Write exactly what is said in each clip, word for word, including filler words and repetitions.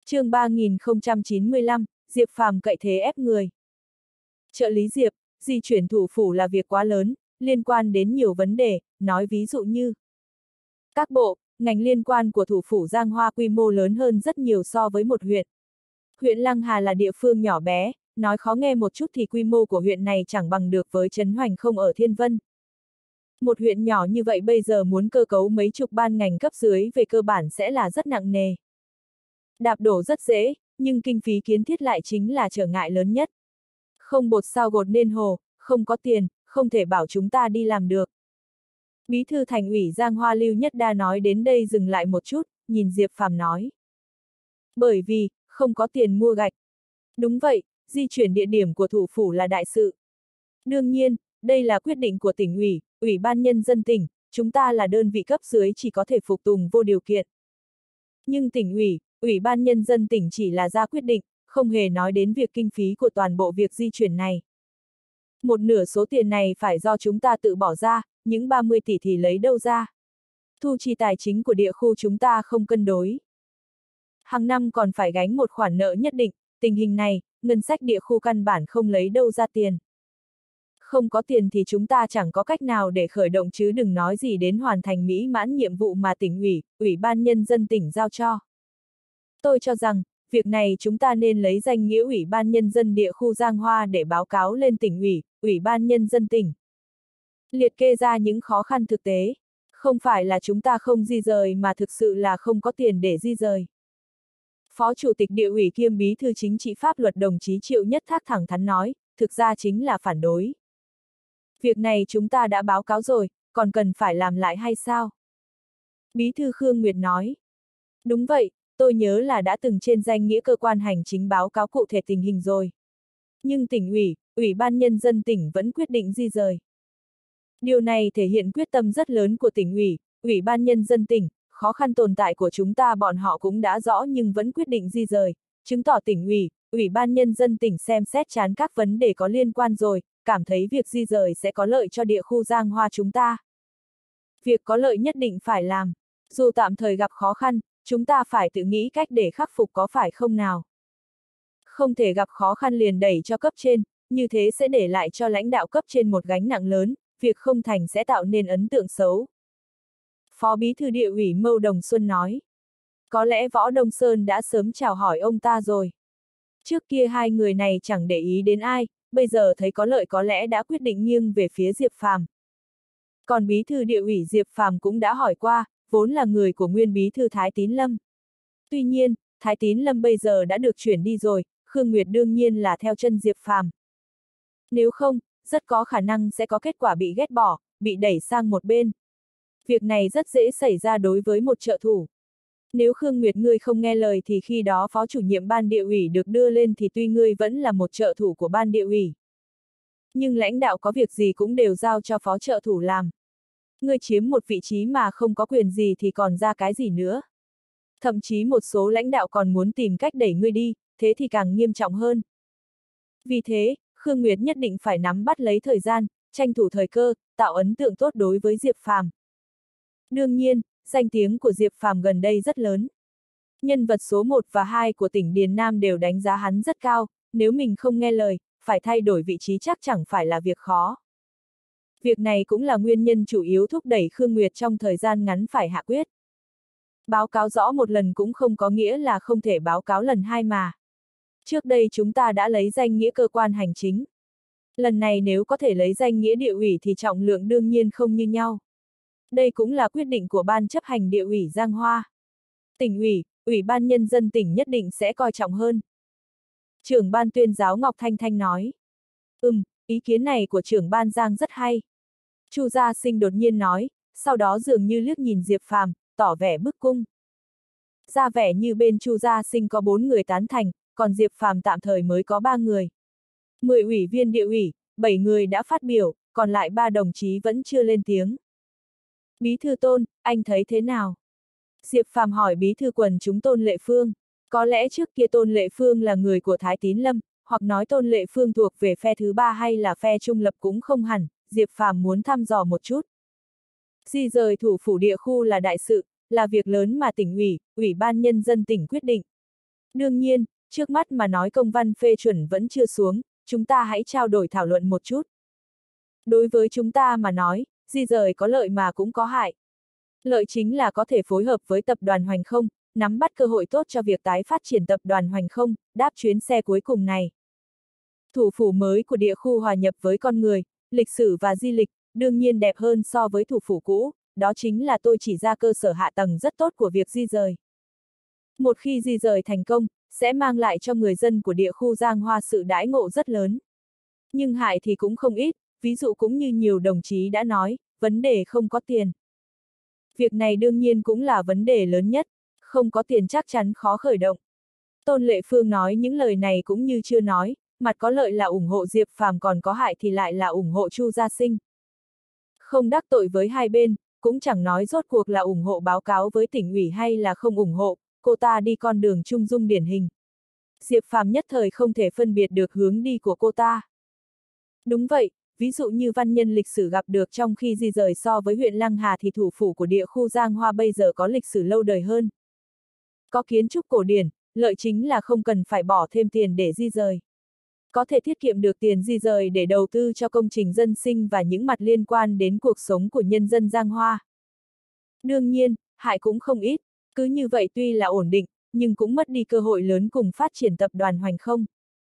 Chương ba nghìn không trăm chín mươi lăm, Diệp Phàm cậy thế ép người. Trợ lý Diệp, di chuyển thủ phủ là việc quá lớn, liên quan đến nhiều vấn đề, nói ví dụ như các bộ, ngành liên quan của thủ phủ Giang Hoa quy mô lớn hơn rất nhiều so với một huyện. Huyện Lăng Hà là địa phương nhỏ bé, nói khó nghe một chút thì quy mô của huyện này chẳng bằng được với Trấn Hoành không ở Thiên Vân. Một huyện nhỏ như vậy bây giờ muốn cơ cấu mấy chục ban ngành cấp dưới về cơ bản sẽ là rất nặng nề. Đạp đổ rất dễ, nhưng kinh phí kiến thiết lại chính là trở ngại lớn nhất. Không bột sao gột nên hồ, không có tiền, không thể bảo chúng ta đi làm được. Bí thư thành ủy Giang Hoa Lưu Nhất Đa nói đến đây dừng lại một chút, nhìn Diệp Phàm nói. Bởi vì, không có tiền mua gạch. Đúng vậy, di chuyển địa điểm của thủ phủ là đại sự. Đương nhiên, đây là quyết định của tỉnh ủy, ủy ban nhân dân tỉnh, chúng ta là đơn vị cấp dưới chỉ có thể phục tùng vô điều kiện. Nhưng tỉnh ủy, ủy ban nhân dân tỉnh chỉ là ra quyết định, không hề nói đến việc kinh phí của toàn bộ việc di chuyển này. Một nửa số tiền này phải do chúng ta tự bỏ ra, những ba mươi tỷ thì lấy đâu ra. Thu chi tài chính của địa khu chúng ta không cân đối. Hàng năm còn phải gánh một khoản nợ nhất định, tình hình này, ngân sách địa khu căn bản không lấy đâu ra tiền. Không có tiền thì chúng ta chẳng có cách nào để khởi động chứ đừng nói gì đến hoàn thành mỹ mãn nhiệm vụ mà tỉnh ủy, ủy ban nhân dân tỉnh giao cho. Tôi cho rằng, việc này chúng ta nên lấy danh nghĩa ủy ban nhân dân địa khu Giang Hoa để báo cáo lên tỉnh ủy, ủy ban nhân dân tỉnh. Liệt kê ra những khó khăn thực tế. Không phải là chúng ta không di rời mà thực sự là không có tiền để di rời. Phó Chủ tịch Địa ủy kiêm Bí thư Chính trị Pháp luật đồng chí Triệu Nhất Thác thẳng thắn nói, thực ra chính là phản đối. Việc này chúng ta đã báo cáo rồi, còn cần phải làm lại hay sao? Bí thư Khương Nguyệt nói. Đúng vậy, tôi nhớ là đã từng trên danh nghĩa cơ quan hành chính báo cáo cụ thể tình hình rồi. Nhưng tỉnh ủy, ủy ban nhân dân tỉnh vẫn quyết định di rời. Điều này thể hiện quyết tâm rất lớn của tỉnh ủy, ủy ban nhân dân tỉnh, khó khăn tồn tại của chúng ta bọn họ cũng đã rõ nhưng vẫn quyết định di rời, chứng tỏ tỉnh ủy, ủy ban nhân dân tỉnh xem xét chán các vấn đề có liên quan rồi, cảm thấy việc di rời sẽ có lợi cho địa khu Giang Hoa chúng ta. Việc có lợi nhất định phải làm, dù tạm thời gặp khó khăn, chúng ta phải tự nghĩ cách để khắc phục có phải không nào. Không thể gặp khó khăn liền đẩy cho cấp trên, như thế sẽ để lại cho lãnh đạo cấp trên một gánh nặng lớn, việc không thành sẽ tạo nên ấn tượng xấu. Phó Bí thư Địa ủy Mâu Đồng Xuân nói. Có lẽ Võ Đông Sơn đã sớm chào hỏi ông ta rồi. Trước kia hai người này chẳng để ý đến ai, bây giờ thấy có lợi có lẽ đã quyết định nghiêng về phía Diệp Phàm. Còn Bí thư Địa ủy Diệp Phàm cũng đã hỏi qua, vốn là người của nguyên Bí thư Thái Tín Lâm. Tuy nhiên, Thái Tín Lâm bây giờ đã được chuyển đi rồi, Khương Nguyệt đương nhiên là theo chân Diệp Phàm. Nếu không, rất có khả năng sẽ có kết quả bị ghét bỏ, bị đẩy sang một bên. Việc này rất dễ xảy ra đối với một trợ thủ. Nếu Khương Nguyệt ngươi không nghe lời thì khi đó phó chủ nhiệm ban địa ủy được đưa lên thì tuy ngươi vẫn là một trợ thủ của ban địa ủy. Nhưng lãnh đạo có việc gì cũng đều giao cho phó trợ thủ làm. Ngươi chiếm một vị trí mà không có quyền gì thì còn ra cái gì nữa. Thậm chí một số lãnh đạo còn muốn tìm cách đẩy ngươi đi, thế thì càng nghiêm trọng hơn. Vì thế, Khương Nguyệt nhất định phải nắm bắt lấy thời gian, tranh thủ thời cơ, tạo ấn tượng tốt đối với Diệp Phàm. Đương nhiên, danh tiếng của Diệp Phàm gần đây rất lớn. Nhân vật số một và hai của tỉnh Điền Nam đều đánh giá hắn rất cao, nếu mình không nghe lời, phải thay đổi vị trí chắc chẳng phải là việc khó. Việc này cũng là nguyên nhân chủ yếu thúc đẩy Khương Nguyệt trong thời gian ngắn phải hạ quyết. Báo cáo rõ một lần cũng không có nghĩa là không thể báo cáo lần hai mà. Trước đây chúng ta đã lấy danh nghĩa cơ quan hành chính. Lần này nếu có thể lấy danh nghĩa địa ủy thì trọng lượng đương nhiên không như nhau. Đây cũng là quyết định của ban chấp hành địa ủy Giang Hoa. Tỉnh ủy, ủy ban nhân dân tỉnh nhất định sẽ coi trọng hơn. Trưởng ban tuyên giáo Ngọc Thanh Thanh nói. Ừm, ý kiến này của trưởng ban Giang rất hay. Chu Gia Sinh đột nhiên nói, sau đó dường như liếc nhìn Diệp Phàm, tỏ vẻ bức cung. Ra vẻ như bên Chu Gia Sinh có bốn người tán thành, còn Diệp Phàm tạm thời mới có ba người. Mười ủy viên địa ủy, bảy người đã phát biểu, còn lại ba đồng chí vẫn chưa lên tiếng. Bí thư Tôn, anh thấy thế nào? Diệp Phàm hỏi bí thư quần chúng Tôn Lệ Phương. Có lẽ trước kia Tôn Lệ Phương là người của Thái Tín Lâm, hoặc nói Tôn Lệ Phương thuộc về phe thứ ba hay là phe trung lập cũng không hẳn, Diệp Phàm muốn thăm dò một chút. Di rời thủ phủ địa khu là đại sự, là việc lớn mà tỉnh ủy, ủy ban nhân dân tỉnh quyết định. Đương nhiên, trước mắt mà nói công văn phê chuẩn vẫn chưa xuống, chúng ta hãy trao đổi thảo luận một chút. Đối với chúng ta mà nói, di rời có lợi mà cũng có hại. Lợi chính là có thể phối hợp với tập đoàn Hoành Không, nắm bắt cơ hội tốt cho việc tái phát triển tập đoàn Hoành Không, đáp chuyến xe cuối cùng này. Thủ phủ mới của địa khu hòa nhập với con người, lịch sử và di lịch, đương nhiên đẹp hơn so với thủ phủ cũ, đó chính là tôi chỉ ra cơ sở hạ tầng rất tốt của việc di rời. Một khi di rời thành công, sẽ mang lại cho người dân của địa khu Giang Hoa sự đãi ngộ rất lớn. Nhưng hại thì cũng không ít, ví dụ cũng như nhiều đồng chí đã nói, vấn đề không có tiền. Việc này đương nhiên cũng là vấn đề lớn nhất, không có tiền chắc chắn khó khởi động. Tôn Lệ Phương nói những lời này cũng như chưa nói, mặt có lợi là ủng hộ Diệp Phàm còn có hại thì lại là ủng hộ Chu Gia Sinh. Không đắc tội với hai bên, cũng chẳng nói rốt cuộc là ủng hộ báo cáo với tỉnh ủy hay là không ủng hộ, cô ta đi con đường trung dung điển hình. Diệp Phàm nhất thời không thể phân biệt được hướng đi của cô ta. Đúng vậy, ví dụ như văn nhân lịch sử gặp được trong khi di rời so với huyện Lăng Hà thì thủ phủ của địa khu Giang Hoa bây giờ có lịch sử lâu đời hơn. Có kiến trúc cổ điển, lợi chính là không cần phải bỏ thêm tiền để di rời. Có thể tiết kiệm được tiền di rời để đầu tư cho công trình dân sinh và những mặt liên quan đến cuộc sống của nhân dân Giang Hoa. Đương nhiên, hại cũng không ít, cứ như vậy tuy là ổn định, nhưng cũng mất đi cơ hội lớn cùng phát triển tập đoàn Hoành Không.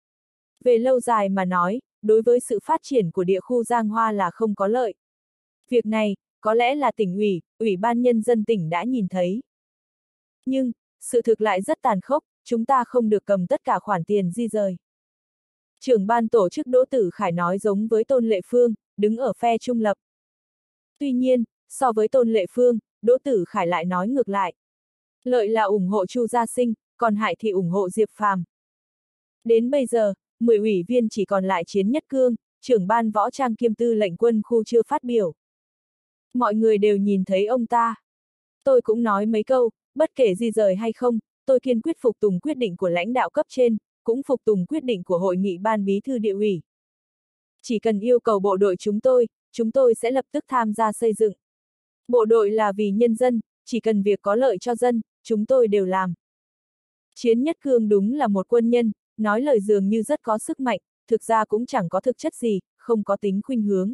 Về lâu dài mà nói, đối với sự phát triển của địa khu Giang Hoa là không có lợi. Việc này, có lẽ là tỉnh ủy, ủy ban nhân dân tỉnh đã nhìn thấy. Nhưng, sự thực lại rất tàn khốc, chúng ta không được cầm tất cả khoản tiền di rời. Trưởng ban tổ chức Đỗ Tử Khải nói giống với Tôn Lệ Phương, đứng ở phe trung lập. Tuy nhiên, so với Tôn Lệ Phương, Đỗ Tử Khải lại nói ngược lại. Lợi là ủng hộ Chu Gia Sinh, còn hại thì ủng hộ Diệp Phàm. Đến bây giờ, mười ủy viên chỉ còn lại Chiến Nhất Cương, trưởng ban võ trang kiêm tư lệnh quân khu chưa phát biểu. Mọi người đều nhìn thấy ông ta. Tôi cũng nói mấy câu, bất kể di rời hay không, tôi kiên quyết phục tùng quyết định của lãnh đạo cấp trên, cũng phục tùng quyết định của hội nghị ban bí thư địa ủy. Chỉ cần yêu cầu bộ đội chúng tôi, chúng tôi sẽ lập tức tham gia xây dựng. Bộ đội là vì nhân dân, chỉ cần việc có lợi cho dân, chúng tôi đều làm. Chiến Nhất Cương đúng là một quân nhân, nói lời dường như rất có sức mạnh, thực ra cũng chẳng có thực chất gì, không có tính khuynh hướng.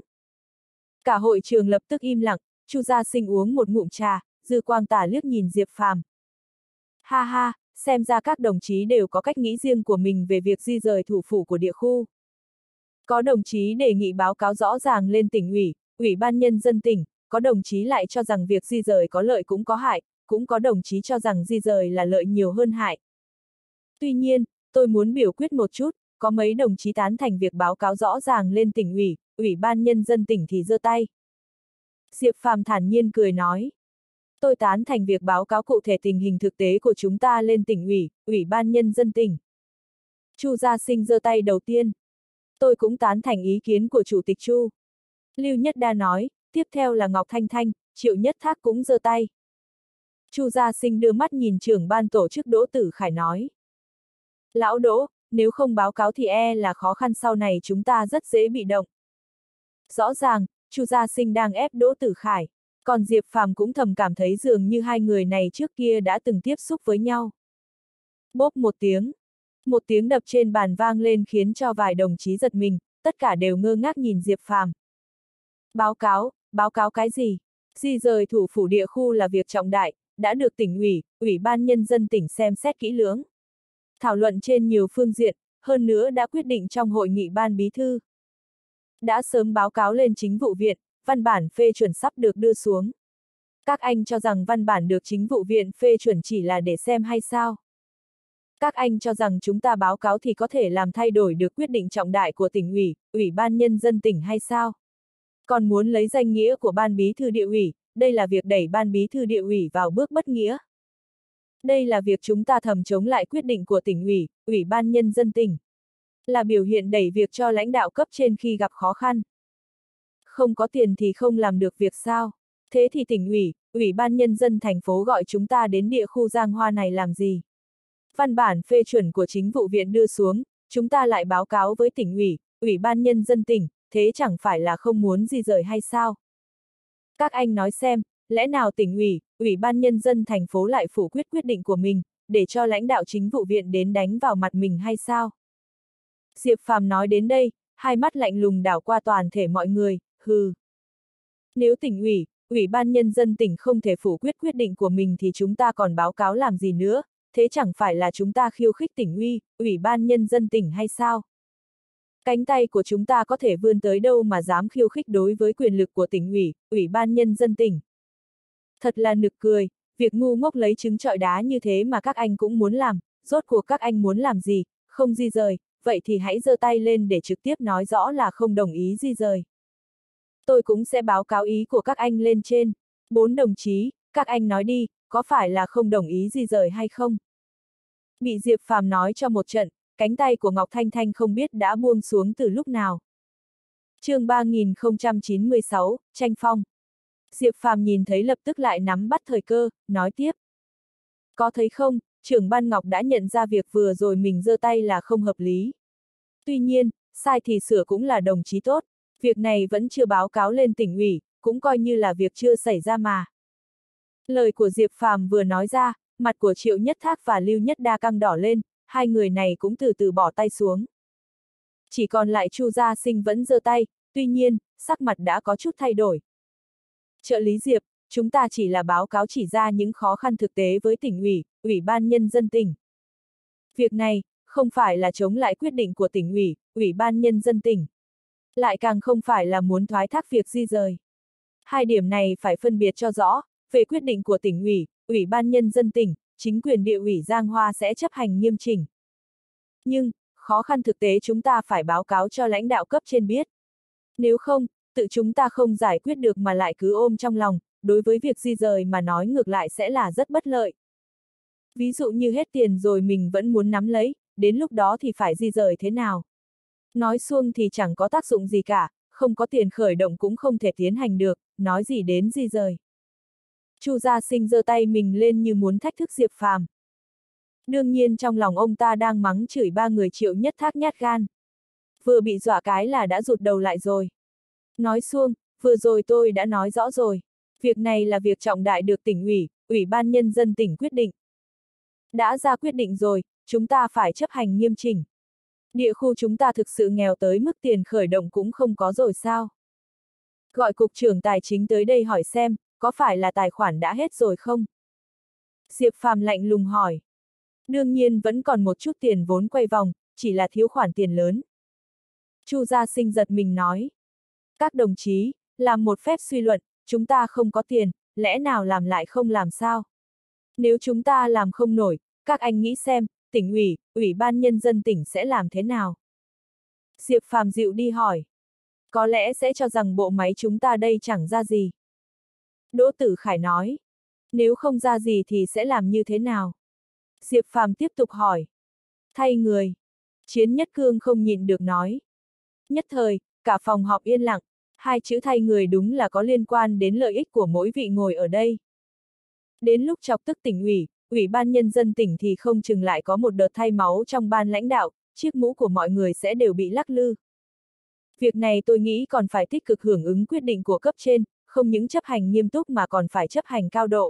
Cả hội trường lập tức im lặng, Chu Gia Sinh uống một ngụm trà, dư quang tả liếc nhìn Diệp Phàm. Ha ha, xem ra các đồng chí đều có cách nghĩ riêng của mình về việc di rời thủ phủ của địa khu. Có đồng chí đề nghị báo cáo rõ ràng lên tỉnh ủy, ủy ban nhân dân tỉnh, có đồng chí lại cho rằng việc di rời có lợi cũng có hại, cũng có đồng chí cho rằng di rời là lợi nhiều hơn hại. Tuy nhiên, tôi muốn biểu quyết một chút, có mấy đồng chí tán thành việc báo cáo rõ ràng lên tỉnh ủy, ủy ban nhân dân tỉnh thì giơ tay. Diệp Phàm thản nhiên cười nói. Tôi tán thành việc báo cáo cụ thể tình hình thực tế của chúng ta lên tỉnh ủy, ủy ban nhân dân tỉnh. Chu Gia Sinh giơ tay đầu tiên. Tôi cũng tán thành ý kiến của Chủ tịch Chu. Lưu Nhất Đa nói, tiếp theo là Ngọc Thanh Thanh, Triệu Nhất Thác cũng giơ tay. Chu Gia Sinh đưa mắt nhìn trưởng ban tổ chức Đỗ Tử Khải nói. Lão Đỗ, nếu không báo cáo thì e là khó khăn sau này chúng ta rất dễ bị động. Rõ ràng, Chu Gia Sinh đang ép Đỗ Tử Khải, còn Diệp Phàm cũng thầm cảm thấy dường như hai người này trước kia đã từng tiếp xúc với nhau. Bốp một tiếng. Một tiếng đập trên bàn vang lên khiến cho vài đồng chí giật mình, tất cả đều ngơ ngác nhìn Diệp Phàm. Báo cáo, báo cáo cái gì? Di rời thủ phủ địa khu là việc trọng đại, đã được tỉnh ủy, ủy ban nhân dân tỉnh xem xét kỹ lưỡng. Thảo luận trên nhiều phương diện, hơn nữa đã quyết định trong hội nghị ban bí thư. Đã sớm báo cáo lên chính vụ viện, văn bản phê chuẩn sắp được đưa xuống. Các anh cho rằng văn bản được chính vụ viện phê chuẩn chỉ là để xem hay sao? Các anh cho rằng chúng ta báo cáo thì có thể làm thay đổi được quyết định trọng đại của tỉnh ủy, ủy ban nhân dân tỉnh hay sao? Còn muốn lấy danh nghĩa của ban bí thư địa ủy, đây là việc đẩy ban bí thư địa ủy vào bước bất nghĩa. Đây là việc chúng ta thầm chống lại quyết định của tỉnh ủy, ủy ban nhân dân tỉnh. Là biểu hiện đẩy việc cho lãnh đạo cấp trên khi gặp khó khăn. Không có tiền thì không làm được việc sao? Thế thì tỉnh ủy, ủy ban nhân dân thành phố gọi chúng ta đến địa khu Giang Hoa này làm gì? Văn bản phê chuẩn của chính vụ viện đưa xuống, chúng ta lại báo cáo với tỉnh ủy, ủy ban nhân dân tỉnh, thế chẳng phải là không muốn di rời hay sao? Các anh nói xem, lẽ nào tỉnh ủy, ủy ban nhân dân thành phố lại phủ quyết quyết định của mình, để cho lãnh đạo chính vụ viện đến đánh vào mặt mình hay sao? Diệp Phàm nói đến đây, hai mắt lạnh lùng đảo qua toàn thể mọi người, hừ. Nếu tỉnh ủy, Ủy ban Nhân dân tỉnh không thể phủ quyết quyết định của mình thì chúng ta còn báo cáo làm gì nữa, thế chẳng phải là chúng ta khiêu khích tỉnh ủy, Ủy ban Nhân dân tỉnh hay sao? Cánh tay của chúng ta có thể vươn tới đâu mà dám khiêu khích đối với quyền lực của tỉnh ủy, Ủy ban Nhân dân tỉnh. Thật là nực cười, việc ngu ngốc lấy trứng trọi đá như thế mà các anh cũng muốn làm, rốt cuộc các anh muốn làm gì, không di rời, vậy thì hãy giơ tay lên để trực tiếp nói rõ là không đồng ý di rời. Tôi cũng sẽ báo cáo ý của các anh lên trên. Bốn đồng chí, các anh nói đi, có phải là không đồng ý di rời hay không? Bị Diệp Phàm nói cho một trận, cánh tay của Ngọc Thanh Thanh không biết đã buông xuống từ lúc nào. chương ba nghìn không trăm chín mươi sáu, tranh phong. Diệp Phàm nhìn thấy lập tức lại nắm bắt thời cơ, nói tiếp. Có thấy không, trưởng ban Ngọc đã nhận ra việc vừa rồi mình giơ tay là không hợp lý. Tuy nhiên, sai thì sửa cũng là đồng chí tốt, việc này vẫn chưa báo cáo lên tỉnh ủy, cũng coi như là việc chưa xảy ra mà. Lời của Diệp Phàm vừa nói ra, mặt của Triệu Nhất Thác và Lưu Nhất Đa căng đỏ lên, hai người này cũng từ từ bỏ tay xuống. Chỉ còn lại Chu Gia Sinh vẫn giơ tay, tuy nhiên, sắc mặt đã có chút thay đổi. Trợ lý Diệp, chúng ta chỉ là báo cáo chỉ ra những khó khăn thực tế với tỉnh ủy, Ủy ban Nhân dân tỉnh. Việc này, không phải là chống lại quyết định của tỉnh ủy, Ủy ban Nhân dân tỉnh. Lại càng không phải là muốn thoái thác việc di rời. Hai điểm này phải phân biệt cho rõ, về quyết định của tỉnh ủy, Ủy ban Nhân dân tỉnh, chính quyền địa ủy Giang Hoa sẽ chấp hành nghiêm chỉnh. Nhưng, khó khăn thực tế chúng ta phải báo cáo cho lãnh đạo cấp trên biết. Nếu không, tự chúng ta không giải quyết được mà lại cứ ôm trong lòng, đối với việc di rời mà nói ngược lại sẽ là rất bất lợi. Ví dụ như hết tiền rồi mình vẫn muốn nắm lấy, đến lúc đó thì phải di rời thế nào? Nói suông thì chẳng có tác dụng gì cả, không có tiền khởi động cũng không thể tiến hành được, nói gì đến di rời. Chu Gia Sinh giơ tay mình lên như muốn thách thức Diệp Phàm. Đương nhiên trong lòng ông ta đang mắng chửi ba người Triệu Nhất Thác nhát gan. Vừa bị dọa cái là đã rụt đầu lại rồi. Nói suông, vừa rồi tôi đã nói rõ rồi. Việc này là việc trọng đại được tỉnh ủy, Ủy ban Nhân dân tỉnh quyết định. Đã ra quyết định rồi, chúng ta phải chấp hành nghiêm chỉnh. Địa khu chúng ta thực sự nghèo tới mức tiền khởi động cũng không có rồi sao? Gọi cục trưởng tài chính tới đây hỏi xem, có phải là tài khoản đã hết rồi không? Diệp Phàm lạnh lùng hỏi. Đương nhiên vẫn còn một chút tiền vốn quay vòng, chỉ là thiếu khoản tiền lớn. Chu Gia Sinh giật mình nói. Các đồng chí, làm một phép suy luận, chúng ta không có tiền, lẽ nào làm lại không làm sao? Nếu chúng ta làm không nổi, các anh nghĩ xem, tỉnh ủy, Ủy ban Nhân dân tỉnh sẽ làm thế nào? Diệp Phàm dịu đi hỏi. Có lẽ sẽ cho rằng bộ máy chúng ta đây chẳng ra gì. Đỗ Tử Khải nói. Nếu không ra gì thì sẽ làm như thế nào? Diệp Phàm tiếp tục hỏi. Thay người. Chiến Nhất Cương không nhịn được nói. Nhất thời, cả phòng họp yên lặng, hai chữ thay người đúng là có liên quan đến lợi ích của mỗi vị ngồi ở đây. Đến lúc chọc tức tỉnh ủy, Ủy ban Nhân dân tỉnh thì không chừng lại có một đợt thay máu trong ban lãnh đạo, chiếc mũ của mọi người sẽ đều bị lắc lư. Việc này tôi nghĩ còn phải tích cực hưởng ứng quyết định của cấp trên, không những chấp hành nghiêm túc mà còn phải chấp hành cao độ.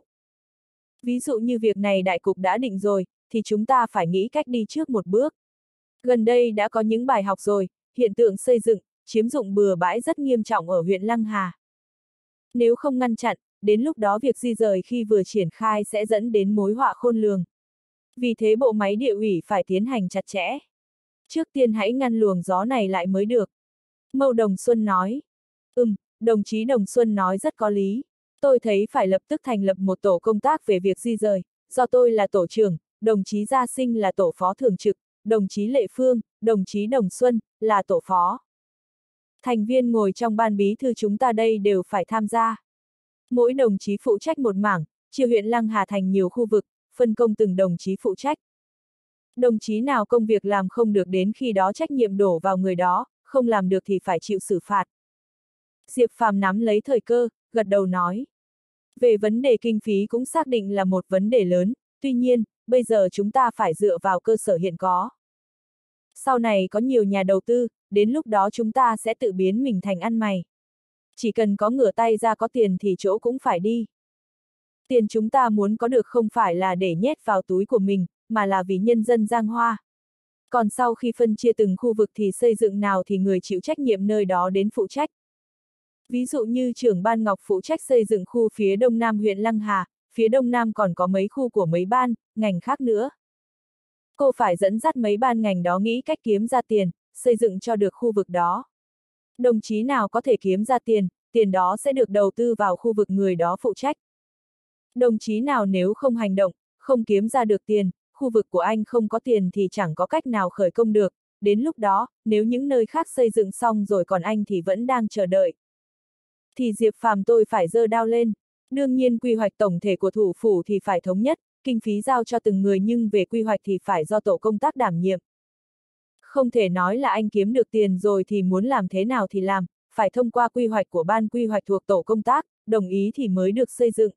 Ví dụ như việc này đại cục đã định rồi, thì chúng ta phải nghĩ cách đi trước một bước. Gần đây đã có những bài học rồi, hiện tượng xây dựng, chiếm dụng bừa bãi rất nghiêm trọng ở huyện Lăng Hà. Nếu không ngăn chặn, đến lúc đó việc di rời khi vừa triển khai sẽ dẫn đến mối họa khôn lường. Vì thế bộ máy địa ủy phải tiến hành chặt chẽ. Trước tiên hãy ngăn luồng gió này lại mới được. Mâu Đồng Xuân nói. Ừm, đồng chí Đồng Xuân nói rất có lý. Tôi thấy phải lập tức thành lập một tổ công tác về việc di rời, do tôi là tổ trưởng, đồng chí Gia Sinh là tổ phó thường trực, đồng chí Lệ Phương, đồng chí Đồng Xuân, là tổ phó. Thành viên ngồi trong ban bí thư chúng ta đây đều phải tham gia. Mỗi đồng chí phụ trách một mảng, chia huyện Lăng Hà thành nhiều khu vực, phân công từng đồng chí phụ trách. Đồng chí nào công việc làm không được đến khi đó trách nhiệm đổ vào người đó, không làm được thì phải chịu xử phạt. Diệp Phàm nắm lấy thời cơ, gật đầu nói. Về vấn đề kinh phí cũng xác định là một vấn đề lớn, tuy nhiên, bây giờ chúng ta phải dựa vào cơ sở hiện có. Sau này có nhiều nhà đầu tư, đến lúc đó chúng ta sẽ tự biến mình thành ăn mày. Chỉ cần có ngửa tay ra có tiền thì chỗ cũng phải đi. Tiền chúng ta muốn có được không phải là để nhét vào túi của mình, mà là vì nhân dân Giang Hoa. Còn sau khi phân chia từng khu vực thì xây dựng nào thì người chịu trách nhiệm nơi đó đến phụ trách. Ví dụ như trưởng ban Ngọc phụ trách xây dựng khu phía đông nam huyện Lăng Hà, phía đông nam còn có mấy khu của mấy ban, ngành khác nữa. Cô phải dẫn dắt mấy ban ngành đó nghĩ cách kiếm ra tiền, xây dựng cho được khu vực đó. Đồng chí nào có thể kiếm ra tiền, tiền đó sẽ được đầu tư vào khu vực người đó phụ trách. Đồng chí nào nếu không hành động, không kiếm ra được tiền, khu vực của anh không có tiền thì chẳng có cách nào khởi công được, đến lúc đó, nếu những nơi khác xây dựng xong rồi còn anh thì vẫn đang chờ đợi. Thì Diệp Phàm tôi phải giơ đao lên. Đương nhiên quy hoạch tổng thể của thủ phủ thì phải thống nhất, kinh phí giao cho từng người nhưng về quy hoạch thì phải do tổ công tác đảm nhiệm. Không thể nói là anh kiếm được tiền rồi thì muốn làm thế nào thì làm, phải thông qua quy hoạch của ban quy hoạch thuộc tổ công tác, đồng ý thì mới được xây dựng.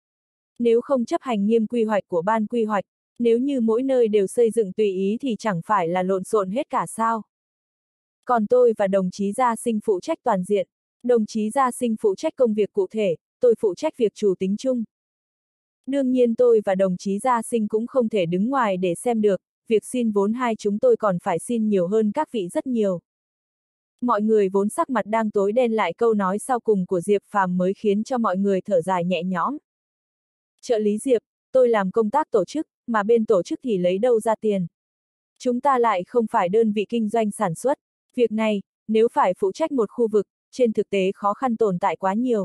Nếu không chấp hành nghiêm quy hoạch của ban quy hoạch, nếu như mỗi nơi đều xây dựng tùy ý thì chẳng phải là lộn xộn hết cả sao. Còn tôi và đồng chí Gia Sinh phụ trách toàn diện, đồng chí Gia Sinh phụ trách công việc cụ thể, tôi phụ trách việc chủ tính chung. Đương nhiên tôi và đồng chí Gia Sinh cũng không thể đứng ngoài để xem được, việc xin vốn hai chúng tôi còn phải xin nhiều hơn các vị rất nhiều. Mọi người vốn sắc mặt đang tối đen lại câu nói sau cùng của Diệp Phàm mới khiến cho mọi người thở dài nhẹ nhõm. Trợ lý Diệp, tôi làm công tác tổ chức, mà bên tổ chức thì lấy đâu ra tiền. Chúng ta lại không phải đơn vị kinh doanh sản xuất, việc này, nếu phải phụ trách một khu vực, trên thực tế khó khăn tồn tại quá nhiều.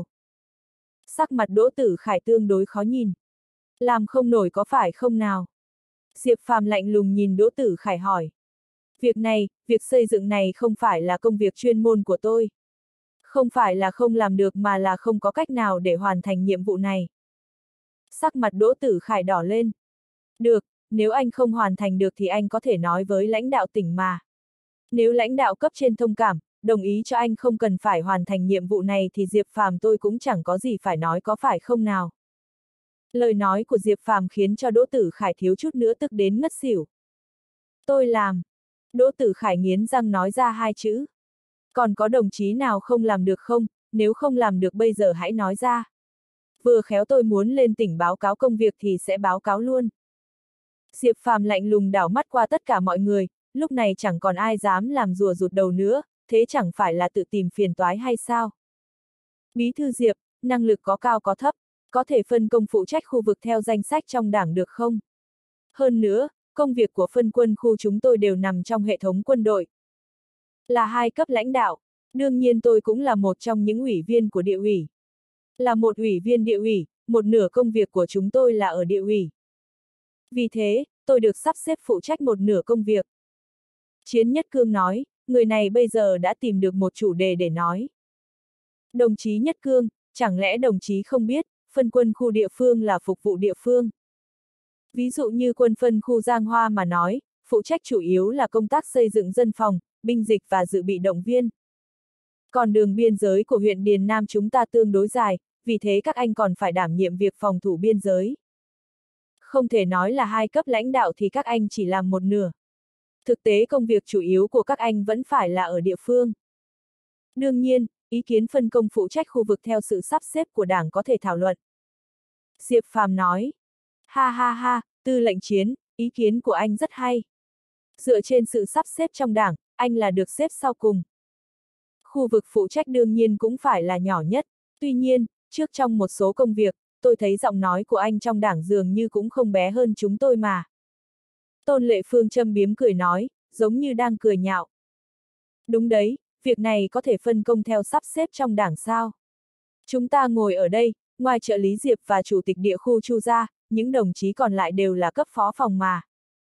Sắc mặt Đỗ Tử Khải tương đối khó nhìn. Làm không nổi có phải không nào? Diệp Phàm lạnh lùng nhìn Đỗ Tử Khải hỏi. Việc này, việc xây dựng này không phải là công việc chuyên môn của tôi. Không phải là không làm được mà là không có cách nào để hoàn thành nhiệm vụ này. Sắc mặt Đỗ Tử Khải đỏ lên. Được, nếu anh không hoàn thành được thì anh có thể nói với lãnh đạo tỉnh mà. Nếu lãnh đạo cấp trên thông cảm, đồng ý cho anh không cần phải hoàn thành nhiệm vụ này thì Diệp Phàm tôi cũng chẳng có gì phải nói có phải không nào. Lời nói của Diệp Phàm khiến cho Đỗ Tử Khải thiếu chút nữa tức đến ngất xỉu. Tôi làm. Đỗ Tử Khải nghiến răng nói ra hai chữ. Còn có đồng chí nào không làm được không, nếu không làm được bây giờ hãy nói ra. Vừa khéo tôi muốn lên tỉnh báo cáo công việc thì sẽ báo cáo luôn. Diệp Phàm lạnh lùng đảo mắt qua tất cả mọi người, lúc này chẳng còn ai dám làm rùa rụt đầu nữa, thế chẳng phải là tự tìm phiền toái hay sao? Bí thư Diệp, năng lực có cao có thấp, có thể phân công phụ trách khu vực theo danh sách trong đảng được không? Hơn nữa, công việc của phân quân khu chúng tôi đều nằm trong hệ thống quân đội. Là hai cấp lãnh đạo, đương nhiên tôi cũng là một trong những ủy viên của địa ủy. Là một ủy viên địa ủy, một nửa công việc của chúng tôi là ở địa ủy. Vì thế, tôi được sắp xếp phụ trách một nửa công việc. Chiến Nhất Cương nói, người này bây giờ đã tìm được một chủ đề để nói. Đồng chí Nhất Cương, chẳng lẽ đồng chí không biết, phân quân khu địa phương là phục vụ địa phương? Ví dụ như quân phân khu Giang Hoa mà nói, phụ trách chủ yếu là công tác xây dựng dân phòng, binh dịch và dự bị động viên. Còn đường biên giới của huyện Điền Nam chúng ta tương đối dài, vì thế các anh còn phải đảm nhiệm việc phòng thủ biên giới. Không thể nói là hai cấp lãnh đạo thì các anh chỉ làm một nửa. Thực tế công việc chủ yếu của các anh vẫn phải là ở địa phương. Đương nhiên, ý kiến phân công phụ trách khu vực theo sự sắp xếp của đảng có thể thảo luận. Diệp Phàm nói, ha ha ha, Tư lệnh Chiến, ý kiến của anh rất hay. Dựa trên sự sắp xếp trong đảng, anh là được xếp sau cùng. Khu vực phụ trách đương nhiên cũng phải là nhỏ nhất, tuy nhiên, trước trong một số công việc, tôi thấy giọng nói của anh trong đảng dường như cũng không bé hơn chúng tôi mà. Tôn Lệ Phương châm biếm cười nói, giống như đang cười nhạo. Đúng đấy, việc này có thể phân công theo sắp xếp trong đảng sao? Chúng ta ngồi ở đây, ngoài trợ lý Diệp và chủ tịch địa khu Chu ra, những đồng chí còn lại đều là cấp phó phòng mà.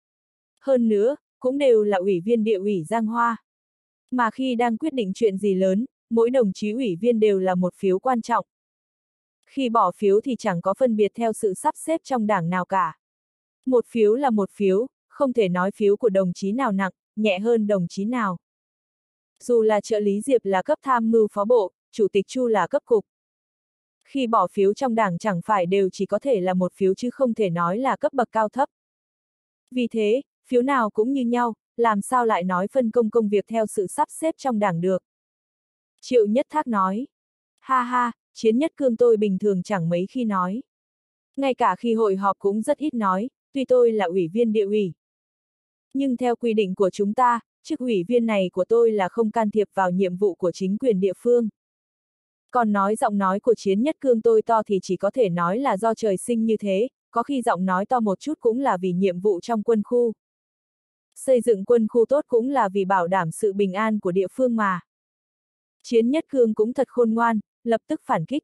Hơn nữa, cũng đều là ủy viên địa ủy Giang Hoa. Mà khi đang quyết định chuyện gì lớn, mỗi đồng chí ủy viên đều là một phiếu quan trọng. Khi bỏ phiếu thì chẳng có phân biệt theo sự sắp xếp trong đảng nào cả. Một phiếu là một phiếu, không thể nói phiếu của đồng chí nào nặng, nhẹ hơn đồng chí nào. Dù là trợ lý Diệp là cấp tham mưu phó bộ, chủ tịch Chu là cấp cục. Khi bỏ phiếu trong đảng chẳng phải đều chỉ có thể là một phiếu chứ không thể nói là cấp bậc cao thấp. Vì thế, phiếu nào cũng như nhau, làm sao lại nói phân công công việc theo sự sắp xếp trong đảng được. Triệu Nhất Thác nói, ha ha, Chiến Nhất Cương tôi bình thường chẳng mấy khi nói. Ngay cả khi hội họp cũng rất ít nói, tuy tôi là ủy viên địa ủy. Nhưng theo quy định của chúng ta, chức ủy viên này của tôi là không can thiệp vào nhiệm vụ của chính quyền địa phương. Còn nói giọng nói của Chiến Nhất Cương tôi to thì chỉ có thể nói là do trời sinh như thế, có khi giọng nói to một chút cũng là vì nhiệm vụ trong quân khu. Xây dựng quân khu tốt cũng là vì bảo đảm sự bình an của địa phương mà. Chiến Nhất Cương cũng thật khôn ngoan, lập tức phản kích.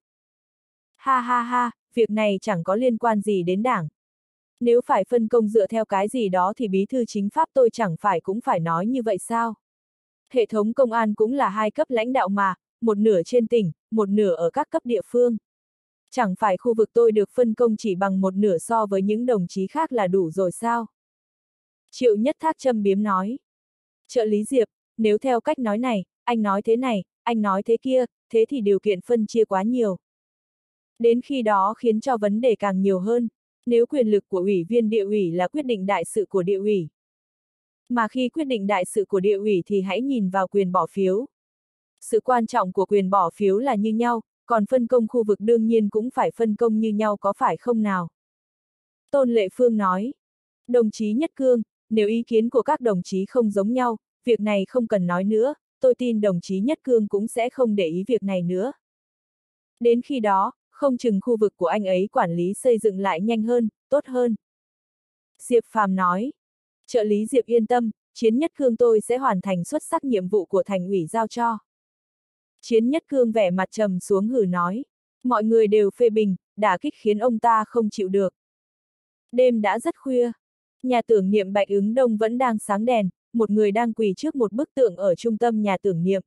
Ha ha ha, việc này chẳng có liên quan gì đến đảng. Nếu phải phân công dựa theo cái gì đó thì bí thư chính pháp tôi chẳng phải cũng phải nói như vậy sao? Hệ thống công an cũng là hai cấp lãnh đạo mà, một nửa trên tỉnh, một nửa ở các cấp địa phương. Chẳng phải khu vực tôi được phân công chỉ bằng một nửa so với những đồng chí khác là đủ rồi sao? Triệu Nhất Thác châm biếm nói. Trợ lý Diệp, nếu theo cách nói này, anh nói thế này, anh nói thế kia, thế thì điều kiện phân chia quá nhiều. Đến khi đó khiến cho vấn đề càng nhiều hơn, nếu quyền lực của ủy viên địa ủy là quyết định đại sự của địa ủy. Mà khi quyết định đại sự của địa ủy thì hãy nhìn vào quyền bỏ phiếu. Sự quan trọng của quyền bỏ phiếu là như nhau, còn phân công khu vực đương nhiên cũng phải phân công như nhau có phải không nào? Tôn Lệ Phương nói. Đồng chí Nhất Cương, nếu ý kiến của các đồng chí không giống nhau, việc này không cần nói nữa, tôi tin đồng chí Nhất Cương cũng sẽ không để ý việc này nữa. Đến khi đó, không chừng khu vực của anh ấy quản lý xây dựng lại nhanh hơn, tốt hơn. Diệp Phàm nói. Trợ lý Diệp yên tâm, Chiến Nhất Cương tôi sẽ hoàn thành xuất sắc nhiệm vụ của thành ủy giao cho. Chiến Nhất Cương vẻ mặt trầm xuống hử nói. Mọi người đều phê bình, đả kích khiến ông ta không chịu được. Đêm đã rất khuya. Nhà tưởng niệm Bạch Ứng Đông vẫn đang sáng đèn, một người đang quỳ trước một bức tượng ở trung tâm nhà tưởng niệm.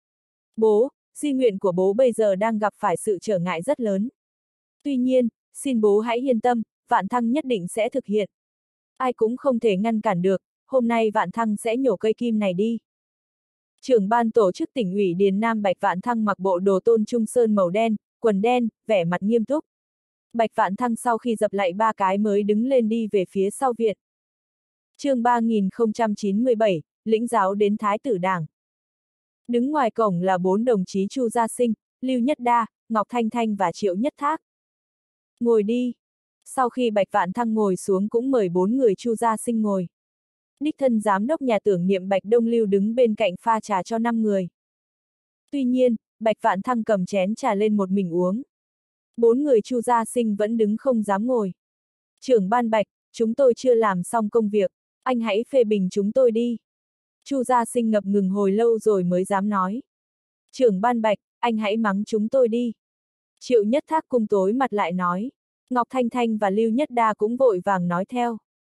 Bố, di nguyện của bố bây giờ đang gặp phải sự trở ngại rất lớn. Tuy nhiên, xin bố hãy yên tâm, Vạn Thăng nhất định sẽ thực hiện. Ai cũng không thể ngăn cản được, hôm nay Vạn Thăng sẽ nhổ cây kim này đi. Trưởng ban tổ chức tỉnh ủy Điền Nam Bạch Vạn Thăng mặc bộ đồ tôn trung sơn màu đen, quần đen, vẻ mặt nghiêm túc. Bạch Vạn Thăng sau khi dập lại ba cái mới đứng lên đi về phía sau viện. Chương ba nghìn không trăm chín mươi bảy, lĩnh giáo đến Thái tử Đảng. Đứng ngoài cổng là bốn đồng chí Chu Gia Sinh, Lưu Nhất Đa, Ngọc Thanh Thanh và Triệu Nhất Thác. Ngồi đi. Sau khi Bạch Vạn Thăng ngồi xuống cũng mời bốn người Chu Gia Sinh ngồi. Đích thân giám đốc nhà tưởng niệm Bạch Đông Lưu đứng bên cạnh pha trà cho năm người. Tuy nhiên, Bạch Vạn Thăng cầm chén trà lên một mình uống. Bốn người Chu Gia Sinh vẫn đứng không dám ngồi. Trưởng ban Bạch, chúng tôi chưa làm xong công việc, anh hãy phê bình chúng tôi đi. Chu Gia Sinh ngập ngừng hồi lâu rồi mới dám nói. Trưởng ban Bạch, anh hãy mắng chúng tôi đi. Triệu Nhất Thác cung tối mặt lại nói. Ngọc Thanh Thanh và Lưu Nhất Đa cũng vội vàng nói theo.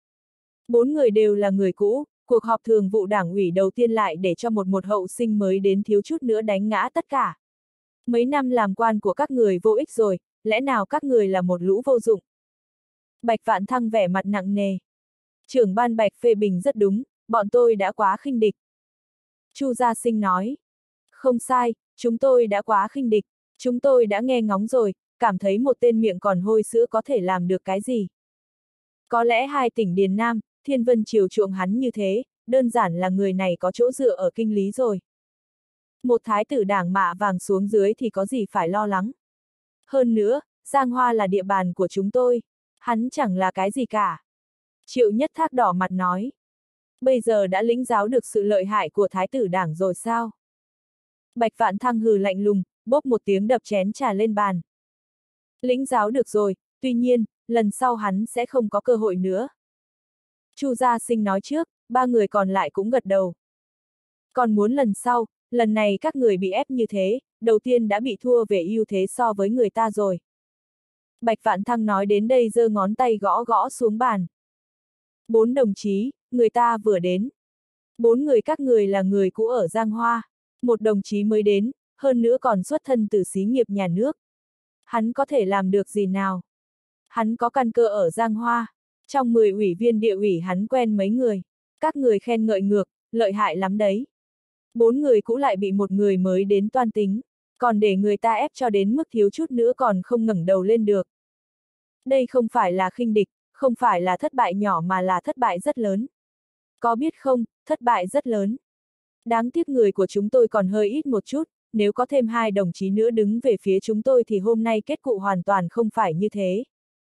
Bốn người đều là người cũ, cuộc họp thường vụ đảng ủy đầu tiên lại để cho một một hậu sinh mới đến thiếu chút nữa đánh ngã tất cả. Mấy năm làm quan của các người vô ích rồi, lẽ nào các người là một lũ vô dụng? Bạch Vạn Thăng vẻ mặt nặng nề. Trưởng ban Bạch phê bình rất đúng, bọn tôi đã quá khinh địch. Chu Gia Sinh nói. Không sai, chúng tôi đã quá khinh địch, chúng tôi đã nghe ngóng rồi, cảm thấy một tên miệng còn hôi sữa có thể làm được cái gì. Có lẽ hai tỉnh Điền Nam, Thiên Vân chiều chuộng hắn như thế, đơn giản là người này có chỗ dựa ở kinh lý rồi. Một thái tử Đảng mạ vàng xuống dưới thì có gì phải lo lắng. Hơn nữa, Giang Hoa là địa bàn của chúng tôi, hắn chẳng là cái gì cả. Triệu Nhất Thác đỏ mặt nói. Bây giờ đã lĩnh giáo được sự lợi hại của thái tử Đảng rồi sao? Bạch Vạn Thăng hừ lạnh lùng, bốp một tiếng đập chén trà lên bàn. Lĩnh giáo được rồi, tuy nhiên, lần sau hắn sẽ không có cơ hội nữa. Chu Gia Sinh nói trước, ba người còn lại cũng gật đầu. Còn muốn lần sau, lần này các người bị ép như thế, đầu tiên đã bị thua về ưu thế so với người ta rồi. Bạch Vạn Thăng nói đến đây giơ ngón tay gõ gõ xuống bàn. Bốn đồng chí, người ta vừa đến. Bốn người các người là người cũ ở Giang Hoa. Một đồng chí mới đến, hơn nữa còn xuất thân từ xí nghiệp nhà nước. Hắn có thể làm được gì nào? Hắn có căn cơ ở Giang Hoa. Trong mười ủy viên địa ủy hắn quen mấy người. Các người khen ngợi ngược, lợi hại lắm đấy. Bốn người cũ lại bị một người mới đến toan tính. Còn để người ta ép cho đến mức thiếu chút nữa còn không ngẩng đầu lên được. Đây không phải là khinh địch, không phải là thất bại nhỏ mà là thất bại rất lớn. Có biết không, thất bại rất lớn. Đáng tiếc người của chúng tôi còn hơi ít một chút, nếu có thêm hai đồng chí nữa đứng về phía chúng tôi thì hôm nay kết cục hoàn toàn không phải như thế.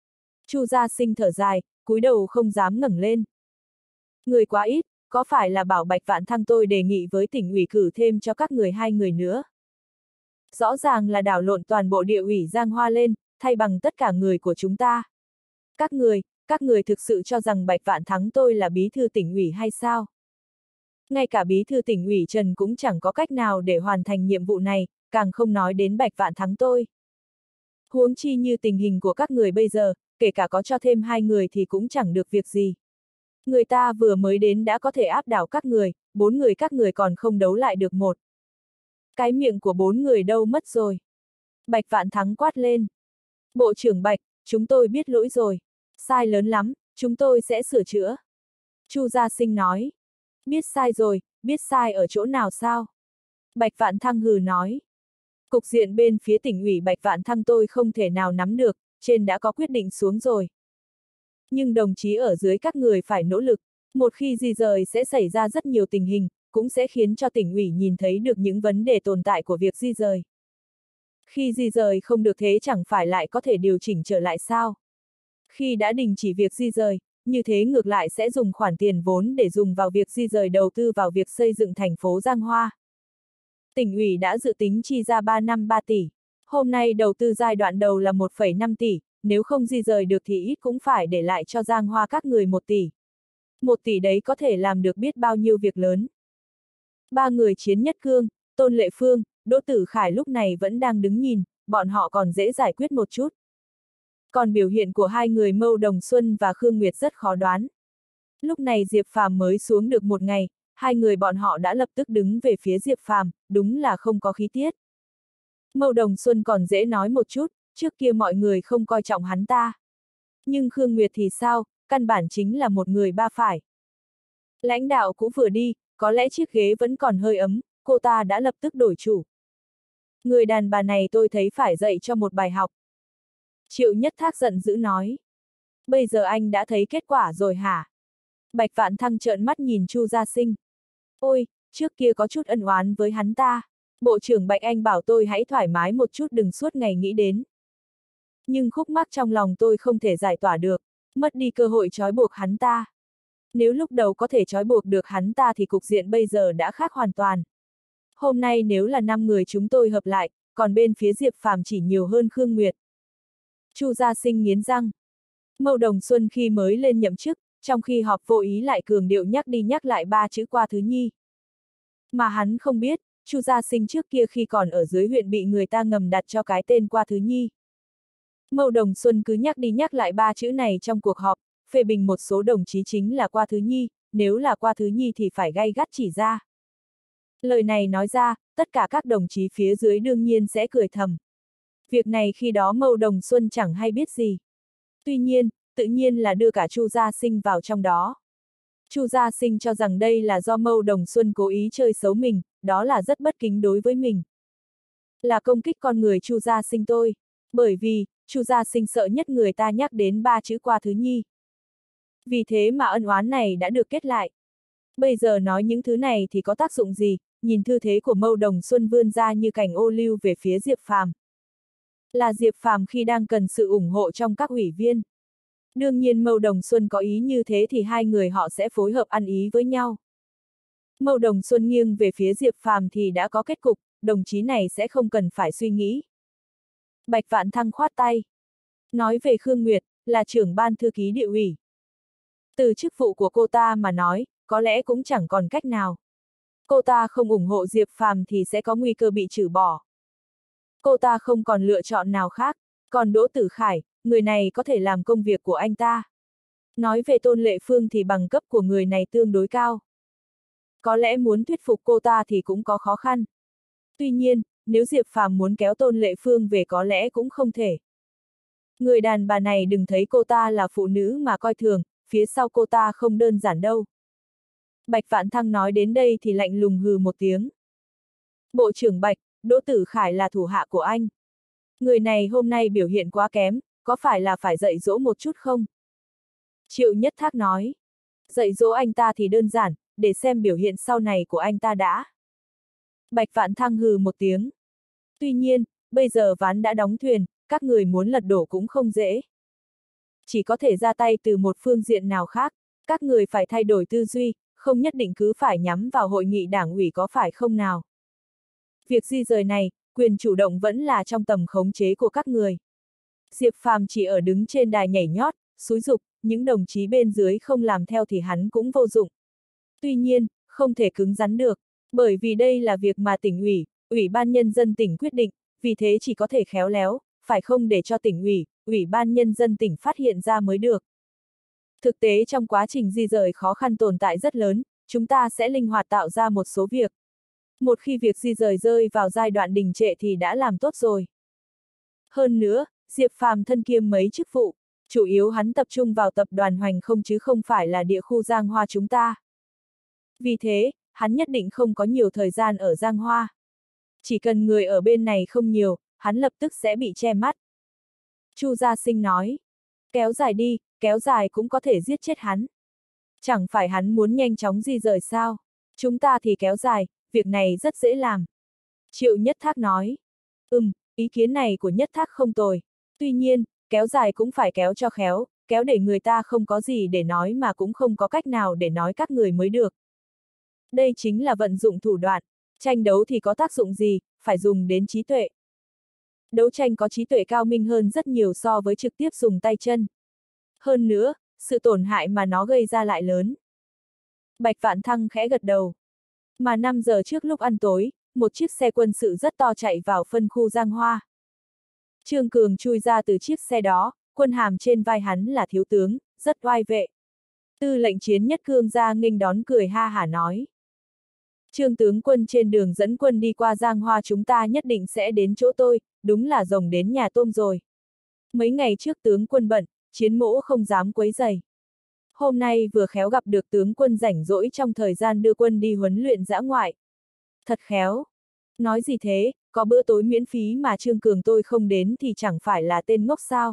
Chu Gia Sinh thở dài, cúi đầu không dám ngẩng lên. Người quá ít, có phải là bảo Bạch Vạn Thăng tôi đề nghị với tỉnh ủy cử thêm cho các người hai người nữa? Rõ ràng là đảo lộn toàn bộ địa ủy Giang Hoa lên, thay bằng tất cả người của chúng ta. Các người, các người thực sự cho rằng Bạch Vạn Thắng tôi là bí thư tỉnh ủy hay sao? Ngay cả bí thư tỉnh ủy Trần cũng chẳng có cách nào để hoàn thành nhiệm vụ này, càng không nói đến Bạch Vạn Thắng tôi. Huống chi như tình hình của các người bây giờ, kể cả có cho thêm hai người thì cũng chẳng được việc gì. Người ta vừa mới đến đã có thể áp đảo các người, bốn người các người còn không đấu lại được một. Cái miệng của bốn người đâu mất rồi? Bạch Vạn Thắng quát lên. Bộ trưởng Bạch, chúng tôi biết lỗi rồi. Sai lớn lắm, chúng tôi sẽ sửa chữa. Chu Gia Sinh nói. Biết sai rồi, biết sai ở chỗ nào sao? Bạch Vạn Thăng hừ nói. Cục diện bên phía tỉnh ủy Bạch Vạn Thăng tôi không thể nào nắm được, trên đã có quyết định xuống rồi. Nhưng đồng chí ở dưới các người phải nỗ lực, một khi di rời sẽ xảy ra rất nhiều tình hình, cũng sẽ khiến cho tỉnh ủy nhìn thấy được những vấn đề tồn tại của việc di rời. Khi di rời không được thế chẳng phải lại có thể điều chỉnh trở lại sao? Khi đã đình chỉ việc di rời, như thế ngược lại sẽ dùng khoản tiền vốn để dùng vào việc di rời đầu tư vào việc xây dựng thành phố Giang Hoa. Tỉnh ủy đã dự tính chi ra ba năm ba tỷ. Hôm nay đầu tư giai đoạn đầu là một phẩy năm tỷ, nếu không di rời được thì ít cũng phải để lại cho Giang Hoa các người một tỷ. Một tỷ đấy có thể làm được biết bao nhiêu việc lớn. Ba người Chiến Nhất Cương, Tôn Lệ Phương, Đỗ Tử Khải lúc này vẫn đang đứng nhìn, bọn họ còn dễ giải quyết một chút. Còn biểu hiện của hai người Mâu Đồng Xuân và Khương Nguyệt rất khó đoán. Lúc này Diệp Phàm mới xuống được một ngày, hai người bọn họ đã lập tức đứng về phía Diệp Phàm, đúng là không có khí tiết. Mâu Đồng Xuân còn dễ nói một chút, trước kia mọi người không coi trọng hắn ta. Nhưng Khương Nguyệt thì sao, căn bản chính là một người ba phải. Lãnh đạo cũng vừa đi, có lẽ chiếc ghế vẫn còn hơi ấm, cô ta đã lập tức đổi chủ. Người đàn bà này tôi thấy phải dạy cho một bài học. Triệu Nhất Thác giận dữ nói. Bây giờ anh đã thấy kết quả rồi hả? Bạch Vạn Thăng trợn mắt nhìn Chu Gia Sinh. Ôi, trước kia có chút ân oán với hắn ta. Bộ trưởng Bạch Anh bảo tôi hãy thoải mái một chút đừng suốt ngày nghĩ đến. Nhưng khúc mắc trong lòng tôi không thể giải tỏa được, mất đi cơ hội trói buộc hắn ta. Nếu lúc đầu có thể trói buộc được hắn ta thì cục diện bây giờ đã khác hoàn toàn. Hôm nay nếu là năm người chúng tôi hợp lại, còn bên phía Diệp Phàm chỉ nhiều hơn Khương Nguyệt. Chu Gia Sinh nghiến răng. Mâu Đồng Xuân khi mới lên nhậm chức, trong khi họp vô ý lại cường điệu nhắc đi nhắc lại ba chữ qua thứ nhi. Mà hắn không biết, Chu Gia Sinh trước kia khi còn ở dưới huyện bị người ta ngầm đặt cho cái tên qua thứ nhi. Mâu Đồng Xuân cứ nhắc đi nhắc lại ba chữ này trong cuộc họp, phê bình một số đồng chí chính là qua thứ nhi, nếu là qua thứ nhi thì phải gay gắt chỉ ra. Lời này nói ra, tất cả các đồng chí phía dưới đương nhiên sẽ cười thầm. Việc này khi đó Mâu Đồng Xuân chẳng hay biết gì. Tuy nhiên, tự nhiên là đưa cả Chu Gia Sinh vào trong đó. Chu Gia Sinh cho rằng đây là do Mâu Đồng Xuân cố ý chơi xấu mình, đó là rất bất kính đối với mình. Là công kích con người Chu Gia Sinh tôi, bởi vì, Chu Gia Sinh sợ nhất người ta nhắc đến ba chữ qua thứ nhi. Vì thế mà ân oán này đã được kết lại. Bây giờ nói những thứ này thì có tác dụng gì, nhìn tư thế của Mâu Đồng Xuân vươn ra như cành ô liu về phía Diệp Phàm. Là Diệp Phàm khi đang cần sự ủng hộ trong các ủy viên. Đương nhiên Mâu Đồng Xuân có ý như thế thì hai người họ sẽ phối hợp ăn ý với nhau. Mâu Đồng Xuân nghiêng về phía Diệp Phàm thì đã có kết cục, đồng chí này sẽ không cần phải suy nghĩ. Bạch Vạn Thăng khoát tay. Nói về Khương Nguyệt, là trưởng ban thư ký địa ủy. Từ chức vụ của cô ta mà nói, có lẽ cũng chẳng còn cách nào. Cô ta không ủng hộ Diệp Phàm thì sẽ có nguy cơ bị trừ bỏ. Cô ta không còn lựa chọn nào khác, còn Đỗ Tử Khải, người này có thể làm công việc của anh ta. Nói về Tôn Lệ Phương thì bằng cấp của người này tương đối cao. Có lẽ muốn thuyết phục cô ta thì cũng có khó khăn. Tuy nhiên, nếu Diệp Phàm muốn kéo Tôn Lệ Phương về có lẽ cũng không thể. Người đàn bà này đừng thấy cô ta là phụ nữ mà coi thường, phía sau cô ta không đơn giản đâu. Bạch Vạn Thăng nói đến đây thì lạnh lùng hừ một tiếng. Bộ trưởng Bạch, Đỗ Tử Khải là thủ hạ của anh. Người này hôm nay biểu hiện quá kém, có phải là phải dạy dỗ một chút không? Triệu Nhất Thác nói. Dạy dỗ anh ta thì đơn giản, để xem biểu hiện sau này của anh ta đã. Bạch Vạn Thăng hừ một tiếng. Tuy nhiên, bây giờ ván đã đóng thuyền, các người muốn lật đổ cũng không dễ. chỉ có thể ra tay từ một phương diện nào khác, các người phải thay đổi tư duy, không nhất định cứ phải nhắm vào hội nghị đảng ủy có phải không nào. Việc di rời này, quyền chủ động vẫn là trong tầm khống chế của các người. Diệp Phàm chỉ ở đứng trên đài nhảy nhót, xúi giục, những đồng chí bên dưới không làm theo thì hắn cũng vô dụng. Tuy nhiên, không thể cứng rắn được, bởi vì đây là việc mà tỉnh ủy, ủy ban nhân dân tỉnh quyết định, vì thế chỉ có thể khéo léo, phải không để cho tỉnh ủy, ủy ban nhân dân tỉnh phát hiện ra mới được. Thực tế trong quá trình di rời khó khăn tồn tại rất lớn, chúng ta sẽ linh hoạt tạo ra một số việc. Một khi việc di rời rơi vào giai đoạn đình trệ thì đã làm tốt rồi. Hơn nữa, Diệp Phàm thân kiêm mấy chức vụ, chủ yếu hắn tập trung vào tập đoàn Hoành Không chứ không phải là địa khu Giang Hoa chúng ta. Vì thế, hắn nhất định không có nhiều thời gian ở Giang Hoa. Chỉ cần người ở bên này không nhiều, hắn lập tức sẽ bị che mắt. Chu Gia Sinh nói, kéo dài đi, kéo dài cũng có thể giết chết hắn. Chẳng phải hắn muốn nhanh chóng di rời sao? Chúng ta thì kéo dài, việc này rất dễ làm. Triệu Nhất Thác nói, ừm, ý kiến này của Nhất Thác không tồi. Tuy nhiên, kéo dài cũng phải kéo cho khéo, kéo để người ta không có gì để nói mà cũng không có cách nào để nói các người mới được. Đây chính là vận dụng thủ đoạn, tranh đấu thì có tác dụng gì, phải dùng đến trí tuệ. Đấu tranh có trí tuệ cao minh hơn rất nhiều so với trực tiếp dùng tay chân. Hơn nữa, sự tổn hại mà nó gây ra lại lớn. Bạch Vạn Thăng khẽ gật đầu. Mà năm giờ trước lúc ăn tối, một chiếc xe quân sự rất to chạy vào phân khu Giang Hoa. Trương Cường chui ra từ chiếc xe đó, quân hàm trên vai hắn là thiếu tướng, rất oai vệ. Tư lệnh Chiến Nhất Cương ra nghênh đón cười ha hả nói. Trương tướng quân trên đường dẫn quân đi qua Giang Hoa chúng ta nhất định sẽ đến chỗ tôi, đúng là rồng đến nhà tôm rồi. Mấy ngày trước tướng quân bận, Chiến mỗ không dám quấy rầy. Hôm nay vừa khéo gặp được tướng quân rảnh rỗi trong thời gian đưa quân đi huấn luyện dã ngoại. Thật khéo. Nói gì thế, có bữa tối miễn phí mà Trương Cường tôi không đến thì chẳng phải là tên ngốc sao.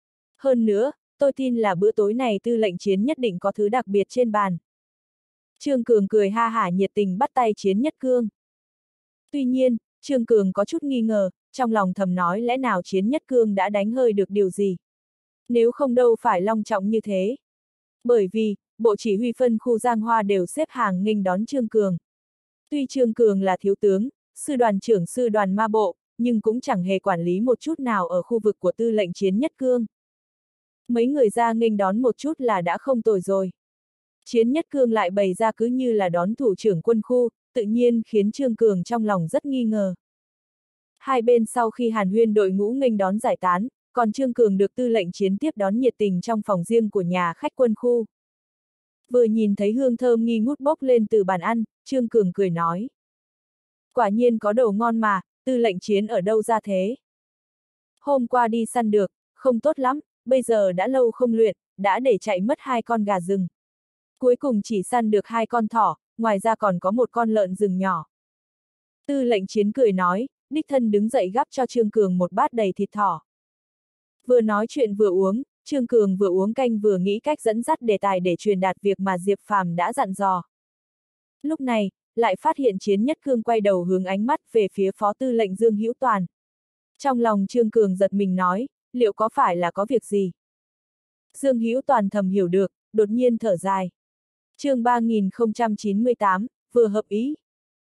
Hơn nữa, tôi tin là bữa tối này tư lệnh Chiến nhất định có thứ đặc biệt trên bàn. Trương Cường cười ha hả nhiệt tình bắt tay Chiến Nhất Cương. Tuy nhiên, Trương Cường có chút nghi ngờ, trong lòng thầm nói lẽ nào Chiến Nhất Cương đã đánh hơi được điều gì. Nếu không đâu phải long trọng như thế. Bởi vì, bộ chỉ huy phân khu Giang Hoa đều xếp hàng nghênh đón Trương Cường. Tuy Trương Cường là thiếu tướng, sư đoàn trưởng sư đoàn ma bộ, nhưng cũng chẳng hề quản lý một chút nào ở khu vực của tư lệnh Chiến Nhất Cương. Mấy người ra nghênh đón một chút là đã không tồi rồi. Chiến Nhất Cương lại bày ra cứ như là đón thủ trưởng quân khu, tự nhiên khiến Trương Cường trong lòng rất nghi ngờ. Hai bên sau khi hàn huyên đội ngũ nghênh đón giải tán, còn Trương Cường được tư lệnh Chiến tiếp đón nhiệt tình trong phòng riêng của nhà khách quân khu. Vừa nhìn thấy hương thơm nghi ngút bốc lên từ bàn ăn, Trương Cường cười nói. Quả nhiên có đồ ngon mà, tư lệnh Chiến ở đâu ra thế? Hôm qua đi săn được, không tốt lắm, bây giờ đã lâu không luyện, đã để chạy mất hai con gà rừng. Cuối cùng chỉ săn được hai con thỏ, ngoài ra còn có một con lợn rừng nhỏ. Tư lệnh Chiến cười nói, đích thân đứng dậy gắp cho Trương Cường một bát đầy thịt thỏ. Vừa nói chuyện vừa uống, Trương Cường vừa uống canh vừa nghĩ cách dẫn dắt đề tài để truyền đạt việc mà Diệp Phàm đã dặn dò. Lúc này, lại phát hiện Chiến Nhất Cương quay đầu hướng ánh mắt về phía phó tư lệnh Dương Hữu Toàn. Trong lòng Trương Cường giật mình nói, liệu có phải là có việc gì? Dương Hữu Toàn thầm hiểu được, đột nhiên thở dài. Chương ba nghìn không trăm chín mươi tám, vừa hợp ý.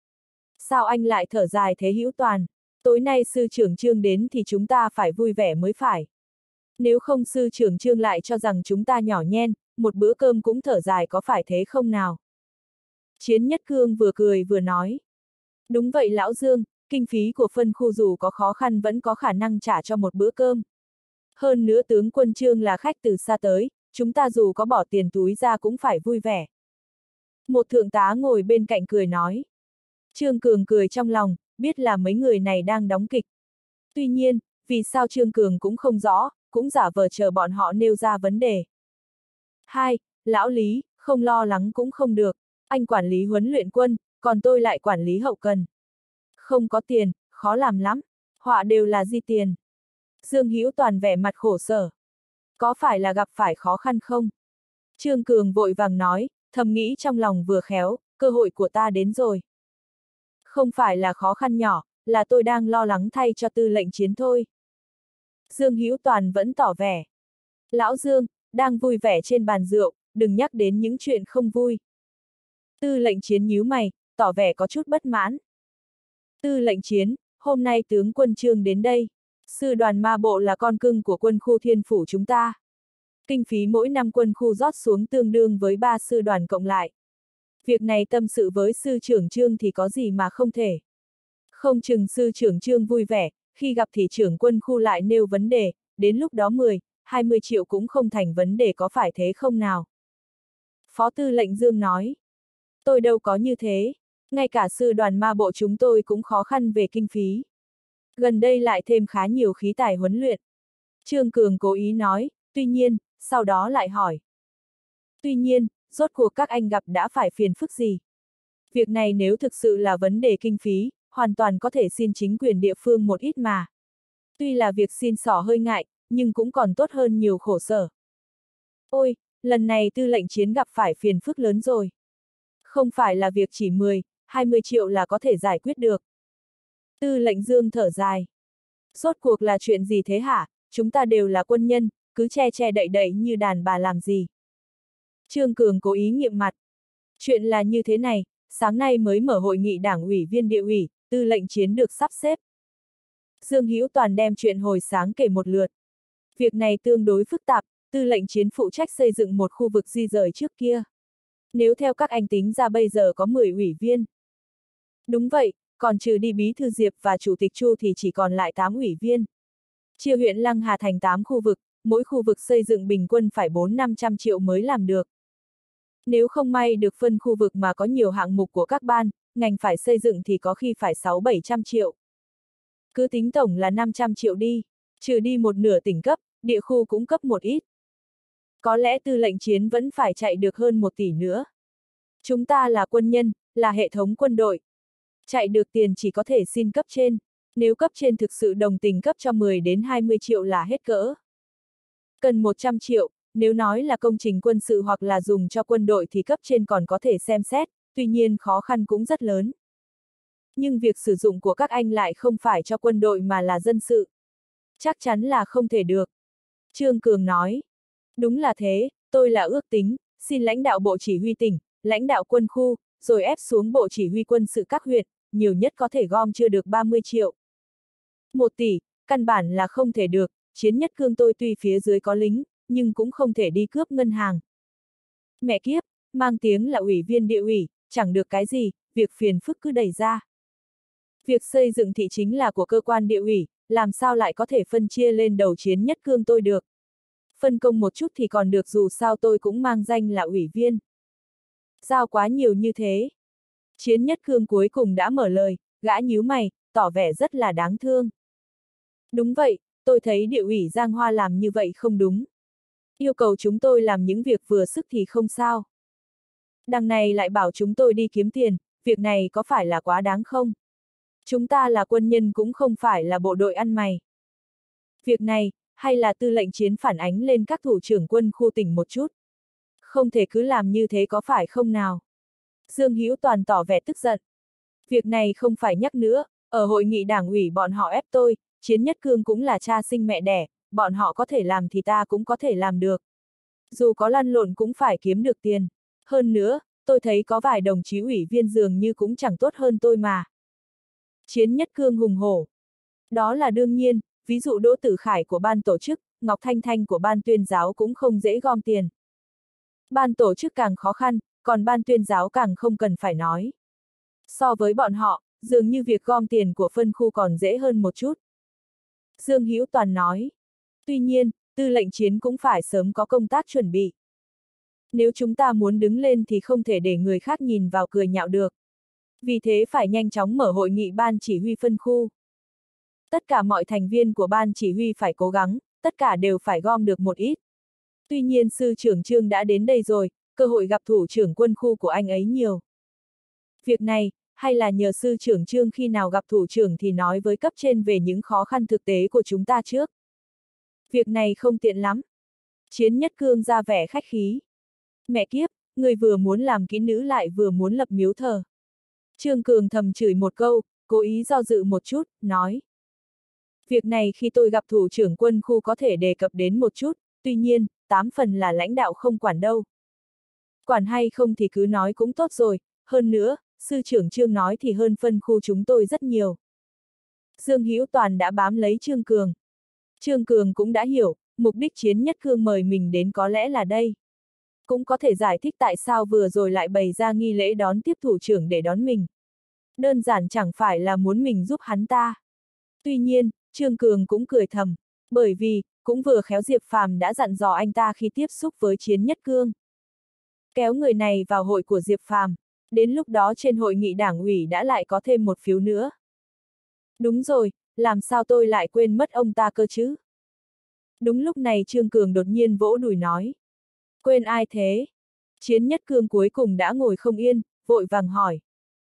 Sao anh lại thở dài thế Hữu Toàn? Tối nay sư trưởng Trương đến thì chúng ta phải vui vẻ mới phải. Nếu không sư trưởng Trương lại cho rằng chúng ta nhỏ nhen, một bữa cơm cũng thở dài có phải thế không nào? Chiến Nhất Cương vừa cười vừa nói. Đúng vậy lão Dương, kinh phí của phân khu dù có khó khăn vẫn có khả năng trả cho một bữa cơm. Hơn nữa tướng quân Trương là khách từ xa tới, chúng ta dù có bỏ tiền túi ra cũng phải vui vẻ. Một thượng tá ngồi bên cạnh cười nói. Trương Cường cười trong lòng, biết là mấy người này đang đóng kịch. Tuy nhiên, vì sao Trương Cường cũng không rõ, cũng giả vờ chờ bọn họ nêu ra vấn đề. Hai, lão Lý, không lo lắng cũng không được, anh quản lý huấn luyện quân, còn tôi lại quản lý hậu cần. Không có tiền, khó làm lắm, họa đều là di tiền. Dương Hữu Toàn vẻ mặt khổ sở. Có phải là gặp phải khó khăn không? Trương Cường vội vàng nói, thầm nghĩ trong lòng vừa khéo, cơ hội của ta đến rồi. Không phải là khó khăn nhỏ, là tôi đang lo lắng thay cho tư lệnh Chiến thôi. Dương Hữu Toàn vẫn tỏ vẻ. Lão Dương, đang vui vẻ trên bàn rượu, đừng nhắc đến những chuyện không vui. Tư lệnh Chiến nhíu mày, tỏ vẻ có chút bất mãn. Tư lệnh Chiến, hôm nay tướng quân Trương đến đây. Sư đoàn ma bộ là con cưng của quân khu thiên phủ chúng ta. Kinh phí mỗi năm quân khu rót xuống tương đương với ba sư đoàn cộng lại. Việc này tâm sự với sư trưởng Trương thì có gì mà không thể. Không chừng sư trưởng Trương vui vẻ, khi gặp thì trưởng quân khu lại nêu vấn đề, đến lúc đó mười, hai mươi triệu cũng không thành vấn đề, có phải thế không nào? Phó tư lệnh Dương nói. Tôi đâu có như thế, ngay cả sư đoàn ma bộ chúng tôi cũng khó khăn về kinh phí. Gần đây lại thêm khá nhiều khí tài huấn luyện. Trương Cường cố ý nói, tuy nhiên, sau đó lại hỏi. Tuy nhiên, rốt cuộc các anh gặp đã phải phiền phức gì? Việc này nếu thực sự là vấn đề kinh phí, hoàn toàn có thể xin chính quyền địa phương một ít mà. Tuy là việc xin xỏ hơi ngại, nhưng cũng còn tốt hơn nhiều khổ sở. Ôi, lần này tư lệnh Chiến gặp phải phiền phức lớn rồi. Không phải là việc chỉ mười, hai mươi triệu là có thể giải quyết được. Tư lệnh Dương thở dài. Rốt cuộc là chuyện gì thế hả? Chúng ta đều là quân nhân, cứ che che đậy đậy như đàn bà làm gì? Trương Cường cố ý nghiệm mặt. Chuyện là như thế này, sáng nay mới mở hội nghị đảng ủy viên địa ủy, tư lệnh Chiến được sắp xếp. Dương Hữu Toàn đem chuyện hồi sáng kể một lượt. Việc này tương đối phức tạp, tư lệnh Chiến phụ trách xây dựng một khu vực di rời trước kia. Nếu theo các anh tính ra bây giờ có mười ủy viên. Đúng vậy, còn trừ đi bí thư Diệp và chủ tịch Chu thì chỉ còn lại tám ủy viên. Chia huyện Lăng Hà thành tám khu vực, mỗi khu vực xây dựng bình quân phải bốn năm trăm triệu mới làm được. Nếu không may được phân khu vực mà có nhiều hạng mục của các ban, ngành phải xây dựng thì có khi phải sáu bảy trăm triệu. Cứ tính tổng là năm trăm triệu đi, trừ đi một nửa tỉnh cấp, địa khu cũng cấp một ít. Có lẽ tư lệnh Chiến vẫn phải chạy được hơn một tỷ nữa. Chúng ta là quân nhân, là hệ thống quân đội. Chạy được tiền chỉ có thể xin cấp trên, nếu cấp trên thực sự đồng tình cấp cho mười đến hai mươi triệu là hết cỡ. Cần một trăm triệu, nếu nói là công trình quân sự hoặc là dùng cho quân đội thì cấp trên còn có thể xem xét, tuy nhiên khó khăn cũng rất lớn. Nhưng việc sử dụng của các anh lại không phải cho quân đội mà là dân sự. Chắc chắn là không thể được. Trương Cường nói. Đúng là thế, tôi là ước tính, xin lãnh đạo bộ chỉ huy tỉnh, lãnh đạo quân khu, rồi ép xuống bộ chỉ huy quân sự các huyện, nhiều nhất có thể gom chưa được ba mươi triệu. Một tỷ, căn bản là không thể được, Chiến Nhất Cương tôi tuy phía dưới có lính, nhưng cũng không thể đi cướp ngân hàng. Mẹ kiếp, mang tiếng là ủy viên địa ủy, chẳng được cái gì, việc phiền phức cứ đẩy ra. Việc xây dựng thị chính là của cơ quan địa ủy, làm sao lại có thể phân chia lên đầu Chiến Nhất Cương tôi được. Phân công một chút thì còn được, dù sao tôi cũng mang danh là ủy viên. Giao quá nhiều như thế. Chiến Nhất Cương cuối cùng đã mở lời, gã nhíu mày, tỏ vẻ rất là đáng thương. Đúng vậy, tôi thấy địa ủy Giang Hoa làm như vậy không đúng. Yêu cầu chúng tôi làm những việc vừa sức thì không sao. Đằng này lại bảo chúng tôi đi kiếm tiền, việc này có phải là quá đáng không? Chúng ta là quân nhân cũng không phải là bộ đội ăn mày. Việc này, hay là tư lệnh Chiến phản ánh lên các thủ trưởng quân khu tỉnh một chút. Không thể cứ làm như thế có phải không nào? Dương Hữu Toàn tỏ vẻ tức giận. Việc này không phải nhắc nữa, ở hội nghị đảng ủy bọn họ ép tôi, Chiến Nhất Cương cũng là cha sinh mẹ đẻ, bọn họ có thể làm thì ta cũng có thể làm được. Dù có lăn lộn cũng phải kiếm được tiền. Hơn nữa, tôi thấy có vài đồng chí ủy viên dường như cũng chẳng tốt hơn tôi mà. Chiến Nhất Cương hùng hổ. Đó là đương nhiên, ví dụ Đỗ Tử Khải của ban tổ chức, Ngọc Thanh Thanh của ban tuyên giáo cũng không dễ gom tiền. Ban tổ chức càng khó khăn, còn ban tuyên giáo càng không cần phải nói. So với bọn họ, dường như việc gom tiền của phân khu còn dễ hơn một chút. Dương Hữu Toàn nói. Tuy nhiên, tư lệnh Chiến cũng phải sớm có công tác chuẩn bị. Nếu chúng ta muốn đứng lên thì không thể để người khác nhìn vào cười nhạo được. Vì thế phải nhanh chóng mở hội nghị ban chỉ huy phân khu. Tất cả mọi thành viên của ban chỉ huy phải cố gắng, tất cả đều phải gom được một ít. Tuy nhiên sư trưởng Trương đã đến đây rồi, cơ hội gặp thủ trưởng quân khu của anh ấy nhiều. Việc này, hay là nhờ sư trưởng Trương khi nào gặp thủ trưởng thì nói với cấp trên về những khó khăn thực tế của chúng ta trước. Việc này không tiện lắm. Chiến Nhất Cương ra vẻ khách khí. Mẹ kiếp, người vừa muốn làm kỹ nữ lại vừa muốn lập miếu thờ. Trương Cường thầm chửi một câu, cố ý do dự một chút, nói. Việc này khi tôi gặp thủ trưởng quân khu có thể đề cập đến một chút, tuy nhiên, tám phần là lãnh đạo không quản đâu. Quản hay không thì cứ nói cũng tốt rồi, hơn nữa, sư trưởng Trương nói thì hơn phân khu chúng tôi rất nhiều. Dương Hữu Toàn đã bám lấy Trương Cường. Trương Cường cũng đã hiểu, mục đích Chiến Nhất Cương mời mình đến có lẽ là đây. Cũng có thể giải thích tại sao vừa rồi lại bày ra nghi lễ đón tiếp thủ trưởng để đón mình. Đơn giản chẳng phải là muốn mình giúp hắn ta. Tuy nhiên, Trương Cường cũng cười thầm, bởi vì, cũng vừa khéo Diệp Phàm đã dặn dò anh ta khi tiếp xúc với Chiến Nhất Cương. Kéo người này vào hội của Diệp Phàm, đến lúc đó trên hội nghị đảng ủy đã lại có thêm một phiếu nữa. Đúng rồi, làm sao tôi lại quên mất ông ta cơ chứ? Đúng lúc này Trương Cường đột nhiên vỗ đùi nói. Quên ai thế? Chiến Nhất Cương cuối cùng đã ngồi không yên, vội vàng hỏi.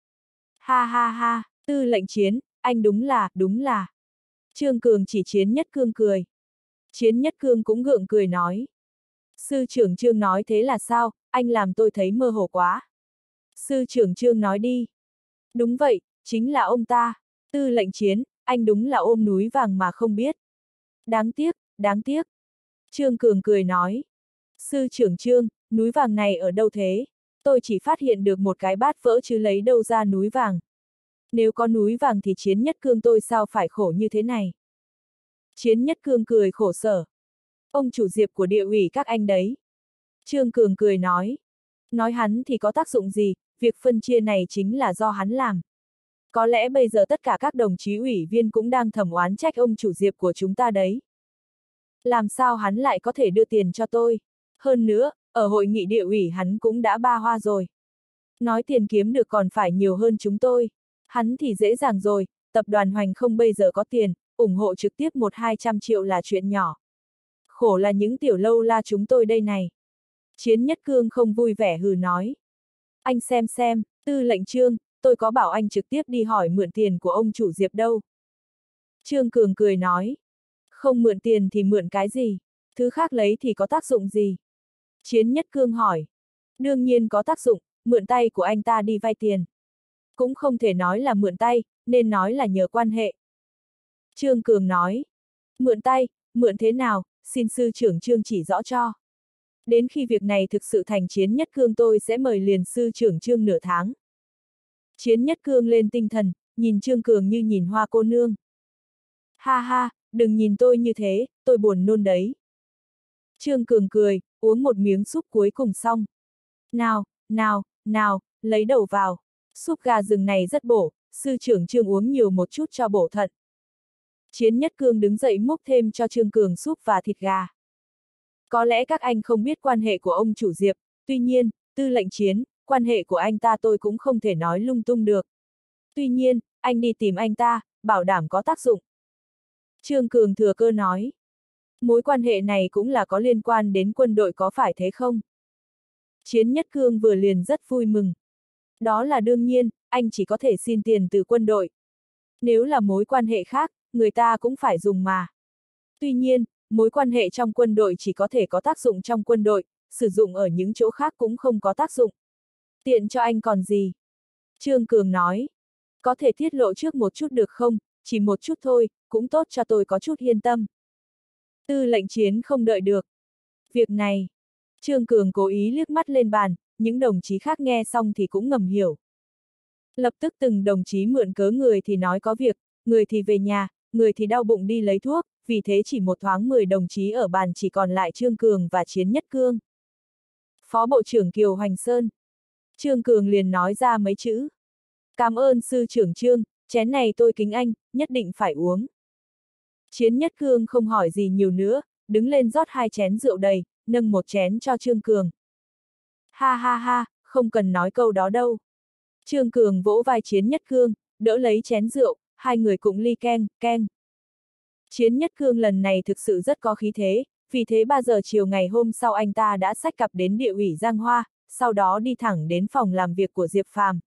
Ha ha ha, Tư lệnh Chiến, anh đúng là, đúng là. Trương Cường chỉ Chiến Nhất Cương cười. Chiến Nhất Cương cũng gượng cười nói. Sư trưởng Trương nói thế là sao, anh làm tôi thấy mơ hồ quá. Sư trưởng Trương nói đi. Đúng vậy, chính là ông ta. Tư lệnh Chiến, anh đúng là ôm núi vàng mà không biết. Đáng tiếc, đáng tiếc. Trương Cường cười nói. Sư trưởng Trương, núi vàng này ở đâu thế? Tôi chỉ phát hiện được một cái bát vỡ chứ lấy đâu ra núi vàng. Nếu có núi vàng thì Chiến Nhất Cương tôi sao phải khổ như thế này? Chiến Nhất Cương cười khổ sở. Ông chủ Diệp của địa ủy các anh đấy. Trương Cường cười nói. Nói hắn thì có tác dụng gì, việc phân chia này chính là do hắn làm. Có lẽ bây giờ tất cả các đồng chí ủy viên cũng đang thầm oán trách ông chủ Diệp của chúng ta đấy. Làm sao hắn lại có thể đưa tiền cho tôi? Hơn nữa, ở hội nghị địa ủy hắn cũng đã ba hoa rồi. Nói tiền kiếm được còn phải nhiều hơn chúng tôi. Hắn thì dễ dàng rồi, tập đoàn Hoành không bây giờ có tiền, ủng hộ trực tiếp một hai trăm triệu là chuyện nhỏ. Khổ là những tiểu lâu la chúng tôi đây này. Chiến Nhất Cương không vui vẻ hừ nói. Anh xem xem, Tư lệnh Trương, tôi có bảo anh trực tiếp đi hỏi mượn tiền của ông chủ Diệp đâu. Trương Cường cười nói. Không mượn tiền thì mượn cái gì? Thứ khác lấy thì có tác dụng gì? Chiến Nhất Cương hỏi. Đương nhiên có tác dụng, mượn tay của anh ta đi vay tiền. Cũng không thể nói là mượn tay, nên nói là nhờ quan hệ. Trương Cường nói. Mượn tay, mượn thế nào, xin sư trưởng Trương chỉ rõ cho. Đến khi việc này thực sự thành Chiến Nhất Cương tôi sẽ mời liền sư trưởng Trương nửa tháng. Chiến Nhất Cương lên tinh thần, nhìn Trương Cường như nhìn hoa cô nương. Ha ha, đừng nhìn tôi như thế, tôi buồn nôn đấy. Trương Cường cười, uống một miếng súp cuối cùng xong. Nào, nào, nào, lấy đầu vào. Súp gà rừng này rất bổ, sư trưởng Trương uống nhiều một chút cho bổ thận. Chiến Nhất Cương đứng dậy múc thêm cho Trương Cường súp và thịt gà. Có lẽ các anh không biết quan hệ của ông chủ Diệp, tuy nhiên, Tư lệnh Chiến, quan hệ của anh ta tôi cũng không thể nói lung tung được. Tuy nhiên, anh đi tìm anh ta, bảo đảm có tác dụng. Trương Cường thừa cơ nói. Mối quan hệ này cũng là có liên quan đến quân đội có phải thế không? Chiến Nhất Cương vừa liền rất vui mừng. Đó là đương nhiên, anh chỉ có thể xin tiền từ quân đội. Nếu là mối quan hệ khác, người ta cũng phải dùng mà. Tuy nhiên, mối quan hệ trong quân đội chỉ có thể có tác dụng trong quân đội, sử dụng ở những chỗ khác cũng không có tác dụng. Tiện cho anh còn gì? Trương Cường nói. Có thể tiết lộ trước một chút được không? Chỉ một chút thôi, cũng tốt cho tôi có chút yên tâm. Tư lệnh Chiến không đợi được. Việc này, Trương Cường cố ý liếc mắt lên bàn, những đồng chí khác nghe xong thì cũng ngầm hiểu. Lập tức từng đồng chí mượn cớ người thì nói có việc, người thì về nhà, người thì đau bụng đi lấy thuốc, vì thế chỉ một thoáng mười đồng chí ở bàn chỉ còn lại Trương Cường và Chiến Nhất Cương. Phó Bộ trưởng Kiều Hoành Sơn. Trương Cường liền nói ra mấy chữ. Cảm ơn sư trưởng Trương, chén này tôi kính anh, nhất định phải uống. Chiến Nhất Cương không hỏi gì nhiều nữa, đứng lên rót hai chén rượu đầy, nâng một chén cho Trương Cường. Ha ha ha, không cần nói câu đó đâu. Trương Cường vỗ vai Chiến Nhất Cương, đỡ lấy chén rượu, hai người cũng ly keng, keng. Chiến Nhất Cương lần này thực sự rất có khí thế, vì thế ba giờ chiều ngày hôm sau anh ta đã xách cặp đến địa ủy Giang Hoa, sau đó đi thẳng đến phòng làm việc của Diệp Phàm.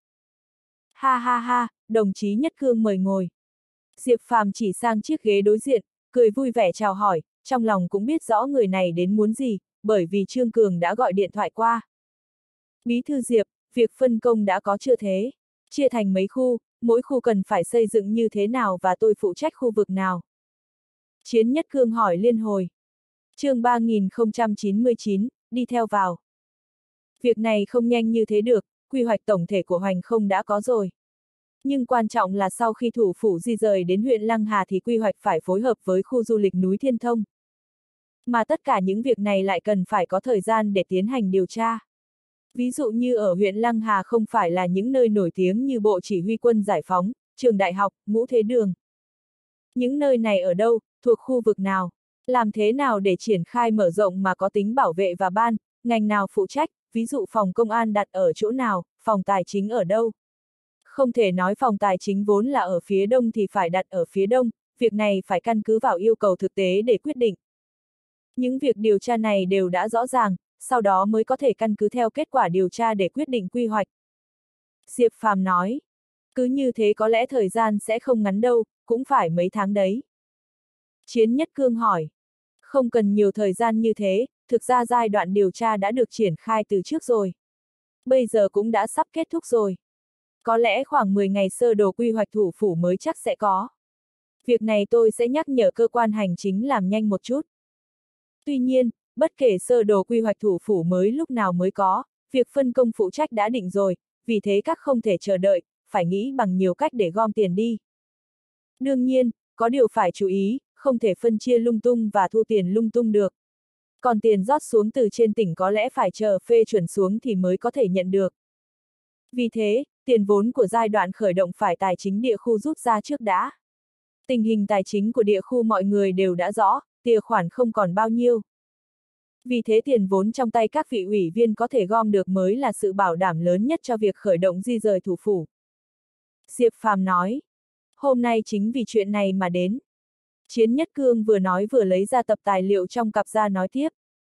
Ha ha ha, đồng chí Nhất Cương mời ngồi. Diệp Phàm chỉ sang chiếc ghế đối diện, cười vui vẻ chào hỏi, trong lòng cũng biết rõ người này đến muốn gì, bởi vì Trương Cường đã gọi điện thoại qua. Bí thư Diệp, việc phân công đã có chưa thế? Chia thành mấy khu, mỗi khu cần phải xây dựng như thế nào và tôi phụ trách khu vực nào? Chiến Nhất Cương hỏi liên hồi. Chương ba nghìn không trăm chín mươi chín, đi theo vào. Việc này không nhanh như thế được, quy hoạch tổng thể của Hoành Không đã có rồi. Nhưng quan trọng là sau khi thủ phủ di rời đến huyện Lăng Hà thì quy hoạch phải phối hợp với khu du lịch núi Thiên Thông. Mà tất cả những việc này lại cần phải có thời gian để tiến hành điều tra. Ví dụ như ở huyện Lăng Hà không phải là những nơi nổi tiếng như Bộ Chỉ huy Quân Giải phóng, trường đại học, Ngũ Thế Đường. Những nơi này ở đâu, thuộc khu vực nào? Làm thế nào để triển khai mở rộng mà có tính bảo vệ và ban, ngành nào phụ trách, ví dụ phòng công an đặt ở chỗ nào, phòng tài chính ở đâu? Không thể nói phòng tài chính vốn là ở phía đông thì phải đặt ở phía đông, việc này phải căn cứ vào yêu cầu thực tế để quyết định. Những việc điều tra này đều đã rõ ràng, sau đó mới có thể căn cứ theo kết quả điều tra để quyết định quy hoạch. Diệp Phàm nói, cứ như thế có lẽ thời gian sẽ không ngắn đâu, cũng phải mấy tháng đấy. Chiến Nhất Cương hỏi, không cần nhiều thời gian như thế, thực ra giai đoạn điều tra đã được triển khai từ trước rồi. Bây giờ cũng đã sắp kết thúc rồi. Có lẽ khoảng mười ngày sơ đồ quy hoạch thủ phủ mới chắc sẽ có. Việc này tôi sẽ nhắc nhở cơ quan hành chính làm nhanh một chút. Tuy nhiên, bất kể sơ đồ quy hoạch thủ phủ mới lúc nào mới có, việc phân công phụ trách đã định rồi, vì thế các không thể chờ đợi, phải nghĩ bằng nhiều cách để gom tiền đi. Đương nhiên, có điều phải chú ý, không thể phân chia lung tung và thu tiền lung tung được. Còn tiền rót xuống từ trên tỉnh có lẽ phải chờ phê chuẩn xuống thì mới có thể nhận được. Vì thế, tiền vốn của giai đoạn khởi động phải tài chính địa khu rút ra trước đã. Tình hình tài chính của địa khu mọi người đều đã rõ, tiền khoản không còn bao nhiêu. Vì thế tiền vốn trong tay các vị ủy viên có thể gom được mới là sự bảo đảm lớn nhất cho việc khởi động di rời thủ phủ. Diệp Phàm nói, hôm nay chính vì chuyện này mà đến. Chiến Nhất Cương vừa nói vừa lấy ra tập tài liệu trong cặp ra nói tiếp.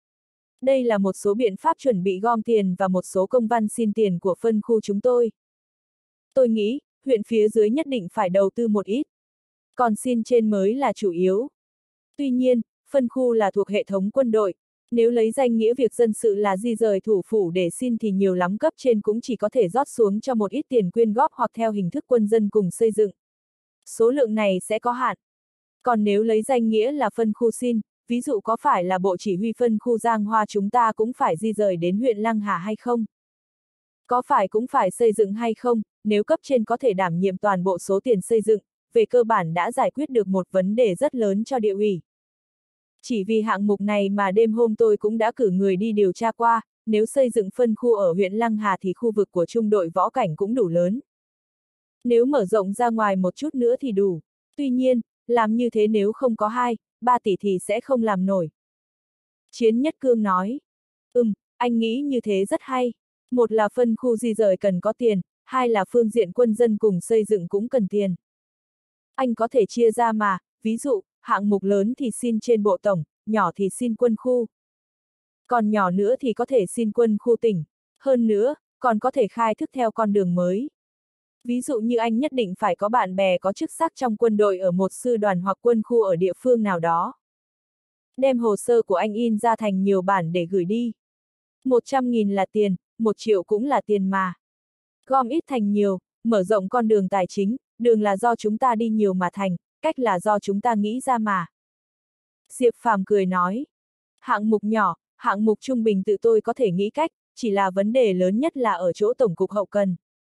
Đây là một số biện pháp chuẩn bị gom tiền và một số công văn xin tiền của phân khu chúng tôi. Tôi nghĩ, huyện phía dưới nhất định phải đầu tư một ít. Còn xin trên mới là chủ yếu. Tuy nhiên, phân khu là thuộc hệ thống quân đội. Nếu lấy danh nghĩa việc dân sự là di rời thủ phủ để xin thì nhiều lắm cấp trên cũng chỉ có thể rót xuống cho một ít tiền quyên góp hoặc theo hình thức quân dân cùng xây dựng. Số lượng này sẽ có hạn. Còn nếu lấy danh nghĩa là phân khu xin, ví dụ có phải là Bộ Chỉ huy phân khu Giang Hoa chúng ta cũng phải di rời đến huyện Lăng Hà hay không? Có phải cũng phải xây dựng hay không, nếu cấp trên có thể đảm nhiệm toàn bộ số tiền xây dựng, về cơ bản đã giải quyết được một vấn đề rất lớn cho địa ủy. Chỉ vì hạng mục này mà đêm hôm tôi cũng đã cử người đi điều tra qua, nếu xây dựng phân khu ở huyện Lăng Hà thì khu vực của trung đội võ cảnh cũng đủ lớn. Nếu mở rộng ra ngoài một chút nữa thì đủ. Tuy nhiên, làm như thế nếu không có hai, ba tỷ thì sẽ không làm nổi. Chiến Nhất Cương nói, ừm, anh nghĩ như thế rất hay. Một là phân khu di rời cần có tiền, hai là phương diện quân dân cùng xây dựng cũng cần tiền. Anh có thể chia ra mà, ví dụ, hạng mục lớn thì xin trên bộ tổng, nhỏ thì xin quân khu. Còn nhỏ nữa thì có thể xin quân khu tỉnh. Hơn nữa, còn có thể khai thức theo con đường mới. Ví dụ như anh nhất định phải có bạn bè có chức sắc trong quân đội ở một sư đoàn hoặc quân khu ở địa phương nào đó. Đem hồ sơ của anh in ra thành nhiều bản để gửi đi. Một trăm nghìn là tiền, một triệu cũng là tiền mà. Gom ít thành nhiều, mở rộng con đường tài chính, đường là do chúng ta đi nhiều mà thành, cách là do chúng ta nghĩ ra mà. Diệp Phàm cười nói, hạng mục nhỏ, hạng mục trung bình tự tôi có thể nghĩ cách, chỉ là vấn đề lớn nhất là ở chỗ tổng cục hậu cần.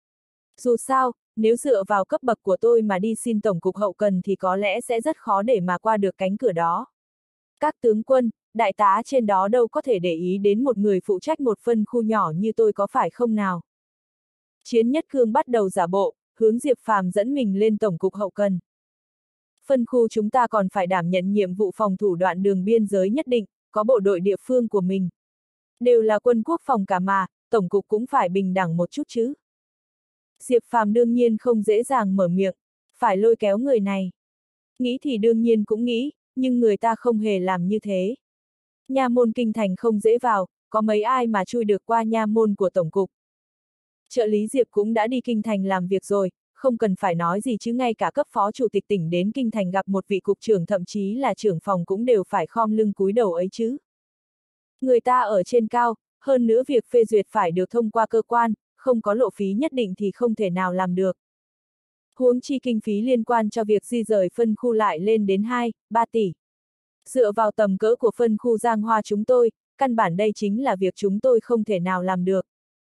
Dù sao, nếu dựa vào cấp bậc của tôi mà đi xin tổng cục hậu cần thì có lẽ sẽ rất khó để mà qua được cánh cửa đó. Các tướng quân, đại tá trên đó đâu có thể để ý đến một người phụ trách một phân khu nhỏ như tôi có phải không nào? Chiến Nhất Cương bắt đầu giả bộ, hướng Diệp Phàm dẫn mình lên tổng cục hậu cần. Phân khu chúng ta còn phải đảm nhận nhiệm vụ phòng thủ đoạn đường biên giới nhất định, có bộ đội địa phương của mình. Đều là quân quốc phòng cả mà, tổng cục cũng phải bình đẳng một chút chứ. Diệp Phàm đương nhiên không dễ dàng mở miệng, phải lôi kéo người này. Nghĩ thì đương nhiên cũng nghĩ, nhưng người ta không hề làm như thế. Nha môn kinh thành không dễ vào, có mấy ai mà chui được qua nha môn của tổng cục. Trợ lý Diệp cũng đã đi kinh thành làm việc rồi, không cần phải nói gì chứ ngay cả cấp phó chủ tịch tỉnh đến kinh thành gặp một vị cục trưởng thậm chí là trưởng phòng cũng đều phải khom lưng cúi đầu ấy chứ. Người ta ở trên cao, hơn nữa việc phê duyệt phải được thông qua cơ quan, không có lộ phí nhất định thì không thể nào làm được. Huống chi kinh phí liên quan cho việc di rời phân khu lại lên đến hai, ba tỷ. Dựa vào tầm cỡ của phân khu Giang Hoa chúng tôi, căn bản đây chính là việc chúng tôi không thể nào làm được.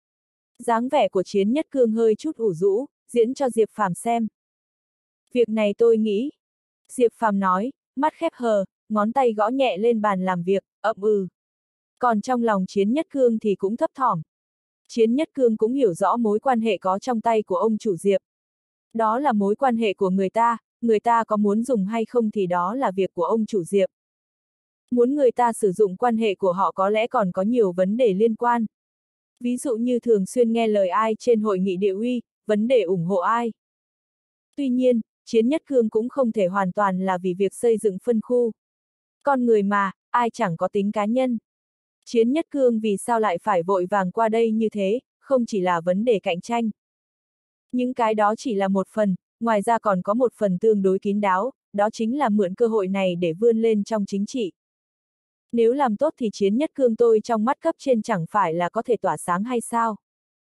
Dáng vẻ của Chiến Nhất Cương hơi chút ủ rũ, diễn cho Diệp Phàm xem. Việc này tôi nghĩ. Diệp Phàm nói, mắt khép hờ, ngón tay gõ nhẹ lên bàn làm việc, ậm ừ. Còn trong lòng Chiến Nhất Cương thì cũng thấp thỏm. Chiến Nhất Cương cũng hiểu rõ mối quan hệ có trong tay của ông chủ Diệp. Đó là mối quan hệ của người ta, người ta có muốn dùng hay không thì đó là việc của ông chủ Diệp. Muốn người ta sử dụng quan hệ của họ có lẽ còn có nhiều vấn đề liên quan. Ví dụ như thường xuyên nghe lời ai trên hội nghị địa uy, vấn đề ủng hộ ai. Tuy nhiên, Chiến Nhất Cương cũng không thể hoàn toàn là vì việc xây dựng phân khu. Con người mà, ai chẳng có tính cá nhân. Chiến Nhất Cương vì sao lại phải vội vàng qua đây như thế, không chỉ là vấn đề cạnh tranh. Những cái đó chỉ là một phần, ngoài ra còn có một phần tương đối kín đáo, đó chính là mượn cơ hội này để vươn lên trong chính trị. Nếu làm tốt thì Chiến Nhất Cương tôi trong mắt cấp trên chẳng phải là có thể tỏa sáng hay sao?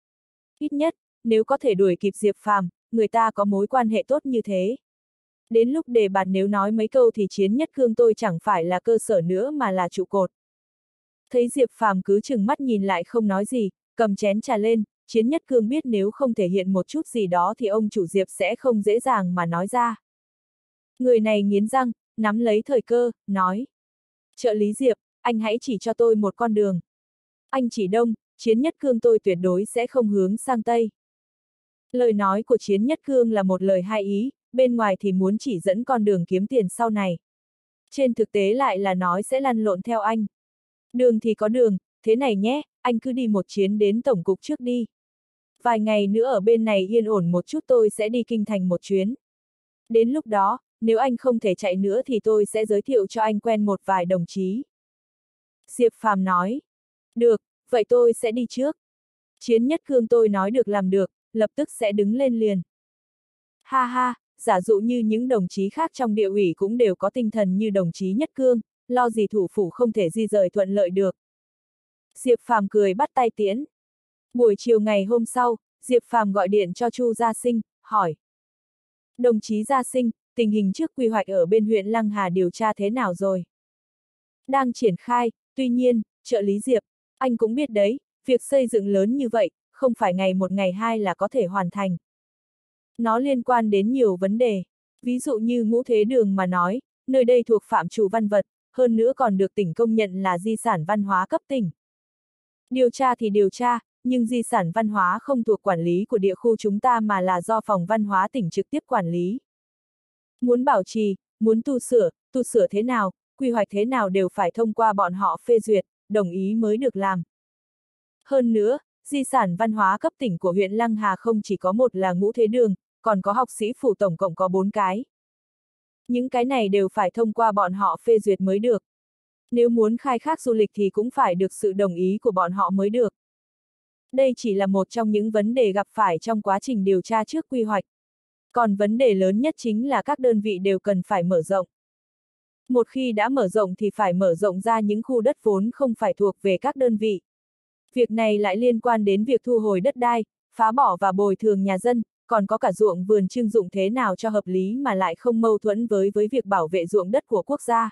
Ít nhất, nếu có thể đuổi kịp Diệp Phàm, người ta có mối quan hệ tốt như thế. Đến lúc đề bạt nếu nói mấy câu thì Chiến Nhất Cương tôi chẳng phải là cơ sở nữa mà là trụ cột. Thấy Diệp Phàm cứ chừng mắt nhìn lại không nói gì, cầm chén trà lên, Chiến Nhất Cương biết nếu không thể hiện một chút gì đó thì ông chủ Diệp sẽ không dễ dàng mà nói ra. Người này nghiến răng, nắm lấy thời cơ, nói. Trợ lý Diệp, anh hãy chỉ cho tôi một con đường. Anh chỉ đông, Chiến Nhất Cương tôi tuyệt đối sẽ không hướng sang Tây. Lời nói của Chiến Nhất Cương là một lời hai ý, bên ngoài thì muốn chỉ dẫn con đường kiếm tiền sau này. Trên thực tế lại là nói sẽ lăn lộn theo anh. Đường thì có đường, thế này nhé, anh cứ đi một chuyến đến tổng cục trước đi. Vài ngày nữa ở bên này yên ổn một chút tôi sẽ đi kinh thành một chuyến. Đến lúc đó, nếu anh không thể chạy nữa thì tôi sẽ giới thiệu cho anh quen một vài đồng chí. Diệp Phàm nói. Được, vậy tôi sẽ đi trước. Chiến Nhất Cương tôi nói được làm được, lập tức sẽ đứng lên liền. Ha ha, giả dụ như những đồng chí khác trong địa ủy cũng đều có tinh thần như đồng chí Nhất Cương, lo gì thủ phủ không thể di rời thuận lợi được. Diệp Phàm cười bắt tay tiễn. Buổi chiều ngày hôm sau, Diệp Phàm gọi điện cho Chu Gia Sinh, hỏi. Đồng chí Gia Sinh, tình hình trước quy hoạch ở bên huyện Lăng Hà điều tra thế nào rồi? Đang triển khai, tuy nhiên, trợ lý Diệp, anh cũng biết đấy, việc xây dựng lớn như vậy, không phải ngày một ngày hai là có thể hoàn thành. Nó liên quan đến nhiều vấn đề, ví dụ như Ngũ Thế Đường mà nói, nơi đây thuộc phạm trù văn vật, hơn nữa còn được tỉnh công nhận là di sản văn hóa cấp tỉnh. Điều tra thì điều tra, nhưng di sản văn hóa không thuộc quản lý của địa khu chúng ta mà là do phòng văn hóa tỉnh trực tiếp quản lý. Muốn bảo trì, muốn tu sửa, tu sửa thế nào, quy hoạch thế nào đều phải thông qua bọn họ phê duyệt, đồng ý mới được làm. Hơn nữa, di sản văn hóa cấp tỉnh của huyện Lăng Hà không chỉ có một là Ngũ Thế Đường, còn có học sĩ phủ tổng cộng có bốn cái. Những cái này đều phải thông qua bọn họ phê duyệt mới được. Nếu muốn khai thác du lịch thì cũng phải được sự đồng ý của bọn họ mới được. Đây chỉ là một trong những vấn đề gặp phải trong quá trình điều tra trước quy hoạch. Còn vấn đề lớn nhất chính là các đơn vị đều cần phải mở rộng. Một khi đã mở rộng thì phải mở rộng ra những khu đất vốn không phải thuộc về các đơn vị. Việc này lại liên quan đến việc thu hồi đất đai, phá bỏ và bồi thường nhà dân, còn có cả ruộng vườn trưng dụng thế nào cho hợp lý mà lại không mâu thuẫn với với việc bảo vệ ruộng đất của quốc gia.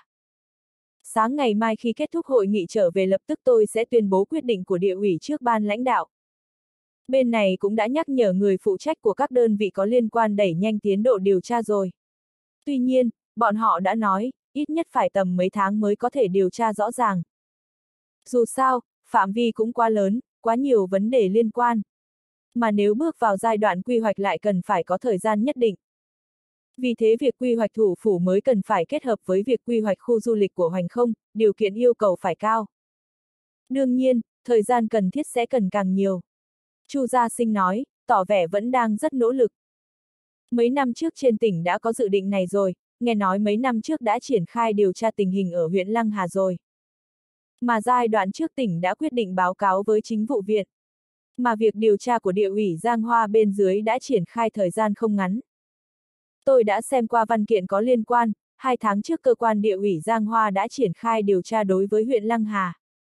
Sáng ngày mai khi kết thúc hội nghị trở về lập tức tôi sẽ tuyên bố quyết định của địa ủy trước ban lãnh đạo. Bên này cũng đã nhắc nhở người phụ trách của các đơn vị có liên quan đẩy nhanh tiến độ điều tra rồi. Tuy nhiên, bọn họ đã nói, ít nhất phải tầm mấy tháng mới có thể điều tra rõ ràng. Dù sao, phạm vi cũng quá lớn, quá nhiều vấn đề liên quan. Mà nếu bước vào giai đoạn quy hoạch lại cần phải có thời gian nhất định. Vì thế việc quy hoạch thủ phủ mới cần phải kết hợp với việc quy hoạch khu du lịch của Hoành Không, điều kiện yêu cầu phải cao. Đương nhiên, thời gian cần thiết sẽ cần càng nhiều. Chu Gia Sinh nói, tỏ vẻ vẫn đang rất nỗ lực. Mấy năm trước trên tỉnh đã có dự định này rồi, nghe nói mấy năm trước đã triển khai điều tra tình hình ở huyện Lăng Hà rồi. Mà giai đoạn trước tỉnh đã quyết định báo cáo với chính vụ viện. Mà việc điều tra của địa ủy Giang Hoa bên dưới đã triển khai thời gian không ngắn. Tôi đã xem qua văn kiện có liên quan, hai tháng trước cơ quan địa ủy Giang Hoa đã triển khai điều tra đối với huyện Lăng Hà.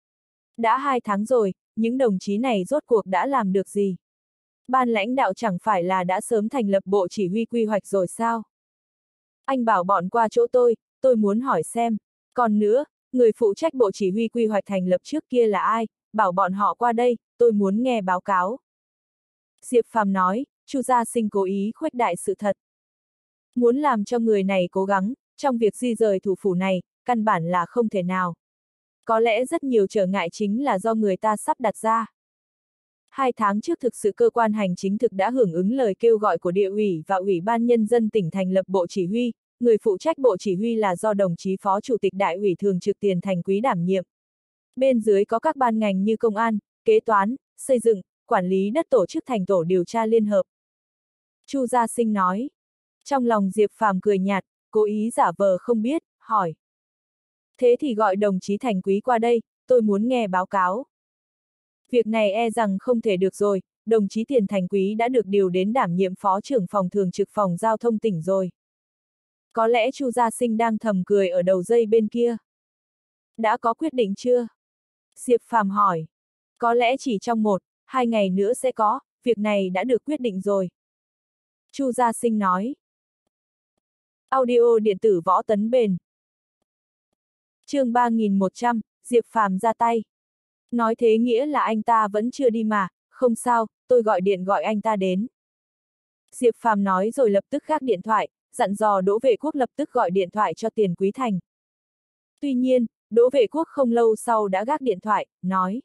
Đã hai tháng rồi, những đồng chí này rốt cuộc đã làm được gì? Ban lãnh đạo chẳng phải là đã sớm thành lập bộ chỉ huy quy hoạch rồi sao? Anh bảo bọn qua chỗ tôi, tôi muốn hỏi xem, Còn nữa, người phụ trách bộ chỉ huy quy hoạch thành lập trước kia là ai, bảo bọn họ qua đây, tôi muốn nghe báo cáo. Diệp Phàm nói, Chu Gia Sinh cố ý khuếch đại sự thật. Muốn làm cho người này cố gắng, trong việc di rời thủ phủ này, căn bản là không thể nào. Có lẽ rất nhiều trở ngại chính là do người ta sắp đặt ra. Hai tháng trước thực sự cơ quan hành chính thực đã hưởng ứng lời kêu gọi của địa ủy và Ủy ban Nhân dân tỉnh thành lập bộ chỉ huy, người phụ trách bộ chỉ huy là do đồng chí Phó Chủ tịch Đại ủy Thường trực Tiền Thành Quý đảm nhiệm. Bên dưới có các ban ngành như công an, kế toán, xây dựng, quản lý đất tổ chức thành tổ điều tra liên hợp. Chu Gia Sinh nói. Trong lòng Diệp Phàm cười nhạt, cố ý giả vờ không biết, hỏi. Thế thì gọi đồng chí Thành Quý qua đây, tôi muốn nghe báo cáo. Việc này e rằng không thể được rồi, đồng chí Tiền Thành Quý đã được điều đến đảm nhiệm phó trưởng phòng thường trực phòng giao thông tỉnh rồi. Có lẽ Chu Gia Sinh đang thầm cười ở đầu dây bên kia. Đã có quyết định chưa? Diệp Phàm hỏi. Có lẽ chỉ trong một, hai ngày nữa sẽ có, việc này đã được quyết định rồi. Chu Gia Sinh nói. Audio điện tử Võ Tấn Bền. Chương ba nghìn một trăm, Diệp Phàm ra tay. Nói thế nghĩa là anh ta vẫn chưa đi mà, không sao, tôi gọi điện gọi anh ta đến. Diệp Phàm nói rồi lập tức gác điện thoại, dặn dò Đỗ Vệ Quốc lập tức gọi điện thoại cho Tiền Quý Thành. Tuy nhiên, Đỗ Vệ Quốc không lâu sau đã gác điện thoại, nói.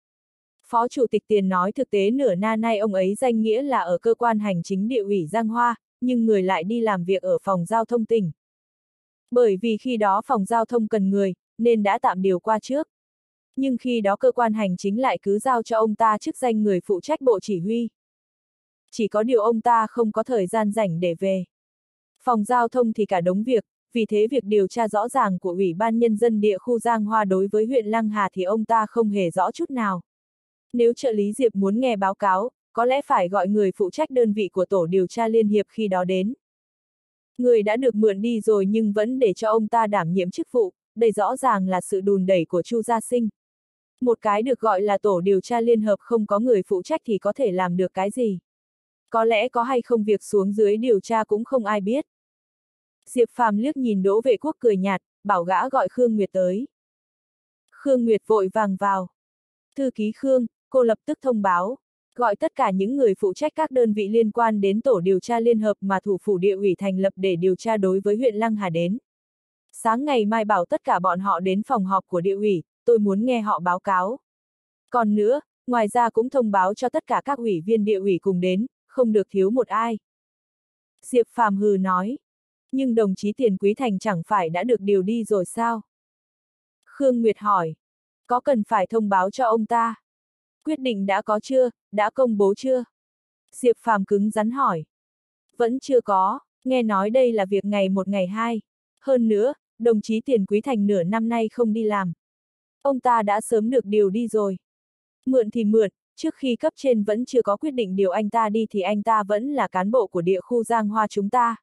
Phó Chủ tịch Tiền nói thực tế nửa na nay ông ấy danh nghĩa là ở cơ quan hành chính địa ủy Giang Hoa, nhưng người lại đi làm việc ở phòng giao thông tỉnh. Bởi vì khi đó phòng giao thông cần người, nên đã tạm điều qua trước. Nhưng khi đó cơ quan hành chính lại cứ giao cho ông ta chức danh người phụ trách bộ chỉ huy. Chỉ có điều ông ta không có thời gian rảnh để về. Phòng giao thông thì cả đống việc, vì thế việc điều tra rõ ràng của Ủy ban Nhân dân địa khu Giang Hoa đối với huyện Lăng Hà thì ông ta không hề rõ chút nào. Nếu trợ lý Diệp muốn nghe báo cáo, có lẽ phải gọi người phụ trách đơn vị của tổ điều tra liên hiệp khi đó đến. Người đã được mượn đi rồi nhưng vẫn để cho ông ta đảm nhiệm chức vụ, đây rõ ràng là sự đùn đẩy của Chu Gia Sinh. Một cái được gọi là tổ điều tra liên hợp không có người phụ trách thì có thể làm được cái gì? Có lẽ có hay không việc xuống dưới điều tra cũng không ai biết. Diệp Phàm liếc nhìn Đỗ Vệ Quốc cười nhạt, bảo gã gọi Khương Nguyệt tới. Khương Nguyệt vội vàng vào. Thư ký Khương, cô lập tức thông báo, gọi tất cả những người phụ trách các đơn vị liên quan đến tổ điều tra liên hợp mà thủ phủ địa ủy thành lập để điều tra đối với huyện Lăng Hà đến. Sáng ngày mai bảo tất cả bọn họ đến phòng họp của địa ủy, tôi muốn nghe họ báo cáo. Còn nữa, ngoài ra cũng thông báo cho tất cả các ủy viên địa ủy cùng đến, không được thiếu một ai. Diệp Phàm hừ nói. Nhưng đồng chí Tiền Quý Thành chẳng phải đã được điều đi rồi sao? Khương Nguyệt hỏi. Có cần phải thông báo cho ông ta? Quyết định đã có chưa, đã công bố chưa? Diệp Phàm cứng rắn hỏi. Vẫn chưa có, nghe nói đây là việc ngày một ngày hai. Hơn nữa, đồng chí Tiền Quý Thành nửa năm nay không đi làm. Ông ta đã sớm được điều đi rồi. Mượn thì mượn, trước khi cấp trên vẫn chưa có quyết định điều anh ta đi thì anh ta vẫn là cán bộ của địa khu Giang Hoa chúng ta.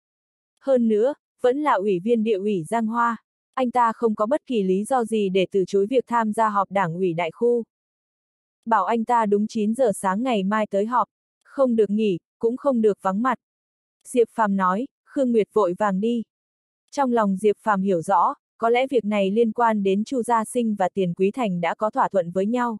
Hơn nữa, vẫn là ủy viên địa ủy Giang Hoa. Anh ta không có bất kỳ lý do gì để từ chối việc tham gia họp đảng ủy đại khu. Bảo anh ta đúng chín giờ sáng ngày mai tới họp, không được nghỉ, cũng không được vắng mặt. Diệp Phàm nói, Khương Nguyệt vội vàng đi. Trong lòng Diệp Phàm hiểu rõ, có lẽ việc này liên quan đến Chu Gia Sinh và Tiền Quý Thành đã có thỏa thuận với nhau.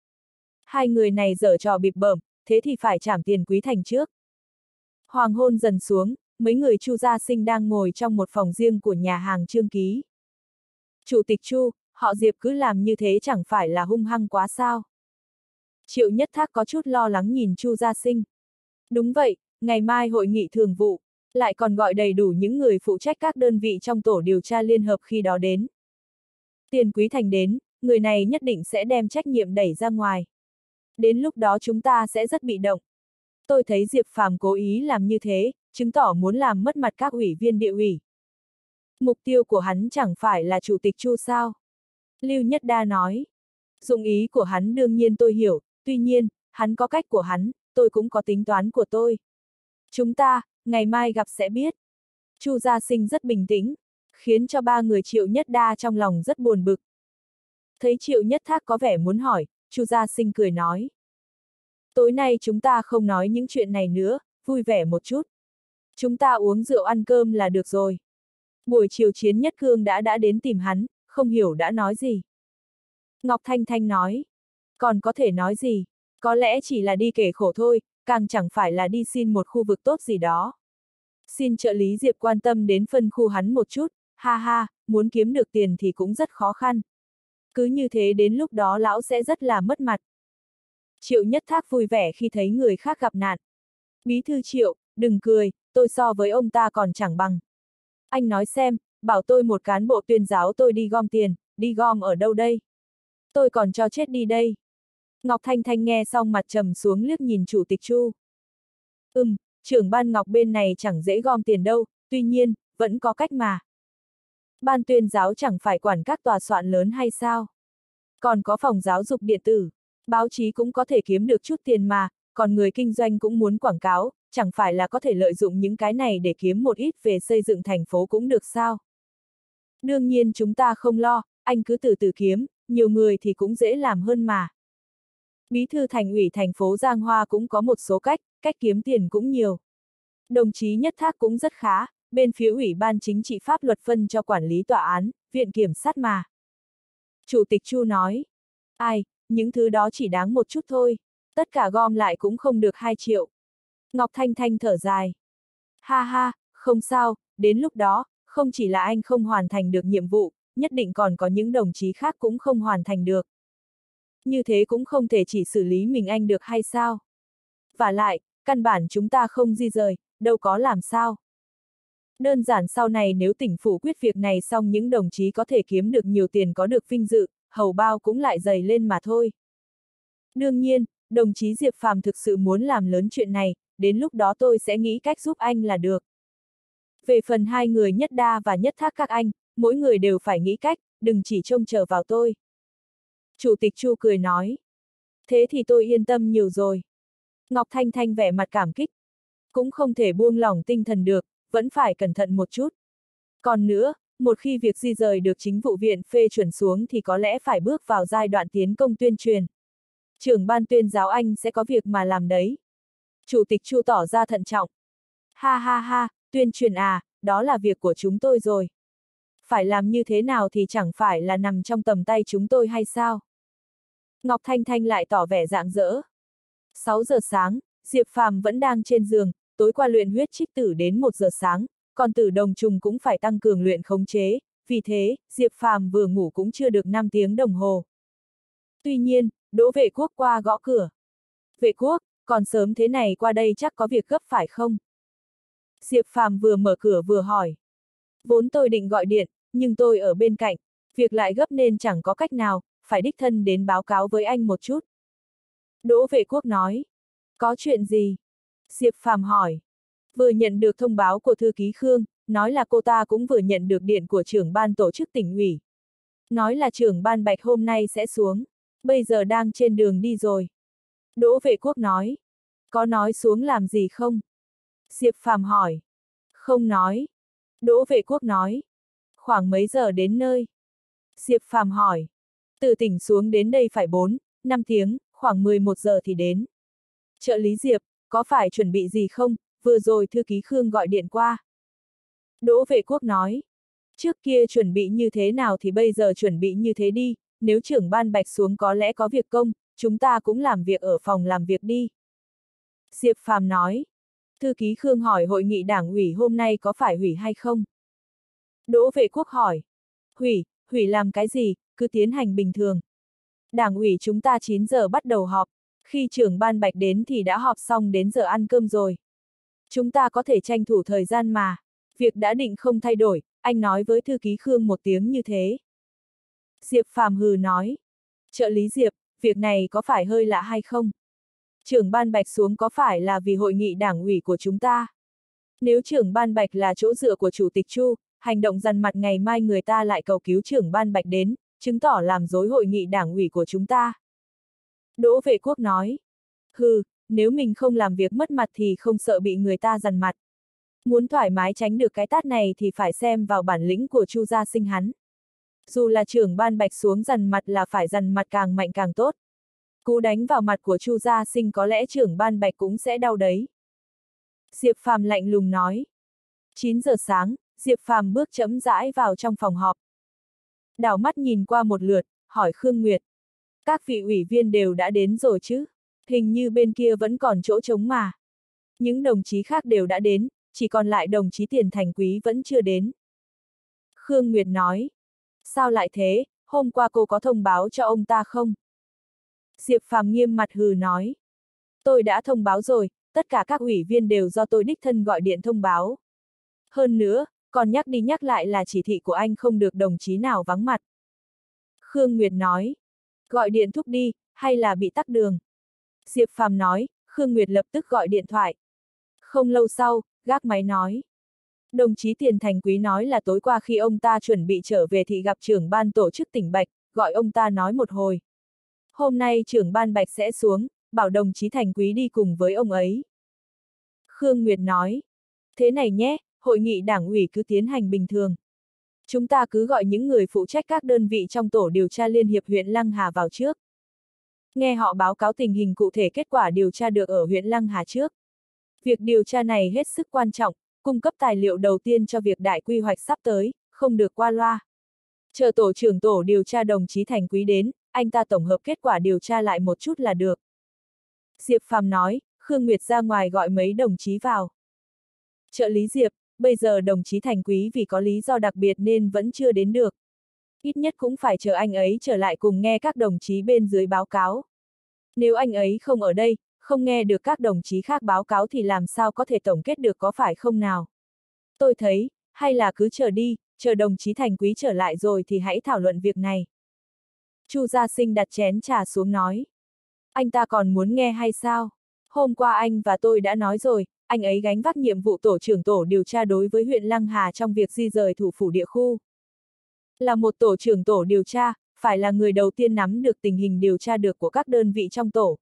Hai người này giở trò bịp bợm, thế thì phải trảm Tiền Quý Thành trước. Hoàng hôn dần xuống, mấy người Chu Gia Sinh đang ngồi trong một phòng riêng của nhà hàng Trương Ký. Chủ tịch Chu, họ Diệp cứ làm như thế chẳng phải là hung hăng quá sao? Triệu Nhất Thác có chút lo lắng nhìn Chu Gia Sinh. Đúng vậy, ngày mai hội nghị thường vụ, lại còn gọi đầy đủ những người phụ trách các đơn vị trong tổ điều tra liên hợp khi đó đến. Tiền Quý Thành đến, người này nhất định sẽ đem trách nhiệm đẩy ra ngoài. Đến lúc đó chúng ta sẽ rất bị động. Tôi thấy Diệp Phàm cố ý làm như thế, chứng tỏ muốn làm mất mặt các ủy viên địa ủy. Mục tiêu của hắn chẳng phải là chủ tịch Chu sao? Lưu Nhất Đa nói. Dụng ý của hắn đương nhiên tôi hiểu, tuy nhiên, hắn có cách của hắn, tôi cũng có tính toán của tôi. Chúng ta, ngày mai gặp sẽ biết. Chu Gia Sinh rất bình tĩnh, khiến cho ba người Triệu Nhất Đa trong lòng rất buồn bực. Thấy Triệu Nhất Thác có vẻ muốn hỏi, Chu Gia Sinh cười nói. Tối nay chúng ta không nói những chuyện này nữa, vui vẻ một chút. Chúng ta uống rượu ăn cơm là được rồi. Buổi chiều Chiến Nhất Cương đã đã đến tìm hắn, không hiểu đã nói gì. Ngọc Thanh Thanh nói, còn có thể nói gì, có lẽ chỉ là đi kể khổ thôi, càng chẳng phải là đi xin một khu vực tốt gì đó. Xin trợ lý Diệp quan tâm đến phân khu hắn một chút, ha ha, muốn kiếm được tiền thì cũng rất khó khăn. Cứ như thế đến lúc đó lão sẽ rất là mất mặt. Triệu Nhất Thác vui vẻ khi thấy người khác gặp nạn. Bí thư Triệu, đừng cười, tôi so với ông ta còn chẳng bằng. Anh nói xem, bảo tôi một cán bộ tuyên giáo tôi đi gom tiền, đi gom ở đâu đây? Tôi còn cho chết đi đây. Ngọc Thanh Thanh nghe xong mặt trầm xuống liếc nhìn Chủ tịch Chu. Ừm, trưởng ban Ngọc bên này chẳng dễ gom tiền đâu, tuy nhiên, vẫn có cách mà. Ban tuyên giáo chẳng phải quản các tòa soạn lớn hay sao? Còn có phòng giáo dục điện tử, báo chí cũng có thể kiếm được chút tiền mà, còn người kinh doanh cũng muốn quảng cáo, chẳng phải là có thể lợi dụng những cái này để kiếm một ít về xây dựng thành phố cũng được sao? Đương nhiên chúng ta không lo, anh cứ từ từ kiếm, nhiều người thì cũng dễ làm hơn mà. Bí thư thành ủy thành phố Giang Hoa cũng có một số cách, cách kiếm tiền cũng nhiều. Đồng chí Nhất Thác cũng rất khá, bên phía Ủy ban Chính trị Pháp luật phân cho quản lý tòa án, viện kiểm sát mà. Chủ tịch Chu nói, ai, những thứ đó chỉ đáng một chút thôi, tất cả gom lại cũng không được hai triệu. Ngọc Thanh Thanh thở dài. Ha ha, không sao, đến lúc đó, không chỉ là anh không hoàn thành được nhiệm vụ, nhất định còn có những đồng chí khác cũng không hoàn thành được. Như thế cũng không thể chỉ xử lý mình anh được hay sao? Và lại, căn bản chúng ta không di rời, đâu có làm sao. Đơn giản sau này nếu tỉnh phủ quyết việc này xong những đồng chí có thể kiếm được nhiều tiền có được vinh dự, hầu bao cũng lại dày lên mà thôi. Đương nhiên, đồng chí Diệp Phàm thực sự muốn làm lớn chuyện này, đến lúc đó tôi sẽ nghĩ cách giúp anh là được. Về phần hai người Nhất Đa và Nhất Thác các anh, mỗi người đều phải nghĩ cách, đừng chỉ trông chờ vào tôi. Chủ tịch Chu cười nói. Thế thì tôi yên tâm nhiều rồi. Ngọc Thanh Thanh vẻ mặt cảm kích. Cũng không thể buông lỏng tinh thần được, vẫn phải cẩn thận một chút. Còn nữa, một khi việc di rời được chính vụ viện phê chuẩn xuống thì có lẽ phải bước vào giai đoạn tiến công tuyên truyền. Trưởng ban tuyên giáo anh sẽ có việc mà làm đấy. Chủ tịch Chu tỏ ra thận trọng. Ha ha ha, tuyên truyền à, đó là việc của chúng tôi rồi. Phải làm như thế nào thì chẳng phải là nằm trong tầm tay chúng tôi hay sao? Ngọc Thanh Thanh lại tỏ vẻ rạng rỡ. sáu giờ sáng, Diệp Phàm vẫn đang trên giường, tối qua luyện huyết trích tử đến một giờ sáng, còn Tử Đồng Trùng cũng phải tăng cường luyện khống chế, vì thế, Diệp Phàm vừa ngủ cũng chưa được năm tiếng đồng hồ. Tuy nhiên, Đỗ Vệ Quốc qua gõ cửa. Vệ Quốc, còn sớm thế này qua đây chắc có việc gấp phải không? Diệp Phàm vừa mở cửa vừa hỏi. Vốn tôi định gọi điện, nhưng tôi ở bên cạnh, việc lại gấp nên chẳng có cách nào, phải đích thân đến báo cáo với anh một chút. Đỗ Vệ Quốc nói. Có chuyện gì? Diệp Phàm hỏi. Vừa nhận được thông báo của thư ký Khương, nói là cô ta cũng vừa nhận được điện của trưởng ban tổ chức tỉnh ủy. Nói là trưởng ban Bạch hôm nay sẽ xuống, bây giờ đang trên đường đi rồi. Đỗ Vệ Quốc nói. Có nói xuống làm gì không? Diệp Phàm hỏi. Không nói. Đỗ Vệ Quốc nói. Khoảng mấy giờ đến nơi? Diệp Phàm hỏi. Từ tỉnh xuống đến đây phải bốn, năm tiếng, khoảng mười một giờ thì đến. Trợ lý Diệp, có phải chuẩn bị gì không? Vừa rồi thư ký Khương gọi điện qua. Đỗ Vệ Quốc nói. Trước kia chuẩn bị như thế nào thì bây giờ chuẩn bị như thế đi, nếu trưởng ban Bạch xuống có lẽ có việc công, chúng ta cũng làm việc ở phòng làm việc đi. Diệp Phàm nói. Thư ký Khương hỏi hội nghị đảng ủy hôm nay có phải hủy hay không? Đỗ Vệ Quốc hỏi. Hủy, hủy làm cái gì, cứ tiến hành bình thường. Đảng ủy chúng ta chín giờ bắt đầu họp, khi trưởng ban Bạch đến thì đã họp xong đến giờ ăn cơm rồi. Chúng ta có thể tranh thủ thời gian mà, việc đã định không thay đổi, anh nói với thư ký Khương một tiếng như thế. Diệp Phàm hừ nói. Trợ lý Diệp, việc này có phải hơi lạ hay không? Trưởng ban Bạch xuống có phải là vì hội nghị đảng ủy của chúng ta? Nếu trưởng ban Bạch là chỗ dựa của Chủ tịch Chu, hành động dằn mặt ngày mai người ta lại cầu cứu trưởng ban Bạch đến, chứng tỏ làm dối hội nghị đảng ủy của chúng ta. Đỗ Vệ Quốc nói. Hừ, nếu mình không làm việc mất mặt thì không sợ bị người ta dằn mặt. Muốn thoải mái tránh được cái tát này thì phải xem vào bản lĩnh của Chu gia sinh hắn. Dù là trưởng ban Bạch xuống dằn mặt là phải dằn mặt càng mạnh càng tốt. Cú đánh vào mặt của Chu gia sinh có lẽ trưởng ban Bạch cũng sẽ đau đấy. Diệp Phàm lạnh lùng nói. chín giờ sáng, Diệp Phàm bước chậm rãi vào trong phòng họp. Đảo mắt nhìn qua một lượt, hỏi Khương Nguyệt. Các vị ủy viên đều đã đến rồi chứ? Hình như bên kia vẫn còn chỗ trống mà. Những đồng chí khác đều đã đến, chỉ còn lại đồng chí Tiền Thành Quý vẫn chưa đến. Khương Nguyệt nói. Sao lại thế, hôm qua cô có thông báo cho ông ta không? Diệp Phàm nghiêm mặt hừ nói. Tôi đã thông báo rồi, tất cả các ủy viên đều do tôi đích thân gọi điện thông báo. Hơn nữa, còn nhắc đi nhắc lại là chỉ thị của anh không được đồng chí nào vắng mặt. Khương Nguyệt nói. Gọi điện thúc đi, hay là bị tắc đường? Diệp Phàm nói, Khương Nguyệt lập tức gọi điện thoại. Không lâu sau, gác máy nói. Đồng chí Tiền Thành Quý nói là tối qua khi ông ta chuẩn bị trở về thì gặp trưởng ban tổ chức tỉnh Bạch, gọi ông ta nói một hồi. Hôm nay trưởng ban Bạch sẽ xuống, bảo đồng chí Thành Quý đi cùng với ông ấy. Khương Nguyệt nói. Thế này nhé, hội nghị đảng ủy cứ tiến hành bình thường. Chúng ta cứ gọi những người phụ trách các đơn vị trong tổ điều tra Liên hiệp huyện Lăng Hà vào trước. Nghe họ báo cáo tình hình cụ thể kết quả điều tra được ở huyện Lăng Hà trước. Việc điều tra này hết sức quan trọng, cung cấp tài liệu đầu tiên cho việc đại quy hoạch sắp tới, không được qua loa. Chờ tổ trưởng tổ điều tra đồng chí Thành Quý đến, anh ta tổng hợp kết quả điều tra lại một chút là được. Diệp Phàm nói, Khương Nguyệt ra ngoài gọi mấy đồng chí vào. Trợ lý Diệp, bây giờ đồng chí Thành Quý vì có lý do đặc biệt nên vẫn chưa đến được. Ít nhất cũng phải chờ anh ấy trở lại cùng nghe các đồng chí bên dưới báo cáo. Nếu anh ấy không ở đây, không nghe được các đồng chí khác báo cáo thì làm sao có thể tổng kết được có phải không nào? Tôi thấy, hay là cứ chờ đi, chờ đồng chí Thành Quý trở lại rồi thì hãy thảo luận việc này. Chu Gia Sinh đặt chén trà xuống nói. Anh ta còn muốn nghe hay sao? Hôm qua anh và tôi đã nói rồi, anh ấy gánh vác nhiệm vụ tổ trưởng tổ điều tra đối với huyện Lăng Hà trong việc di rời thủ phủ địa khu. Là một tổ trưởng tổ điều tra, phải là người đầu tiên nắm được tình hình điều tra được của các đơn vị trong tổ.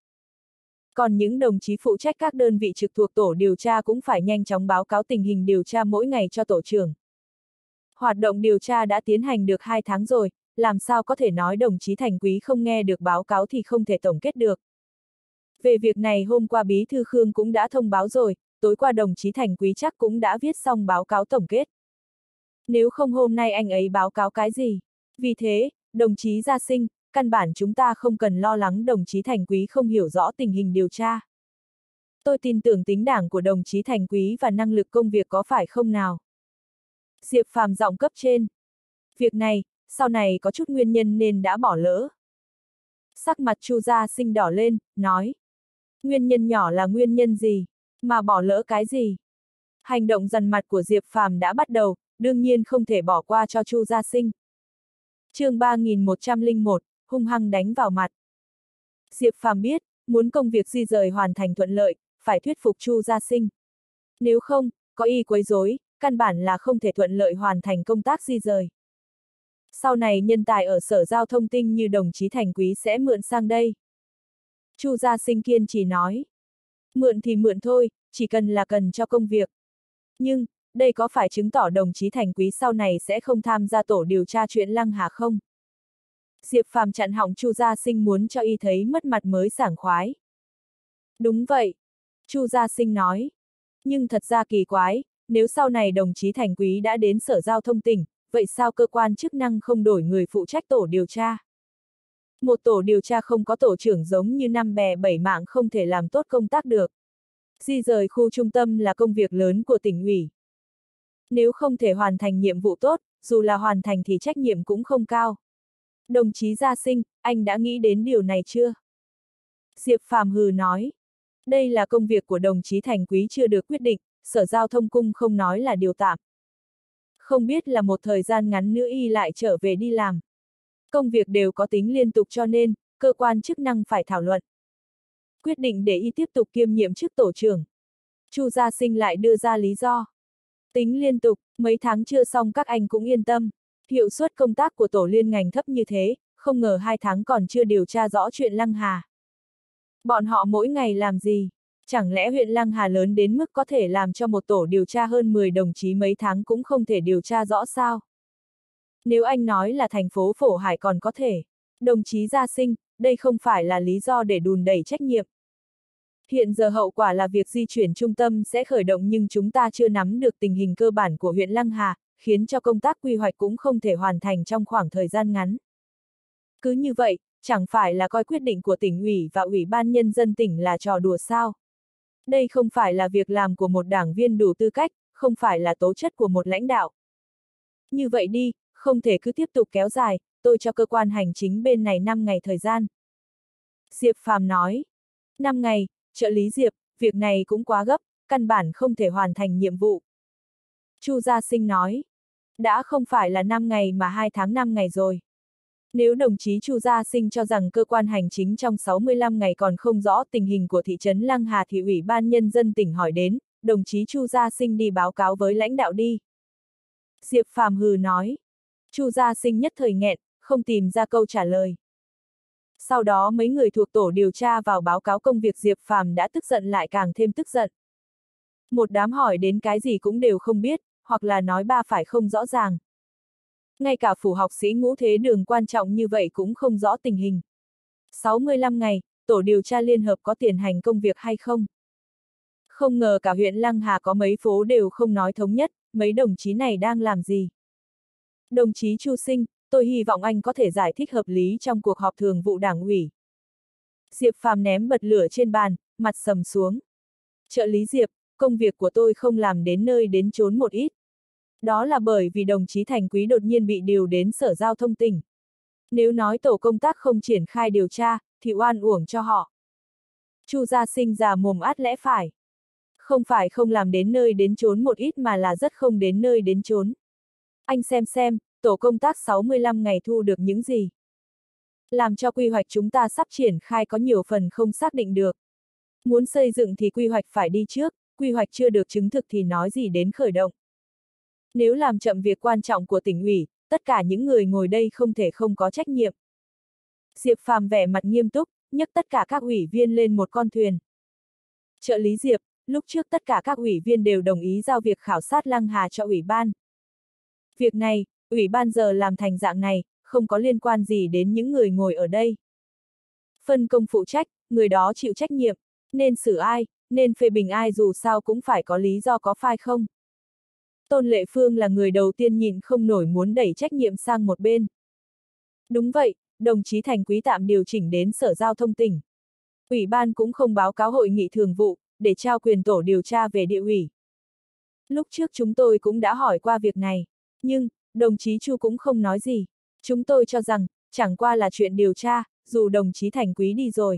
Còn những đồng chí phụ trách các đơn vị trực thuộc tổ điều tra cũng phải nhanh chóng báo cáo tình hình điều tra mỗi ngày cho tổ trưởng. Hoạt động điều tra đã tiến hành được hai tháng rồi, làm sao có thể nói đồng chí Thành Quý không nghe được báo cáo thì không thể tổng kết được. Về việc này hôm qua Bí thư Khương cũng đã thông báo rồi, tối qua đồng chí Thành Quý chắc cũng đã viết xong báo cáo tổng kết. Nếu không hôm nay anh ấy báo cáo cái gì? Vì thế, đồng chí Gia Sinh, căn bản chúng ta không cần lo lắng đồng chí Thành Quý không hiểu rõ tình hình điều tra. Tôi tin tưởng tính đảng của đồng chí Thành Quý và năng lực công việc có phải không nào? Diệp Phàm giọng cấp trên. Việc này, sau này có chút nguyên nhân nên đã bỏ lỡ. Sắc mặt Chu Gia Sinh đỏ lên, nói. Nguyên nhân nhỏ là nguyên nhân gì? Mà bỏ lỡ cái gì? Hành động dằn mặt của Diệp Phàm đã bắt đầu, đương nhiên không thể bỏ qua cho Chu Gia Sinh. Chương ba nghìn một trăm lẻ một, hung hăng đánh vào mặt. Diệp Phàm biết, muốn công việc di rời hoàn thành thuận lợi, phải thuyết phục Chu Gia Sinh. Nếu không, có ý quấy rối, căn bản là không thể thuận lợi hoàn thành công tác di rời. Sau này nhân tài ở Sở Giao thông Tinh như đồng chí Thành Quý sẽ mượn sang đây. Chu Gia Sinh kiên trì nói. Mượn thì mượn thôi, chỉ cần là cần cho công việc. Nhưng, đây có phải chứng tỏ đồng chí Thành Quý sau này sẽ không tham gia tổ điều tra chuyện Lăng Hà không? Diệp Phàm chặn họng Chu Gia Sinh muốn cho y thấy mất mặt mới sảng khoái. Đúng vậy. Chu Gia Sinh nói. Nhưng thật ra kỳ quái, nếu sau này đồng chí Thành Quý đã đến Sở Giao thông tỉnh, vậy sao cơ quan chức năng không đổi người phụ trách tổ điều tra? Một tổ điều tra không có tổ trưởng giống như năm bè bảy mạng không thể làm tốt công tác được. Di rời khu trung tâm là công việc lớn của tỉnh ủy. Nếu không thể hoàn thành nhiệm vụ tốt, dù là hoàn thành thì trách nhiệm cũng không cao. Đồng chí Gia Sinh, anh đã nghĩ đến điều này chưa? Diệp Phàm hừ nói. Đây là công việc của đồng chí Thành Quý chưa được quyết định, Sở Giao thông Cung không nói là điều tạm. Không biết là một thời gian ngắn nữa y lại trở về đi làm. Công việc đều có tính liên tục cho nên, cơ quan chức năng phải thảo luận. Quyết định để y tiếp tục kiêm nhiệm chức tổ trưởng. Chu Gia Sinh lại đưa ra lý do. Tính liên tục, mấy tháng chưa xong các anh cũng yên tâm. Hiệu suất công tác của tổ liên ngành thấp như thế, không ngờ hai tháng còn chưa điều tra rõ chuyện Lăng Hà. Bọn họ mỗi ngày làm gì? Chẳng lẽ huyện Lăng Hà lớn đến mức có thể làm cho một tổ điều tra hơn mười đồng chí mấy tháng cũng không thể điều tra rõ sao? Nếu anh nói là thành phố Phổ Hải còn có thể. Đồng chí Gia Sinh, đây không phải là lý do để đùn đẩy trách nhiệm. Hiện giờ hậu quả là việc di chuyển trung tâm sẽ khởi động nhưng chúng ta chưa nắm được tình hình cơ bản của huyện Lăng Hà, khiến cho công tác quy hoạch cũng không thể hoàn thành trong khoảng thời gian ngắn. Cứ như vậy, chẳng phải là coi quyết định của tỉnh ủy và Ủy ban Nhân dân tỉnh là trò đùa sao? Đây không phải là việc làm của một đảng viên đủ tư cách, không phải là tố chất của một lãnh đạo. Như vậy đi, không thể cứ tiếp tục kéo dài, tôi cho cơ quan hành chính bên này năm ngày thời gian. Diệp Phàm nói. năm ngày, trợ lý Diệp, việc này cũng quá gấp, căn bản không thể hoàn thành nhiệm vụ. Chu Gia Sinh nói. Đã không phải là năm ngày mà hai tháng năm ngày rồi. Nếu đồng chí Chu Gia Sinh cho rằng cơ quan hành chính trong sáu mươi lăm ngày còn không rõ tình hình của thị trấn Lăng Hà thì Ủy ban Nhân dân tỉnh hỏi đến, đồng chí Chu Gia Sinh đi báo cáo với lãnh đạo đi. Diệp Phàm hừ nói. Chu Gia Sinh nhất thời nghẹn, không tìm ra câu trả lời. Sau đó mấy người thuộc tổ điều tra vào báo cáo công việc, Diệp Phàm đã tức giận lại càng thêm tức giận. Một đám hỏi đến cái gì cũng đều không biết, hoặc là nói ba phải không rõ ràng. Ngay cả phủ học sĩ ngũ thế đường quan trọng như vậy cũng không rõ tình hình. sáu mươi lăm ngày, tổ điều tra liên hợp có tiền hành công việc hay không? Không ngờ cả huyện Lăng Hà có mấy phố đều không nói thống nhất, mấy đồng chí này đang làm gì? Đồng chí Chu Sinh, tôi hy vọng anh có thể giải thích hợp lý trong cuộc họp thường vụ đảng ủy. Diệp Phàm ném bật lửa trên bàn, mặt sầm xuống. Trợ lý Diệp, công việc của tôi không làm đến nơi đến chốn một ít. Đó là bởi vì đồng chí Thành Quý đột nhiên bị điều đến Sở Giao thông tỉnh. Nếu nói tổ công tác không triển khai điều tra, thì oan uổng cho họ. Chu Gia Sinh già mồm át lẽ phải. Không phải không làm đến nơi đến chốn một ít mà là rất không đến nơi đến chốn. Anh xem xem, tổ công tác sáu mươi lăm ngày thu được những gì. Làm cho quy hoạch chúng ta sắp triển khai có nhiều phần không xác định được. Muốn xây dựng thì quy hoạch phải đi trước, quy hoạch chưa được chứng thực thì nói gì đến khởi động. Nếu làm chậm việc quan trọng của tỉnh ủy, tất cả những người ngồi đây không thể không có trách nhiệm. Diệp Phàm vẻ mặt nghiêm túc, nhấc tất cả các ủy viên lên một con thuyền. Trợ lý Diệp, lúc trước tất cả các ủy viên đều đồng ý giao việc khảo sát Lăng Hà cho ủy ban. Việc này, ủy ban giờ làm thành dạng này, không có liên quan gì đến những người ngồi ở đây. Phân công phụ trách, người đó chịu trách nhiệm, nên xử ai, nên phê bình ai dù sao cũng phải có lý do có phải không? Tôn Lệ Phương là người đầu tiên nhịn không nổi muốn đẩy trách nhiệm sang một bên. Đúng vậy, đồng chí Thành Quý tạm điều chỉnh đến Sở Giao thông tỉnh. Ủy ban cũng không báo cáo hội nghị thường vụ, để trao quyền tổ điều tra về địa ủy. Lúc trước chúng tôi cũng đã hỏi qua việc này, nhưng, đồng chí Chu cũng không nói gì. Chúng tôi cho rằng, chẳng qua là chuyện điều tra, dù đồng chí Thành Quý đi rồi.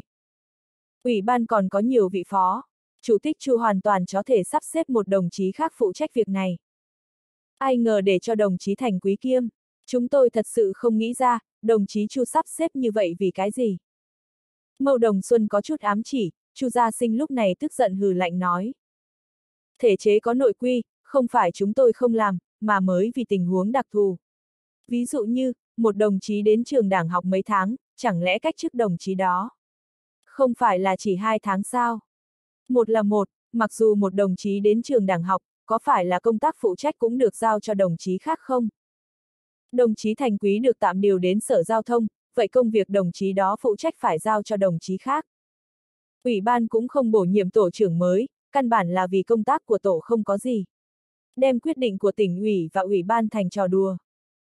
Ủy ban còn có nhiều vị phó, Chủ tịch Chu hoàn toàn có thể sắp xếp một đồng chí khác phụ trách việc này. Ai ngờ để cho đồng chí Thành Quý kiêm, chúng tôi thật sự không nghĩ ra, đồng chí Chu sắp xếp như vậy vì cái gì. Mâu Đồng Xuân có chút ám chỉ, Chu Gia Sinh lúc này tức giận hừ lạnh nói. Thể chế có nội quy, không phải chúng tôi không làm, mà mới vì tình huống đặc thù. Ví dụ như, một đồng chí đến trường đảng học mấy tháng, chẳng lẽ cách chức đồng chí đó? Không phải là chỉ hai tháng sao? Một là một, mặc dù một đồng chí đến trường đảng học, có phải là công tác phụ trách cũng được giao cho đồng chí khác không? Đồng chí Thành Quý được tạm điều đến Sở Giao thông, vậy công việc đồng chí đó phụ trách phải giao cho đồng chí khác. Ủy ban cũng không bổ nhiệm tổ trưởng mới, căn bản là vì công tác của tổ không có gì. Đem quyết định của tỉnh ủy và ủy ban thành trò đùa.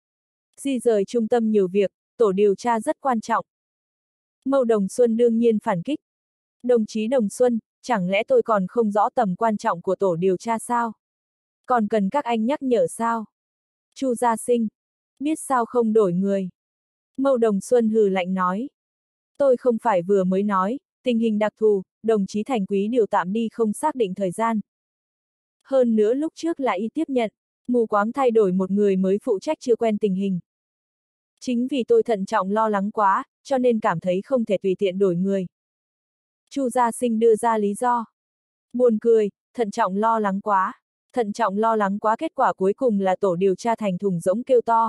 Di rời trung tâm nhiều việc, tổ điều tra rất quan trọng. Mâu Đồng Xuân đương nhiên phản kích. Đồng chí Đồng Xuân, chẳng lẽ tôi còn không rõ tầm quan trọng của tổ điều tra sao? Còn cần các anh nhắc nhở sao? Chu Gia Sinh, biết sao không đổi người? Mâu Đồng Xuân hừ lạnh nói. Tôi không phải vừa mới nói, tình hình đặc thù, đồng chí Thành Quý điều tạm đi không xác định thời gian. Hơn nữa lúc trước lại y tiếp nhận, mù quáng thay đổi một người mới phụ trách chưa quen tình hình. Chính vì tôi thận trọng lo lắng quá, cho nên cảm thấy không thể tùy tiện đổi người. Chu Gia Sinh đưa ra lý do. Buồn cười, thận trọng lo lắng quá. Thận trọng lo lắng quá, kết quả cuối cùng là tổ điều tra thành thùng rỗng kêu to.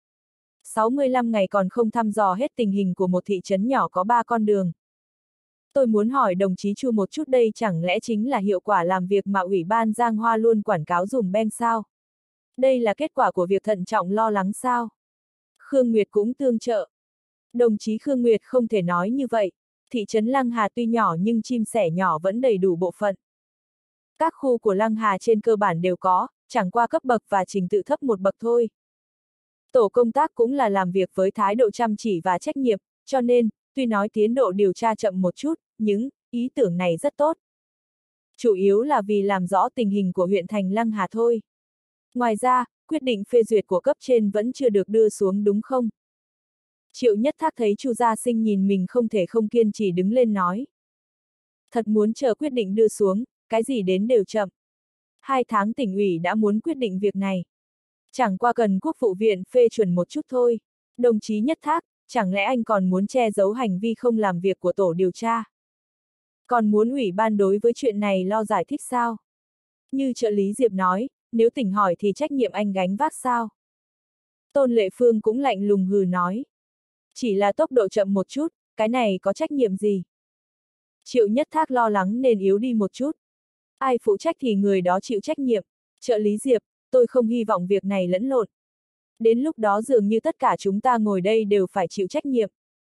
sáu mươi lăm ngày còn không thăm dò hết tình hình của một thị trấn nhỏ có ba con đường. Tôi muốn hỏi đồng chí Chu một chút, đây chẳng lẽ chính là hiệu quả làm việc mà Ủy ban Giang Hoa luôn quảng cáo dùm beng sao? Đây là kết quả của việc thận trọng lo lắng sao? Khương Nguyệt cũng tương trợ. Đồng chí Khương Nguyệt không thể nói như vậy. Thị trấn Lăng Hà tuy nhỏ nhưng chim sẻ nhỏ vẫn đầy đủ bộ phận. Các khu của Lăng Hà trên cơ bản đều có, chẳng qua cấp bậc và trình tự thấp một bậc thôi. Tổ công tác cũng là làm việc với thái độ chăm chỉ và trách nhiệm, cho nên, tuy nói tiến độ điều tra chậm một chút, nhưng ý tưởng này rất tốt. Chủ yếu là vì làm rõ tình hình của huyện thành Lăng Hà thôi. Ngoài ra, quyết định phê duyệt của cấp trên vẫn chưa được đưa xuống đúng không? Triệu Nhất Thác thấy Chu Gia Sinh nhìn mình không thể không kiên trì đứng lên nói. Thật muốn chờ quyết định đưa xuống, cái gì đến đều chậm. Hai tháng tỉnh ủy đã muốn quyết định việc này. Chẳng qua cần Quốc vụ viện phê chuẩn một chút thôi. Đồng chí Nhất Thác, chẳng lẽ anh còn muốn che giấu hành vi không làm việc của tổ điều tra? Còn muốn ủy ban đối với chuyện này lo giải thích sao? Như trợ lý Diệp nói, nếu tỉnh hỏi thì trách nhiệm anh gánh vác sao? Tôn Lệ Phương cũng lạnh lùng hừ nói. Chỉ là tốc độ chậm một chút, cái này có trách nhiệm gì? Triệu Nhất Thác lo lắng nên yếu đi một chút. Ai phụ trách thì người đó chịu trách nhiệm. Trợ lý Diệp, tôi không hy vọng việc này lẫn lộn. Đến lúc đó dường như tất cả chúng ta ngồi đây đều phải chịu trách nhiệm.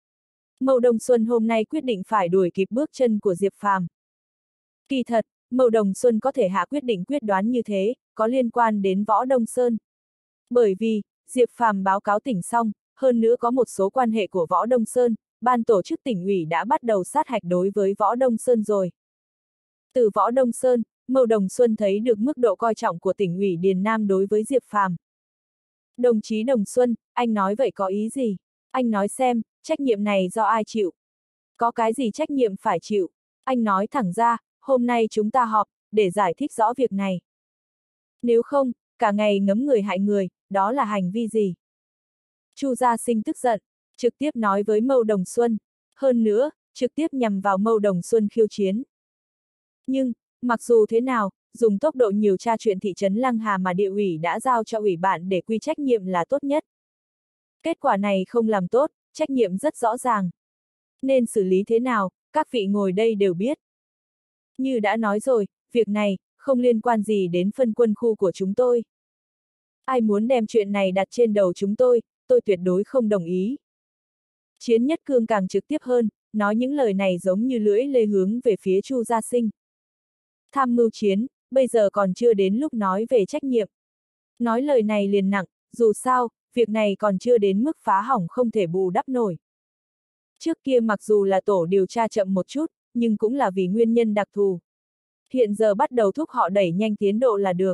Mậu Đồng Xuân hôm nay quyết định phải đuổi kịp bước chân của Diệp Phàm. Kỳ thật, Mậu Đồng Xuân có thể hạ quyết định quyết đoán như thế, có liên quan đến Võ Đông Sơn. Bởi vì, Diệp Phàm báo cáo tỉnh xong, hơn nữa có một số quan hệ của Võ Đông Sơn, ban tổ chức tỉnh ủy đã bắt đầu sát hạch đối với Võ Đông Sơn rồi. Từ Võ Đông Sơn, Mậu Đồng Xuân thấy được mức độ coi trọng của tỉnh ủy Điền Nam đối với Diệp Phàm. Đồng chí Đồng Xuân, anh nói vậy có ý gì? Anh nói xem, trách nhiệm này do ai chịu? Có cái gì trách nhiệm phải chịu? Anh nói thẳng ra, hôm nay chúng ta họp, để giải thích rõ việc này. Nếu không, cả ngày ngấm người hại người, đó là hành vi gì? Chu Gia Sinh tức giận, trực tiếp nói với Mậu Đồng Xuân. Hơn nữa, trực tiếp nhằm vào Mậu Đồng Xuân khiêu chiến. Nhưng, mặc dù thế nào, dùng tốc độ nhiều tra chuyện thị trấn Lăng Hà mà địa ủy đã giao cho ủy ban để quy trách nhiệm là tốt nhất. Kết quả này không làm tốt, trách nhiệm rất rõ ràng. Nên xử lý thế nào, các vị ngồi đây đều biết. Như đã nói rồi, việc này, không liên quan gì đến phân quân khu của chúng tôi. Ai muốn đem chuyện này đặt trên đầu chúng tôi, tôi tuyệt đối không đồng ý. Chiến Nhất Cương càng trực tiếp hơn, nói những lời này giống như lưỡi lê hướng về phía Chu Gia Sinh. Tham mưu chiến, bây giờ còn chưa đến lúc nói về trách nhiệm. Nói lời này liền nặng, dù sao, việc này còn chưa đến mức phá hỏng không thể bù đắp nổi. Trước kia mặc dù là tổ điều tra chậm một chút, nhưng cũng là vì nguyên nhân đặc thù. Hiện giờ bắt đầu thúc họ đẩy nhanh tiến độ là được.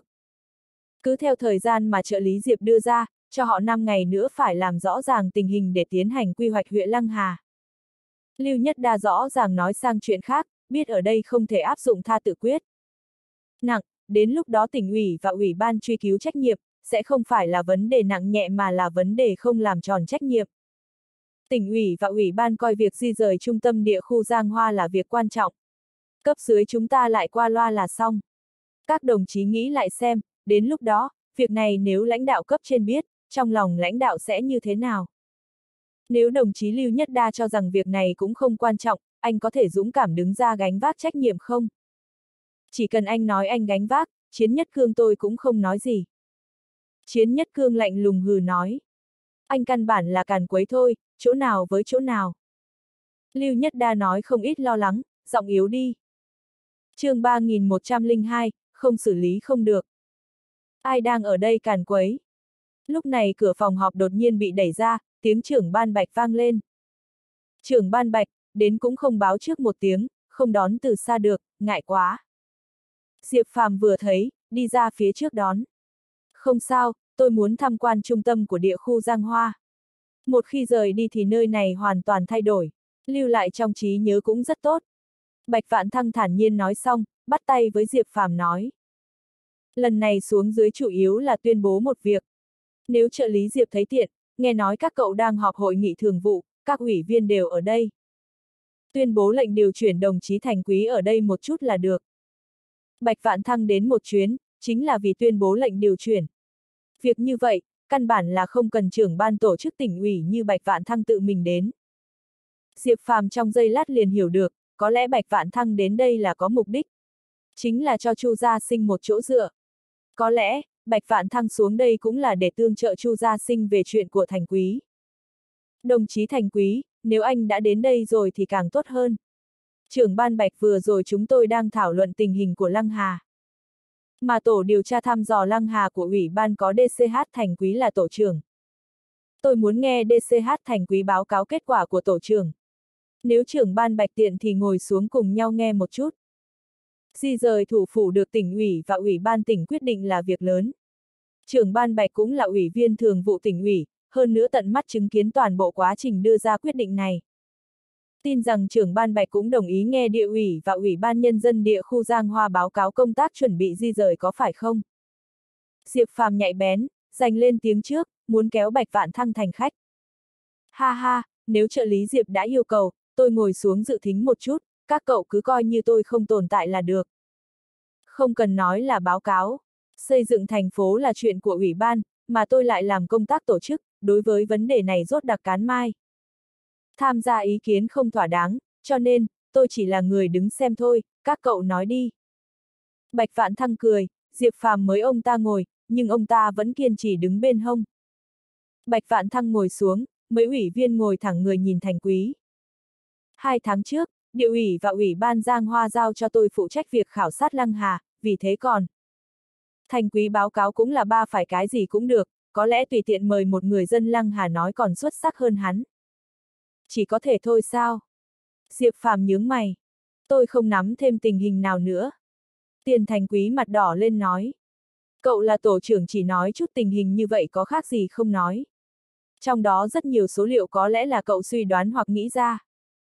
Cứ theo thời gian mà trợ lý Diệp đưa ra, cho họ năm ngày nữa phải làm rõ ràng tình hình để tiến hành quy hoạch huyện Lăng Hà. Lưu Nhất Đa rõ ràng nói sang chuyện khác, biết ở đây không thể áp dụng tha tự quyết. Nặng, đến lúc đó tỉnh ủy và ủy ban truy cứu trách nhiệm, sẽ không phải là vấn đề nặng nhẹ mà là vấn đề không làm tròn trách nhiệm. Tỉnh ủy và ủy ban coi việc di rời trung tâm địa khu Giang Hoa là việc quan trọng. Cấp dưới chúng ta lại qua loa là xong. Các đồng chí nghĩ lại xem, đến lúc đó, việc này nếu lãnh đạo cấp trên biết, trong lòng lãnh đạo sẽ như thế nào? Nếu đồng chí Lưu Nhất Đa cho rằng việc này cũng không quan trọng, anh có thể dũng cảm đứng ra gánh vác trách nhiệm không? Chỉ cần anh nói anh gánh vác, Chiến Nhất Cương tôi cũng không nói gì. Chiến Nhất Cương lạnh lùng hừ nói. Anh căn bản là càn quấy thôi, chỗ nào với chỗ nào. Lưu Nhất Đa nói không ít lo lắng, giọng yếu đi. chương ba nghìn một trăm lẻ hai, không xử lý không được. Ai đang ở đây càn quấy? Lúc này cửa phòng họp đột nhiên bị đẩy ra, tiếng trưởng ban Bạch vang lên. Trưởng ban Bạch, đến cũng không báo trước một tiếng, không đón từ xa được, ngại quá. Diệp Phàm vừa thấy, đi ra phía trước đón. Không sao, tôi muốn tham quan trung tâm của địa khu Giang Hoa. Một khi rời đi thì nơi này hoàn toàn thay đổi, lưu lại trong trí nhớ cũng rất tốt. Bạch Vạn Thăng thản nhiên nói xong, bắt tay với Diệp Phàm nói. Lần này xuống dưới chủ yếu là tuyên bố một việc. Nếu trợ lý Diệp thấy tiện, nghe nói các cậu đang họp hội nghị thường vụ, các ủy viên đều ở đây. Tuyên bố lệnh điều chuyển đồng chí Thành Quý ở đây một chút là được. Bạch Vạn Thăng đến một chuyến, chính là vì tuyên bố lệnh điều chuyển. Việc như vậy, căn bản là không cần trưởng ban tổ chức tỉnh ủy như Bạch Vạn Thăng tự mình đến. Diệp Phàm trong giây lát liền hiểu được, có lẽ Bạch Vạn Thăng đến đây là có mục đích. Chính là cho Chu Gia Sinh một chỗ dựa. Có lẽ, Bạch Vạn Thăng xuống đây cũng là để tương trợ Chu Gia Sinh về chuyện của Thành Quý. Đồng chí Thành Quý, nếu anh đã đến đây rồi thì càng tốt hơn. Trưởng ban Bạch vừa rồi chúng tôi đang thảo luận tình hình của Lăng Hà. Mà tổ điều tra thăm dò Lăng Hà của ủy ban có đê xê hát Thành Quý là tổ trưởng. Tôi muốn nghe đê xê hát Thành Quý báo cáo kết quả của tổ trưởng. Nếu trưởng ban Bạch tiện thì ngồi xuống cùng nhau nghe một chút. Di rời thủ phủ được tỉnh ủy và ủy ban tỉnh quyết định là việc lớn. Trưởng ban Bạch cũng là ủy viên thường vụ tỉnh ủy, hơn nữa tận mắt chứng kiến toàn bộ quá trình đưa ra quyết định này. Tin rằng trưởng ban Bạch cũng đồng ý nghe địa ủy và ủy ban nhân dân địa khu Giang Hoa báo cáo công tác chuẩn bị di rời có phải không? Diệp Phàm nhạy bén, giành lên tiếng trước, muốn kéo Bạch Vạn Thăng thành khách. Ha ha, nếu trợ lý Diệp đã yêu cầu, tôi ngồi xuống dự thính một chút, các cậu cứ coi như tôi không tồn tại là được. Không cần nói là báo cáo. Xây dựng thành phố là chuyện của ủy ban, mà tôi lại làm công tác tổ chức, đối với vấn đề này rốt đặc cán mai. Tham gia ý kiến không thỏa đáng, cho nên, tôi chỉ là người đứng xem thôi, các cậu nói đi. Bạch Vạn Thăng cười, Diệp Phàm mới ông ta ngồi, nhưng ông ta vẫn kiên trì đứng bên hông. Bạch Vạn Thăng ngồi xuống, mấy ủy viên ngồi thẳng người nhìn Thành Quý. Hai tháng trước, địa ủy và ủy ban Giang Hoa giao cho tôi phụ trách việc khảo sát Lăng Hà, vì thế còn. Thành Quý báo cáo cũng là ba phải cái gì cũng được, có lẽ tùy tiện mời một người dân Lăng Hà nói còn xuất sắc hơn hắn. Chỉ có thể thôi sao? Diệp Phàm nhướng mày. Tôi không nắm thêm tình hình nào nữa. Tiền Thành Quý mặt đỏ lên nói. Cậu là tổ trưởng chỉ nói chút tình hình như vậy có khác gì không nói. Trong đó rất nhiều số liệu có lẽ là cậu suy đoán hoặc nghĩ ra.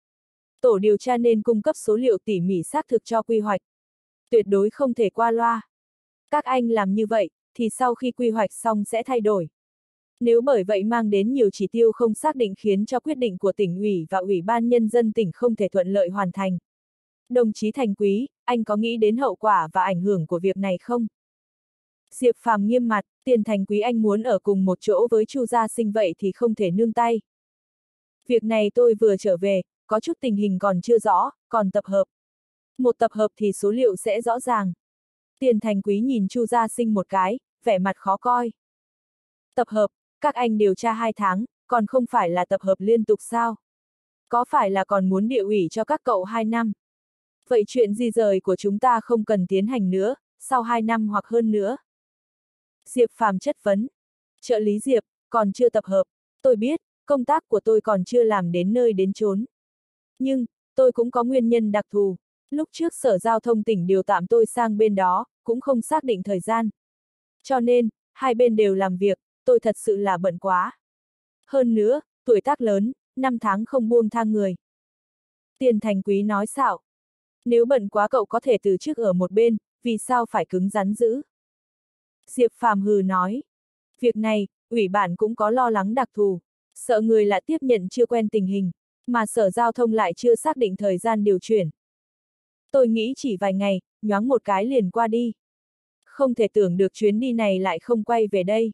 Tổ điều tra nên cung cấp số liệu tỉ mỉ xác thực cho quy hoạch. Tuyệt đối không thể qua loa. Các anh làm như vậy, thì sau khi quy hoạch xong sẽ thay đổi. Nếu bởi vậy mang đến nhiều chỉ tiêu không xác định khiến cho quyết định của tỉnh ủy và ủy ban nhân dân tỉnh không thể thuận lợi hoàn thành. Đồng chí Thành Quý, anh có nghĩ đến hậu quả và ảnh hưởng của việc này không? Diệp Phàm nghiêm mặt, Tiền Thành Quý anh muốn ở cùng một chỗ với Chu Gia Sinh vậy thì không thể nương tay. Việc này tôi vừa trở về, có chút tình hình còn chưa rõ, còn tập hợp. Một tập hợp thì số liệu sẽ rõ ràng. Tiền Thành Quý nhìn Chu Gia Sinh một cái, vẻ mặt khó coi. Tập hợp, các anh điều tra hai tháng, còn không phải là tập hợp liên tục sao? Có phải là còn muốn địa ủy cho các cậu hai năm? Vậy chuyện di rời của chúng ta không cần tiến hành nữa, sau hai năm hoặc hơn nữa. Diệp Phàm chất vấn. Trợ lý Diệp, còn chưa tập hợp, tôi biết, công tác của tôi còn chưa làm đến nơi đến chốn. Nhưng, tôi cũng có nguyên nhân đặc thù. Lúc trước Sở Giao thông tỉnh điều tạm tôi sang bên đó, cũng không xác định thời gian. Cho nên, hai bên đều làm việc, tôi thật sự là bận quá. Hơn nữa, tuổi tác lớn, năm tháng không buông tha người. Tiền Thành Quý nói xạo. Nếu bận quá cậu có thể từ chức ở một bên, vì sao phải cứng rắn giữ? Diệp Phàm hừ nói. Việc này, ủy ban cũng có lo lắng đặc thù. Sợ người lạ tiếp nhận chưa quen tình hình, mà Sở Giao thông lại chưa xác định thời gian điều chuyển. Tôi nghĩ chỉ vài ngày, nhoáng một cái liền qua đi. Không thể tưởng được chuyến đi này lại không quay về đây.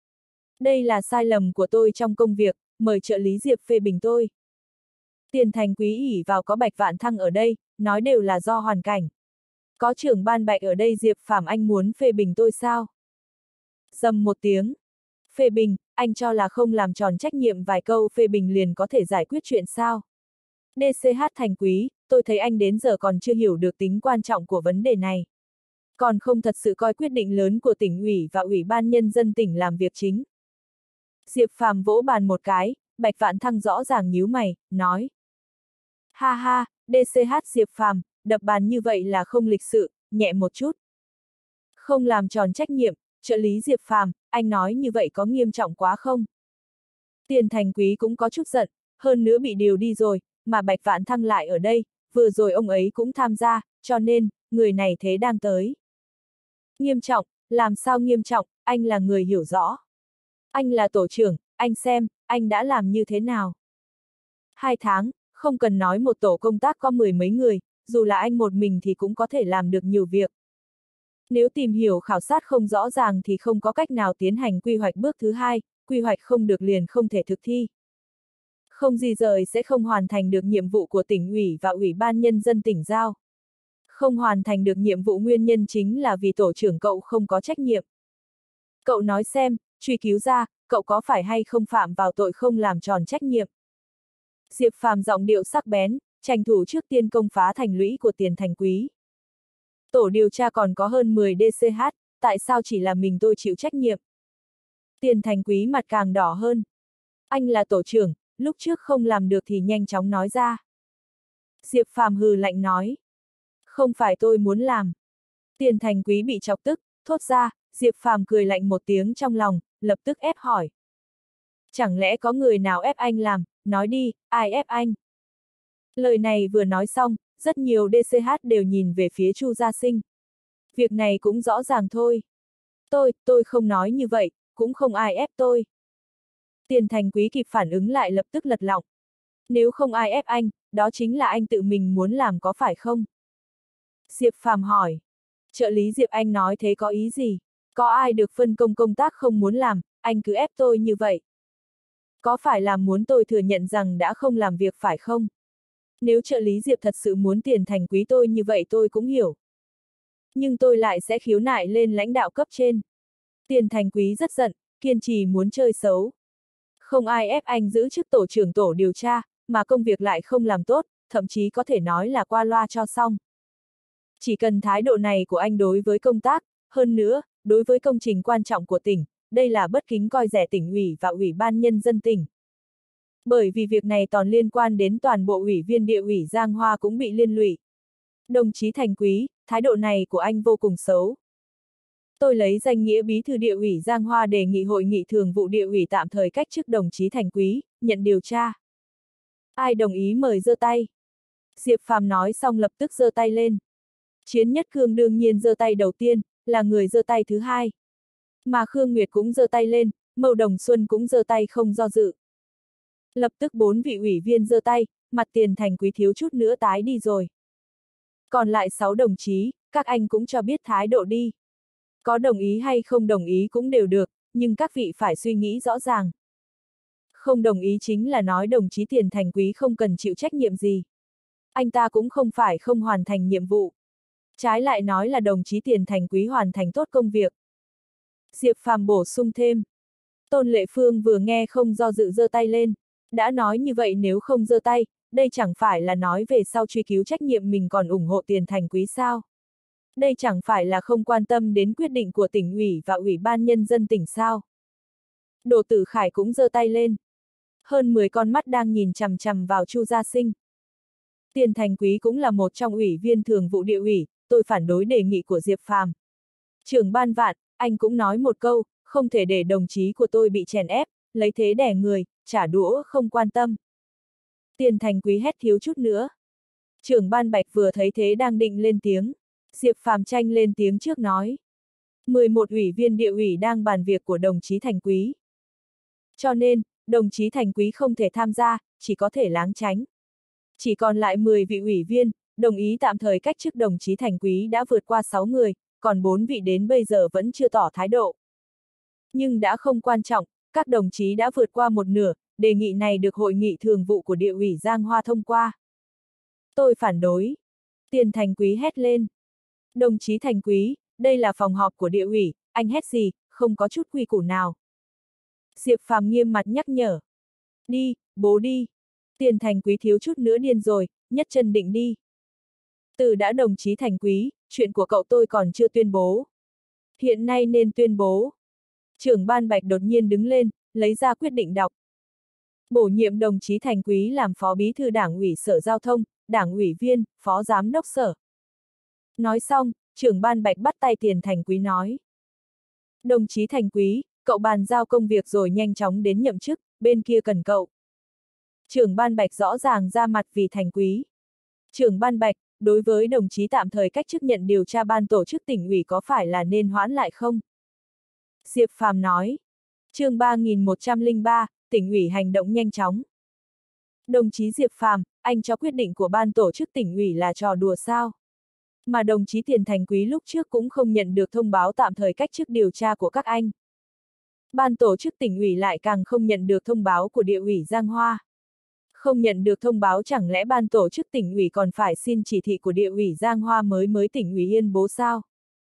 Đây là sai lầm của tôi trong công việc, mời trợ lý Diệp phê bình tôi. Tiền Thành Quý ỷ vào có Bạch Vạn Thăng ở đây, nói đều là do hoàn cảnh. Có trưởng ban Bạch ở đây Diệp Phàm anh muốn phê bình tôi sao? Dầm một tiếng. Phê bình, anh cho là không làm tròn trách nhiệm vài câu phê bình liền có thể giải quyết chuyện sao? đê xê hát Thành Quý, tôi thấy anh đến giờ còn chưa hiểu được tính quan trọng của vấn đề này. Còn không thật sự coi quyết định lớn của tỉnh ủy và ủy ban nhân dân tỉnh làm việc chính. Diệp Phàm vỗ bàn một cái, Bạch Vạn Thăng rõ ràng nhíu mày, nói. Ha ha, đê xê hát Diệp Phàm, đập bàn như vậy là không lịch sự, nhẹ một chút. Không làm tròn trách nhiệm, trợ lý Diệp Phàm, anh nói như vậy có nghiêm trọng quá không? Tiền Thành Quý cũng có chút giận, hơn nữa bị điều đi rồi, mà Bạch Vạn Thăng lại ở đây, vừa rồi ông ấy cũng tham gia, cho nên, người này thế đang tới. Nghiêm trọng, làm sao nghiêm trọng, anh là người hiểu rõ. Anh là tổ trưởng, anh xem, anh đã làm như thế nào. Hai tháng, không cần nói một tổ công tác có mười mấy người, dù là anh một mình thì cũng có thể làm được nhiều việc. Nếu tìm hiểu khảo sát không rõ ràng thì không có cách nào tiến hành quy hoạch bước thứ hai, quy hoạch không được liền không thể thực thi. Không di rời sẽ không hoàn thành được nhiệm vụ của tỉnh ủy và ủy ban nhân dân tỉnh giao. Không hoàn thành được nhiệm vụ nguyên nhân chính là vì tổ trưởng cậu không có trách nhiệm. Cậu nói xem, truy cứu ra, cậu có phải hay không phạm vào tội không làm tròn trách nhiệm. Diệp Phàm giọng điệu sắc bén, tranh thủ trước tiên công phá thành lũy của Tiền Thành Quý. Tổ điều tra còn có hơn mười đê xê hát, tại sao chỉ là mình tôi chịu trách nhiệm? Tiền Thành Quý mặt càng đỏ hơn. Anh là tổ trưởng, lúc trước không làm được thì nhanh chóng nói ra. Diệp Phàm hừ lạnh nói. Không phải tôi muốn làm. Tiền Thành Quý bị chọc tức, thốt ra, Diệp Phàm cười lạnh một tiếng trong lòng, lập tức ép hỏi. Chẳng lẽ có người nào ép anh làm, nói đi, ai ép anh? Lời này vừa nói xong, rất nhiều đê xê hát đều nhìn về phía Chu Gia Sinh. Việc này cũng rõ ràng thôi. Tôi, tôi không nói như vậy, cũng không ai ép tôi. Tiền Thành Quý kịp phản ứng lại lập tức lật lọng. Nếu không ai ép anh, đó chính là anh tự mình muốn làm có phải không? Diệp Phàm hỏi. Trợ lý Diệp anh nói thế có ý gì? Có ai được phân công công tác không muốn làm, anh cứ ép tôi như vậy? Có phải là muốn tôi thừa nhận rằng đã không làm việc phải không? Nếu trợ lý Diệp thật sự muốn Tiền Thành Quý tôi như vậy tôi cũng hiểu. Nhưng tôi lại sẽ khiếu nại lên lãnh đạo cấp trên. Tiền Thành Quý rất giận, kiên trì muốn chơi xấu. Không ai ép anh giữ chức tổ trưởng tổ điều tra, mà công việc lại không làm tốt, thậm chí có thể nói là qua loa cho xong. Chỉ cần thái độ này của anh đối với công tác, hơn nữa, đối với công trình quan trọng của tỉnh, đây là bất kính coi rẻ tỉnh ủy và ủy ban nhân dân tỉnh. Bởi vì việc này còn liên quan đến toàn bộ ủy viên địa ủy Giang Hoa cũng bị liên lụy. Đồng chí Thành Quý, thái độ này của anh vô cùng xấu. Tôi lấy danh nghĩa bí thư địa ủy Giang Hoa đề nghị hội nghị thường vụ địa ủy tạm thời cách chức đồng chí Thành Quý, nhận điều tra. Ai đồng ý mời giơ tay. Diệp Phàm nói xong lập tức giơ tay lên. Chiến Nhất Cương đương nhiên giơ tay đầu tiên, là người giơ tay thứ hai. Mà Khương Nguyệt cũng giơ tay lên, Mậu Đồng Xuân cũng giơ tay không do dự. Lập tức bốn vị ủy viên giơ tay, mặt Tiền Thành Quý thiếu chút nữa tái đi rồi. Còn lại sáu đồng chí, các anh cũng cho biết thái độ đi. Có đồng ý hay không đồng ý cũng đều được, nhưng các vị phải suy nghĩ rõ ràng. Không đồng ý chính là nói đồng chí Tiền Thành Quý không cần chịu trách nhiệm gì. Anh ta cũng không phải không hoàn thành nhiệm vụ. Trái lại nói là đồng chí Tiền Thành Quý hoàn thành tốt công việc. Diệp Phàm bổ sung thêm. Tôn Lệ Phương vừa nghe không do dự giơ tay lên. Đã nói như vậy nếu không giơ tay, đây chẳng phải là nói về sau truy cứu trách nhiệm mình còn ủng hộ Tiền Thành Quý sao? Đây chẳng phải là không quan tâm đến quyết định của tỉnh ủy và ủy ban nhân dân tỉnh sao? Đỗ Tử Khải cũng giơ tay lên. Hơn mười con mắt đang nhìn chằm chằm vào Chu Gia Sinh. Tiền Thành Quý cũng là một trong ủy viên thường vụ địa ủy, tôi phản đối đề nghị của Diệp Phàm. Trưởng ban Vạn, anh cũng nói một câu, không thể để đồng chí của tôi bị chèn ép, lấy thế đẻ người, trả đũa không quan tâm. Tiền Thành Quý hét thiếu chút nữa. Trưởng ban Bạch vừa thấy thế đang định lên tiếng. Diệp Phàm tranh lên tiếng trước nói. mười một ủy viên địa ủy đang bàn việc của đồng chí Thành Quý. Cho nên, đồng chí Thành Quý không thể tham gia, chỉ có thể lảng tránh. Chỉ còn lại mười vị ủy viên, đồng ý tạm thời cách chức đồng chí Thành Quý đã vượt qua sáu người, còn bốn vị đến bây giờ vẫn chưa tỏ thái độ. Nhưng đã không quan trọng, các đồng chí đã vượt qua một nửa, đề nghị này được hội nghị thường vụ của địa ủy Giang Hoa thông qua. Tôi phản đối. Tiền Thành Quý hét lên. Đồng chí Thành Quý, đây là phòng họp của địa ủy, anh hét gì, không có chút quy củ nào. Diệp Phàm nghiêm mặt nhắc nhở. Đi, bố đi. Tiền Thành Quý thiếu chút nữa điên rồi, nhất chân định đi. Từ đã đồng chí Thành Quý, chuyện của cậu tôi còn chưa tuyên bố. Hiện nay nên tuyên bố. Trưởng ban Bạch đột nhiên đứng lên, lấy ra quyết định đọc. Bổ nhiệm đồng chí Thành Quý làm phó bí thư đảng ủy sở giao thông, đảng ủy viên, phó giám đốc sở. Nói xong, trưởng ban Bạch bắt tay Tiền Thành Quý nói. Đồng chí Thành Quý, cậu bàn giao công việc rồi nhanh chóng đến nhậm chức, bên kia cần cậu. Trưởng ban Bạch rõ ràng ra mặt vì Thành Quý. Trưởng ban Bạch, đối với đồng chí tạm thời cách chức nhận điều tra ban tổ chức tỉnh ủy có phải là nên hoãn lại không? Diệp Phàm nói. Chương ba nghìn một trăm lẻ ba, tỉnh ủy hành động nhanh chóng. Đồng chí Diệp Phàm, anh cho quyết định của ban tổ chức tỉnh ủy là trò đùa sao? Mà đồng chí Tiền Thành Quý lúc trước cũng không nhận được thông báo tạm thời cách chức điều tra của các anh. Ban tổ chức tỉnh ủy lại càng không nhận được thông báo của địa ủy Giang Hoa. Không nhận được thông báo chẳng lẽ ban tổ chức tỉnh ủy còn phải xin chỉ thị của địa ủy Giang Hoa mới mới tỉnh ủy Yên bố sao?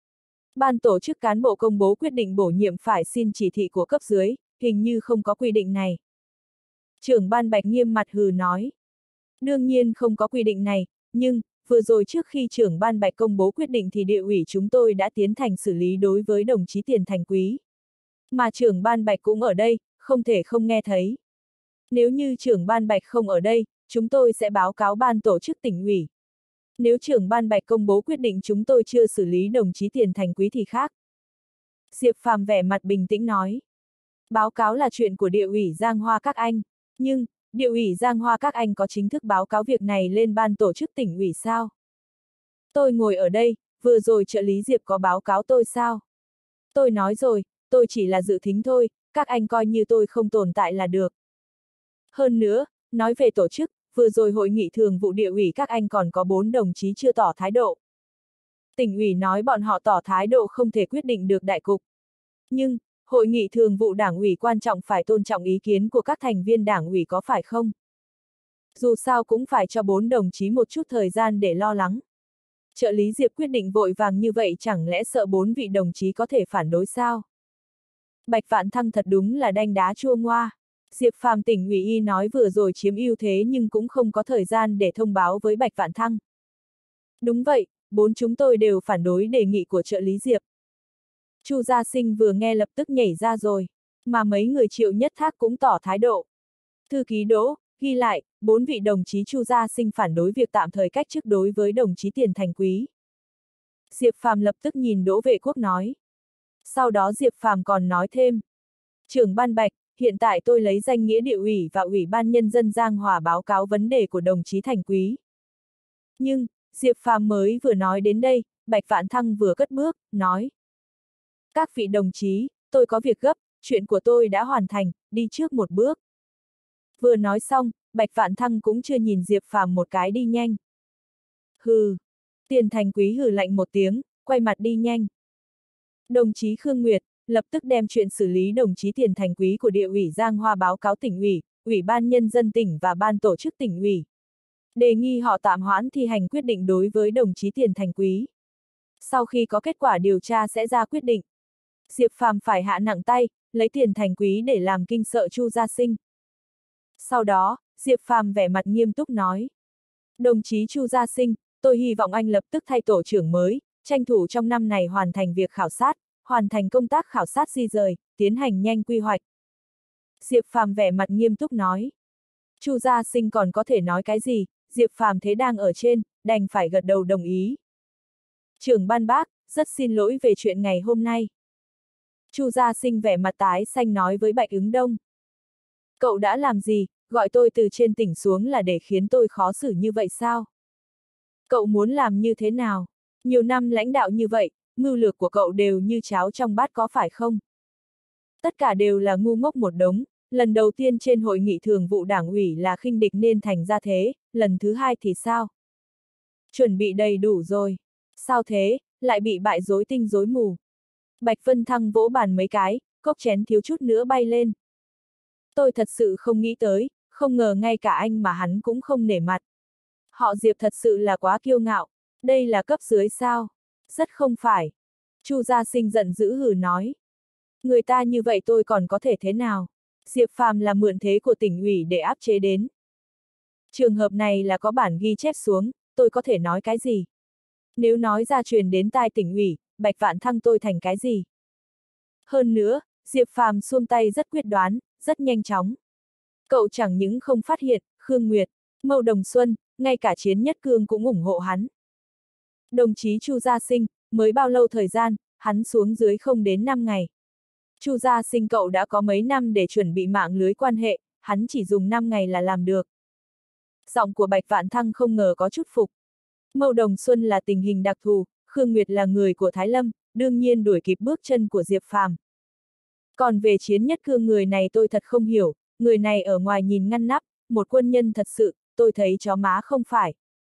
Ban tổ chức cán bộ công bố quyết định bổ nhiệm phải xin chỉ thị của cấp dưới, hình như không có quy định này. Trưởng ban Bạch nghiêm mặt hừ nói. Đương nhiên không có quy định này, nhưng, vừa rồi trước khi trưởng ban Bạch công bố quyết định thì địa ủy chúng tôi đã tiến hành xử lý đối với đồng chí Tiền Thành Quý. Mà trưởng ban Bạch cũng ở đây, không thể không nghe thấy. Nếu như trưởng ban Bạch không ở đây, chúng tôi sẽ báo cáo ban tổ chức tỉnh ủy. Nếu trưởng ban Bạch công bố quyết định chúng tôi chưa xử lý đồng chí Tiền Thành Quý thì khác. Diệp Phàm vẻ mặt bình tĩnh nói. Báo cáo là chuyện của địa ủy Giang Hoa các anh, nhưng, địa ủy Giang Hoa các anh có chính thức báo cáo việc này lên ban tổ chức tỉnh ủy sao? Tôi ngồi ở đây, vừa rồi trợ lý Diệp có báo cáo tôi sao? Tôi nói rồi, tôi chỉ là dự thính thôi, các anh coi như tôi không tồn tại là được. Hơn nữa, nói về tổ chức, vừa rồi hội nghị thường vụ địa ủy các anh còn có bốn đồng chí chưa tỏ thái độ. Tỉnh ủy nói bọn họ tỏ thái độ không thể quyết định được đại cục. Nhưng, hội nghị thường vụ đảng ủy quan trọng phải tôn trọng ý kiến của các thành viên đảng ủy có phải không? Dù sao cũng phải cho bốn đồng chí một chút thời gian để lo lắng. Trợ lý Diệp quyết định vội vàng như vậy chẳng lẽ sợ bốn vị đồng chí có thể phản đối sao? Bạch Vạn Thăng thật đúng là đanh đá chua ngoa. Diệp Phàm tỉnh ủy y nói vừa rồi chiếm ưu thế nhưng cũng không có thời gian để thông báo với Bạch Vạn Thăng. Đúng vậy, bốn chúng tôi đều phản đối đề nghị của trợ lý Diệp. Chu Gia Sinh vừa nghe lập tức nhảy ra rồi, mà mấy người Triệu Nhất Thác cũng tỏ thái độ. Thư ký Đỗ, ghi lại, bốn vị đồng chí Chu Gia Sinh phản đối việc tạm thời cách chức đối với đồng chí Tiền Thành Quý. Diệp Phàm lập tức nhìn Đỗ Vệ Quốc nói. Sau đó Diệp Phàm còn nói thêm. Trưởng ban Bạch, hiện tại tôi lấy danh nghĩa địa ủy và Ủy ban Nhân dân Giang Hòa báo cáo vấn đề của đồng chí Thành Quý. Nhưng, Diệp Phàm mới vừa nói đến đây, Bạch Vạn Thăng vừa cất bước, nói. Các vị đồng chí, tôi có việc gấp, chuyện của tôi đã hoàn thành, đi trước một bước. Vừa nói xong, Bạch Vạn Thăng cũng chưa nhìn Diệp Phàm một cái đi nhanh. Hừ. Tiền Thành Quý hừ lạnh một tiếng, quay mặt đi nhanh. Đồng chí Khương Nguyệt, lập tức đem chuyện xử lý đồng chí Tiền Thành Quý của địa ủy Giang Hoa báo cáo tỉnh ủy, Ủy ban Nhân dân tỉnh và ban tổ chức tỉnh ủy. Đề nghị họ tạm hoãn thi hành quyết định đối với đồng chí Tiền Thành Quý. Sau khi có kết quả điều tra sẽ ra quyết định. Diệp Phàm phải hạ nặng tay, lấy Tiền Thành Quý để làm kinh sợ Chu Gia Sinh. Sau đó, Diệp Phàm vẻ mặt nghiêm túc nói. Đồng chí Chu Gia Sinh, tôi hy vọng anh lập tức thay tổ trưởng mới, tranh thủ trong năm này hoàn thành việc khảo sát, hoàn thành công tác khảo sát di rời, tiến hành nhanh quy hoạch. Diệp Phàm vẻ mặt nghiêm túc nói. Chu Gia Sinh còn có thể nói cái gì, Diệp Phàm thế đang ở trên, đành phải gật đầu đồng ý. Trưởng ban Bác, rất xin lỗi về chuyện ngày hôm nay. Chu Gia Sinh vẻ mặt tái xanh nói với Bạch Ứng Đông. Cậu đã làm gì, gọi tôi từ trên tỉnh xuống là để khiến tôi khó xử như vậy sao? Cậu muốn làm như thế nào? Nhiều năm lãnh đạo như vậy, mưu lược của cậu đều như cháo trong bát có phải không? Tất cả đều là ngu ngốc một đống, lần đầu tiên trên hội nghị thường vụ đảng ủy là khinh địch nên thành ra thế, lần thứ hai thì sao? Chuẩn bị đầy đủ rồi. Sao thế, lại bị bại rối tinh rối mù? Bạch Vân Thăng vỗ bàn mấy cái, cốc chén thiếu chút nữa bay lên. Tôi thật sự không nghĩ tới, không ngờ ngay cả anh mà hắn cũng không nể mặt. Họ Diệp thật sự là quá kiêu ngạo, đây là cấp dưới sao? Rất không phải. Chu Gia Sinh giận dữ hừ nói. Người ta như vậy tôi còn có thể thế nào? Diệp Phàm là mượn thế của tỉnh ủy để áp chế đến. Trường hợp này là có bản ghi chép xuống, tôi có thể nói cái gì? Nếu nói ra truyền đến tai tỉnh ủy, Bạch Vạn Thăng tôi thành cái gì? Hơn nữa, Diệp Phàm xuông tay rất quyết đoán, rất nhanh chóng. Cậu chẳng những không phát hiện, Khương Nguyệt, Mâu Đồng Xuân, ngay cả Chiến Nhất Cương cũng ủng hộ hắn. Đồng chí Chu Gia Sinh, mới bao lâu thời gian, hắn xuống dưới không đến năm ngày. Chu Gia Sinh cậu đã có mấy năm để chuẩn bị mạng lưới quan hệ, hắn chỉ dùng năm ngày là làm được. Giọng của Bạch Vạn Thăng không ngờ có chút phục. Mâu Đồng Xuân là tình hình đặc thù, Khương Nguyệt là người của Thái Lâm, đương nhiên đuổi kịp bước chân của Diệp Phàm. Còn về Chiến Nhất Cương người này tôi thật không hiểu, người này ở ngoài nhìn ngăn nắp, một quân nhân thật sự, tôi thấy chó má không phải.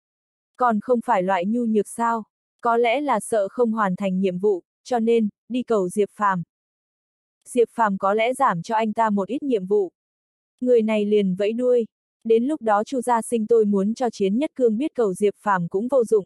Còn không phải loại nhu nhược sao, có lẽ là sợ không hoàn thành nhiệm vụ, cho nên, đi cầu Diệp Phàm. Diệp Phàm có lẽ giảm cho anh ta một ít nhiệm vụ. Người này liền vẫy đuôi, đến lúc đó Chu Gia Sinh tôi muốn cho Chiến Nhất Cương biết cầu Diệp Phàm cũng vô dụng.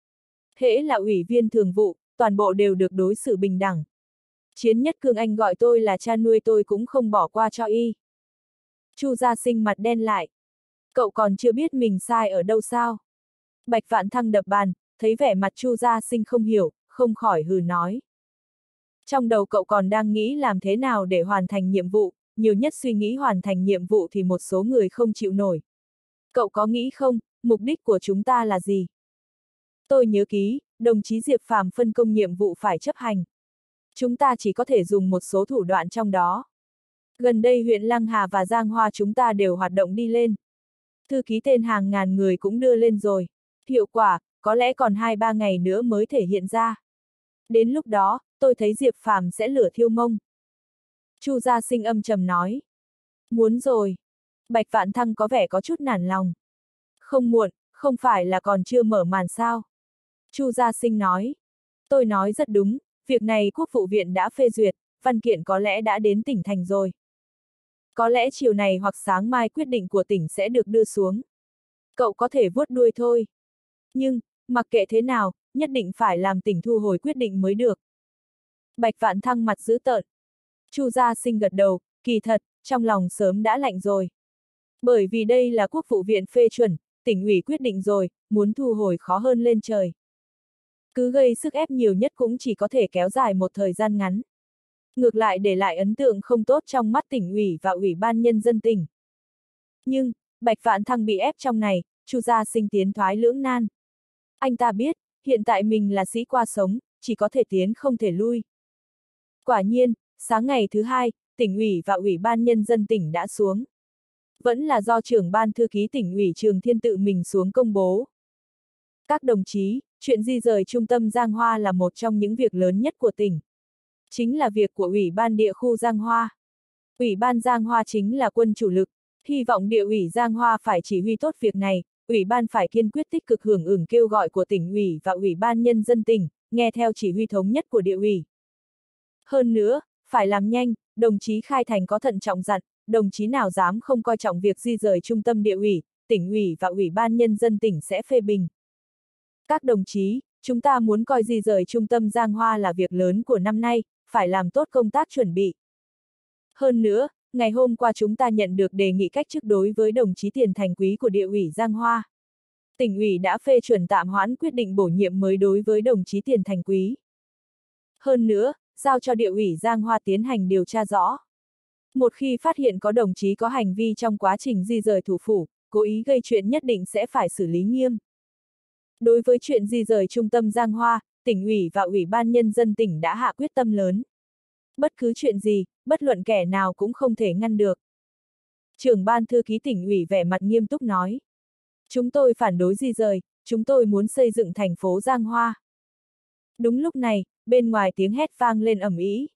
Hễ là ủy viên thường vụ, toàn bộ đều được đối xử bình đẳng. Chiến Nhất Cương anh gọi tôi là cha nuôi tôi cũng không bỏ qua cho y. Chu Gia Sinh mặt đen lại. Cậu còn chưa biết mình sai ở đâu sao? Bạch Vạn Thăng đập bàn, thấy vẻ mặt Chu Gia Sinh không hiểu, không khỏi hừ nói. Trong đầu cậu còn đang nghĩ làm thế nào để hoàn thành nhiệm vụ, nhiều nhất suy nghĩ hoàn thành nhiệm vụ thì một số người không chịu nổi. Cậu có nghĩ không, mục đích của chúng ta là gì? Tôi nhớ ký, đồng chí Diệp Phàm phân công nhiệm vụ phải chấp hành. Chúng ta chỉ có thể dùng một số thủ đoạn trong đó. Gần đây huyện Lăng Hà và Giang Hoa chúng ta đều hoạt động đi lên. Thư ký tên hàng ngàn người cũng đưa lên rồi. Hiệu quả, có lẽ còn hai ba ngày nữa mới thể hiện ra. Đến lúc đó, tôi thấy Diệp Phàm sẽ lửa thiêu mông. Chu Gia Sinh âm trầm nói. Muốn rồi. Bạch Vạn Thăng có vẻ có chút nản lòng. Không muộn, không phải là còn chưa mở màn sao? Chu Gia Sinh nói. Tôi nói rất đúng, việc này Quốc vụ viện đã phê duyệt, văn kiện có lẽ đã đến tỉnh thành rồi. Có lẽ chiều này hoặc sáng mai quyết định của tỉnh sẽ được đưa xuống. Cậu có thể vuốt đuôi thôi. Nhưng, mặc kệ thế nào, nhất định phải làm tỉnh thu hồi quyết định mới được. Bạch Vạn Thăng mặt dữ tợn. Chu Gia Sinh gật đầu, kỳ thật, trong lòng sớm đã lạnh rồi. Bởi vì đây là Quốc vụ viện phê chuẩn, tỉnh ủy quyết định rồi, muốn thu hồi khó hơn lên trời. Cứ gây sức ép nhiều nhất cũng chỉ có thể kéo dài một thời gian ngắn. Ngược lại để lại ấn tượng không tốt trong mắt tỉnh ủy và ủy ban nhân dân tỉnh. Nhưng, Bạch Vạn Thăng bị ép trong này, Chu Gia Sinh tiến thoái lưỡng nan. Anh ta biết, hiện tại mình là sĩ qua sống, chỉ có thể tiến không thể lui. Quả nhiên, sáng ngày thứ hai, tỉnh ủy và ủy ban nhân dân tỉnh đã xuống. Vẫn là do trưởng ban thư ký tỉnh ủy Trường Thiên tự mình xuống công bố. Các đồng chí, chuyện di rời trung tâm Giang Hoa là một trong những việc lớn nhất của tỉnh. Chính là việc của Ủy ban địa khu Giang Hoa. Ủy ban Giang Hoa chính là quân chủ lực, hy vọng địa ủy Giang Hoa phải chỉ huy tốt việc này, Ủy ban phải kiên quyết tích cực hưởng ứng kêu gọi của tỉnh ủy và Ủy ban nhân dân tỉnh, nghe theo chỉ huy thống nhất của địa ủy. Hơn nữa, phải làm nhanh, đồng chí Khai Thành có thận trọng dặn, đồng chí nào dám không coi trọng việc di rời trung tâm địa ủy, tỉnh ủy và Ủy ban nhân dân tỉnh sẽ phê bình. Các đồng chí, chúng ta muốn coi di rời trung tâm Giang Hoa là việc lớn của năm nay, phải làm tốt công tác chuẩn bị. Hơn nữa, ngày hôm qua chúng ta nhận được đề nghị cách chức đối với đồng chí Tiền Thành Quý của địa ủy Giang Hoa. Tỉnh ủy đã phê chuẩn tạm hoãn quyết định bổ nhiệm mới đối với đồng chí Tiền Thành Quý. Hơn nữa, giao cho địa ủy Giang Hoa tiến hành điều tra rõ. Một khi phát hiện có đồng chí có hành vi trong quá trình di rời thủ phủ, cố ý gây chuyện nhất định sẽ phải xử lý nghiêm. Đối với chuyện di rời trung tâm Giang Hoa, tỉnh ủy và ủy ban nhân dân tỉnh đã hạ quyết tâm lớn. Bất cứ chuyện gì, bất luận kẻ nào cũng không thể ngăn được. Trưởng ban thư ký tỉnh ủy vẻ mặt nghiêm túc nói. Chúng tôi phản đối di rời, chúng tôi muốn xây dựng thành phố Giang Hoa. Đúng lúc này, bên ngoài tiếng hét vang lên ầm ĩ.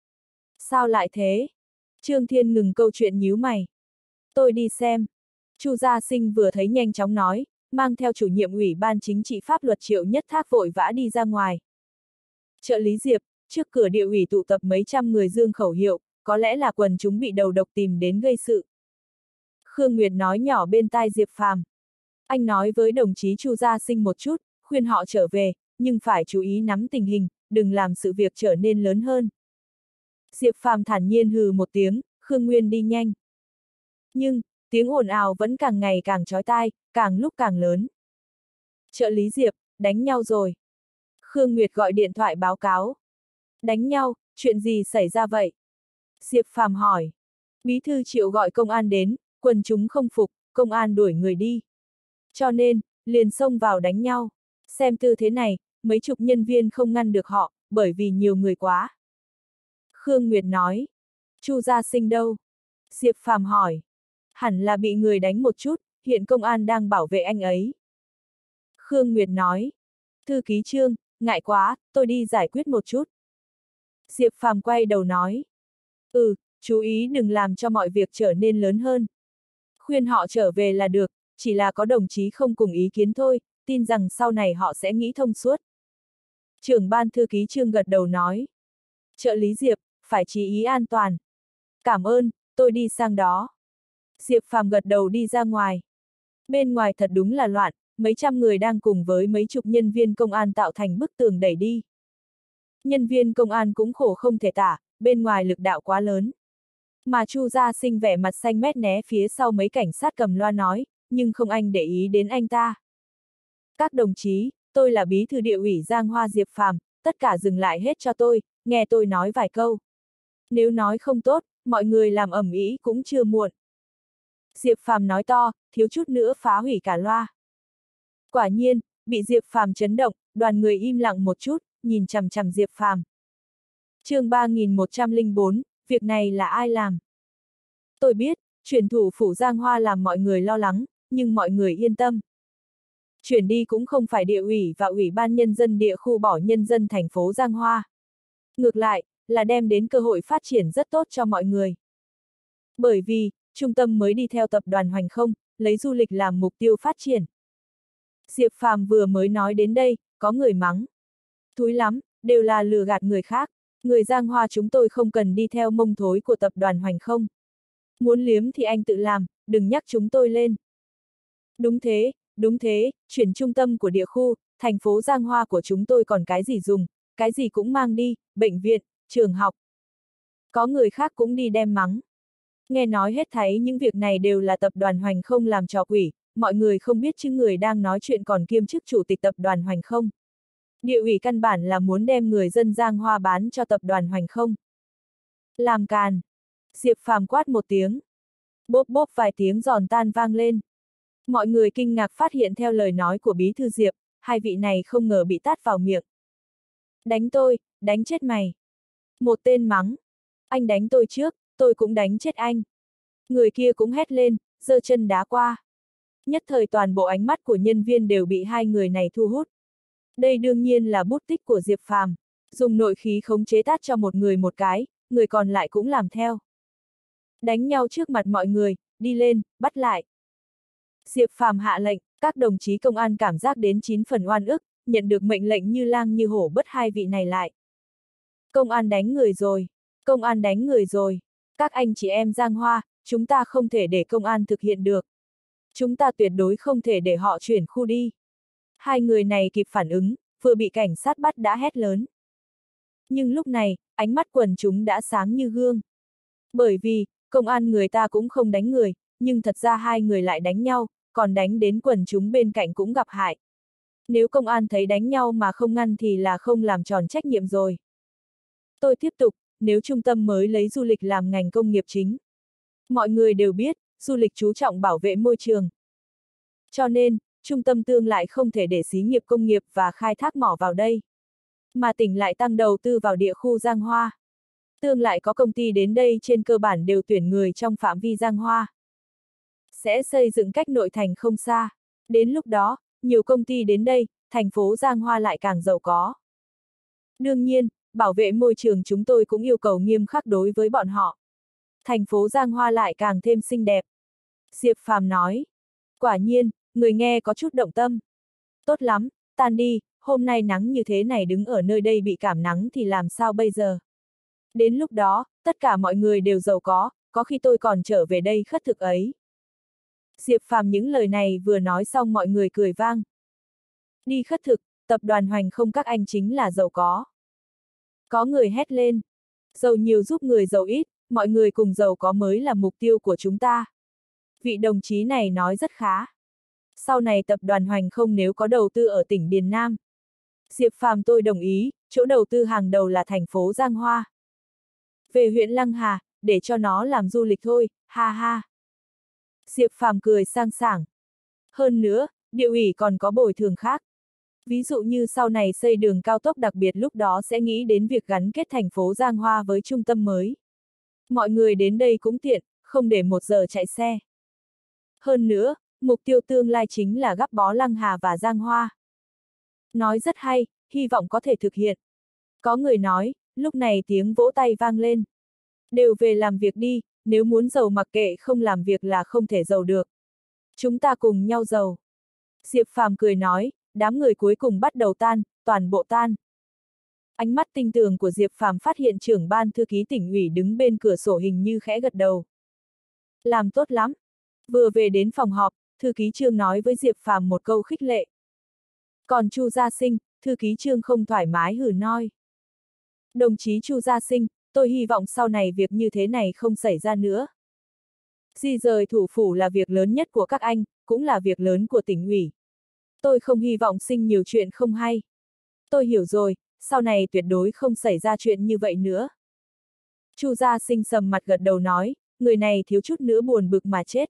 Sao lại thế? Trương Thiên ngừng câu chuyện nhíu mày. Tôi đi xem. Chu Gia Sinh vừa thấy nhanh chóng nói, mang theo chủ nhiệm ủy ban chính trị pháp luật Triệu Nhất Thác vội vã đi ra ngoài. Trợ lý Diệp, trước cửa địa ủy tụ tập mấy trăm người dương khẩu hiệu, có lẽ là quần chúng bị đầu độc tìm đến gây sự. Khương Nguyệt nói nhỏ bên tai Diệp Phàm. Anh nói với đồng chí Chu Gia Sinh một chút, khuyên họ trở về, nhưng phải chú ý nắm tình hình, đừng làm sự việc trở nên lớn hơn. Diệp Phàm thản nhiên hừ một tiếng, Khương Nguyên đi nhanh. Nhưng, tiếng ồn ào vẫn càng ngày càng chói tai, càng lúc càng lớn. Trợ lý Diệp, đánh nhau rồi. Khương Nguyệt gọi điện thoại báo cáo. Đánh nhau, chuyện gì xảy ra vậy? Diệp Phàm hỏi. Bí thư Triệu gọi công an đến, quần chúng không phục, công an đuổi người đi. Cho nên, liền xông vào đánh nhau. Xem tư thế này, mấy chục nhân viên không ngăn được họ, bởi vì nhiều người quá. Khương Nguyệt nói. Chu Gia Sinh đâu? Diệp Phàm hỏi. Hẳn là bị người đánh một chút, hiện công an đang bảo vệ anh ấy. Khương Nguyệt nói. Thư ký Trương, ngại quá, tôi đi giải quyết một chút. Diệp Phàm quay đầu nói. Ừ, chú ý đừng làm cho mọi việc trở nên lớn hơn. Khuyên họ trở về là được, chỉ là có đồng chí không cùng ý kiến thôi, tin rằng sau này họ sẽ nghĩ thông suốt. Trưởng ban thư ký Trương gật đầu nói. Trợ lý Diệp, phải chú ý an toàn. Cảm ơn, tôi đi sang đó. Diệp Phàm gật đầu đi ra ngoài. Bên ngoài thật đúng là loạn, mấy trăm người đang cùng với mấy chục nhân viên công an tạo thành bức tường đẩy đi. Nhân viên công an cũng khổ không thể tả, bên ngoài lực đạo quá lớn. Mà Chu Gia Sinh vẻ mặt xanh mét né phía sau mấy cảnh sát cầm loa nói, nhưng không anh để ý đến anh ta. Các đồng chí, tôi là bí thư địa ủy Giang Hoa Diệp Phàm, tất cả dừng lại hết cho tôi, nghe tôi nói vài câu. Nếu nói không tốt, mọi người làm ầm ĩ cũng chưa muộn. Diệp Phàm nói to, thiếu chút nữa phá hủy cả loa. Quả nhiên, bị Diệp Phàm chấn động, đoàn người im lặng một chút, nhìn chằm chằm Diệp Phàm. Chương ba nghìn một trăm lẻ bốn, việc này là ai làm? Tôi biết, chuyển thủ phủ Giang Hoa làm mọi người lo lắng, nhưng mọi người yên tâm. Chuyển đi cũng không phải địa ủy và ủy ban nhân dân địa khu bỏ nhân dân thành phố Giang Hoa. Ngược lại, là đem đến cơ hội phát triển rất tốt cho mọi người. Bởi vì, trung tâm mới đi theo tập đoàn Hoành Không, lấy du lịch làm mục tiêu phát triển. Diệp Phàm vừa mới nói đến đây, có người mắng. Thúi lắm, đều là lừa gạt người khác. Người Giang Hoa chúng tôi không cần đi theo mông thối của tập đoàn Hoành Không. Muốn liếm thì anh tự làm, đừng nhắc chúng tôi lên. Đúng thế, đúng thế, chuyển trung tâm của địa khu, thành phố Giang Hoa của chúng tôi còn cái gì dùng, cái gì cũng mang đi, bệnh viện, trường học. Có người khác cũng đi đem mắng. Nghe nói hết thảy những việc này đều là tập đoàn Hoành Không làm trò quỷ, mọi người không biết chứ người đang nói chuyện còn kiêm chức chủ tịch tập đoàn Hoành Không. Địa ủy căn bản là muốn đem người dân Giang Hoa bán cho tập đoàn Hoành Không. Làm càn. Diệp Phàm quát một tiếng. Bốp bốp vài tiếng giòn tan vang lên. Mọi người kinh ngạc phát hiện theo lời nói của bí thư Diệp, hai vị này không ngờ bị tát vào miệng. Đánh tôi, đánh chết mày. Một tên mắng. Anh đánh tôi trước, tôi cũng đánh chết anh. Người kia cũng hét lên, giơ chân đá qua. Nhất thời toàn bộ ánh mắt của nhân viên đều bị hai người này thu hút. Đây đương nhiên là bút tích của Diệp Phàm, dùng nội khí khống chế tát cho một người một cái, người còn lại cũng làm theo. Đánh nhau trước mặt mọi người, đi lên, bắt lại. Diệp Phàm hạ lệnh, các đồng chí công an cảm giác đến chín phần oan ức, nhận được mệnh lệnh như lang như hổ bắt hai vị này lại. Công an đánh người rồi, công an đánh người rồi, các anh chị em Giang Hoa, chúng ta không thể để công an thực hiện được. Chúng ta tuyệt đối không thể để họ chuyển khu đi. Hai người này kịp phản ứng, vừa bị cảnh sát bắt đã hét lớn. Nhưng lúc này, ánh mắt quần chúng đã sáng như gương. Bởi vì, công an người ta cũng không đánh người, nhưng thật ra hai người lại đánh nhau, còn đánh đến quần chúng bên cạnh cũng gặp hại. Nếu công an thấy đánh nhau mà không ngăn thì là không làm tròn trách nhiệm rồi. Tôi tiếp tục, nếu trung tâm mới lấy du lịch làm ngành công nghiệp chính. Mọi người đều biết, du lịch chú trọng bảo vệ môi trường. Cho nên, trung tâm tương lại không thể để xí nghiệp công nghiệp và khai thác mỏ vào đây. Mà tỉnh lại tăng đầu tư vào địa khu Giang Hoa. Tương lại có công ty đến đây trên cơ bản đều tuyển người trong phạm vi Giang Hoa. Sẽ xây dựng cách nội thành không xa. Đến lúc đó, nhiều công ty đến đây, thành phố Giang Hoa lại càng giàu có. Đương nhiên, bảo vệ môi trường chúng tôi cũng yêu cầu nghiêm khắc đối với bọn họ. Thành phố Giang Hoa lại càng thêm xinh đẹp. Diệp Phàm nói. Quả nhiên, người nghe có chút động tâm. Tốt lắm, tan đi, hôm nay nắng như thế này đứng ở nơi đây bị cảm nắng thì làm sao bây giờ? Đến lúc đó, tất cả mọi người đều giàu có, có khi tôi còn trở về đây khất thực ấy. Diệp Phàm những lời này vừa nói xong mọi người cười vang. Đi khất thực, tập đoàn Hoành Không các anh chính là giàu có. Có người hét lên. Giàu nhiều giúp người giàu ít, mọi người cùng giàu có mới là mục tiêu của chúng ta. Vị đồng chí này nói rất khá. Sau này tập đoàn Hoành Không nếu có đầu tư ở tỉnh Điền Nam. Diệp Phàm tôi đồng ý, chỗ đầu tư hàng đầu là thành phố Giang Hoa. Về huyện Lăng Hà, để cho nó làm du lịch thôi, ha ha. Diệp Phàm cười sang sảng. Hơn nữa, địa ủy còn có bồi thường khác. Ví dụ như sau này xây đường cao tốc đặc biệt lúc đó sẽ nghĩ đến việc gắn kết thành phố Giang Hoa với trung tâm mới. Mọi người đến đây cũng tiện, không để một giờ chạy xe. Hơn nữa, mục tiêu tương lai chính là gắp bó Lăng Hà và Giang Hoa. Nói rất hay, hy vọng có thể thực hiện. Có người nói, lúc này tiếng vỗ tay vang lên. Đều về làm việc đi, nếu muốn giàu mặc kệ không làm việc là không thể giàu được. Chúng ta cùng nhau giàu. Diệp Phàm cười nói, đám người cuối cùng bắt đầu tan, toàn bộ tan. Ánh mắt tinh tường của Diệp Phàm phát hiện trưởng ban thư ký tỉnh ủy đứng bên cửa sổ hình như khẽ gật đầu. Làm tốt lắm. Vừa về đến phòng họp, thư ký Trương nói với Diệp Phàm một câu khích lệ. Còn Chu Gia Sinh, thư ký Trương không thoải mái hử nói. Đồng chí Chu Gia Sinh, tôi hy vọng sau này việc như thế này không xảy ra nữa. Di rời thủ phủ là việc lớn nhất của các anh, cũng là việc lớn của tỉnh ủy. Tôi không hy vọng sinh nhiều chuyện không hay. Tôi hiểu rồi, sau này tuyệt đối không xảy ra chuyện như vậy nữa. Chu Gia Sinh sầm mặt gật đầu nói, người này thiếu chút nữa buồn bực mà chết.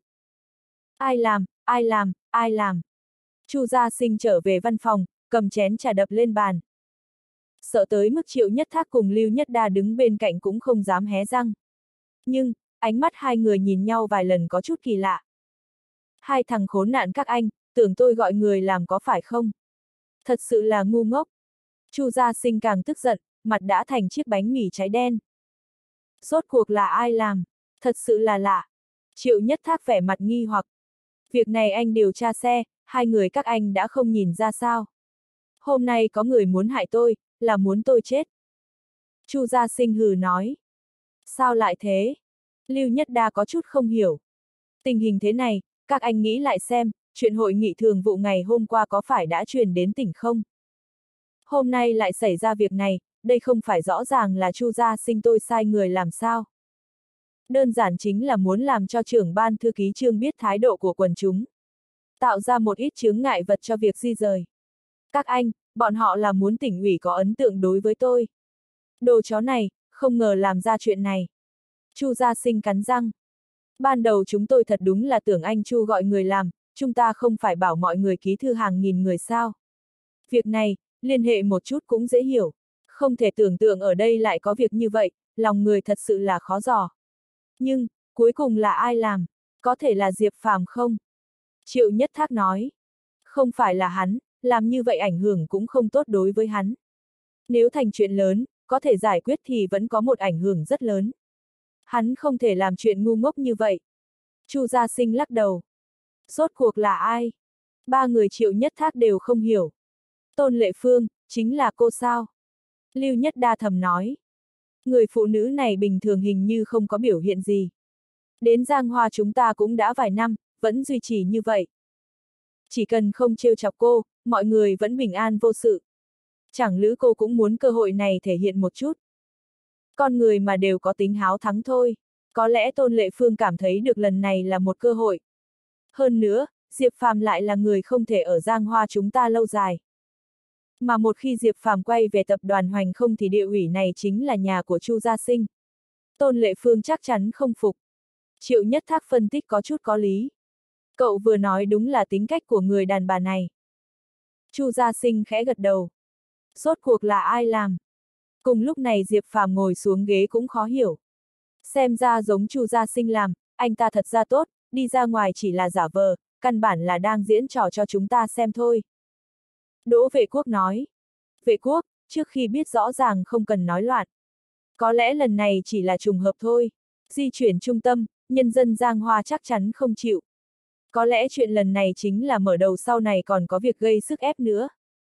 Ai làm, ai làm, ai làm. Chu Gia Sinh trở về văn phòng, cầm chén trà đập lên bàn. Sợ tới mức Triệu Nhất Thác cùng Lưu Nhất Đa đứng bên cạnh cũng không dám hé răng. Nhưng, ánh mắt hai người nhìn nhau vài lần có chút kỳ lạ. Hai thằng khốn nạn các anh, tưởng tôi gọi người làm có phải không? Thật sự là ngu ngốc. Chu Gia Sinh càng tức giận, mặt đã thành chiếc bánh mì cháy đen. Rốt cuộc là ai làm? Thật sự là lạ. Triệu Nhất Thác vẻ mặt nghi hoặc. Việc này anh điều tra xe, hai người các anh đã không nhìn ra sao. Hôm nay có người muốn hại tôi, là muốn tôi chết. Chu Gia Sinh hừ nói. Sao lại thế? Lưu Nhất Đa có chút không hiểu. Tình hình thế này, các anh nghĩ lại xem, chuyện hội nghị thường vụ ngày hôm qua có phải đã truyền đến tỉnh không? Hôm nay lại xảy ra việc này, đây không phải rõ ràng là Chu Gia Sinh tôi sai người làm sao? Đơn giản chính là muốn làm cho trưởng ban thư ký Trương biết thái độ của quần chúng. Tạo ra một ít chướng ngại vật cho việc di rời. Các anh, bọn họ là muốn tỉnh ủy có ấn tượng đối với tôi. Đồ chó này, không ngờ làm ra chuyện này. Chu Gia Sinh cắn răng. Ban đầu chúng tôi thật đúng là tưởng anh Chu gọi người làm, chúng ta không phải bảo mọi người ký thư hàng nghìn người sao. Việc này, liên hệ một chút cũng dễ hiểu. Không thể tưởng tượng ở đây lại có việc như vậy, lòng người thật sự là khó dò. Nhưng, cuối cùng là ai làm? Có thể là Diệp Phàm không? Triệu Nhất Thác nói. Không phải là hắn, làm như vậy ảnh hưởng cũng không tốt đối với hắn. Nếu thành chuyện lớn, có thể giải quyết thì vẫn có một ảnh hưởng rất lớn. Hắn không thể làm chuyện ngu ngốc như vậy. Chu Gia Sinh lắc đầu. Rốt cuộc là ai? Ba người Triệu Nhất Thác đều không hiểu. Tôn Lệ Phương, chính là cô sao? Lưu Nhất Đa thầm nói. Người phụ nữ này bình thường hình như không có biểu hiện gì. Đến Giang Hoa chúng ta cũng đã vài năm, vẫn duy trì như vậy. Chỉ cần không trêu chọc cô, mọi người vẫn bình an vô sự. Chẳng lẽ cô cũng muốn cơ hội này thể hiện một chút. Con người mà đều có tính háo thắng thôi. Có lẽ Tôn Lệ Phương cảm thấy được lần này là một cơ hội. Hơn nữa, Diệp Phàm lại là người không thể ở Giang Hoa chúng ta lâu dài. Mà một khi Diệp Phàm quay về tập đoàn Hoành Không thì địa ủy này chính là nhà của Chu Gia Sinh. Tôn Lệ Phương chắc chắn không phục. Triệu Nhất Thác phân tích có chút có lý. Cậu vừa nói đúng là tính cách của người đàn bà này. Chu Gia Sinh khẽ gật đầu. Rốt cuộc là ai làm? Cùng lúc này Diệp Phàm ngồi xuống ghế cũng khó hiểu. Xem ra giống Chu Gia Sinh làm, anh ta thật ra tốt, đi ra ngoài chỉ là giả vờ, căn bản là đang diễn trò cho chúng ta xem thôi. Đỗ Vệ Quốc nói. Vệ Quốc, trước khi biết rõ ràng không cần nói loạn. Có lẽ lần này chỉ là trùng hợp thôi. Di chuyển trung tâm, nhân dân Giang Hoa chắc chắn không chịu. Có lẽ chuyện lần này chính là mở đầu sau này còn có việc gây sức ép nữa.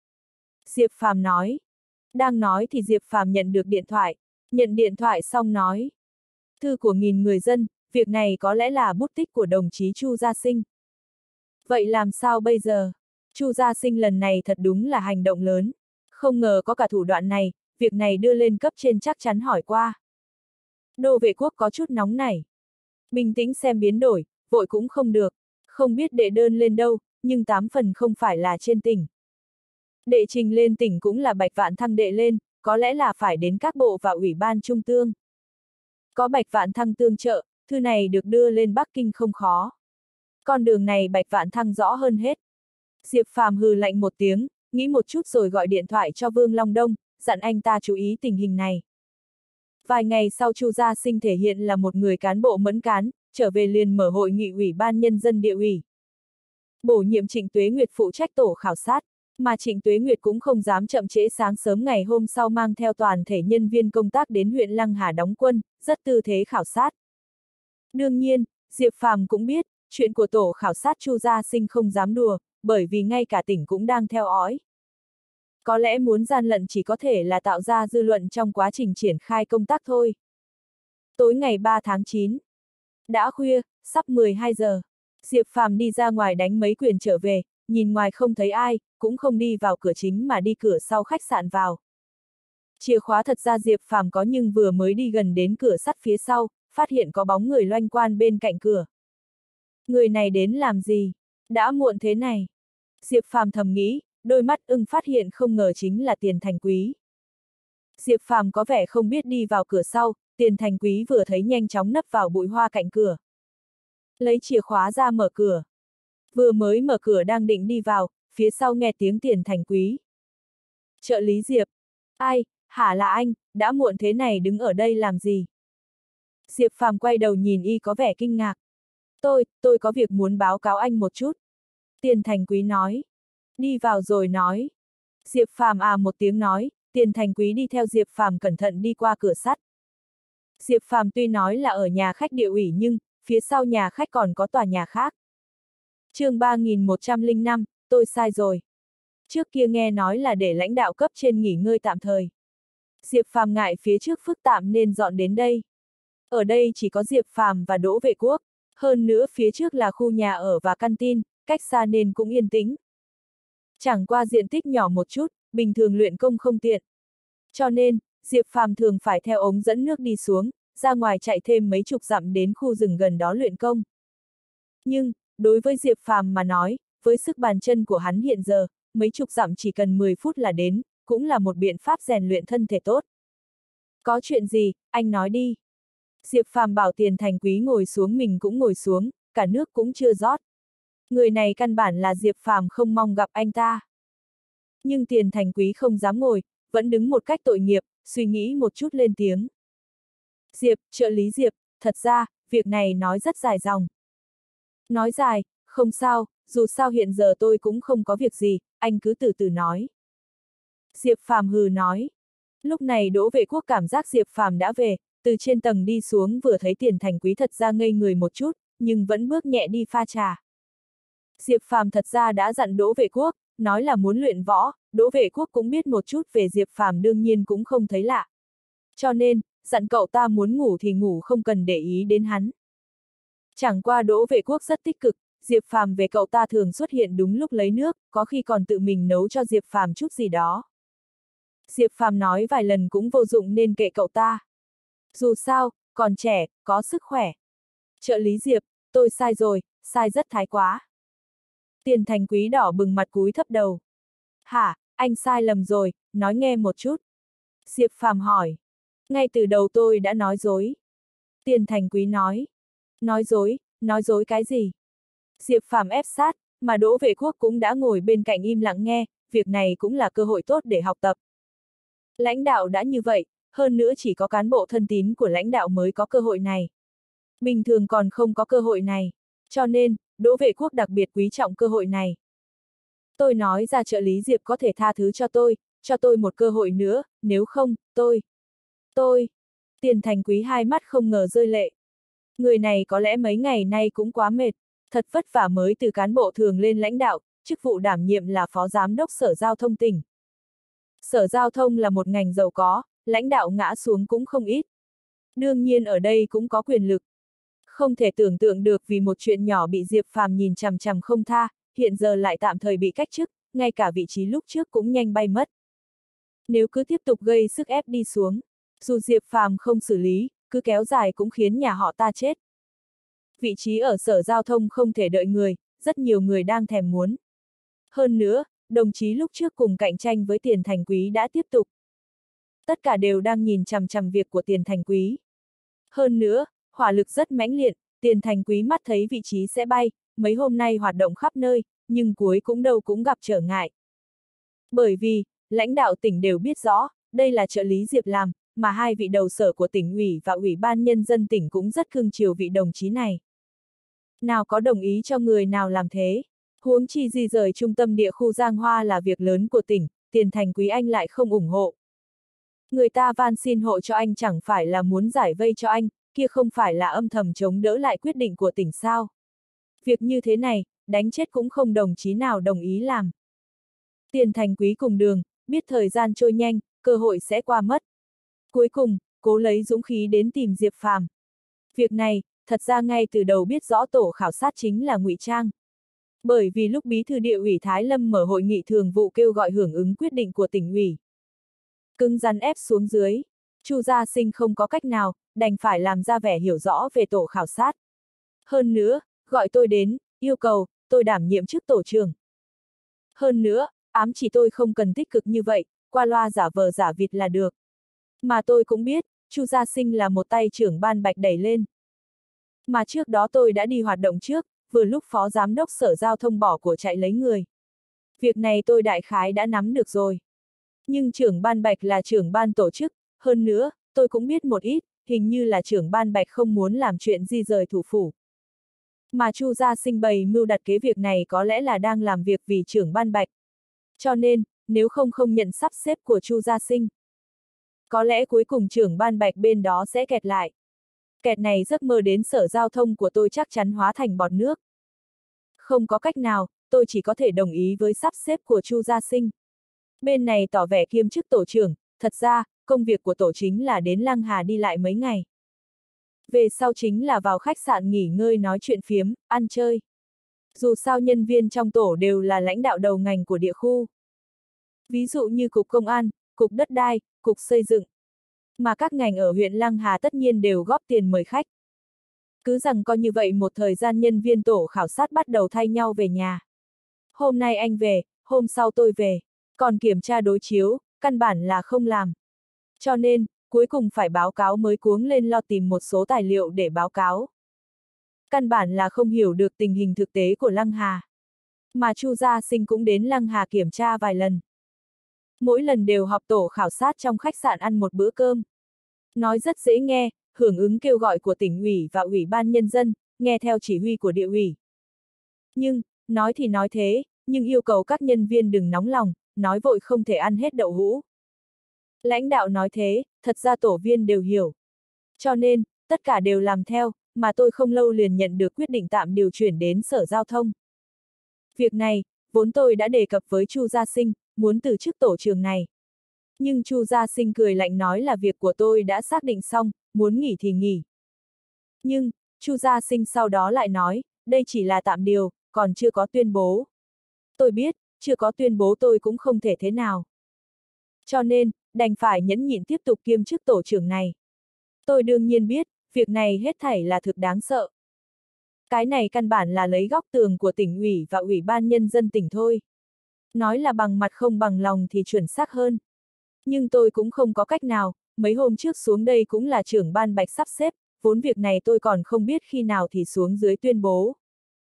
Diệp Phàm nói. Đang nói thì Diệp Phàm nhận được điện thoại. Nhận điện thoại xong nói. Thư của nghìn người dân, việc này có lẽ là bút tích của đồng chí Chu Gia Sinh. Vậy làm sao bây giờ? Chu Gia Sinh lần này thật đúng là hành động lớn. Không ngờ có cả thủ đoạn này, việc này đưa lên cấp trên chắc chắn hỏi qua. Đô Vệ Quốc có chút nóng nảy. Bình tĩnh xem biến đổi, vội cũng không được. Không biết đệ đơn lên đâu, nhưng tám phần không phải là trên tỉnh. Đệ trình lên tỉnh cũng là Bạch Vạn Thăng đệ lên, có lẽ là phải đến các bộ và ủy ban trung ương. Có Bạch Vạn Thăng tương trợ, thư này được đưa lên Bắc Kinh không khó. Con đường này Bạch Vạn Thăng rõ hơn hết. Diệp Phàm hừ lạnh một tiếng, nghĩ một chút rồi gọi điện thoại cho Vương Long Đông, dặn anh ta chú ý tình hình này. Vài ngày sau Chu Gia Sinh thể hiện là một người cán bộ mẫn cán, trở về liền mở hội nghị ủy ban nhân dân địa ủy. Bổ nhiệm Trịnh Tuế Nguyệt phụ trách tổ khảo sát, mà Trịnh Tuế Nguyệt cũng không dám chậm trễ, sáng sớm ngày hôm sau mang theo toàn thể nhân viên công tác đến huyện Lăng Hà đóng quân, rất tư thế khảo sát. Đương nhiên, Diệp Phàm cũng biết, chuyện của tổ khảo sát Chu Gia Sinh không dám đùa, bởi vì ngay cả tỉnh cũng đang theo dõi. Có lẽ muốn gian lận chỉ có thể là tạo ra dư luận trong quá trình triển khai công tác thôi. Tối ngày ba tháng chín. Đã khuya, sắp mười hai giờ. Diệp Phàm đi ra ngoài đánh mấy quyền trở về, nhìn ngoài không thấy ai, cũng không đi vào cửa chính mà đi cửa sau khách sạn vào. Chìa khóa thật ra Diệp Phàm có nhưng vừa mới đi gần đến cửa sắt phía sau, phát hiện có bóng người loanh quan bên cạnh cửa. Người này đến làm gì? Đã muộn thế này. Diệp Phàm thầm nghĩ, đôi mắt ưng phát hiện không ngờ chính là Tiền Thành Quý. Diệp Phàm có vẻ không biết đi vào cửa sau, Tiền Thành Quý vừa thấy nhanh chóng nấp vào bụi hoa cạnh cửa. Lấy chìa khóa ra mở cửa. Vừa mới mở cửa đang định đi vào, phía sau nghe tiếng Tiền Thành Quý. Trợ lý Diệp. Ai, hả là anh, đã muộn thế này đứng ở đây làm gì? Diệp Phàm quay đầu nhìn y có vẻ kinh ngạc. Tôi, tôi có việc muốn báo cáo anh một chút. Tiền Thành Quý nói. Đi vào rồi nói. Diệp Phàm à một tiếng nói, Tiền Thành Quý đi theo Diệp Phàm cẩn thận đi qua cửa sắt. Diệp Phàm tuy nói là ở nhà khách địa ủy nhưng, phía sau nhà khách còn có tòa nhà khác. chương ba nghìn một trăm lẻ năm, tôi sai rồi. Trước kia nghe nói là để lãnh đạo cấp trên nghỉ ngơi tạm thời. Diệp Phàm ngại phía trước phức tạp nên dọn đến đây. Ở đây chỉ có Diệp Phàm và Đỗ Vệ Quốc, hơn nữa phía trước là khu nhà ở và căn tin, cách xa nên cũng yên tĩnh. Chẳng qua diện tích nhỏ một chút, bình thường luyện công không tiện. Cho nên, Diệp Phàm thường phải theo ống dẫn nước đi xuống, ra ngoài chạy thêm mấy chục dặm đến khu rừng gần đó luyện công. Nhưng, đối với Diệp Phàm mà nói, với sức bàn chân của hắn hiện giờ, mấy chục dặm chỉ cần mười phút là đến, cũng là một biện pháp rèn luyện thân thể tốt. Có chuyện gì, anh nói đi. Diệp Phàm bảo Tiền Thành Quý ngồi xuống, mình cũng ngồi xuống, cả nước cũng chưa rót. Người này căn bản là Diệp Phàm không mong gặp anh ta. Nhưng Tiền Thành Quý không dám ngồi, vẫn đứng một cách tội nghiệp, suy nghĩ một chút lên tiếng. Diệp, trợ lý Diệp, thật ra, việc này nói rất dài dòng. Nói dài, không sao, dù sao hiện giờ tôi cũng không có việc gì, anh cứ từ từ nói. Diệp Phàm hừ nói. Lúc này Đỗ Vệ Quốc cảm giác Diệp Phàm đã về, từ trên tầng đi xuống vừa thấy Tiền Thành Quý thật ra ngây người một chút, nhưng vẫn bước nhẹ đi pha trà. Diệp Phàm thật ra đã dặn Đỗ Vệ Quốc, nói là muốn luyện võ, Đỗ Vệ Quốc cũng biết một chút về Diệp Phàm đương nhiên cũng không thấy lạ. Cho nên, dặn cậu ta muốn ngủ thì ngủ không cần để ý đến hắn. Chẳng qua Đỗ Vệ Quốc rất tích cực, Diệp Phàm về cậu ta thường xuất hiện đúng lúc lấy nước, có khi còn tự mình nấu cho Diệp Phàm chút gì đó. Diệp Phàm nói vài lần cũng vô dụng nên kệ cậu ta. Dù sao, còn trẻ, có sức khỏe. Trợ lý Diệp, tôi sai rồi, sai rất thái quá. Tiền Thành Quý đỏ bừng mặt cúi thấp đầu. Hả, anh sai lầm rồi, nói nghe một chút. Diệp Phàm hỏi. Ngay từ đầu tôi đã nói dối. Tiền Thành Quý nói. Nói dối, nói dối cái gì? Diệp Phàm ép sát, mà Đỗ Vệ Quốc cũng đã ngồi bên cạnh im lặng nghe, việc này cũng là cơ hội tốt để học tập. Lãnh đạo đã như vậy, hơn nữa chỉ có cán bộ thân tín của lãnh đạo mới có cơ hội này. Bình thường còn không có cơ hội này, cho nên, Đỗ Vệ Quốc đặc biệt quý trọng cơ hội này. Tôi nói ra trợ lý Diệp có thể tha thứ cho tôi, cho tôi một cơ hội nữa, nếu không, tôi... Tôi... Tiền Thành Quý hai mắt không ngờ rơi lệ. Người này có lẽ mấy ngày nay cũng quá mệt, thật vất vả mới từ cán bộ thường lên lãnh đạo, chức vụ đảm nhiệm là phó giám đốc Sở Giao thông tỉnh. Sở Giao thông là một ngành giàu có, lãnh đạo ngã xuống cũng không ít. Đương nhiên ở đây cũng có quyền lực. Không thể tưởng tượng được vì một chuyện nhỏ bị Diệp Phàm nhìn chằm chằm không tha, hiện giờ lại tạm thời bị cách chức, ngay cả vị trí lúc trước cũng nhanh bay mất. Nếu cứ tiếp tục gây sức ép đi xuống, dù Diệp Phàm không xử lý, cứ kéo dài cũng khiến nhà họ ta chết. Vị trí ở Sở Giao thông không thể đợi người, rất nhiều người đang thèm muốn. Hơn nữa, đồng chí lúc trước cùng cạnh tranh với Tiền Thành Quý đã tiếp tục. Tất cả đều đang nhìn chằm chằm việc của Tiền Thành Quý. Hơn nữa, hỏa lực rất mãnh liệt, Tiền Thành Quý mắt thấy vị trí sẽ bay, mấy hôm nay hoạt động khắp nơi, nhưng cuối cũng đâu cũng gặp trở ngại. Bởi vì, lãnh đạo tỉnh đều biết rõ, đây là trợ lý Diệp làm, mà hai vị đầu sở của tỉnh ủy và ủy ban nhân dân tỉnh cũng rất cưng chiều vị đồng chí này. Nào có đồng ý cho người nào làm thế, huống chi di rời trung tâm địa khu Giang Hoa là việc lớn của tỉnh, Tiền Thành Quý anh lại không ủng hộ. Người ta van xin hộ cho anh chẳng phải là muốn giải vây cho anh, kia không phải là âm thầm chống đỡ lại quyết định của tỉnh sao. Việc như thế này, đánh chết cũng không đồng chí nào đồng ý làm. Tiền Thành Quý cùng đường, biết thời gian trôi nhanh, cơ hội sẽ qua mất. Cuối cùng, cố lấy dũng khí đến tìm Diệp Phàm. Việc này, thật ra ngay từ đầu biết rõ tổ khảo sát chính là ngụy trang. Bởi vì lúc bí thư địa ủy Thái Lâm mở hội nghị thường vụ kêu gọi hưởng ứng quyết định của tỉnh ủy. Cứng rắn ép xuống dưới, Chu Gia Sinh không có cách nào, đành phải làm ra vẻ hiểu rõ về tổ khảo sát. Hơn nữa, gọi tôi đến, yêu cầu, tôi đảm nhiệm chức tổ trưởng. Hơn nữa, ám chỉ tôi không cần tích cực như vậy, qua loa giả vờ giả vịt là được. Mà tôi cũng biết, Chu Gia Sinh là một tay trưởng ban Bạch đẩy lên. Mà trước đó tôi đã đi hoạt động trước, vừa lúc phó giám đốc sở giao thông bỏ của chạy lấy người. Việc này tôi đại khái đã nắm được rồi. Nhưng trưởng ban Bạch là trưởng ban tổ chức, hơn nữa, tôi cũng biết một ít, hình như là trưởng ban Bạch không muốn làm chuyện di rời thủ phủ. Mà Chu Gia Sinh bày mưu đặt kế việc này có lẽ là đang làm việc vì trưởng ban Bạch. Cho nên, nếu không không nhận sắp xếp của Chu Gia Sinh, có lẽ cuối cùng trưởng ban Bạch bên đó sẽ kẹt lại. Kẹt này giấc mơ đến sở giao thông của tôi chắc chắn hóa thành bọt nước. Không có cách nào, tôi chỉ có thể đồng ý với sắp xếp của Chu Gia Sinh. Bên này tỏ vẻ kiêm chức tổ trưởng, thật ra, công việc của tổ chính là đến Lăng Hà đi lại mấy ngày. Về sau chính là vào khách sạn nghỉ ngơi nói chuyện phiếm, ăn chơi. Dù sao nhân viên trong tổ đều là lãnh đạo đầu ngành của địa khu. Ví dụ như Cục Công an, Cục Đất đai, Cục Xây dựng. Mà các ngành ở huyện Lăng Hà tất nhiên đều góp tiền mời khách. Cứ rằng coi như vậy một thời gian nhân viên tổ khảo sát bắt đầu thay nhau về nhà. Hôm nay anh về, hôm sau tôi về, còn kiểm tra đối chiếu, căn bản là không làm. Cho nên, cuối cùng phải báo cáo mới cuống lên lo tìm một số tài liệu để báo cáo. Căn bản là không hiểu được tình hình thực tế của Lăng Hà. Mà Chu Gia Sinh cũng đến Lăng Hà kiểm tra vài lần. Mỗi lần đều họp tổ khảo sát trong khách sạn ăn một bữa cơm. Nói rất dễ nghe, hưởng ứng kêu gọi của tỉnh ủy và ủy ban nhân dân, nghe theo chỉ huy của địa ủy. Nhưng, nói thì nói thế, nhưng yêu cầu các nhân viên đừng nóng lòng, nói vội không thể ăn hết đậu hũ. Lãnh đạo nói thế, thật ra tổ viên đều hiểu. Cho nên, tất cả đều làm theo, mà tôi không lâu liền nhận được quyết định tạm điều chuyển đến Sở Giao thông. Việc này, vốn tôi đã đề cập với Chu Gia Sinh, muốn từ chức tổ trưởng này. Nhưng Chu Gia Sinh cười lạnh nói là việc của tôi đã xác định xong, muốn nghỉ thì nghỉ. Nhưng, Chu Gia Sinh sau đó lại nói, đây chỉ là tạm điều, còn chưa có tuyên bố. Tôi biết, chưa có tuyên bố tôi cũng không thể thế nào. Cho nên, đành phải nhẫn nhịn tiếp tục kiêm chức tổ trưởng này. Tôi đương nhiên biết, việc này hết thảy là thực đáng sợ. Cái này căn bản là lấy góc tường của tỉnh ủy và ủy ban nhân dân tỉnh thôi. Nói là bằng mặt không bằng lòng thì chuẩn xác hơn. Nhưng tôi cũng không có cách nào, mấy hôm trước xuống đây cũng là trưởng ban Bạch sắp xếp, vốn việc này tôi còn không biết khi nào thì xuống dưới tuyên bố.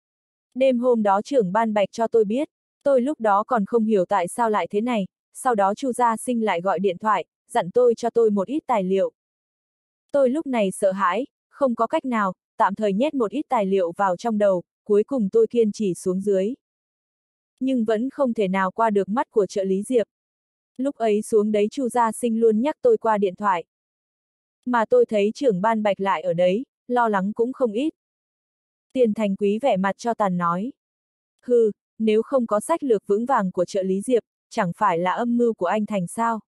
Đêm hôm đó trưởng ban Bạch cho tôi biết, tôi lúc đó còn không hiểu tại sao lại thế này, sau đó Chu Gia Sinh lại gọi điện thoại, dặn tôi cho tôi một ít tài liệu. Tôi lúc này sợ hãi, không có cách nào, tạm thời nhét một ít tài liệu vào trong đầu, cuối cùng tôi kiên trì xuống dưới. Nhưng vẫn không thể nào qua được mắt của trợ lý Diệp. Lúc ấy xuống đấy Chu Gia Sinh luôn nhắc tôi qua điện thoại. Mà tôi thấy trưởng ban Bạch lại ở đấy, lo lắng cũng không ít. Tiền Thành Quý vẻ mặt cho tàn nói. Hừ, nếu không có sách lược vững vàng của trợ lý Diệp, chẳng phải là âm mưu của anh Thành sao?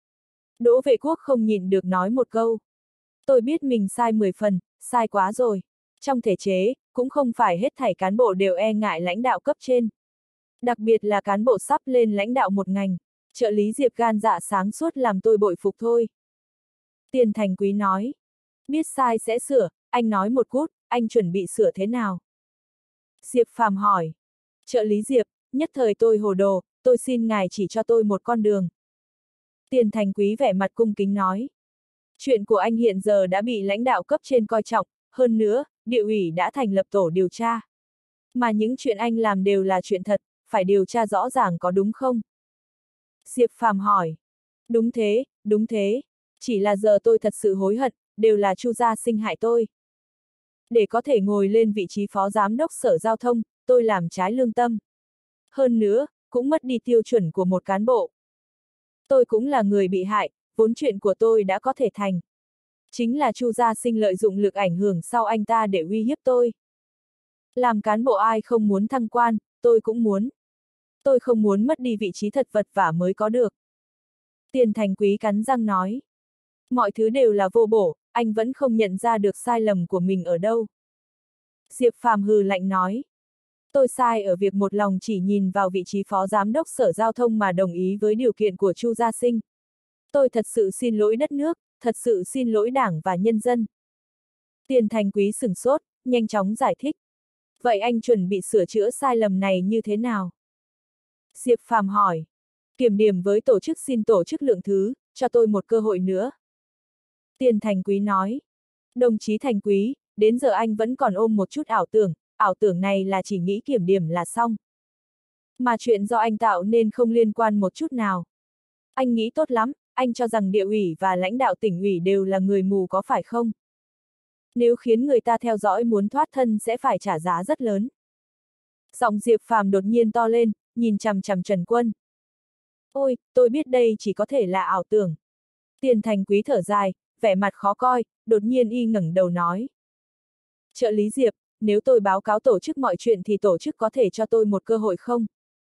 Đỗ Vệ Quốc không nhịn được nói một câu. Tôi biết mình sai mười phần, sai quá rồi. Trong thể chế, cũng không phải hết thảy cán bộ đều e ngại lãnh đạo cấp trên. Đặc biệt là cán bộ sắp lên lãnh đạo một ngành, trợ lý Diệp gan dạ sáng suốt làm tôi bội phục thôi. Tiền Thành Quý nói. Biết sai sẽ sửa, anh nói một cút, anh chuẩn bị sửa thế nào? Diệp Phàm hỏi. Trợ lý Diệp, nhất thời tôi hồ đồ, tôi xin ngài chỉ cho tôi một con đường. Tiền Thành Quý vẻ mặt cung kính nói. Chuyện của anh hiện giờ đã bị lãnh đạo cấp trên coi trọng, hơn nữa, địa ủy đã thành lập tổ điều tra. Mà những chuyện anh làm đều là chuyện thật, phải điều tra rõ ràng có đúng không? Diệp Phàm hỏi. Đúng thế, đúng thế. Chỉ là giờ tôi thật sự hối hận, đều là Chu Gia Sinh hại tôi. Để có thể ngồi lên vị trí phó giám đốc sở giao thông, tôi làm trái lương tâm. Hơn nữa, cũng mất đi tiêu chuẩn của một cán bộ. Tôi cũng là người bị hại, vốn chuyện của tôi đã có thể thành. Chính là Chu Gia Sinh lợi dụng lực ảnh hưởng sau anh ta để uy hiếp tôi. Làm cán bộ ai không muốn thăng quan, tôi cũng muốn. Tôi không muốn mất đi vị trí thật vật vả mới có được. Tiền Thành Quý cắn răng nói. Mọi thứ đều là vô bổ, anh vẫn không nhận ra được sai lầm của mình ở đâu. Diệp Phàm hừ lạnh nói. Tôi sai ở việc một lòng chỉ nhìn vào vị trí phó giám đốc sở giao thông mà đồng ý với điều kiện của Chu Gia Sinh. Tôi thật sự xin lỗi đất nước, thật sự xin lỗi đảng và nhân dân. Tiền Thành Quý sửng sốt, nhanh chóng giải thích. Vậy anh chuẩn bị sửa chữa sai lầm này như thế nào? Diệp Phàm hỏi. Kiểm điểm với tổ chức xin tổ chức lượng thứ, cho tôi một cơ hội nữa. Tiền Thành Quý nói. Đồng chí Thành Quý, đến giờ anh vẫn còn ôm một chút ảo tưởng, ảo tưởng này là chỉ nghĩ kiểm điểm là xong. Mà chuyện do anh tạo nên không liên quan một chút nào. Anh nghĩ tốt lắm, anh cho rằng địa ủy và lãnh đạo tỉnh ủy đều là người mù có phải không? Nếu khiến người ta theo dõi muốn thoát thân sẽ phải trả giá rất lớn. Giọng Diệp Phàm đột nhiên to lên, nhìn chằm chằm Trần Quân. Ôi, tôi biết đây chỉ có thể là ảo tưởng. Tiền Thành Quý thở dài, vẻ mặt khó coi, đột nhiên y ngẩng đầu nói. Trợ lý Diệp, nếu tôi báo cáo tổ chức mọi chuyện thì tổ chức có thể cho tôi một cơ hội không?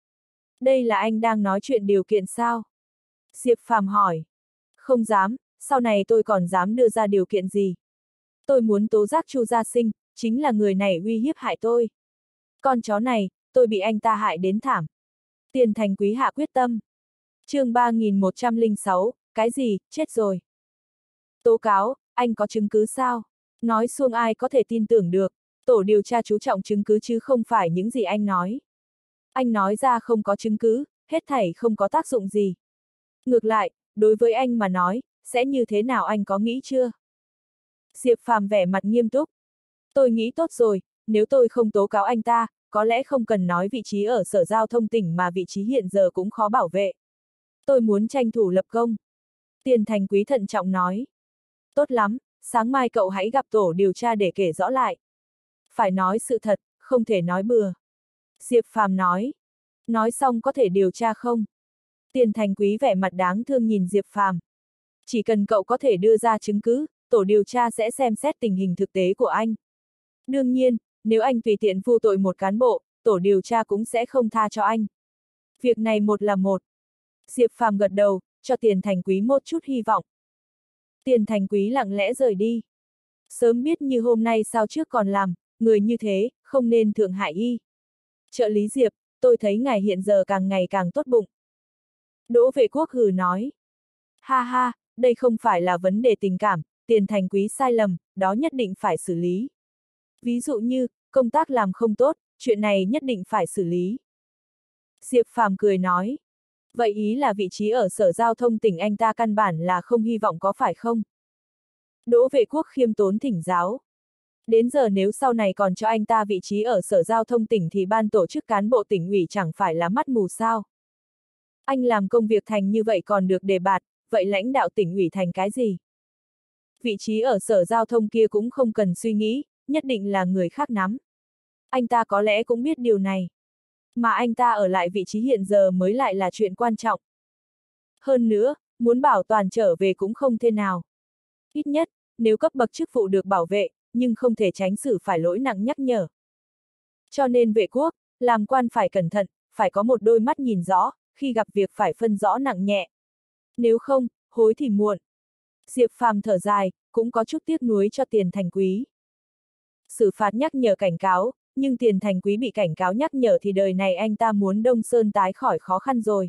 Đây là anh đang nói chuyện điều kiện sao? Diệp Phàm hỏi. Không dám, sau này tôi còn dám đưa ra điều kiện gì? Tôi muốn tố giác Chu Gia Sinh, chính là người này uy hiếp hại tôi. Con chó này, tôi bị anh ta hại đến thảm. Tiền Thành Quý hạ quyết tâm. Chương ba nghìn một trăm lẻ sáu, cái gì, chết rồi. Tố cáo, anh có chứng cứ sao? Nói xuông ai có thể tin tưởng được, tổ điều tra chú trọng chứng cứ chứ không phải những gì anh nói. Anh nói ra không có chứng cứ, hết thảy không có tác dụng gì. Ngược lại, đối với anh mà nói, sẽ như thế nào anh có nghĩ chưa? Diệp Phàm vẻ mặt nghiêm túc. Tôi nghĩ tốt rồi, nếu tôi không tố cáo anh ta, có lẽ không cần nói vị trí ở Sở Giao thông tỉnh mà vị trí hiện giờ cũng khó bảo vệ. Tôi muốn tranh thủ lập công. Tiền Thành Quý thận trọng nói. Tốt lắm, sáng mai cậu hãy gặp tổ điều tra để kể rõ lại. Phải nói sự thật, không thể nói bừa. Diệp Phàm nói. Nói xong có thể điều tra không? Tiền Thành Quý vẻ mặt đáng thương nhìn Diệp Phàm. Chỉ cần cậu có thể đưa ra chứng cứ, tổ điều tra sẽ xem xét tình hình thực tế của anh. Đương nhiên, nếu anh tùy tiện vu tội một cán bộ, tổ điều tra cũng sẽ không tha cho anh. Việc này một là một. Diệp Phàm gật đầu, cho Tiền Thành Quý một chút hy vọng. Tiền Thành Quý lặng lẽ rời đi. Sớm biết như hôm nay sao trước còn làm, người như thế, không nên thượng hại y. Trợ lý Diệp, tôi thấy ngài hiện giờ càng ngày càng tốt bụng. Đỗ Vệ Quốc hừ nói. Ha ha, đây không phải là vấn đề tình cảm, Tiền Thành Quý sai lầm, đó nhất định phải xử lý. Ví dụ như, công tác làm không tốt, chuyện này nhất định phải xử lý. Diệp Phàm cười nói. Vậy ý là vị trí ở Sở Giao thông tỉnh anh ta căn bản là không hy vọng có phải không? Đỗ Vệ Quốc khiêm tốn thỉnh giáo. Đến giờ nếu sau này còn cho anh ta vị trí ở Sở Giao thông tỉnh thì ban tổ chức cán bộ tỉnh ủy chẳng phải là mắt mù sao? Anh làm công việc thành như vậy còn được đề bạt, vậy lãnh đạo tỉnh ủy thành cái gì? Vị trí ở Sở Giao thông kia cũng không cần suy nghĩ, nhất định là người khác nắm. Anh ta có lẽ cũng biết điều này. Mà anh ta ở lại vị trí hiện giờ mới lại là chuyện quan trọng. Hơn nữa, muốn bảo toàn trở về cũng không thể nào. Ít nhất, nếu cấp bậc chức vụ được bảo vệ, nhưng không thể tránh xử phải lỗi nặng nhắc nhở. Cho nên Vệ Quốc, làm quan phải cẩn thận, phải có một đôi mắt nhìn rõ, khi gặp việc phải phân rõ nặng nhẹ. Nếu không, hối thì muộn. Diệp Phàm thở dài, cũng có chút tiếc nuối cho Tiền Thành Quý. Xử phạt nhắc nhở cảnh cáo, nhưng Tiền Thành Quý bị cảnh cáo nhắc nhở thì đời này anh ta muốn Đông Sơn tái khỏi khó khăn rồi.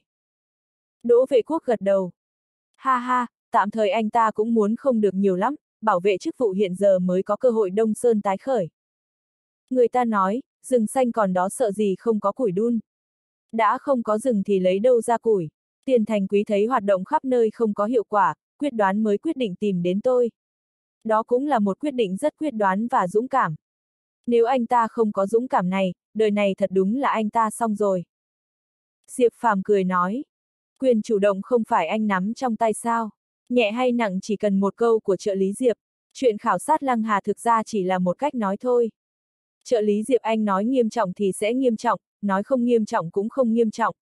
Đỗ Vệ Quốc gật đầu. Ha ha, tạm thời anh ta cũng muốn không được nhiều lắm, bảo vệ chức vụ hiện giờ mới có cơ hội Đông Sơn tái khởi. Người ta nói, rừng xanh còn đó sợ gì không có củi đun. Đã không có rừng thì lấy đâu ra củi. Tiền Thành Quý thấy hoạt động khắp nơi không có hiệu quả, quyết đoán mới quyết định tìm đến tôi. Đó cũng là một quyết định rất quyết đoán và dũng cảm. Nếu anh ta không có dũng cảm này, đời này thật đúng là anh ta xong rồi. Diệp Phàm cười nói. Quyền chủ động không phải anh nắm trong tay sao? Nhẹ hay nặng chỉ cần một câu của trợ lý Diệp. Chuyện khảo sát Lăng Hà thực ra chỉ là một cách nói thôi. Trợ lý Diệp anh nói nghiêm trọng thì sẽ nghiêm trọng, nói không nghiêm trọng cũng không nghiêm trọng.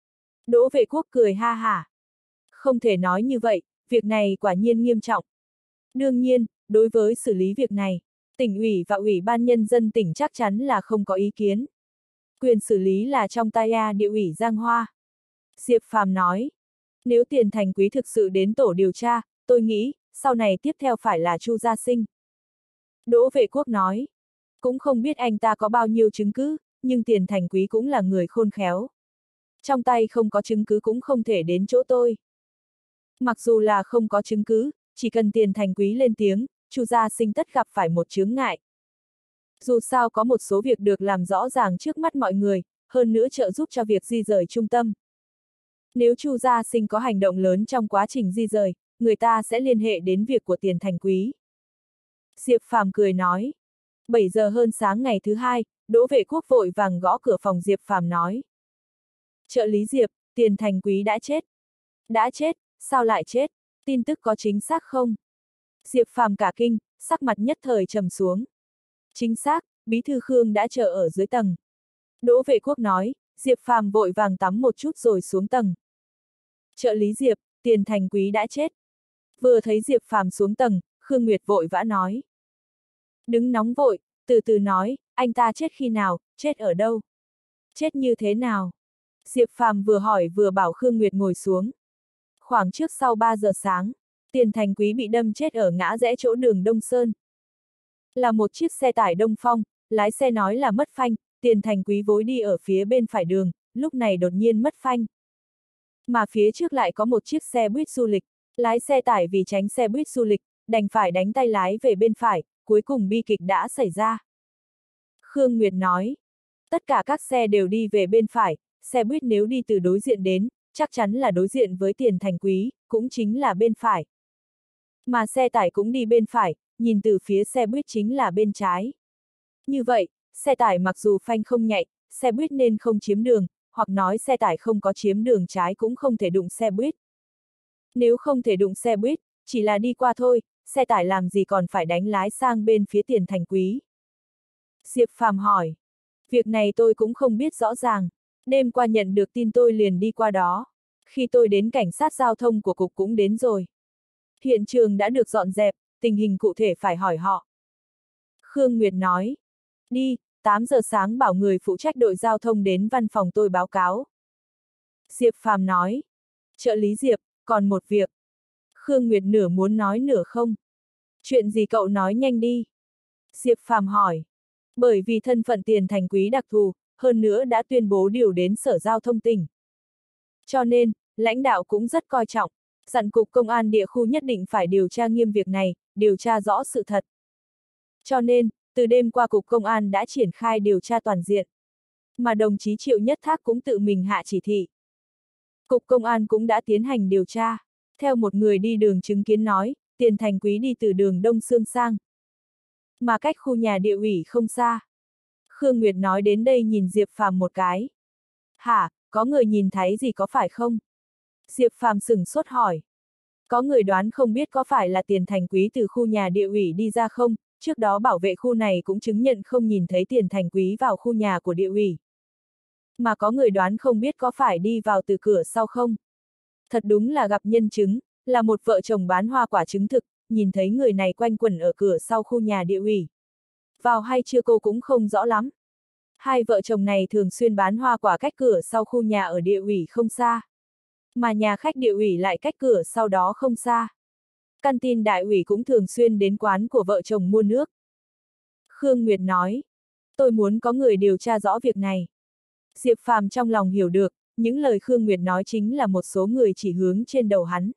Đỗ Vệ Quốc cười ha hả. Không thể nói như vậy, việc này quả nhiên nghiêm trọng. Đương nhiên, đối với xử lý việc này, tỉnh ủy và ủy ban nhân dân tỉnh chắc chắn là không có ý kiến. Quyền xử lý là trong tay A địa ủy Giang Hoa. Diệp Phàm nói, nếu Tiền Thành Quý thực sự đến tổ điều tra, tôi nghĩ, sau này tiếp theo phải là Chu Gia Sinh. Đỗ Vệ Quốc nói, cũng không biết anh ta có bao nhiêu chứng cứ, nhưng Tiền Thành Quý cũng là người khôn khéo. Trong tay không có chứng cứ cũng không thể đến chỗ tôi. Mặc dù là không có chứng cứ, chỉ cần Tiền Thành Quý lên tiếng, Chu Gia Sinh tất gặp phải một chướng ngại. Dù sao có một số việc được làm rõ ràng trước mắt mọi người, hơn nữa trợ giúp cho việc di rời trung tâm. Nếu Chu gia sinh có hành động lớn trong quá trình di rời, người ta sẽ liên hệ đến việc của Tiền Thành Quý. Diệp Phàm cười nói. bảy giờ hơn sáng ngày thứ hai, Đỗ Vệ Quốc vội vàng gõ cửa phòng Diệp Phàm nói. Trợ lý Diệp, Tiền Thành Quý đã chết. Đã chết, sao lại chết? Tin tức có chính xác không? Diệp Phàm cả kinh, sắc mặt nhất thời trầm xuống. Chính xác, Bí thư Khương đã chờ ở dưới tầng. Đỗ Vệ Quốc nói, Diệp Phàm vội vàng tắm một chút rồi xuống tầng. Trợ lý Diệp, Tiền Thành Quý đã chết. Vừa thấy Diệp Phàm xuống tầng, Khương Nguyệt vội vã nói. Đứng nóng vội, từ từ nói, anh ta chết khi nào, chết ở đâu? Chết như thế nào? Diệp Phàm vừa hỏi vừa bảo Khương Nguyệt ngồi xuống. Khoảng trước sau ba giờ sáng, Tiền Thành Quý bị đâm chết ở ngã rẽ chỗ đường Đông Sơn. Là một chiếc xe tải Đông Phong, lái xe nói là mất phanh, Tiền Thành Quý vốn đi ở phía bên phải đường, lúc này đột nhiên mất phanh. Mà phía trước lại có một chiếc xe buýt du lịch, lái xe tải vì tránh xe buýt du lịch, đành phải đánh tay lái về bên phải, cuối cùng bi kịch đã xảy ra. Khương Nguyệt nói, tất cả các xe đều đi về bên phải, xe buýt nếu đi từ đối diện đến, chắc chắn là đối diện với Tiền Thành Quý, cũng chính là bên phải. Mà xe tải cũng đi bên phải, nhìn từ phía xe buýt chính là bên trái. Như vậy, xe tải mặc dù phanh không nhạy, xe buýt nên không chiếm đường, hoặc nói xe tải không có chiếm đường trái cũng không thể đụng xe buýt. Nếu không thể đụng xe buýt, chỉ là đi qua thôi, xe tải làm gì còn phải đánh lái sang bên phía Tiền Thành Quý. Diệp Phàm hỏi, việc này tôi cũng không biết rõ ràng, đêm qua nhận được tin tôi liền đi qua đó. Khi tôi đến cảnh sát giao thông của cục cũng đến rồi. Hiện trường đã được dọn dẹp, tình hình cụ thể phải hỏi họ. Khương Nguyệt nói, đi, tám giờ sáng bảo người phụ trách đội giao thông đến văn phòng tôi báo cáo. Diệp Phàm nói, trợ lý Diệp, còn một việc. Khương Nguyệt nửa muốn nói nửa không. Chuyện gì cậu nói nhanh đi. Diệp Phàm hỏi, bởi vì thân phận Tiền Thành Quý đặc thù, hơn nữa đã tuyên bố điều đến Sở Giao thông tỉnh. Cho nên, lãnh đạo cũng rất coi trọng, dặn cục công an địa khu nhất định phải điều tra nghiêm việc này, điều tra rõ sự thật. Cho nên, từ đêm qua cục công an đã triển khai điều tra toàn diện. Mà đồng chí Triệu Nhất Thác cũng tự mình hạ chỉ thị. Cục công an cũng đã tiến hành điều tra. Theo một người đi đường chứng kiến nói, Tiền Thành Quý đi từ đường Đông Sương sang. Mà cách khu nhà địa ủy không xa. Khương Nguyệt nói đến đây nhìn Diệp Phàm một cái. Hả, có người nhìn thấy gì có phải không? Diệp Phàm sửng sốt hỏi. Có người đoán không biết có phải là Tiền Thành Quý từ khu nhà địa ủy đi ra không, trước đó bảo vệ khu này cũng chứng nhận không nhìn thấy Tiền Thành Quý vào khu nhà của địa ủy. Mà có người đoán không biết có phải đi vào từ cửa sau không? Thật đúng là gặp nhân chứng, là một vợ chồng bán hoa quả chứng thực, nhìn thấy người này quanh quẩn ở cửa sau khu nhà địa ủy. Vào hay chưa cô cũng không rõ lắm. Hai vợ chồng này thường xuyên bán hoa quả cách cửa sau khu nhà ở địa ủy không xa. Mà nhà khách địa ủy lại cách cửa sau đó không xa. Căn tin đại ủy cũng thường xuyên đến quán của vợ chồng mua nước. Khương Nguyệt nói, tôi muốn có người điều tra rõ việc này. Diệp Phàm trong lòng hiểu được, những lời Khương Nguyệt nói chính là một số người chỉ hướng trên đầu hắn.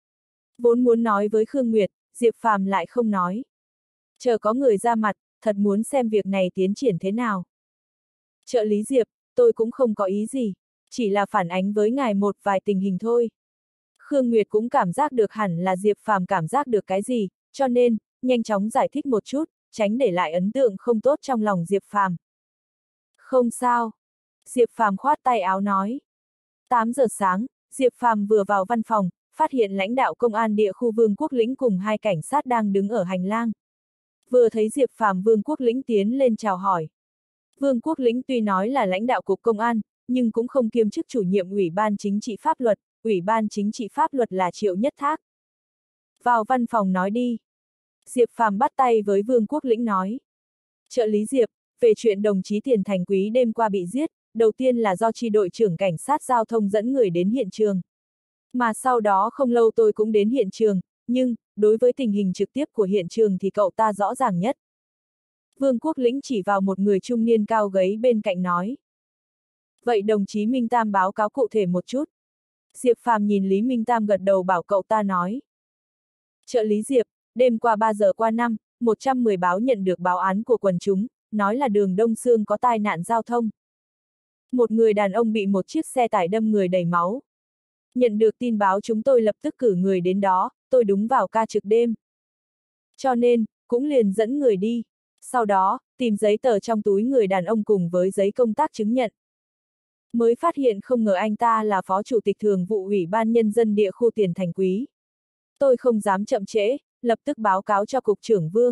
Vốn muốn nói với Khương Nguyệt, Diệp Phàm lại không nói. Chờ có người ra mặt, thật muốn xem việc này tiến triển thế nào. Trợ lý Diệp, tôi cũng không có ý gì, chỉ là phản ánh với ngài một vài tình hình thôi. Khương Nguyệt cũng cảm giác được hẳn là Diệp Phàm cảm giác được cái gì, cho nên, nhanh chóng giải thích một chút, tránh để lại ấn tượng không tốt trong lòng Diệp Phàm. Không sao. Diệp Phàm khoát tay áo nói. tám giờ sáng, Diệp Phàm vừa vào văn phòng, phát hiện lãnh đạo công an địa khu Vương Quốc Lĩnh cùng hai cảnh sát đang đứng ở hành lang. Vừa thấy Diệp Phàm, Vương Quốc Lĩnh tiến lên chào hỏi. Vương Quốc Lĩnh tuy nói là lãnh đạo cục công an, nhưng cũng không kiêm chức chủ nhiệm Ủy ban Chính trị Pháp luật, Ủy ban Chính trị Pháp luật là Triệu Nhất Thác. Vào văn phòng nói đi. Diệp Phàm bắt tay với Vương Quốc Lĩnh nói. Trợ lý Diệp, về chuyện đồng chí Tiền Thành Quý đêm qua bị giết, đầu tiên là do chi đội trưởng cảnh sát giao thông dẫn người đến hiện trường. Mà sau đó không lâu tôi cũng đến hiện trường, nhưng, đối với tình hình trực tiếp của hiện trường thì cậu ta rõ ràng nhất. Vương Quốc Lĩnh chỉ vào một người trung niên cao gấy bên cạnh nói. Vậy đồng chí Minh Tam báo cáo cụ thể một chút. Diệp Phàm nhìn Lý Minh Tam gật đầu bảo cậu ta nói. Trợ lý Diệp, đêm qua ba giờ qua năm, một trăm mười báo nhận được báo án của quần chúng, nói là đường Đông Sương có tai nạn giao thông. Một người đàn ông bị một chiếc xe tải đâm người đầy máu. Nhận được tin báo chúng tôi lập tức cử người đến đó, tôi đúng vào ca trực đêm. Cho nên, cũng liền dẫn người đi. Sau đó, tìm giấy tờ trong túi người đàn ông cùng với giấy công tác chứng nhận. Mới phát hiện không ngờ anh ta là phó chủ tịch thường vụ Ủy ban Nhân dân địa khu Tiền Thành Quý. Tôi không dám chậm trễ, lập tức báo cáo cho Cục trưởng Vương.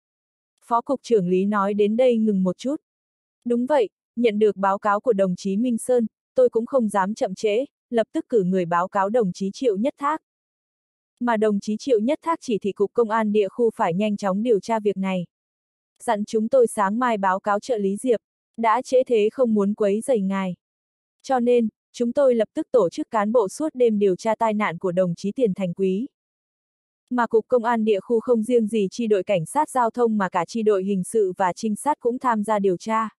Phó Cục trưởng Lý nói đến đây ngừng một chút. Đúng vậy, nhận được báo cáo của đồng chí Minh Sơn, tôi cũng không dám chậm trễ, lập tức cử người báo cáo đồng chí Triệu Nhất Thác. Mà đồng chí Triệu Nhất Thác chỉ thị Cục Công an địa khu phải nhanh chóng điều tra việc này. Dặn chúng tôi sáng mai báo cáo trợ lý Diệp, đã trễ thế không muốn quấy rầy ngài. Cho nên, chúng tôi lập tức tổ chức cán bộ suốt đêm điều tra tai nạn của đồng chí Tiền Thành Quý. Mà Cục Công an địa khu không riêng gì chi đội cảnh sát giao thông mà cả chi đội hình sự và trinh sát cũng tham gia điều tra.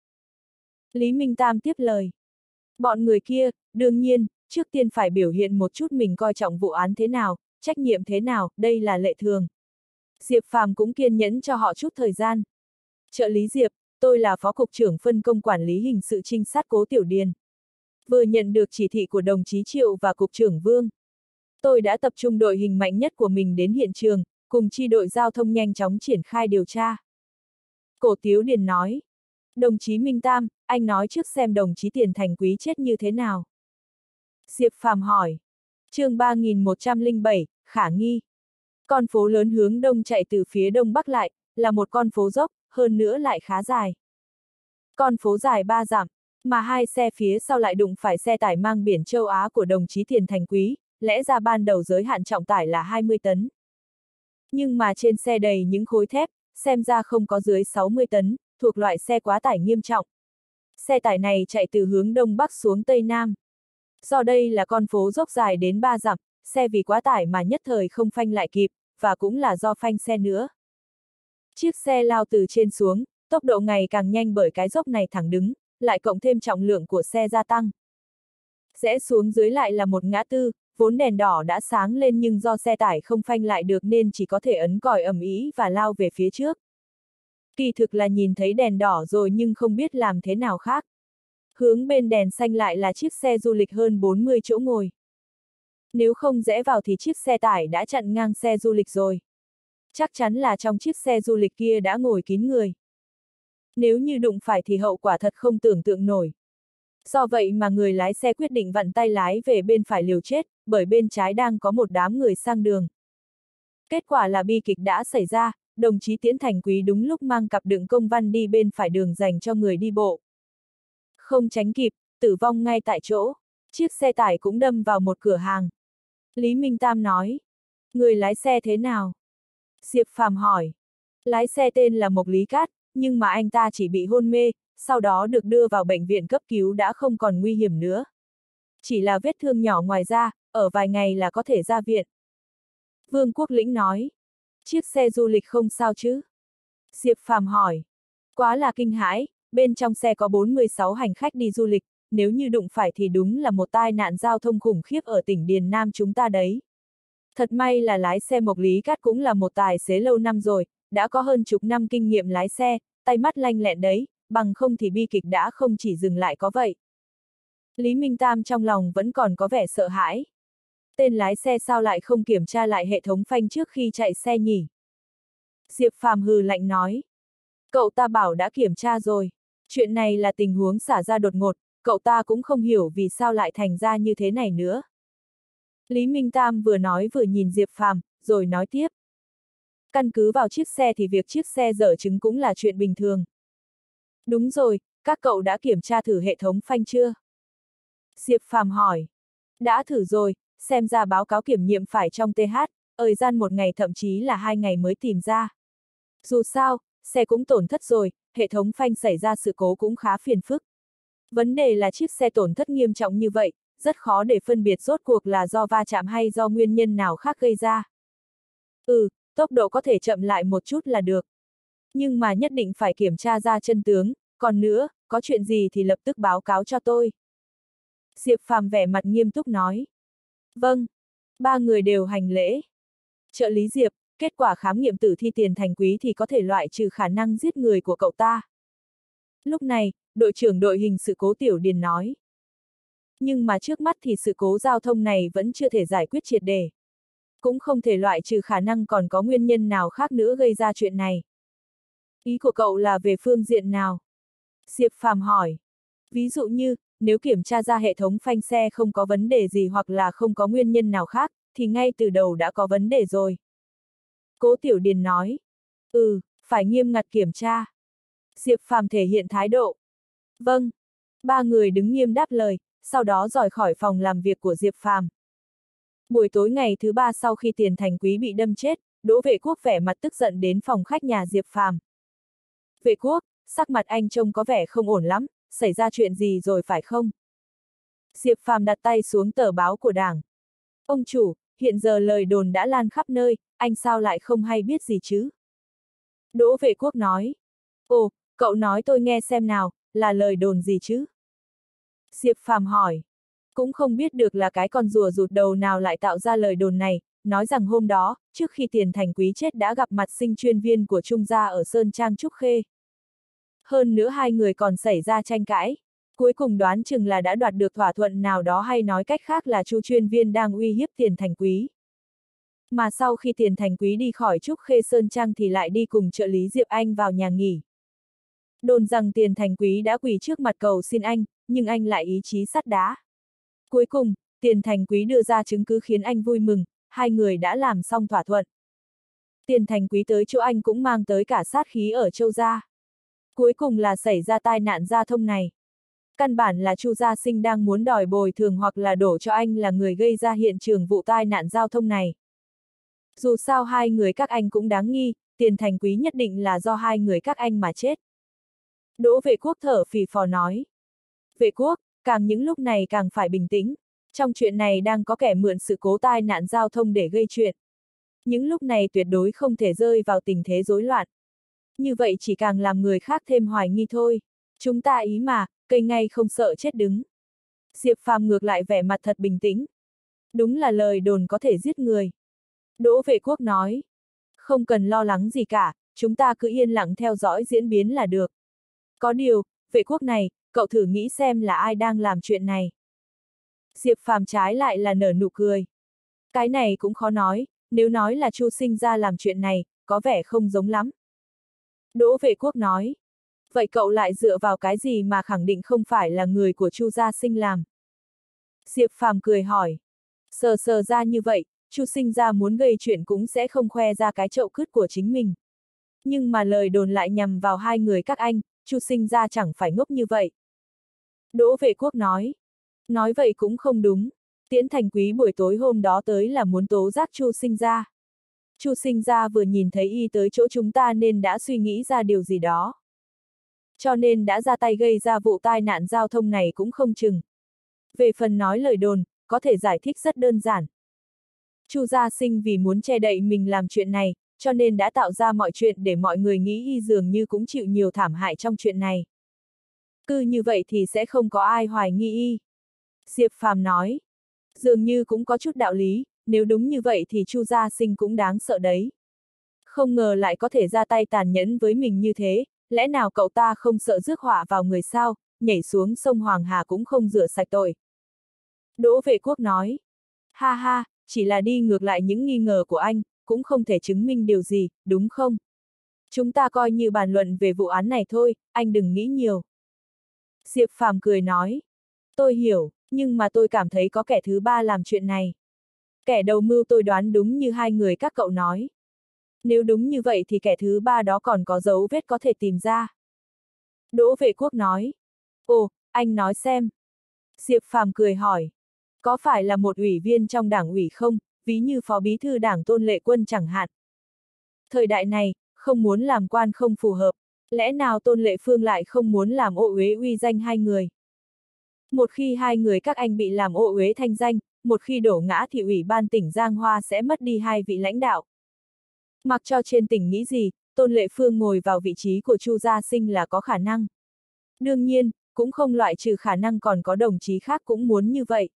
Lý Minh Tam tiếp lời. Bọn người kia, đương nhiên, trước tiên phải biểu hiện một chút mình coi trọng vụ án thế nào, trách nhiệm thế nào, đây là lệ thường. Diệp Phàm cũng kiên nhẫn cho họ chút thời gian. Trợ lý Diệp, tôi là Phó Cục trưởng phân công quản lý hình sự trinh sát Cố Tiểu Điền. Vừa nhận được chỉ thị của đồng chí Triệu và Cục trưởng Vương. Tôi đã tập trung đội hình mạnh nhất của mình đến hiện trường, cùng chi đội giao thông nhanh chóng triển khai điều tra. Cổ Tiếu Điền nói. Đồng chí Minh Tam, anh nói trước xem đồng chí Tiền Thành Quý chết như thế nào. Diệp Phàm hỏi. Chương ba nghìn một trăm lẻ bảy, khả nghi. Con phố lớn hướng đông chạy từ phía đông bắc lại, là một con phố dốc, hơn nữa lại khá dài. Con phố dài ba dặm, mà hai xe phía sau lại đụng phải xe tải mang biển châu Á của đồng chí Tiền Thành Quý, lẽ ra ban đầu giới hạn trọng tải là hai mươi tấn. Nhưng mà trên xe đầy những khối thép, xem ra không có dưới sáu mươi tấn, thuộc loại xe quá tải nghiêm trọng. Xe tải này chạy từ hướng đông bắc xuống tây nam. Do đây là con phố dốc dài đến ba dặm, xe vì quá tải mà nhất thời không phanh lại kịp, và cũng là do phanh xe nữa. Chiếc xe lao từ trên xuống, tốc độ ngày càng nhanh bởi cái dốc này thẳng đứng, lại cộng thêm trọng lượng của xe gia tăng. Rẽ xuống dưới lại là một ngã tư, vốn đèn đỏ đã sáng lên nhưng do xe tải không phanh lại được nên chỉ có thể ấn còi ầm ĩ và lao về phía trước. Kỳ thực là nhìn thấy đèn đỏ rồi nhưng không biết làm thế nào khác. Hướng bên đèn xanh lại là chiếc xe du lịch hơn bốn mươi chỗ ngồi. Nếu không rẽ vào thì chiếc xe tải đã chặn ngang xe du lịch rồi. Chắc chắn là trong chiếc xe du lịch kia đã ngồi kín người. Nếu như đụng phải thì hậu quả thật không tưởng tượng nổi. Do vậy mà người lái xe quyết định vặn tay lái về bên phải liều chết, bởi bên trái đang có một đám người sang đường. Kết quả là bi kịch đã xảy ra, đồng chí Tiễn Thành Quý đúng lúc mang cặp đựng công văn đi bên phải đường dành cho người đi bộ. Không tránh kịp, tử vong ngay tại chỗ. Chiếc xe tải cũng đâm vào một cửa hàng. Lý Minh Tam nói. Người lái xe thế nào? Diệp Phàm hỏi. Lái xe tên là Mộc Lý Cát, nhưng mà anh ta chỉ bị hôn mê, sau đó được đưa vào bệnh viện cấp cứu đã không còn nguy hiểm nữa. Chỉ là vết thương nhỏ ngoài ra, ở vài ngày là có thể ra viện. Vương Quốc Lĩnh nói. Chiếc xe du lịch không sao chứ? Diệp Phàm hỏi. Quá là kinh hãi, bên trong xe có bốn mươi sáu hành khách đi du lịch, nếu như đụng phải thì đúng là một tai nạn giao thông khủng khiếp ở tỉnh Điền Nam chúng ta đấy. Thật may là lái xe Mộc Lý Cát cũng là một tài xế lâu năm rồi, đã có hơn chục năm kinh nghiệm lái xe, tay mắt lanh lẹn đấy, bằng không thì bi kịch đã không chỉ dừng lại có vậy. Lý Minh Tam trong lòng vẫn còn có vẻ sợ hãi. Tên lái xe sao lại không kiểm tra lại hệ thống phanh trước khi chạy xe nhỉ? Diệp Phàm hừ lạnh nói. Cậu ta bảo đã kiểm tra rồi. Chuyện này là tình huống xả ra đột ngột, cậu ta cũng không hiểu vì sao lại thành ra như thế này nữa. Lý Minh Tam vừa nói vừa nhìn Diệp Phàm, rồi nói tiếp. Căn cứ vào chiếc xe thì việc chiếc xe dở trứng cũng là chuyện bình thường. Đúng rồi, các cậu đã kiểm tra thử hệ thống phanh chưa? Diệp Phàm hỏi. Đã thử rồi, xem ra báo cáo kiểm nghiệm phải trong tê hát, thời gian một ngày thậm chí là hai ngày mới tìm ra. Dù sao, xe cũng tổn thất rồi, hệ thống phanh xảy ra sự cố cũng khá phiền phức. Vấn đề là chiếc xe tổn thất nghiêm trọng như vậy, rất khó để phân biệt rốt cuộc là do va chạm hay do nguyên nhân nào khác gây ra. Ừ, tốc độ có thể chậm lại một chút là được. Nhưng mà nhất định phải kiểm tra ra chân tướng, còn nữa, có chuyện gì thì lập tức báo cáo cho tôi. Diệp Phàm vẻ mặt nghiêm túc nói. Vâng. Ba người đều hành lễ. Trợ lý Diệp, kết quả khám nghiệm tử thi Tiền Thành Quý thì có thể loại trừ khả năng giết người của cậu ta. Lúc này, đội trưởng đội hình sự Cố Tiểu Điền nói. Nhưng mà trước mắt thì sự cố giao thông này vẫn chưa thể giải quyết triệt để. Cũng không thể loại trừ khả năng còn có nguyên nhân nào khác nữa gây ra chuyện này. Ý của cậu là về phương diện nào? Diệp Phàm hỏi. Ví dụ như, nếu kiểm tra ra hệ thống phanh xe không có vấn đề gì hoặc là không có nguyên nhân nào khác, thì ngay từ đầu đã có vấn đề rồi. Cố Tiểu Điền nói. Ừ, phải nghiêm ngặt kiểm tra. Diệp Phàm thể hiện thái độ. Vâng. Ba người đứng nghiêm đáp lời, sau đó rời khỏi phòng làm việc của Diệp Phàm. Buổi tối ngày thứ ba sau khi Tiền Thành Quý bị đâm chết, Đỗ Vệ Quốc vẻ mặt tức giận đến phòng khách nhà Diệp Phàm. Vệ Quốc, sắc mặt anh trông có vẻ không ổn lắm, xảy ra chuyện gì rồi phải không? Diệp Phàm đặt tay xuống tờ báo của Đảng. Ông chủ, hiện giờ lời đồn đã lan khắp nơi, anh sao lại không hay biết gì chứ? Đỗ Vệ Quốc nói. Ồ, cậu nói tôi nghe xem nào, là lời đồn gì chứ? Diệp Phàm hỏi. Cũng không biết được là cái con rùa rụt đầu nào lại tạo ra lời đồn này, nói rằng hôm đó, trước khi Tiền Thành Quý chết đã gặp mặt sinh chuyên viên của Trung gia ở Sơn Trang Trúc Khê. Hơn nữa hai người còn xảy ra tranh cãi. Cuối cùng đoán chừng là đã đoạt được thỏa thuận nào đó hay nói cách khác là Chu chuyên viên đang uy hiếp Tiền Thành Quý. Mà sau khi Tiền Thành Quý đi khỏi Trúc Khê Sơn Trang thì lại đi cùng trợ lý Diệp Anh vào nhà nghỉ. Đồn rằng Tiền Thành Quý đã quỳ trước mặt cầu xin anh, nhưng anh lại ý chí sắt đá. Cuối cùng, Tiền Thành Quý đưa ra chứng cứ khiến anh vui mừng, hai người đã làm xong thỏa thuận. Tiền Thành Quý tới chỗ anh cũng mang tới cả sát khí ở Châu gia. Cuối cùng là xảy ra tai nạn giao thông này. Căn bản là Chu Gia Sinh đang muốn đòi bồi thường hoặc là đổ cho anh là người gây ra hiện trường vụ tai nạn giao thông này. Dù sao hai người các anh cũng đáng nghi, Tiền Thành Quý nhất định là do hai người các anh mà chết. Đỗ Vệ Quốc thở phì phò nói. Vệ Quốc, càng những lúc này càng phải bình tĩnh. Trong chuyện này đang có kẻ mượn sự cố tai nạn giao thông để gây chuyện. Những lúc này tuyệt đối không thể rơi vào tình thế rối loạn. Như vậy chỉ càng làm người khác thêm hoài nghi thôi. Chúng ta ý mà, cây ngay không sợ chết đứng. Diệp Phàm ngược lại vẻ mặt thật bình tĩnh. Đúng là lời đồn có thể giết người. Đỗ Vệ Quốc nói. Không cần lo lắng gì cả, chúng ta cứ yên lặng theo dõi diễn biến là được. Có điều, Vệ Quốc này, cậu thử nghĩ xem là ai đang làm chuyện này. Diệp Phàm trái lại là nở nụ cười. Cái này cũng khó nói, nếu nói là Chu Sinh ra làm chuyện này, có vẻ không giống lắm. Đỗ Vệ Quốc nói. Vậy cậu lại dựa vào cái gì mà khẳng định không phải là người của Chu Gia Sinh làm? Diệp Phàm cười hỏi. Sờ sờ ra như vậy, Chu Sinh ra muốn gây chuyện cũng sẽ không khoe ra cái chậu cứt của chính mình. Nhưng mà lời đồn lại nhằm vào hai người các anh, Chu Sinh ra chẳng phải ngốc như vậy. Đỗ Vệ Quốc nói. Nói vậy cũng không đúng. Tiễn Thành Quý buổi tối hôm đó tới là muốn tố giác Chu Sinh ra. Chu Sinh ra vừa nhìn thấy y tới chỗ chúng ta nên đã suy nghĩ ra điều gì đó. Cho nên đã ra tay gây ra vụ tai nạn giao thông này cũng không chừng. Về phần nói lời đồn, có thể giải thích rất đơn giản. Chu Gia Sinh vì muốn che đậy mình làm chuyện này, cho nên đã tạo ra mọi chuyện để mọi người nghĩ y dường như cũng chịu nhiều thảm hại trong chuyện này. Cứ như vậy thì sẽ không có ai hoài nghi y. Diệp Phàm nói. Dường như cũng có chút đạo lý, nếu đúng như vậy thì Chu Gia Sinh cũng đáng sợ đấy. Không ngờ lại có thể ra tay tàn nhẫn với mình như thế, lẽ nào cậu ta không sợ rước họa vào người sao, nhảy xuống sông Hoàng Hà cũng không rửa sạch tội. Đỗ Vệ Quốc nói. Ha ha, chỉ là đi ngược lại những nghi ngờ của anh, cũng không thể chứng minh điều gì, đúng không? Chúng ta coi như bàn luận về vụ án này thôi, anh đừng nghĩ nhiều. Diệp Phàm cười nói. Tôi hiểu, nhưng mà tôi cảm thấy có kẻ thứ ba làm chuyện này. Kẻ đầu mưu tôi đoán đúng như hai người các cậu nói. Nếu đúng như vậy thì kẻ thứ ba đó còn có dấu vết có thể tìm ra. Đỗ Vệ Quốc nói. Ồ, anh nói xem. Diệp Phàm cười hỏi. Có phải là một ủy viên trong đảng ủy không, ví như phó bí thư đảng Tôn Lệ Quân chẳng hạn. Thời đại này, không muốn làm quan không phù hợp, lẽ nào Tôn Lệ Phương lại không muốn làm ô uế uy danh hai người? Một khi hai người các anh bị làm ô uế thanh danh, một khi đổ ngã thì ủy ban tỉnh Giang Hoa sẽ mất đi hai vị lãnh đạo. Mặc cho trên tỉnh nghĩ gì, Tôn Lệ Phương ngồi vào vị trí của Chu Gia Sinh là có khả năng. Đương nhiên, cũng không loại trừ khả năng còn có đồng chí khác cũng muốn như vậy.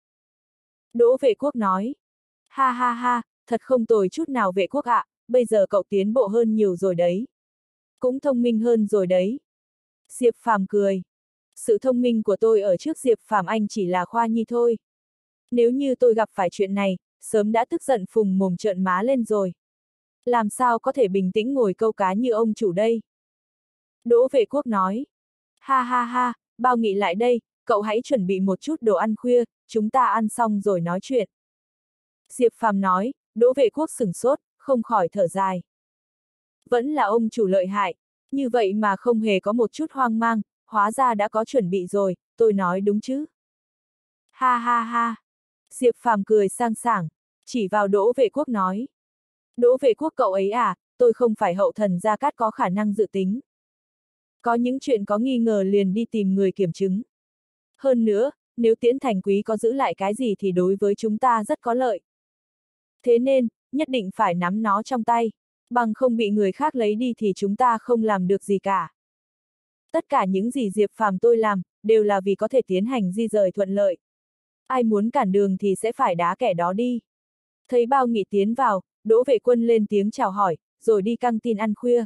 Đỗ Vệ Quốc nói. Ha ha ha, thật không tồi chút nào Vệ Quốc ạ, bây giờ cậu tiến bộ hơn nhiều rồi đấy. Cũng thông minh hơn rồi đấy. Diệp Phàm cười. sự thông minh của tôi ở trước Diệp Phàm anh chỉ là khoa nhi thôi. Nếu như tôi gặp phải chuyện này, sớm đã tức giận phùng mồm trợn má lên rồi. Làm sao có thể bình tĩnh ngồi câu cá như ông chủ đây? Đỗ Vệ Quốc nói. Ha ha ha, Bao Nghị lại đây, cậu hãy chuẩn bị một chút đồ ăn khuya, chúng ta ăn xong rồi nói chuyện. Diệp Phàm nói, Đỗ Vệ Quốc sửng sốt, không khỏi thở dài. Vẫn là ông chủ lợi hại, như vậy mà không hề có một chút hoang mang, hóa ra đã có chuẩn bị rồi, tôi nói đúng chứ? Ha ha ha. Diệp Phàm cười sang sảng, chỉ vào Đỗ Vệ Quốc nói. Đỗ Vệ Quốc cậu ấy à, tôi không phải hậu thần Gia Cát có khả năng dự tính. Có những chuyện có nghi ngờ liền đi tìm người kiểm chứng. Hơn nữa, nếu Tiễn Thành Quý có giữ lại cái gì thì đối với chúng ta rất có lợi. Thế nên, nhất định phải nắm nó trong tay, bằng không bị người khác lấy đi thì chúng ta không làm được gì cả. Tất cả những gì Diệp Phàm tôi làm, đều là vì có thể tiến hành di rời thuận lợi. Ai muốn cản đường thì sẽ phải đá kẻ đó đi. Thấy Bao Nghị tiến vào, Đỗ Vệ Quân lên tiếng chào hỏi, rồi đi căng tin ăn khuya.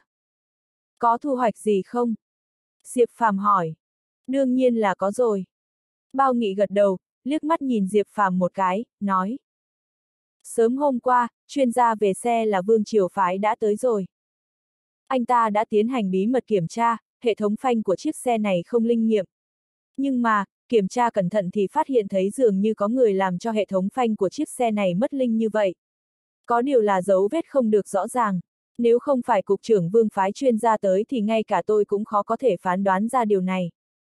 Có thu hoạch gì không? Diệp Phàm hỏi. Đương nhiên là có rồi. Bao Nghị gật đầu, liếc mắt nhìn Diệp Phàm một cái, nói. Sớm hôm qua, chuyên gia về xe là Vương Triều Phái đã tới rồi. Anh ta đã tiến hành bí mật kiểm tra, hệ thống phanh của chiếc xe này không linh nghiệm. Nhưng mà, kiểm tra cẩn thận thì phát hiện thấy dường như có người làm cho hệ thống phanh của chiếc xe này mất linh như vậy. Có điều là dấu vết không được rõ ràng. Nếu không phải cục trưởng Vương phái chuyên gia tới thì ngay cả tôi cũng khó có thể phán đoán ra điều này.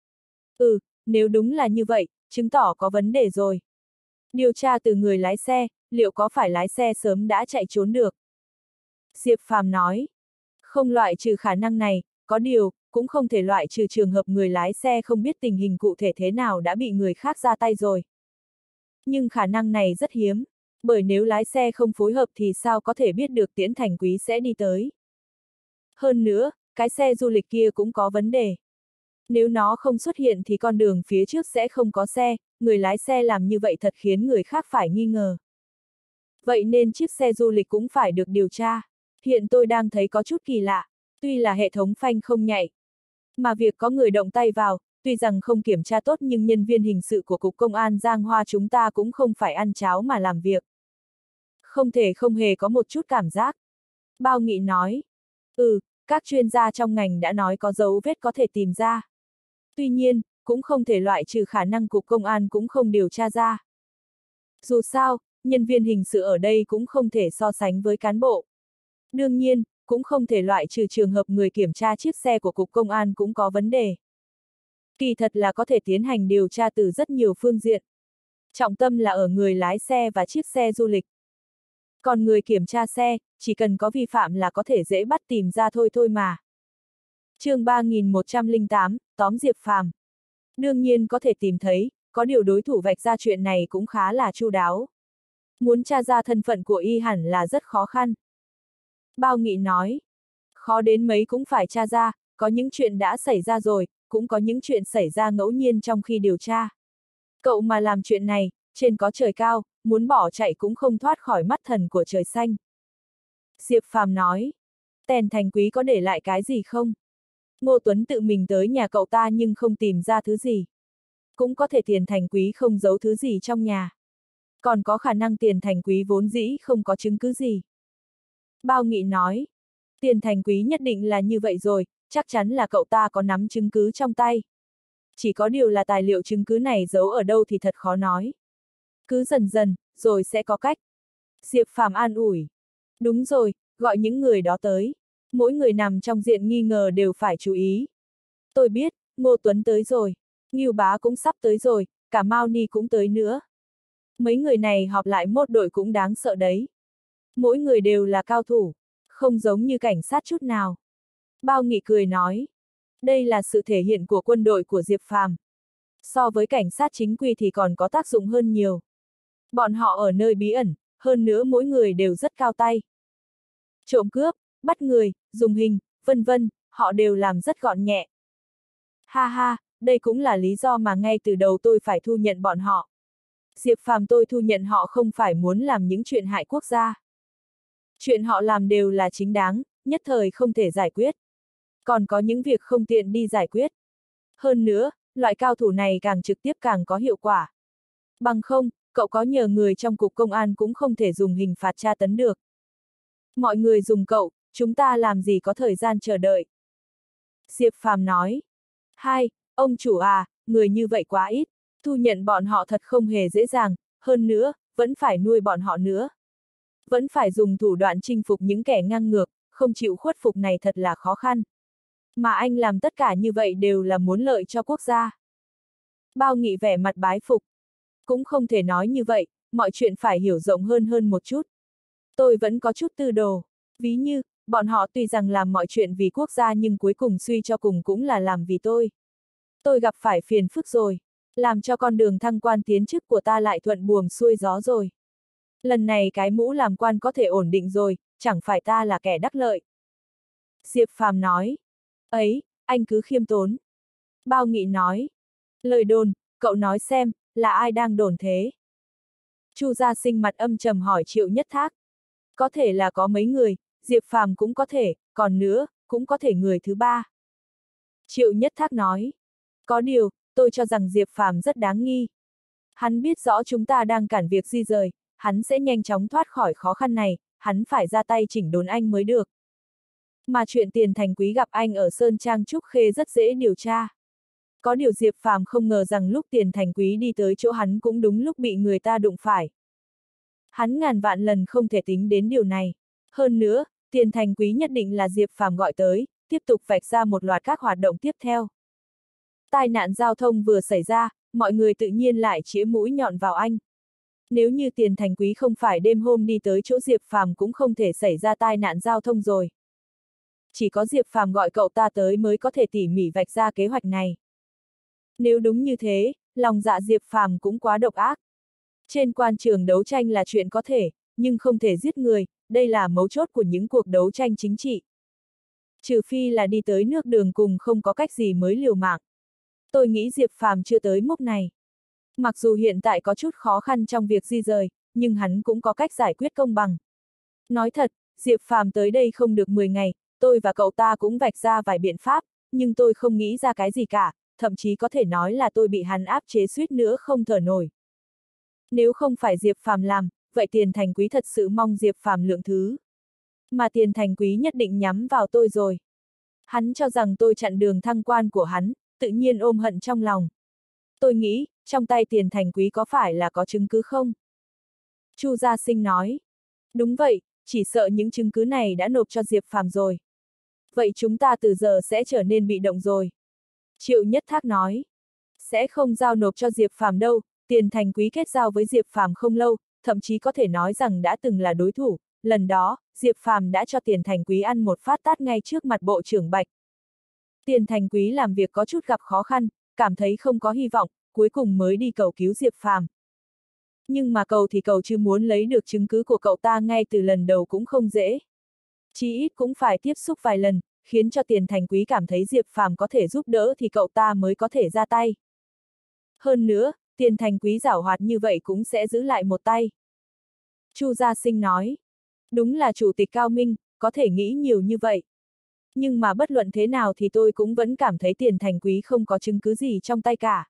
Ừ, nếu đúng là như vậy, chứng tỏ có vấn đề rồi. Điều tra từ người lái xe, liệu có phải lái xe sớm đã chạy trốn được? Diệp Phàm nói. Không loại trừ khả năng này, có điều, cũng không thể loại trừ trường hợp người lái xe không biết tình hình cụ thể thế nào đã bị người khác ra tay rồi. Nhưng khả năng này rất hiếm, bởi nếu lái xe không phối hợp thì sao có thể biết được Tiễn Thành Quý sẽ đi tới. Hơn nữa, cái xe du lịch kia cũng có vấn đề. Nếu nó không xuất hiện thì con đường phía trước sẽ không có xe, người lái xe làm như vậy thật khiến người khác phải nghi ngờ. Vậy nên chiếc xe du lịch cũng phải được điều tra. Hiện tôi đang thấy có chút kỳ lạ, tuy là hệ thống phanh không nhạy. Mà việc có người động tay vào, tuy rằng không kiểm tra tốt nhưng nhân viên hình sự của Cục Công an Giang Hoa chúng ta cũng không phải ăn cháo mà làm việc. Không thể không hề có một chút cảm giác. Bao Nghị nói. Ừ, các chuyên gia trong ngành đã nói có dấu vết có thể tìm ra. Tuy nhiên, cũng không thể loại trừ khả năng Cục Công an cũng không điều tra ra. Dù sao, nhân viên hình sự ở đây cũng không thể so sánh với cán bộ. Đương nhiên, cũng không thể loại trừ trường hợp người kiểm tra chiếc xe của Cục Công an cũng có vấn đề. Kỳ thật là có thể tiến hành điều tra từ rất nhiều phương diện. Trọng tâm là ở người lái xe và chiếc xe du lịch. Còn người kiểm tra xe, chỉ cần có vi phạm là có thể dễ bắt tìm ra thôi thôi mà. Chương ba nghìn một trăm lẻ tám, tóm Diệp Phàm. Đương nhiên có thể tìm thấy, có điều đối thủ vạch ra chuyện này cũng khá là chu đáo. Muốn tra ra thân phận của y hẳn là rất khó khăn. Bao Nghị nói. Khó đến mấy cũng phải tra ra, có những chuyện đã xảy ra rồi, cũng có những chuyện xảy ra ngẫu nhiên trong khi điều tra. Cậu mà làm chuyện này, trên có trời cao, muốn bỏ chạy cũng không thoát khỏi mắt thần của trời xanh. Diệp Phàm nói. Tèn Thành Quý có để lại cái gì không? Ngô Tuấn tự mình tới nhà cậu ta nhưng không tìm ra thứ gì. Cũng có thể Tiền Thành Quý không giấu thứ gì trong nhà. Còn có khả năng Tiền Thành Quý vốn dĩ không có chứng cứ gì. Bao Nghị nói. Tiền Thành Quý nhất định là như vậy rồi, chắc chắn là cậu ta có nắm chứng cứ trong tay. Chỉ có điều là tài liệu chứng cứ này giấu ở đâu thì thật khó nói. Cứ dần dần, rồi sẽ có cách. Diệp Phàm an ủi. Đúng rồi, gọi những người đó tới. Mỗi người nằm trong diện nghi ngờ đều phải chú ý. Tôi biết, Ngô Tuấn tới rồi, Ngưu Bá cũng sắp tới rồi, cả Mao Ni cũng tới nữa. Mấy người này họp lại một đội cũng đáng sợ đấy. Mỗi người đều là cao thủ, không giống như cảnh sát chút nào. Bao Nghị cười nói. Đây là sự thể hiện của quân đội của Diệp Phàm. So với cảnh sát chính quy thì còn có tác dụng hơn nhiều. Bọn họ ở nơi bí ẩn, hơn nữa mỗi người đều rất cao tay. Trộm cướp, bắt người, dùng hình, vân vân, họ đều làm rất gọn nhẹ. Ha ha, đây cũng là lý do mà ngay từ đầu tôi phải thu nhận bọn họ. Diệp Phàm tôi thu nhận họ không phải muốn làm những chuyện hại quốc gia. Chuyện họ làm đều là chính đáng, nhất thời không thể giải quyết. Còn có những việc không tiện đi giải quyết. Hơn nữa, loại cao thủ này càng trực tiếp càng có hiệu quả. Bằng không, cậu có nhờ người trong cục công an cũng không thể dùng hình phạt tra tấn được. Mọi người dùng cậu, chúng ta làm gì có thời gian chờ đợi. Diệp Phàm nói. Hai, ông chủ à, người như vậy quá ít, thu nhận bọn họ thật không hề dễ dàng, hơn nữa, vẫn phải nuôi bọn họ nữa. Vẫn phải dùng thủ đoạn chinh phục những kẻ ngang ngược, không chịu khuất phục này thật là khó khăn. Mà anh làm tất cả như vậy đều là muốn lợi cho quốc gia. Bao Nghị vẻ mặt bái phục. Cũng không thể nói như vậy, mọi chuyện phải hiểu rộng hơn hơn một chút. Tôi vẫn có chút tư đồ. Ví như, bọn họ tuy rằng làm mọi chuyện vì quốc gia nhưng cuối cùng suy cho cùng cũng là làm vì tôi. Tôi gặp phải phiền phức rồi. Làm cho con đường thăng quan tiến chức của ta lại thuận buồm xuôi gió rồi. Lần này cái mũ làm quan có thể ổn định rồi, chẳng phải ta là kẻ đắc lợi. Diệp Phàm nói. Ấy, anh cứ khiêm tốn. Bao Nghị nói. Lời đồn, cậu nói xem, là ai đang đồn thế? Chu Gia Sinh mặt âm trầm hỏi Triệu Nhất Thác. Có thể là có mấy người, Diệp Phàm cũng có thể, còn nữa, cũng có thể người thứ ba. Triệu Nhất Thác nói. Có điều, tôi cho rằng Diệp Phàm rất đáng nghi. Hắn biết rõ chúng ta đang cản việc di rời, hắn sẽ nhanh chóng thoát khỏi khó khăn này, hắn phải ra tay chỉnh đốn anh mới được. Mà chuyện Tiền Thành Quý gặp anh ở Sơn Trang Trúc Khê rất dễ điều tra. Có điều Diệp Phàm không ngờ rằng lúc Tiền Thành Quý đi tới chỗ hắn cũng đúng lúc bị người ta đụng phải. Hắn ngàn vạn lần không thể tính đến điều này. Hơn nữa, Tiền Thành Quý nhất định là Diệp Phàm gọi tới, tiếp tục vạch ra một loạt các hoạt động tiếp theo. Tai nạn giao thông vừa xảy ra, mọi người tự nhiên lại chĩa mũi nhọn vào anh. Nếu như Tiền Thành Quý không phải đêm hôm đi tới chỗ Diệp Phàm cũng không thể xảy ra tai nạn giao thông rồi. Chỉ có Diệp Phàm gọi cậu ta tới mới có thể tỉ mỉ vạch ra kế hoạch này. Nếu đúng như thế, lòng dạ Diệp Phàm cũng quá độc ác. Trên quan trường đấu tranh là chuyện có thể, nhưng không thể giết người, đây là mấu chốt của những cuộc đấu tranh chính trị. Trừ phi là đi tới nước đường cùng không có cách gì mới liều mạng. Tôi nghĩ Diệp Phàm chưa tới mức này. Mặc dù hiện tại có chút khó khăn trong việc di rời, nhưng hắn cũng có cách giải quyết công bằng. Nói thật, Diệp Phàm tới đây không được mười ngày, tôi và cậu ta cũng vạch ra vài biện pháp, nhưng tôi không nghĩ ra cái gì cả, thậm chí có thể nói là tôi bị hắn áp chế suýt nữa không thở nổi. Nếu không phải Diệp Phàm làm, vậy Tiền Thành Quý thật sự mong Diệp Phàm lượng thứ. Mà Tiền Thành Quý nhất định nhắm vào tôi rồi. Hắn cho rằng tôi chặn đường thăng quan của hắn, tự nhiên ôm hận trong lòng. Tôi nghĩ, trong tay Tiền Thành Quý có phải là có chứng cứ không? Chu Gia Sinh nói. Đúng vậy, chỉ sợ những chứng cứ này đã nộp cho Diệp Phàm rồi. Vậy chúng ta từ giờ sẽ trở nên bị động rồi. Triệu Nhất Thác nói. Sẽ không giao nộp cho Diệp Phàm đâu, Tiền Thành Quý kết giao với Diệp Phàm không lâu, thậm chí có thể nói rằng đã từng là đối thủ. Lần đó, Diệp Phàm đã cho Tiền Thành Quý ăn một phát tát ngay trước mặt Bộ trưởng Bạch. Tiền Thành Quý làm việc có chút gặp khó khăn, cảm thấy không có hy vọng, cuối cùng mới đi cầu cứu Diệp Phàm. Nhưng mà cầu thì cầu chứ muốn lấy được chứng cứ của cậu ta ngay từ lần đầu cũng không dễ. Chí ít cũng phải tiếp xúc vài lần, khiến cho Tiền Thành Quý cảm thấy Diệp Phàm có thể giúp đỡ thì cậu ta mới có thể ra tay. Hơn nữa, Tiền Thành Quý giảo hoạt như vậy cũng sẽ giữ lại một tay. Chu Gia Sinh nói. Đúng là chủ tịch cao minh, có thể nghĩ nhiều như vậy. Nhưng mà bất luận thế nào thì tôi cũng vẫn cảm thấy Tiền Thành Quý không có chứng cứ gì trong tay cả.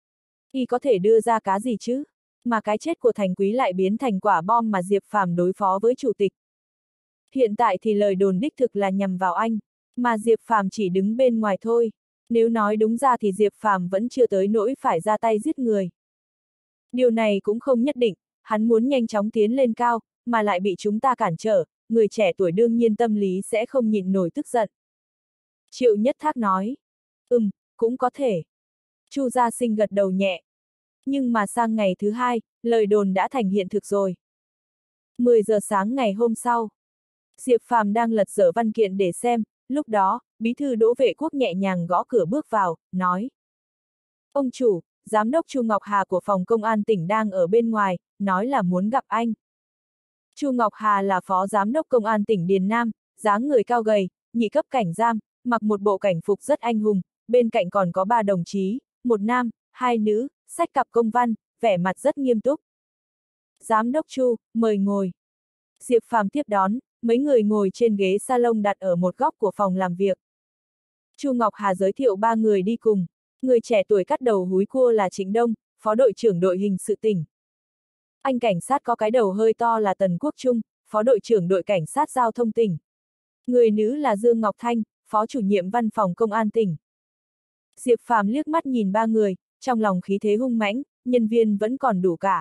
Y có thể đưa ra cá gì chứ? Mà cái chết của Thành Quý lại biến thành quả bom mà Diệp Phàm đối phó với chủ tịch. Hiện tại thì lời đồn đích thực là nhằm vào anh, mà Diệp Phàm chỉ đứng bên ngoài thôi. Nếu nói đúng ra thì Diệp Phàm vẫn chưa tới nỗi phải ra tay giết người. Điều này cũng không nhất định, hắn muốn nhanh chóng tiến lên cao, mà lại bị chúng ta cản trở, người trẻ tuổi đương nhiên tâm lý sẽ không nhịn nổi tức giận. Triệu Nhất Thác nói. Ừm, cũng có thể. Chu Gia Sinh gật đầu nhẹ. Nhưng mà sang ngày thứ hai, lời đồn đã thành hiện thực rồi. mười giờ sáng ngày hôm sau, Diệp Phàm đang lật dở văn kiện để xem, lúc đó, bí thư Đỗ Vệ Quốc nhẹ nhàng gõ cửa bước vào, nói. Ông chủ, giám đốc Chu Ngọc Hà của phòng công an tỉnh đang ở bên ngoài, nói là muốn gặp anh. Chu Ngọc Hà là phó giám đốc công an tỉnh Điền Nam, dáng người cao gầy, nhị cấp cảnh giam, mặc một bộ cảnh phục rất anh hùng, bên cạnh còn có ba đồng chí, một nam, hai nữ, xách cặp công văn, vẻ mặt rất nghiêm túc. Giám đốc Chu, mời ngồi. Diệp Phàm tiếp đón, mấy người ngồi trên ghế salon đặt ở một góc của phòng làm việc. Chu Ngọc Hà giới thiệu ba người đi cùng, Người trẻ tuổi cắt đầu húi cua là Trịnh Đông, phó đội trưởng đội hình sự tỉnh. Anh cảnh sát có cái đầu hơi to là Tần Quốc Trung, phó đội trưởng đội cảnh sát giao thông tỉnh. Người nữ là Dương Ngọc Thanh, phó chủ nhiệm văn phòng công an tỉnh. Diệp Phàm liếc mắt nhìn ba người, trong lòng khí thế hung mãnh, nhân viên vẫn còn đủ cả.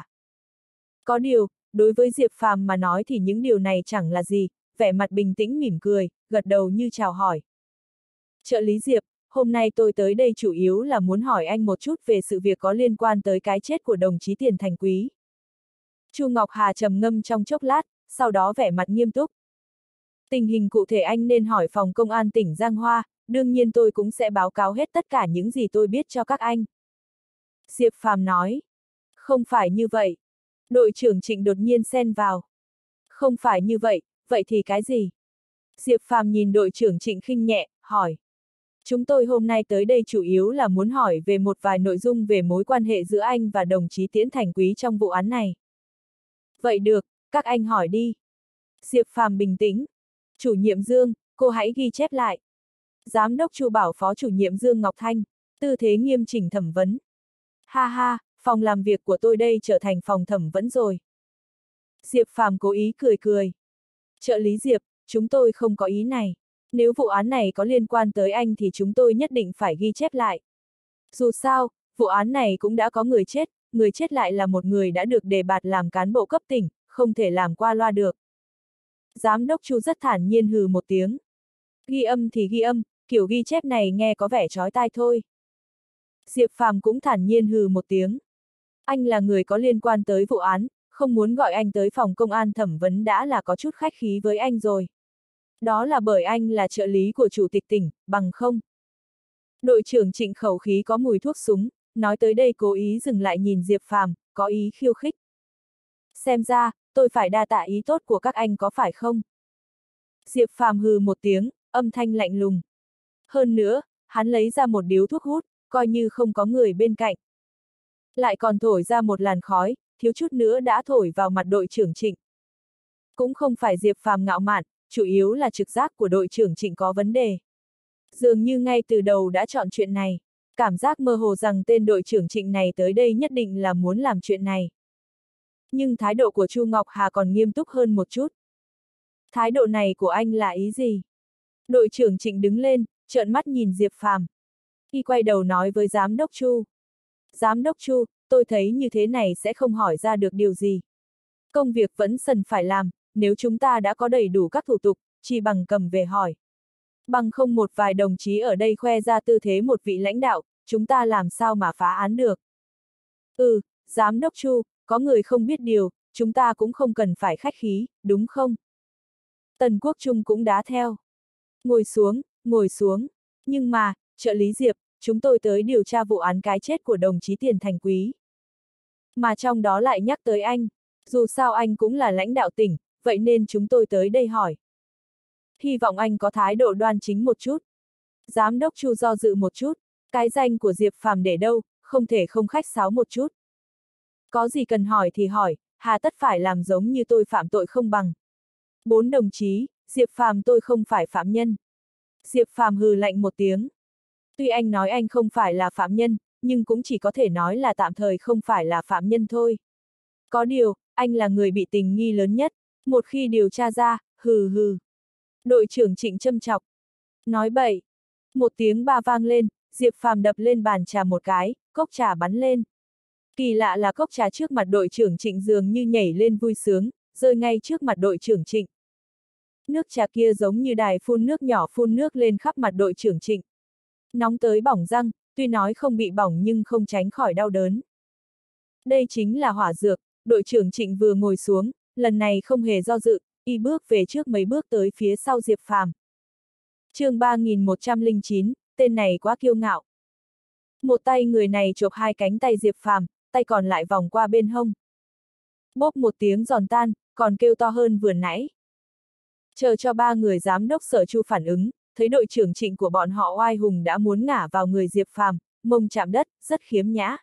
Có điều, đối với Diệp Phàm mà nói thì những điều này chẳng là gì, vẻ mặt bình tĩnh mỉm cười, gật đầu như chào hỏi. Trợ lý Diệp, hôm nay tôi tới đây chủ yếu là muốn hỏi anh một chút về sự việc có liên quan tới cái chết của đồng chí Tiền Thành Quý. Chu Ngọc Hà trầm ngâm trong chốc lát, sau đó vẻ mặt nghiêm túc. Tình hình cụ thể anh nên hỏi phòng công an tỉnh Giang Hoa, đương nhiên tôi cũng sẽ báo cáo hết tất cả những gì tôi biết cho các anh. Diệp Phàm nói. Không phải như vậy. Đội trưởng Trịnh đột nhiên xen vào. Không phải như vậy, vậy thì cái gì? Diệp Phàm nhìn đội trưởng Trịnh khinh nhẹ, hỏi. Chúng tôi hôm nay tới đây chủ yếu là muốn hỏi về một vài nội dung về mối quan hệ giữa anh và đồng chí Tiễn Thành Quý trong vụ án này. Vậy được, các anh hỏi đi. Diệp Phàm bình tĩnh. Chủ nhiệm Dương, cô hãy ghi chép lại. Giám đốc Chu bảo phó chủ nhiệm Dương Ngọc Thanh, tư thế nghiêm chỉnh thẩm vấn. Ha ha, phòng làm việc của tôi đây trở thành phòng thẩm vấn rồi. Diệp Phàm cố ý cười cười. Trợ lý Diệp, chúng tôi không có ý này. Nếu vụ án này có liên quan tới anh thì chúng tôi nhất định phải ghi chép lại. Dù sao, vụ án này cũng đã có người chết, người chết lại là một người đã được đề bạt làm cán bộ cấp tỉnh, không thể làm qua loa được. Giám đốc Chu rất thản nhiên hừ một tiếng. Ghi âm thì ghi âm, kiểu ghi chép này nghe có vẻ chói tai thôi. Diệp Phàm cũng thản nhiên hừ một tiếng. Anh là người có liên quan tới vụ án, không muốn gọi anh tới phòng công an thẩm vấn đã là có chút khách khí với anh rồi. Đó là bởi anh là trợ lý của chủ tịch tỉnh, bằng không. Đội trưởng Trịnh khẩu khí có mùi thuốc súng, nói tới đây cố ý dừng lại nhìn Diệp Phàm, có ý khiêu khích. Xem ra, tôi phải đa tạ ý tốt của các anh có phải không? Diệp Phàm hừ một tiếng, âm thanh lạnh lùng. Hơn nữa, hắn lấy ra một điếu thuốc hút, coi như không có người bên cạnh. Lại còn thổi ra một làn khói, thiếu chút nữa đã thổi vào mặt đội trưởng Trịnh. Cũng không phải Diệp Phàm ngạo mạn, chủ yếu là trực giác của đội trưởng Trịnh có vấn đề. Dường như ngay từ đầu đã chọn chuyện này, cảm giác mơ hồ rằng tên đội trưởng Trịnh này tới đây nhất định là muốn làm chuyện này. Nhưng thái độ của Chu Ngọc Hà còn nghiêm túc hơn một chút. Thái độ này của anh là ý gì? Đội trưởng Trịnh đứng lên, trợn mắt nhìn Diệp Phàm. Y quay đầu nói với giám đốc Chu. Giám đốc Chu, tôi thấy như thế này sẽ không hỏi ra được điều gì. Công việc vẫn cần phải làm, nếu chúng ta đã có đầy đủ các thủ tục, chỉ bằng cầm về hỏi. Bằng không một vài đồng chí ở đây khoe ra tư thế một vị lãnh đạo, chúng ta làm sao mà phá án được. Ừ, giám đốc Chu, có người không biết điều, chúng ta cũng không cần phải khách khí, đúng không? Tần Quốc Trung cũng đá theo. Ngồi xuống, ngồi xuống. Nhưng mà, trợ lý Diệp, chúng tôi tới điều tra vụ án cái chết của đồng chí Tiền Thành Quý. Mà trong đó lại nhắc tới anh, dù sao anh cũng là lãnh đạo tỉnh, vậy nên chúng tôi tới đây hỏi. Hy vọng anh có thái độ đoan chính một chút. Giám đốc Chu do dự một chút, cái danh của Diệp Phàm để đâu, không thể không khách sáo một chút. Có gì cần hỏi thì hỏi, hà tất phải làm giống như tôi phạm tội không bằng. Bốn đồng chí, Diệp Phàm tôi không phải phạm nhân. Diệp Phàm hừ lạnh một tiếng. Tuy anh nói anh không phải là phạm nhân, nhưng cũng chỉ có thể nói là tạm thời không phải là phạm nhân thôi. Có điều, anh là người bị tình nghi lớn nhất, một khi điều tra ra, hừ hừ. Đội trưởng Trịnh châm chọc. Nói bậy. Một tiếng ba vang lên, Diệp Phàm đập lên bàn trà một cái, cốc trà bắn lên. Kỳ lạ là cốc trà trước mặt đội trưởng Trịnh dường như nhảy lên vui sướng, rơi ngay trước mặt đội trưởng Trịnh. Nước trà kia giống như đài phun nước nhỏ phun nước lên khắp mặt đội trưởng Trịnh. Nóng tới bỏng răng, tuy nói không bị bỏng nhưng không tránh khỏi đau đớn. Đây chính là hỏa dược, đội trưởng Trịnh vừa ngồi xuống, lần này không hề do dự, y bước về trước mấy bước tới phía sau Diệp Phàm. Chương ba nghìn một trăm lẻ chín, tên này quá kiêu ngạo. Một tay người này chộp hai cánh tay Diệp Phàm, tay còn lại vòng qua bên hông. Bốp một tiếng giòn tan, còn kêu to hơn vừa nãy. Chờ cho ba người giám đốc Sở Chu phản ứng, thấy đội trưởng Trịnh của bọn họ oai hùng đã muốn ngả vào người Diệp Phàm, mông chạm đất, rất khiếm nhã.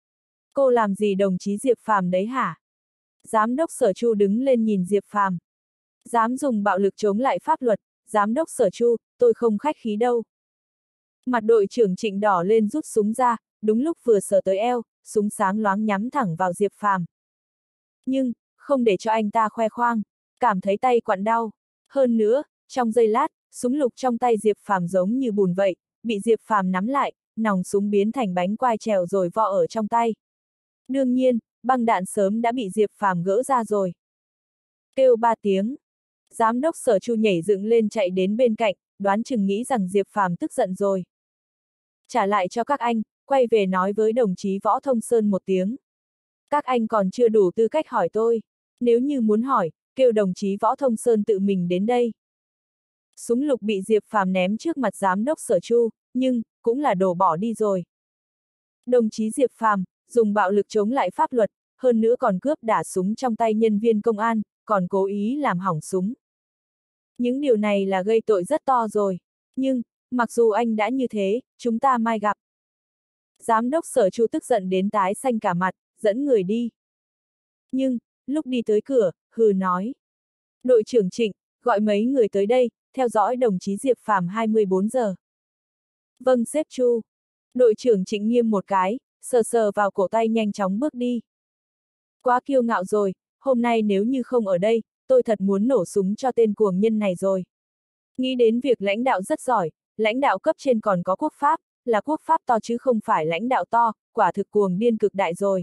Cô làm gì đồng chí Diệp Phàm đấy hả? Giám đốc Sở Chu đứng lên nhìn Diệp Phàm. Dám dùng bạo lực chống lại pháp luật, giám đốc Sở Chu, tôi không khách khí đâu. Mặt đội trưởng Trịnh đỏ lên rút súng ra, đúng lúc vừa sờ tới eo, súng sáng loáng nhắm thẳng vào Diệp Phàm. Nhưng, không để cho anh ta khoe khoang, cảm thấy tay quặn đau. Hơn nữa, trong giây lát, súng lục trong tay Diệp Phàm giống như bùn vậy, bị Diệp Phàm nắm lại, nòng súng biến thành bánh quai trèo rồi vò ở trong tay. Đương nhiên, băng đạn sớm đã bị Diệp Phàm gỡ ra rồi. Kêu ba tiếng. Giám đốc Sở Chu nhảy dựng lên chạy đến bên cạnh, đoán chừng nghĩ rằng Diệp Phàm tức giận rồi. Trả lại cho các anh, quay về nói với đồng chí Võ Thông Sơn một tiếng. Các anh còn chưa đủ tư cách hỏi tôi. Nếu như muốn hỏi, kêu đồng chí Võ Thông Sơn tự mình đến đây. Súng lục bị Diệp Phàm ném trước mặt giám đốc Sở Chu, nhưng, cũng là đổ bỏ đi rồi. Đồng chí Diệp Phàm dùng bạo lực chống lại pháp luật, hơn nữa còn cướp đả súng trong tay nhân viên công an, còn cố ý làm hỏng súng. Những điều này là gây tội rất to rồi. Nhưng, mặc dù anh đã như thế, chúng ta mai gặp. Giám đốc Sở Chu tức giận đến tái xanh cả mặt, dẫn người đi. Nhưng, lúc đi tới cửa, hừ nói. Đội trưởng Trịnh, gọi mấy người tới đây, theo dõi đồng chí Diệp Phàm hai mươi bốn giờ. Vâng sếp Chu. Đội trưởng Trịnh nghiêm một cái, sờ sờ vào cổ tay nhanh chóng bước đi. Quá kiêu ngạo rồi, hôm nay nếu như không ở đây, tôi thật muốn nổ súng cho tên cuồng nhân này rồi. Nghĩ đến việc lãnh đạo rất giỏi, lãnh đạo cấp trên còn có quốc pháp, là quốc pháp to chứ không phải lãnh đạo to, quả thực cuồng điên cực đại rồi.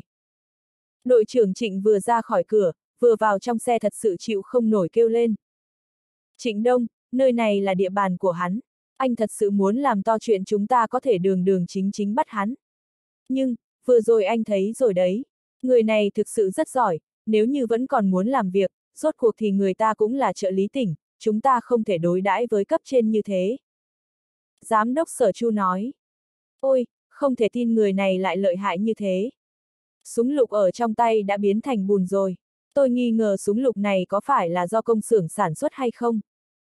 Đội trưởng Trịnh vừa ra khỏi cửa, vừa vào trong xe thật sự chịu không nổi kêu lên. Trịnh Đông, nơi này là địa bàn của hắn, anh thật sự muốn làm to chuyện chúng ta có thể đường đường chính chính bắt hắn. Nhưng, vừa rồi anh thấy rồi đấy, người này thực sự rất giỏi, nếu như vẫn còn muốn làm việc, rốt cuộc thì người ta cũng là trợ lý tỉnh, chúng ta không thể đối đãi với cấp trên như thế. Giám đốc Sở Chu nói. Ôi, không thể tin người này lại lợi hại như thế. Súng lục ở trong tay đã biến thành bùn rồi. Tôi nghi ngờ súng lục này có phải là do công xưởng sản xuất hay không?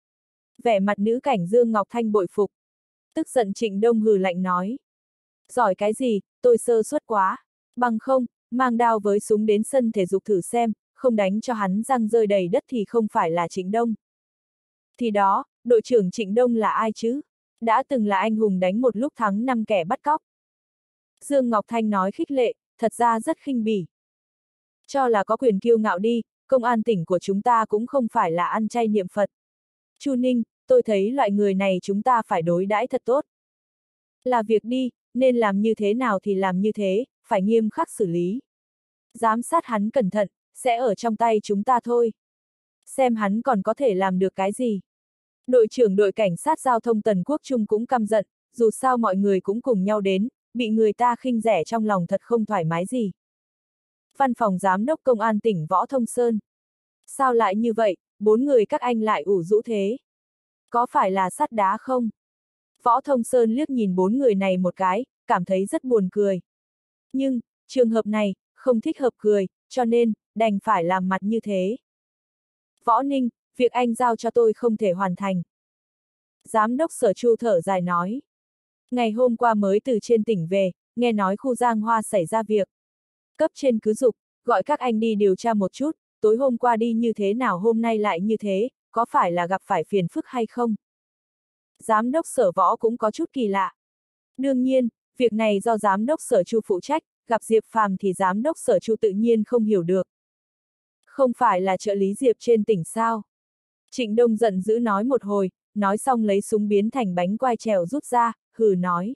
Vẻ mặt nữ cảnh Dương Ngọc Thanh bội phục. Tức giận Trịnh Đông hừ lạnh nói. Giỏi cái gì, tôi sơ suất quá. Bằng không, mang đao với súng đến sân thể dục thử xem, không đánh cho hắn răng rơi đầy đất thì không phải là Trịnh Đông. Thì đó, đội trưởng Trịnh Đông là ai chứ? Đã từng là anh hùng đánh một lúc thắng năm kẻ bắt cóc. Dương Ngọc Thanh nói khích lệ, thật ra rất khinh bỉ. Cho là có quyền kiêu ngạo đi, công an tỉnh của chúng ta cũng không phải là ăn chay niệm Phật. Chu Ninh, tôi thấy loại người này chúng ta phải đối đãi thật tốt. Là việc đi, nên làm như thế nào thì làm như thế, phải nghiêm khắc xử lý. Giám sát hắn cẩn thận, sẽ ở trong tay chúng ta thôi. Xem hắn còn có thể làm được cái gì. Đội trưởng đội cảnh sát giao thông Tần Quốc Trung cũng căm giận, dù sao mọi người cũng cùng nhau đến, bị người ta khinh rẻ trong lòng thật không thoải mái gì. Văn phòng giám đốc công an tỉnh Võ Thông Sơn. Sao lại như vậy, bốn người các anh lại ủ rũ thế? Có phải là sắt đá không? Võ Thông Sơn liếc nhìn bốn người này một cái, cảm thấy rất buồn cười. Nhưng, trường hợp này, không thích hợp cười, cho nên, đành phải làm mặt như thế. Võ Ninh, việc anh giao cho tôi không thể hoàn thành. Giám đốc Sở Chu thở dài nói. Ngày hôm qua mới từ trên tỉnh về, nghe nói khu Giang Hoa xảy ra việc. Cấp trên cứ giục, gọi các anh đi điều tra một chút, tối hôm qua đi như thế nào hôm nay lại như thế, có phải là gặp phải phiền phức hay không? Giám đốc Sở Võ cũng có chút kỳ lạ. Đương nhiên, việc này do giám đốc Sở Chu phụ trách, gặp Diệp Phàm thì giám đốc Sở Chu tự nhiên không hiểu được. Không phải là trợ lý Diệp trên tỉnh sao? Trịnh Đông giận dữ nói một hồi, nói xong lấy súng biến thành bánh quai trèo rút ra, hừ nói.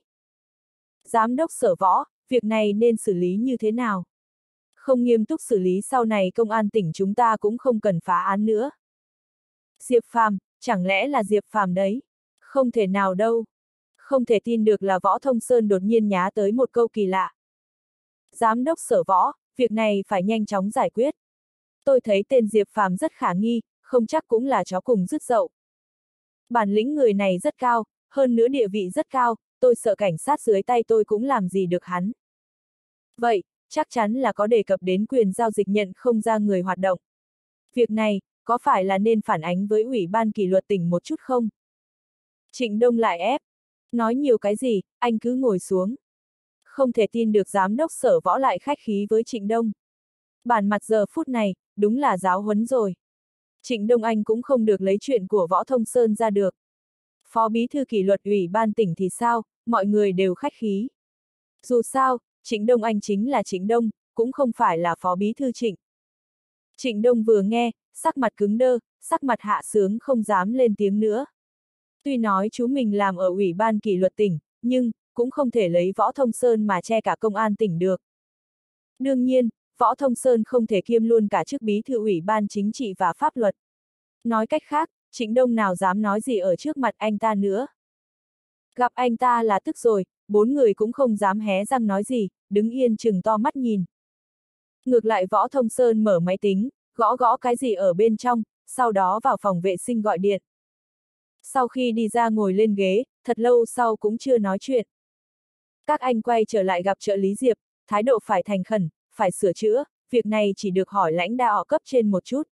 Giám đốc Sở Võ, việc này nên xử lý như thế nào? Không nghiêm túc xử lý sau này công an tỉnh chúng ta cũng không cần phá án nữa. Diệp Phàm, chẳng lẽ là Diệp Phàm đấy? Không thể nào đâu. Không thể tin được là Võ Thông Sơn đột nhiên nhá tới một câu kỳ lạ. Giám đốc Sở Võ, việc này phải nhanh chóng giải quyết. Tôi thấy tên Diệp Phàm rất khả nghi, không chắc cũng là chó cùng rứt dậu. Bản lĩnh người này rất cao, hơn nữa địa vị rất cao, tôi sợ cảnh sát dưới tay tôi cũng làm gì được hắn. Vậy, chắc chắn là có đề cập đến quyền giao dịch nhận không ra người hoạt động. Việc này, có phải là nên phản ánh với Ủy ban kỷ luật tỉnh một chút không? Trịnh Đông lại ép. Nói nhiều cái gì, anh cứ ngồi xuống. Không thể tin được giám đốc Sở Võ lại khách khí với Trịnh Đông. Bản mặt giờ phút này, đúng là giáo huấn rồi. Trịnh Đông Anh cũng không được lấy chuyện của Võ Thông Sơn ra được. Phó bí thư kỷ luật Ủy ban tỉnh thì sao, mọi người đều khách khí. Dù sao, Trịnh Đông anh chính là Trịnh Đông, cũng không phải là phó bí thư Trịnh. Trịnh Đông vừa nghe, sắc mặt cứng đơ, sắc mặt hạ sướng không dám lên tiếng nữa. Tuy nói chú mình làm ở Ủy ban kỷ luật tỉnh, nhưng, cũng không thể lấy Võ Thông Sơn mà che cả công an tỉnh được. Đương nhiên, Võ Thông Sơn không thể kiêm luôn cả chức bí thư Ủy ban chính trị và pháp luật. Nói cách khác, Trịnh Đông nào dám nói gì ở trước mặt anh ta nữa. Gặp anh ta là tức rồi, bốn người cũng không dám hé răng nói gì, đứng yên chừng to mắt nhìn. Ngược lại Võ Thông Sơn mở máy tính, gõ gõ cái gì ở bên trong, sau đó vào phòng vệ sinh gọi điện. Sau khi đi ra ngồi lên ghế, thật lâu sau cũng chưa nói chuyện. Các anh quay trở lại gặp trợ lý Diệp, thái độ phải thành khẩn, phải sửa chữa, việc này chỉ được hỏi lãnh đạo cấp trên một chút.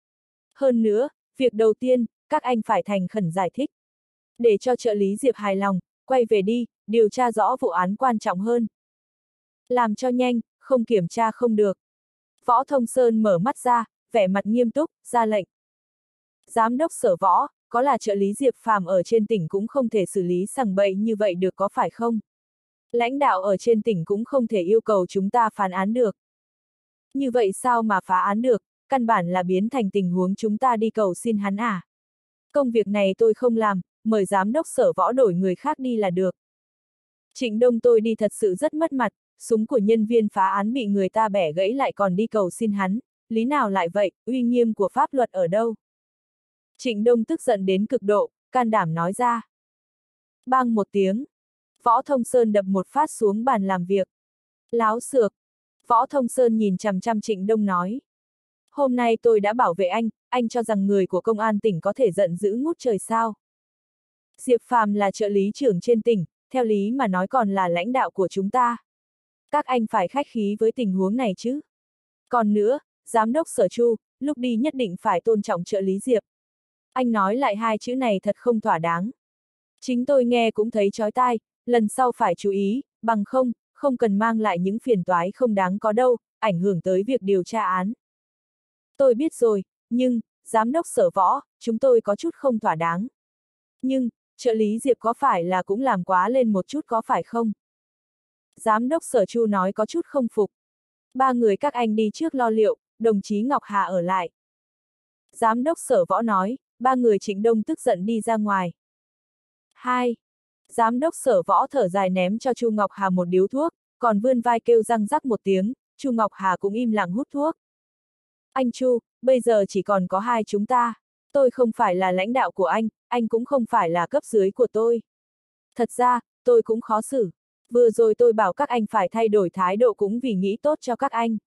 Hơn nữa, việc đầu tiên, các anh phải thành khẩn giải thích. Để cho trợ lý Diệp hài lòng, quay về đi, điều tra rõ vụ án quan trọng hơn. Làm cho nhanh, không kiểm tra không được. Võ Thông Sơn mở mắt ra, vẻ mặt nghiêm túc, ra lệnh. Giám đốc sở Võ, có là trợ lý Diệp Phàm ở trên tỉnh cũng không thể xử lý sằng bậy như vậy được có phải không? Lãnh đạo ở trên tỉnh cũng không thể yêu cầu chúng ta phán án được. Như vậy sao mà phá án được, căn bản là biến thành tình huống chúng ta đi cầu xin hắn à? Công việc này tôi không làm, mời giám đốc sở Võ đổi người khác đi là được. Trịnh Đông tôi đi thật sự rất mất mặt, súng của nhân viên phá án bị người ta bẻ gãy lại còn đi cầu xin hắn, lý nào lại vậy, uy nghiêm của pháp luật ở đâu? Trịnh Đông tức giận đến cực độ, can đảm nói ra. Bang một tiếng, Võ Thông Sơn đập một phát xuống bàn làm việc. Láo xược. Võ Thông Sơn nhìn chằm chằm Trịnh Đông nói. Hôm nay tôi đã bảo vệ anh, anh cho rằng người của công an tỉnh có thể giận dữ ngút trời sao? Diệp Phàm là trợ lý trưởng trên tỉnh, theo lý mà nói còn là lãnh đạo của chúng ta. Các anh phải khách khí với tình huống này chứ. Còn nữa, giám đốc sở Chu, lúc đi nhất định phải tôn trọng trợ lý Diệp. Anh nói lại hai chữ này thật không thỏa đáng. Chính tôi nghe cũng thấy chói tai, lần sau phải chú ý, bằng không, không cần mang lại những phiền toái không đáng có đâu, ảnh hưởng tới việc điều tra án. Tôi biết rồi, nhưng, giám đốc sở Võ, chúng tôi có chút không thỏa đáng. Nhưng, trợ lý Diệp có phải là cũng làm quá lên một chút có phải không? Giám đốc sở Chu nói có chút không phục. Ba người các anh đi trước lo liệu, đồng chí Ngọc Hà ở lại. Giám đốc sở Võ nói, ba người Trịnh Đông tức giận đi ra ngoài. Hai. Giám đốc sở Võ thở dài ném cho Chu Ngọc Hà một điếu thuốc, còn vươn vai kêu răng rắc một tiếng, Chu Ngọc Hà cũng im lặng hút thuốc. Anh Chu, bây giờ chỉ còn có hai chúng ta. Tôi không phải là lãnh đạo của anh, anh cũng không phải là cấp dưới của tôi. Thật ra, tôi cũng khó xử. Vừa rồi tôi bảo các anh phải thay đổi thái độ cũng vì nghĩ tốt cho các anh.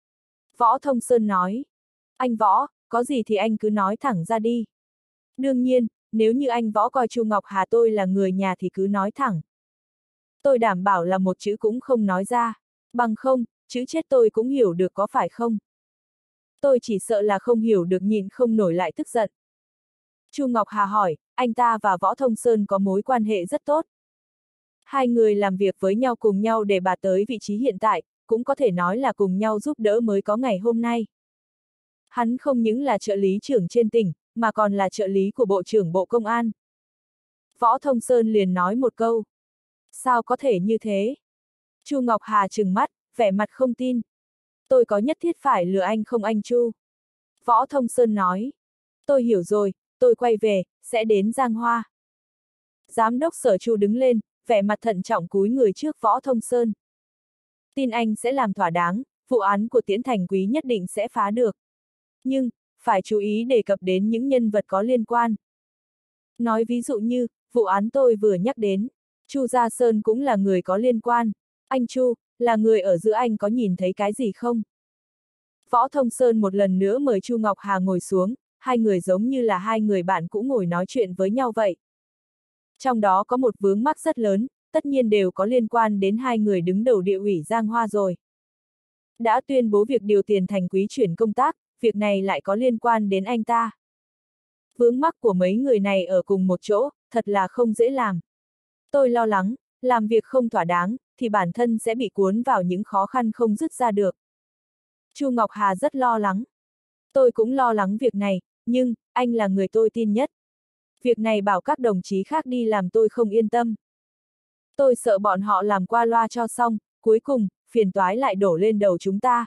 Võ Thông Sơn nói. Anh Võ, có gì thì anh cứ nói thẳng ra đi. Đương nhiên, nếu như anh Võ coi Chu Ngọc Hà tôi là người nhà thì cứ nói thẳng. Tôi đảm bảo là một chữ cũng không nói ra. Bằng không, chữ chết tôi cũng hiểu được có phải không? Tôi chỉ sợ là không hiểu được nhịn không nổi lại tức giận. Chu Ngọc Hà hỏi, anh ta và Võ Thông Sơn có mối quan hệ rất tốt. Hai người làm việc với nhau cùng nhau để bà tới vị trí hiện tại, cũng có thể nói là cùng nhau giúp đỡ mới có ngày hôm nay. Hắn không những là trợ lý trưởng trên tỉnh, mà còn là trợ lý của Bộ trưởng Bộ Công an. Võ Thông Sơn liền nói một câu. Sao có thể như thế? Chu Ngọc Hà trừng mắt, vẻ mặt không tin. Tôi có nhất thiết phải lừa anh không anh Chu? Võ Thông Sơn nói. Tôi hiểu rồi, tôi quay về, sẽ đến Giang Hoa. Giám đốc sở Chu đứng lên, vẻ mặt thận trọng cúi người trước Võ Thông Sơn. Tin anh sẽ làm thỏa đáng, vụ án của Tiễn Thành Quý nhất định sẽ phá được. Nhưng, phải chú ý đề cập đến những nhân vật có liên quan. Nói ví dụ như, vụ án tôi vừa nhắc đến, Chu Gia Sơn cũng là người có liên quan. Anh Chu, là người ở giữa anh có nhìn thấy cái gì không? Võ Thông Sơn một lần nữa mời Chu Ngọc Hà ngồi xuống, hai người giống như là hai người bạn cũ ngồi nói chuyện với nhau vậy. Trong đó có một vướng mắc rất lớn, tất nhiên đều có liên quan đến hai người đứng đầu địa ủy Giang Hoa rồi. Đã tuyên bố việc điều Tiền Thành Quý chuyển công tác, việc này lại có liên quan đến anh ta. Vướng mắc của mấy người này ở cùng một chỗ, thật là không dễ làm. Tôi lo lắng, làm việc không thỏa đáng, thì bản thân sẽ bị cuốn vào những khó khăn không dứt ra được. Chu Ngọc Hà rất lo lắng. Tôi cũng lo lắng việc này, nhưng, anh là người tôi tin nhất. Việc này bảo các đồng chí khác đi làm tôi không yên tâm. Tôi sợ bọn họ làm qua loa cho xong, cuối cùng, phiền toái lại đổ lên đầu chúng ta.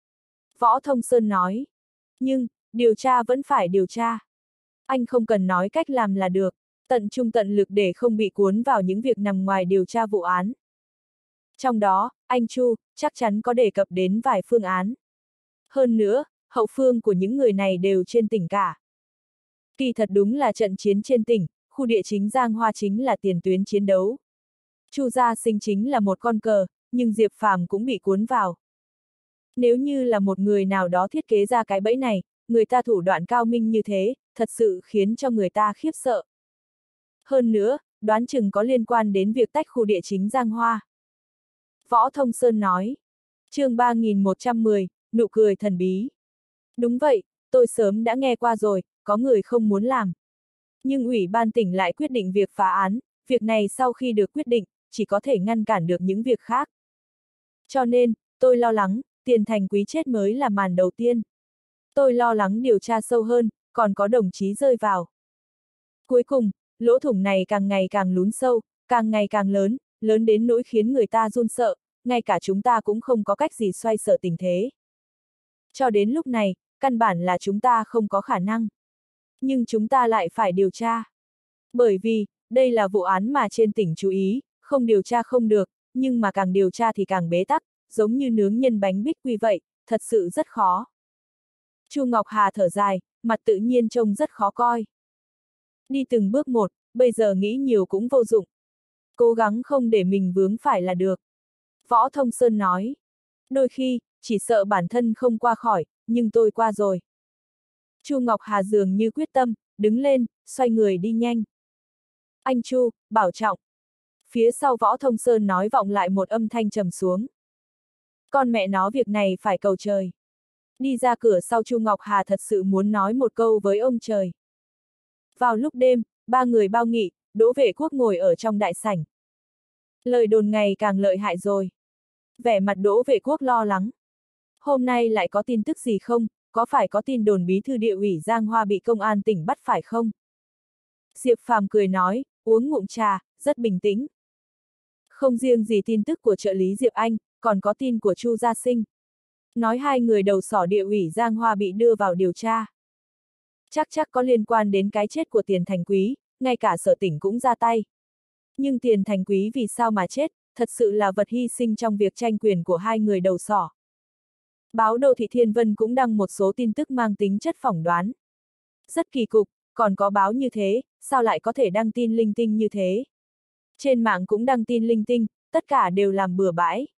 Võ Thông Sơn nói. Nhưng, điều tra vẫn phải điều tra. Anh không cần nói cách làm là được, tận trung tận lực để không bị cuốn vào những việc nằm ngoài điều tra vụ án. Trong đó, anh Chu, chắc chắn có đề cập đến vài phương án. Hơn nữa, hậu phương của những người này đều trên tỉnh cả. Kỳ thật đúng là trận chiến trên tỉnh, khu địa chính Giang Hoa chính là tiền tuyến chiến đấu. Chu Gia Sinh chính là một con cờ, nhưng Diệp Phàm cũng bị cuốn vào. Nếu như là một người nào đó thiết kế ra cái bẫy này, người ta thủ đoạn cao minh như thế, thật sự khiến cho người ta khiếp sợ. Hơn nữa, đoán chừng có liên quan đến việc tách khu địa chính Giang Hoa. Võ Thông Sơn nói. Chương ba nghìn một trăm mười, nụ cười thần bí. Đúng vậy, tôi sớm đã nghe qua rồi, có người không muốn làm. Nhưng Ủy ban tỉnh lại quyết định việc phá án, việc này sau khi được quyết định, chỉ có thể ngăn cản được những việc khác. Cho nên, tôi lo lắng, Tiền Thành Quý chết mới là màn đầu tiên. Tôi lo lắng điều tra sâu hơn, còn có đồng chí rơi vào. Cuối cùng, lỗ thủng này càng ngày càng lún sâu, càng ngày càng lớn, lớn đến nỗi khiến người ta run sợ, ngay cả chúng ta cũng không có cách gì xoay sở tình thế. Cho đến lúc này, căn bản là chúng ta không có khả năng. Nhưng chúng ta lại phải điều tra. Bởi vì, đây là vụ án mà trên tỉnh chú ý, không điều tra không được, nhưng mà càng điều tra thì càng bế tắc, giống như nướng nhân bánh bích quy vậy, thật sự rất khó. Chu Ngọc Hà thở dài, mặt tự nhiên trông rất khó coi. Đi từng bước một, bây giờ nghĩ nhiều cũng vô dụng. Cố gắng không để mình vướng phải là được. Võ Thông Sơn nói. Đôi khi, chỉ sợ bản thân không qua khỏi, nhưng tôi qua rồi. Chu Ngọc Hà dường như quyết tâm, đứng lên, xoay người đi nhanh. Anh Chu, bảo trọng. Phía sau Võ Thông Sơn nói vọng lại một âm thanh trầm xuống. Con mẹ nó việc này phải cầu trời. Đi ra cửa sau Chu Ngọc Hà thật sự muốn nói một câu với ông trời. Vào lúc đêm, ba người bao nghị, Đỗ Vệ Quốc ngồi ở trong đại sảnh. Lời đồn ngày càng lợi hại rồi. Vẻ mặt Đỗ Vệ Quốc lo lắng. Hôm nay lại có tin tức gì không, có phải có tin đồn bí thư địa ủy Giang Hoa bị công an tỉnh bắt phải không? Diệp Phàm cười nói, uống ngụm trà, rất bình tĩnh. Không riêng gì tin tức của trợ lý Diệp Anh, còn có tin của Chu Gia Sinh. Nói hai người đầu sỏ địa ủy Giang Hoa bị đưa vào điều tra. Chắc chắc có liên quan đến cái chết của Tiền Thành Quý, ngay cả sở tỉnh cũng ra tay. Nhưng Tiền Thành Quý vì sao mà chết, thật sự là vật hy sinh trong việc tranh quyền của hai người đầu sỏ. Báo Đô Thị Thiên Vân cũng đăng một số tin tức mang tính chất phỏng đoán. Rất kỳ cục, còn có báo như thế, sao lại có thể đăng tin linh tinh như thế? Trên mạng cũng đăng tin linh tinh, tất cả đều làm bừa bãi.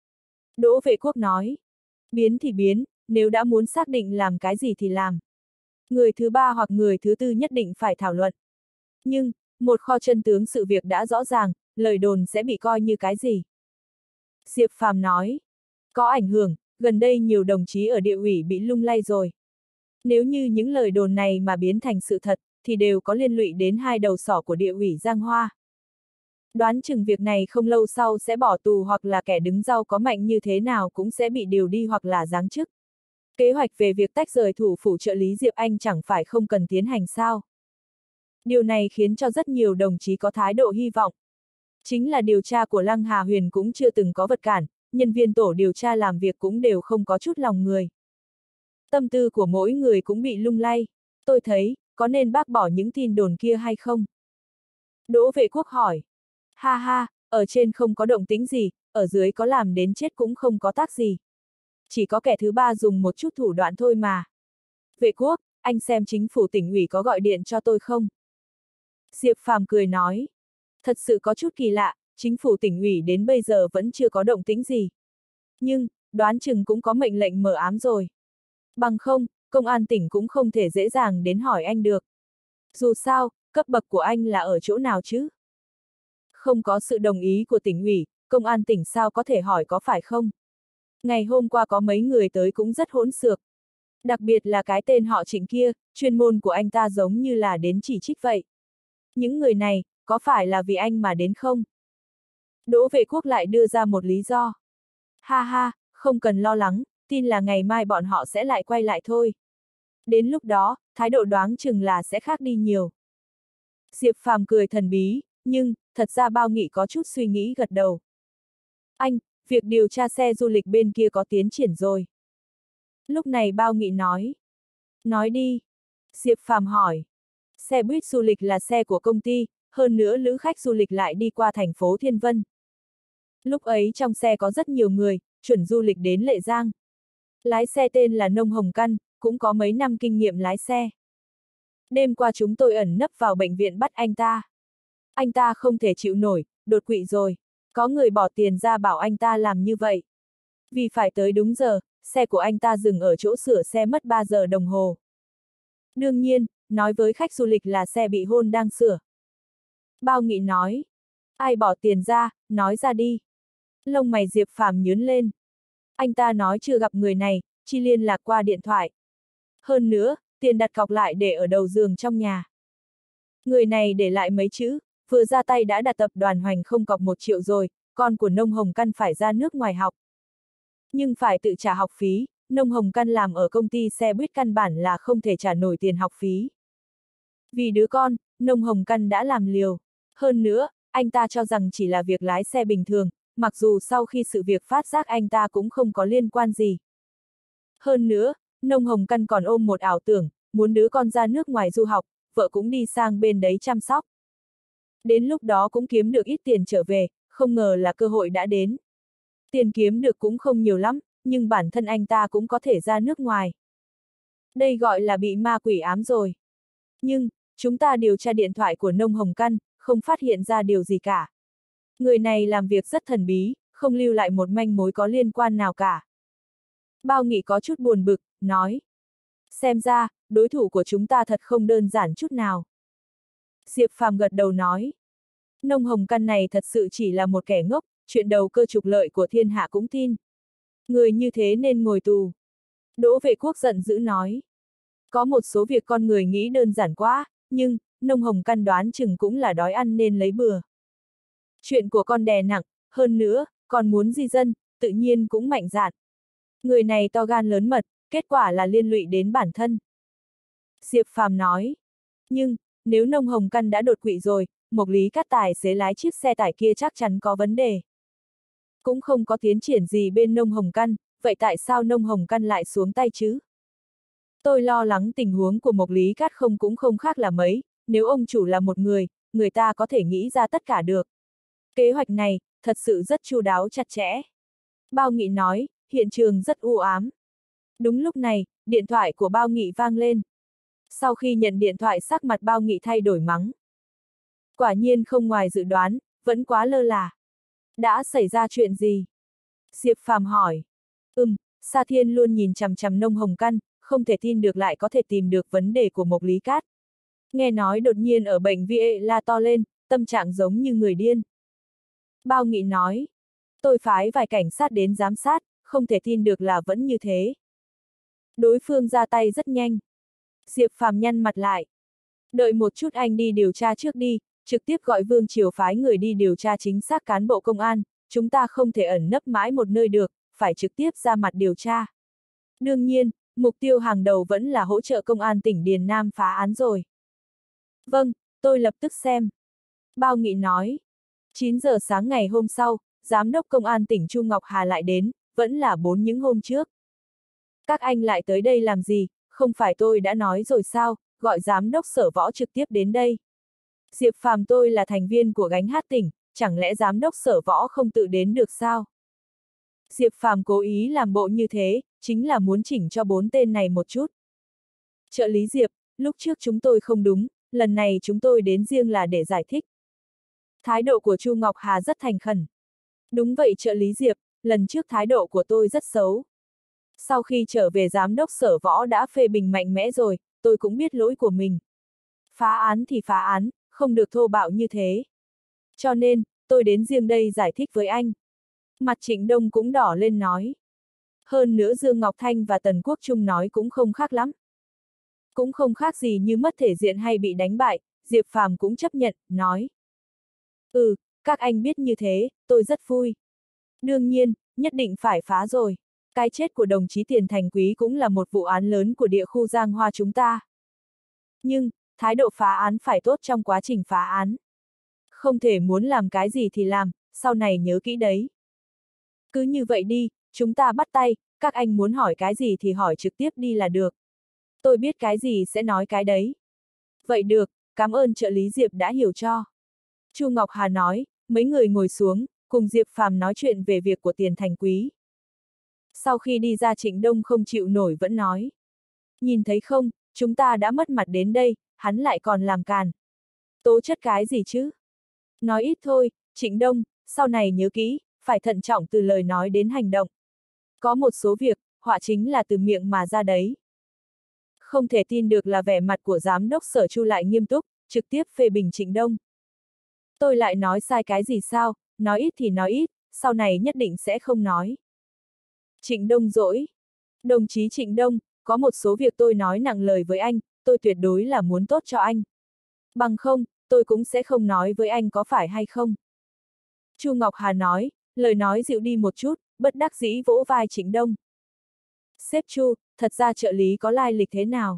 Đỗ Vệ Quốc nói, biến thì biến, nếu đã muốn xác định làm cái gì thì làm. Người thứ ba hoặc người thứ tư nhất định phải thảo luận. Nhưng, một kho chân tướng sự việc đã rõ ràng, lời đồn sẽ bị coi như cái gì? Diệp Phàm nói, có ảnh hưởng, gần đây nhiều đồng chí ở địa ủy bị lung lay rồi. Nếu như những lời đồn này mà biến thành sự thật, thì đều có liên lụy đến hai đầu sỏ của địa ủy Giang Hoa. Đoán chừng việc này không lâu sau sẽ bỏ tù hoặc là kẻ đứng sau có mạnh như thế nào cũng sẽ bị điều đi hoặc là giáng chức. Kế hoạch về việc tách rời thủ phủ trợ lý Diệp Anh chẳng phải không cần tiến hành sao. Điều này khiến cho rất nhiều đồng chí có thái độ hy vọng. Chính là điều tra của Lăng Hà Huyền cũng chưa từng có vật cản, nhân viên tổ điều tra làm việc cũng đều không có chút lòng người. Tâm tư của mỗi người cũng bị lung lay. Tôi thấy, có nên bác bỏ những tin đồn kia hay không? Đỗ Vệ Quốc hỏi. Ha ha, ở trên không có động tĩnh gì, ở dưới có làm đến chết cũng không có tác gì. Chỉ có kẻ thứ ba dùng một chút thủ đoạn thôi mà. Vệ Quốc, anh xem chính phủ tỉnh ủy có gọi điện cho tôi không? Diệp Phàm cười nói. Thật sự có chút kỳ lạ, chính phủ tỉnh ủy đến bây giờ vẫn chưa có động tĩnh gì. Nhưng, đoán chừng cũng có mệnh lệnh mờ ám rồi. Bằng không, công an tỉnh cũng không thể dễ dàng đến hỏi anh được. Dù sao, cấp bậc của anh là ở chỗ nào chứ? Không có sự đồng ý của tỉnh ủy, công an tỉnh sao có thể hỏi có phải không? Ngày hôm qua có mấy người tới cũng rất hỗn xược. Đặc biệt là cái tên họ Trịnh kia, chuyên môn của anh ta giống như là đến chỉ trích vậy. Những người này, có phải là vì anh mà đến không? Đỗ Vệ Quốc lại đưa ra một lý do. Ha ha, không cần lo lắng, tin là ngày mai bọn họ sẽ lại quay lại thôi. Đến lúc đó, thái độ đoán chừng là sẽ khác đi nhiều. Diệp Phàm cười thần bí, nhưng, thật ra Bao Nghị có chút suy nghĩ gật đầu. Anh, việc điều tra xe du lịch bên kia có tiến triển rồi. Lúc này Bao Nghị nói. Nói đi. Diệp Phàm hỏi. Xe buýt du lịch là xe của công ty, hơn nữa lữ khách du lịch lại đi qua thành phố Thiên Vân. Lúc ấy trong xe có rất nhiều người, chuẩn du lịch đến Lệ Giang. Lái xe tên là Nông Hồng Căn, cũng có mấy năm kinh nghiệm lái xe. Đêm qua chúng tôi ẩn nấp vào bệnh viện bắt anh ta. Anh ta không thể chịu nổi, đột quỵ rồi. Có người bỏ tiền ra bảo anh ta làm như vậy. Vì phải tới đúng giờ, xe của anh ta dừng ở chỗ sửa xe mất ba giờ đồng hồ. Đương nhiên, nói với khách du lịch là xe bị hôn đang sửa. Bao Nghị nói. Ai bỏ tiền ra, nói ra đi. Lông mày Diệp Phàm nhướng lên. Anh ta nói chưa gặp người này, chỉ liên lạc qua điện thoại. Hơn nữa, tiền đặt cọc lại để ở đầu giường trong nhà. Người này để lại mấy chữ, vừa ra tay đã đặt tập đoàn Hoành không cọc một triệu rồi, con của Nông Hồng Căn phải ra nước ngoài học. Nhưng phải tự trả học phí, Nông Hồng Căn làm ở công ty xe buýt căn bản là không thể trả nổi tiền học phí. Vì đứa con, Nông Hồng Căn đã làm liều. Hơn nữa, anh ta cho rằng chỉ là việc lái xe bình thường, mặc dù sau khi sự việc phát giác anh ta cũng không có liên quan gì. Hơn nữa, Nông Hồng Căn còn ôm một ảo tưởng, muốn đứa con ra nước ngoài du học, vợ cũng đi sang bên đấy chăm sóc. Đến lúc đó cũng kiếm được ít tiền trở về, không ngờ là cơ hội đã đến. Tiền kiếm được cũng không nhiều lắm, nhưng bản thân anh ta cũng có thể ra nước ngoài. Đây gọi là bị ma quỷ ám rồi. Nhưng, chúng ta điều tra điện thoại của Nông Hồng Căn, không phát hiện ra điều gì cả. Người này làm việc rất thần bí, không lưu lại một manh mối có liên quan nào cả. Bao Nghị có chút buồn bực, nói. Xem ra, đối thủ của chúng ta thật không đơn giản chút nào. Diệp Phàm gật đầu nói. Nông Hồng Căn này thật sự chỉ là một kẻ ngốc, chuyện đầu cơ trục lợi của thiên hạ cũng tin. Người như thế nên ngồi tù. Đỗ Vệ Quốc giận dữ nói. Có một số việc con người nghĩ đơn giản quá, nhưng, Nông Hồng Căn đoán chừng cũng là đói ăn nên lấy bừa. Chuyện của con đè nặng, hơn nữa, còn muốn di dân, tự nhiên cũng mạnh dạn. Người này to gan lớn mật, kết quả là liên lụy đến bản thân. Diệp Phàm nói. Nhưng, nếu Nông Hồng Căn đã đột quỵ rồi, Mộc Lý Cát tài xế lái chiếc xe tải kia chắc chắn có vấn đề. Cũng không có tiến triển gì bên Nông Hồng Căn, vậy tại sao Nông Hồng Căn lại xuống tay chứ? Tôi lo lắng tình huống của Mộc Lý Cát không cũng không khác là mấy, nếu ông chủ là một người, người ta có thể nghĩ ra tất cả được. Kế hoạch này, thật sự rất chu đáo chặt chẽ. Bao Nghị nói, hiện trường rất u ám. Đúng lúc này, điện thoại của Bao Nghị vang lên. Sau khi nhận điện thoại sắc mặt Bao Nghị thay đổi mắng. Quả nhiên không ngoài dự đoán, vẫn quá lơ là. Đã xảy ra chuyện gì? Diệp Phàm hỏi. Ừm, Sa Thiên luôn nhìn chằm chằm Nông Hồng Căn, không thể tin được lại có thể tìm được vấn đề của Mộc Lý Cát. Nghe nói đột nhiên ở bệnh viện la to lên, tâm trạng giống như người điên. Bao Nghị nói. Tôi phái vài cảnh sát đến giám sát, không thể tin được là vẫn như thế. Đối phương ra tay rất nhanh. Diệp Phàm nhăn mặt lại. Đợi một chút anh đi điều tra trước đi, trực tiếp gọi Vương Triều phái người đi điều tra chính xác cán bộ công an, chúng ta không thể ẩn nấp mãi một nơi được, phải trực tiếp ra mặt điều tra. Đương nhiên, mục tiêu hàng đầu vẫn là hỗ trợ công an tỉnh Điền Nam phá án rồi. Vâng, tôi lập tức xem. Bao Nghị nói. chín giờ sáng ngày hôm sau, Giám đốc Công an tỉnh Chu Ngọc Hà lại đến, vẫn là bốn những hôm trước. Các anh lại tới đây làm gì, không phải tôi đã nói rồi sao, gọi Giám đốc Sở Võ trực tiếp đến đây. Diệp Phàm tôi là thành viên của gánh hát tỉnh, chẳng lẽ Giám đốc Sở Võ không tự đến được sao? Diệp Phàm cố ý làm bộ như thế, chính là muốn chỉnh cho bốn tên này một chút. Trợ lý Diệp, lúc trước chúng tôi không đúng, lần này chúng tôi đến riêng là để giải thích. Thái độ của Chu Ngọc Hà rất thành khẩn. Đúng vậy trợ lý Diệp, lần trước thái độ của tôi rất xấu. Sau khi trở về Giám đốc Sở Võ đã phê bình mạnh mẽ rồi, tôi cũng biết lỗi của mình. Phá án thì phá án, không được thô bạo như thế. Cho nên, tôi đến riêng đây giải thích với anh. Mặt Trịnh Đông cũng đỏ lên nói. Hơn nữa Dương Ngọc Thanh và Tần Quốc Trung nói cũng không khác lắm. Cũng không khác gì như mất thể diện hay bị đánh bại, Diệp Phàm cũng chấp nhận, nói. Ừ, các anh biết như thế, tôi rất vui. Đương nhiên, nhất định phải phá rồi. Cái chết của đồng chí Tiền Thành Quý cũng là một vụ án lớn của địa khu Giang Hoa chúng ta. Nhưng, thái độ phá án phải tốt trong quá trình phá án. Không thể muốn làm cái gì thì làm, sau này nhớ kỹ đấy. Cứ như vậy đi, chúng ta bắt tay, các anh muốn hỏi cái gì thì hỏi trực tiếp đi là được. Tôi biết cái gì sẽ nói cái đấy. Vậy được, cảm ơn trợ lý Diệp đã hiểu cho. Chu Ngọc Hà nói, mấy người ngồi xuống, cùng Diệp Phàm nói chuyện về việc của Tiền Thành Quý. Sau khi đi ra Trịnh Đông không chịu nổi vẫn nói. Nhìn thấy không, chúng ta đã mất mặt đến đây, hắn lại còn làm càn. Tố chất cái gì chứ? Nói ít thôi, Trịnh Đông, sau này nhớ kỹ, phải thận trọng từ lời nói đến hành động. Có một số việc, họa chính là từ miệng mà ra đấy. Không thể tin được là vẻ mặt của giám đốc Sở Chu lại nghiêm túc, trực tiếp phê bình Trịnh Đông. Tôi lại nói sai cái gì sao, nói ít thì nói ít, sau này nhất định sẽ không nói. Trịnh Đông dỗi. Đồng chí Trịnh Đông, có một số việc tôi nói nặng lời với anh, tôi tuyệt đối là muốn tốt cho anh. Bằng không, tôi cũng sẽ không nói với anh có phải hay không. Chu Ngọc Hà nói, lời nói dịu đi một chút, bất đắc dĩ vỗ vai Trịnh Đông. Sếp Chu, thật ra trợ lý có lai lịch thế nào?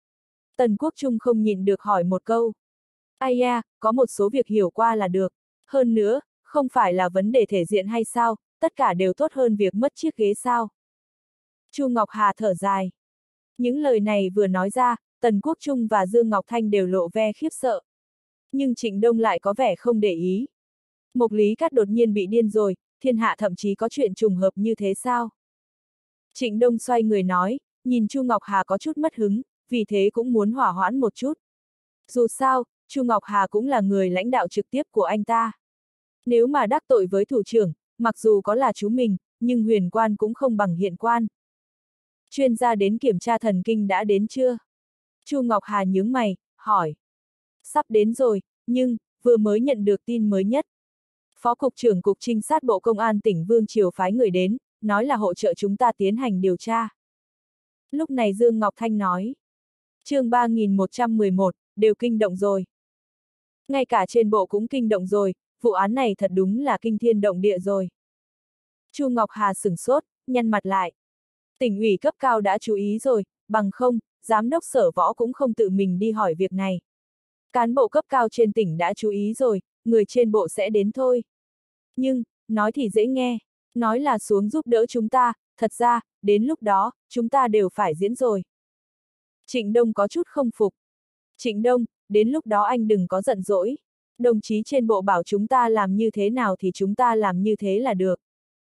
Tần Quốc Trung không nhịn được hỏi một câu. Ai da, có một số việc hiểu qua là được. Hơn nữa, không phải là vấn đề thể diện hay sao, tất cả đều tốt hơn việc mất chiếc ghế sao. Chu Ngọc Hà thở dài. Những lời này vừa nói ra, Tần Quốc Trung và Dương Ngọc Thanh đều lộ vẻ khiếp sợ. Nhưng Trịnh Đông lại có vẻ không để ý. Mộc Lý Cát đột nhiên bị điên rồi, thiên hạ thậm chí có chuyện trùng hợp như thế sao? Trịnh Đông xoay người nói, nhìn Chu Ngọc Hà có chút mất hứng, vì thế cũng muốn hỏa hoãn một chút. Dù sao, Chu Ngọc Hà cũng là người lãnh đạo trực tiếp của anh ta. Nếu mà đắc tội với thủ trưởng, mặc dù có là chú mình, nhưng huyền quan cũng không bằng hiện quan. Chuyên gia đến kiểm tra thần kinh đã đến chưa? Chu Ngọc Hà nhướng mày, hỏi. Sắp đến rồi, nhưng, vừa mới nhận được tin mới nhất. Phó Cục trưởng Cục Trinh sát Bộ Công an tỉnh Vương Triều phái người đến, nói là hỗ trợ chúng ta tiến hành điều tra. Lúc này Dương Ngọc Thanh nói. Chương ba nghìn một trăm mười một, đều kinh động rồi. Ngay cả trên bộ cũng kinh động rồi, vụ án này thật đúng là kinh thiên động địa rồi. Chu Ngọc Hà sửng sốt, nhăn mặt lại. Tỉnh ủy cấp cao đã chú ý rồi, bằng không, giám đốc Sở Võ cũng không tự mình đi hỏi việc này. Cán bộ cấp cao trên tỉnh đã chú ý rồi, người trên bộ sẽ đến thôi. Nhưng, nói thì dễ nghe, nói là xuống giúp đỡ chúng ta, thật ra, đến lúc đó, chúng ta đều phải diễn rồi. Trịnh Đông có chút không phục. Trịnh Đông, đến lúc đó anh đừng có giận dỗi. Đồng chí trên bộ bảo chúng ta làm như thế nào thì chúng ta làm như thế là được.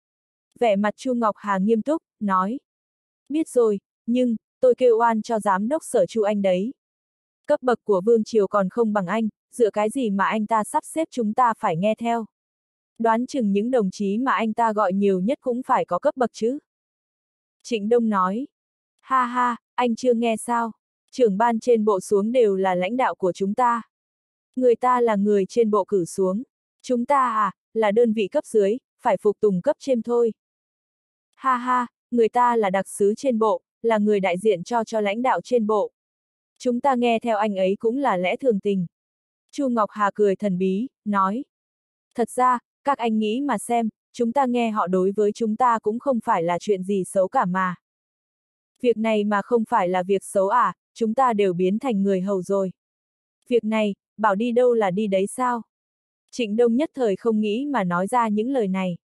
Vẻ mặt Chu Ngọc Hà nghiêm túc, nói. Biết rồi, nhưng, tôi kêu oan cho giám đốc Sở Chu anh đấy. Cấp bậc của Vương Triều còn không bằng anh, dựa cái gì mà anh ta sắp xếp chúng ta phải nghe theo. Đoán chừng những đồng chí mà anh ta gọi nhiều nhất cũng phải có cấp bậc chứ. Trịnh Đông nói. Ha ha, anh chưa nghe sao? Trưởng ban trên bộ xuống đều là lãnh đạo của chúng ta. Người ta là người trên bộ cử xuống. Chúng ta à, là đơn vị cấp dưới, phải phục tùng cấp trên thôi. Ha ha, người ta là đặc sứ trên bộ, là người đại diện cho cho lãnh đạo trên bộ. Chúng ta nghe theo anh ấy cũng là lẽ thường tình. Chu Ngọc Hà cười thần bí, nói. Thật ra, các anh nghĩ mà xem, chúng ta nghe họ đối với chúng ta cũng không phải là chuyện gì xấu cả mà. Việc này mà không phải là việc xấu à, chúng ta đều biến thành người hầu rồi. Việc này, bảo đi đâu là đi đấy sao? Trịnh Đông nhất thời không nghĩ mà nói ra những lời này.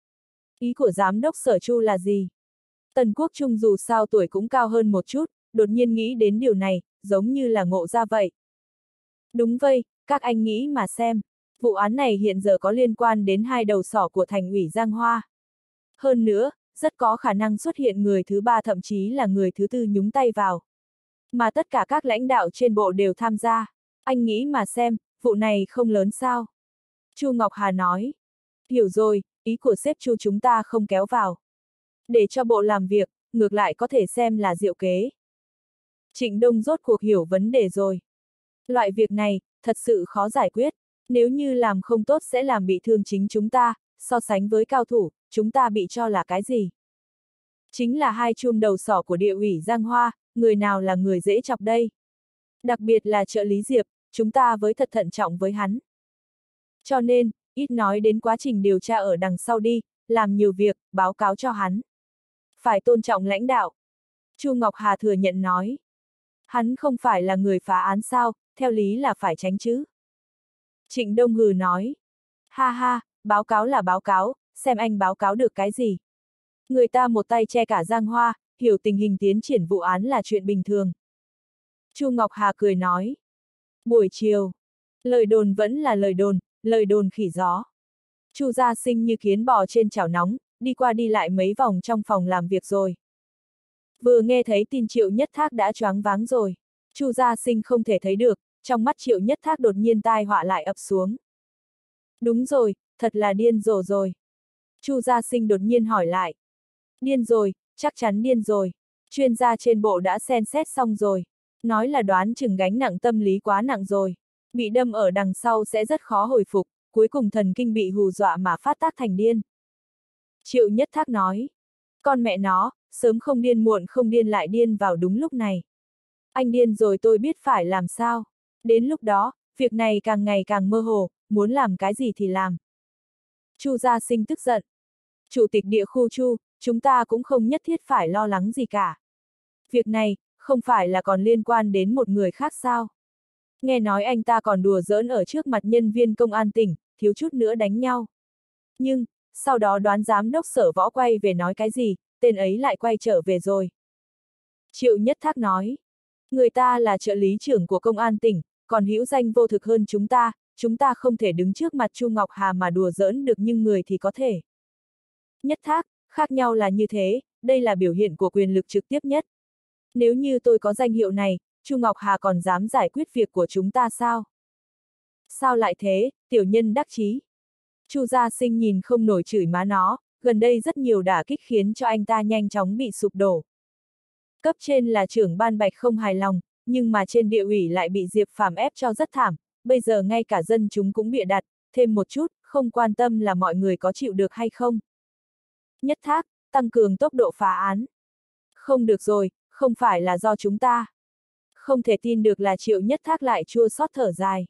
Ý của giám đốc Sở Chu là gì? Tần Quốc Trung dù sao tuổi cũng cao hơn một chút, đột nhiên nghĩ đến điều này, giống như là ngộ ra vậy. Đúng vậy, các anh nghĩ mà xem, vụ án này hiện giờ có liên quan đến hai đầu sỏ của thành ủy Giang Hoa. Hơn nữa, rất có khả năng xuất hiện người thứ ba thậm chí là người thứ tư nhúng tay vào. Mà tất cả các lãnh đạo trên bộ đều tham gia. Anh nghĩ mà xem, vụ này không lớn sao? Chu Ngọc Hà nói. Hiểu rồi, ý của sếp Chu chúng ta không kéo vào. Để cho bộ làm việc, ngược lại có thể xem là diệu kế. Trịnh Đông rốt cuộc hiểu vấn đề rồi. Loại việc này, thật sự khó giải quyết. Nếu như làm không tốt sẽ làm bị thương chính chúng ta, so sánh với cao thủ, chúng ta bị cho là cái gì? Chính là hai chum đầu sỏ của địa ủy Giang Hoa, người nào là người dễ chọc đây? Đặc biệt là trợ lý Diệp, chúng ta với thật thận trọng với hắn. Cho nên, ít nói đến quá trình điều tra ở đằng sau đi, làm nhiều việc, báo cáo cho hắn. Phải tôn trọng lãnh đạo. Chu Ngọc Hà thừa nhận nói. Hắn không phải là người phá án sao, theo lý là phải tránh chứ. Trịnh Đông hừ nói. Ha ha, báo cáo là báo cáo, xem anh báo cáo được cái gì. Người ta một tay che cả giang hoa, hiểu tình hình tiến triển vụ án là chuyện bình thường. Chu Ngọc Hà cười nói. Buổi chiều, lời đồn vẫn là lời đồn, lời đồn khỉ gió. Chu Gia Sinh như kiến bò trên chảo nóng, đi qua đi lại mấy vòng trong phòng làm việc rồi. Vừa nghe thấy tin Triệu Nhất Thác đã choáng váng rồi. Chu Gia Sinh không thể thấy được, trong mắt Triệu Nhất Thác đột nhiên tai họa lại ập xuống. Đúng rồi, thật là điên rồ rồi. Chu Gia Sinh đột nhiên hỏi lại. Điên rồi, chắc chắn điên rồi. Chuyên gia trên bộ đã xem xét xong rồi. Nói là đoán chừng gánh nặng tâm lý quá nặng rồi. Bị đâm ở đằng sau sẽ rất khó hồi phục, cuối cùng thần kinh bị hù dọa mà phát tác thành điên. Triệu Nhất Thác nói. Con mẹ nó, sớm không điên muộn không điên lại điên vào đúng lúc này. Anh điên rồi tôi biết phải làm sao. Đến lúc đó, việc này càng ngày càng mơ hồ, muốn làm cái gì thì làm. Chu Gia Sinh tức giận. Chủ tịch địa khu Chu, chúng ta cũng không nhất thiết phải lo lắng gì cả. Việc này, không phải là còn liên quan đến một người khác sao? Nghe nói anh ta còn đùa giỡn ở trước mặt nhân viên công an tỉnh, thiếu chút nữa đánh nhau. Nhưng, sau đó đoán giám đốc sở võ quay về nói cái gì, tên ấy lại quay trở về rồi. Triệu Nhất Thác nói. Người ta là trợ lý trưởng của công an tỉnh, còn hữu danh vô thực hơn chúng ta, chúng ta không thể đứng trước mặt Chu Ngọc Hà mà đùa giỡn được nhưng người thì có thể. Nhất Thác, khác nhau là như thế, đây là biểu hiện của quyền lực trực tiếp nhất. Nếu như tôi có danh hiệu này, Chu Ngọc Hà còn dám giải quyết việc của chúng ta sao? Sao lại thế, tiểu nhân đắc chí. Chu Gia Sinh nhìn không nổi chửi má nó, gần đây rất nhiều đả kích khiến cho anh ta nhanh chóng bị sụp đổ. Cấp trên là trưởng ban Bạch không hài lòng, nhưng mà trên địa ủy lại bị Diệp Phàm ép cho rất thảm, bây giờ ngay cả dân chúng cũng bịa đặt, thêm một chút, không quan tâm là mọi người có chịu được hay không. Nhất Thác, tăng cường tốc độ phá án. Không được rồi, không phải là do chúng ta. Không thể tin được là Triệu Nhất Thác lại chua xót thở dài.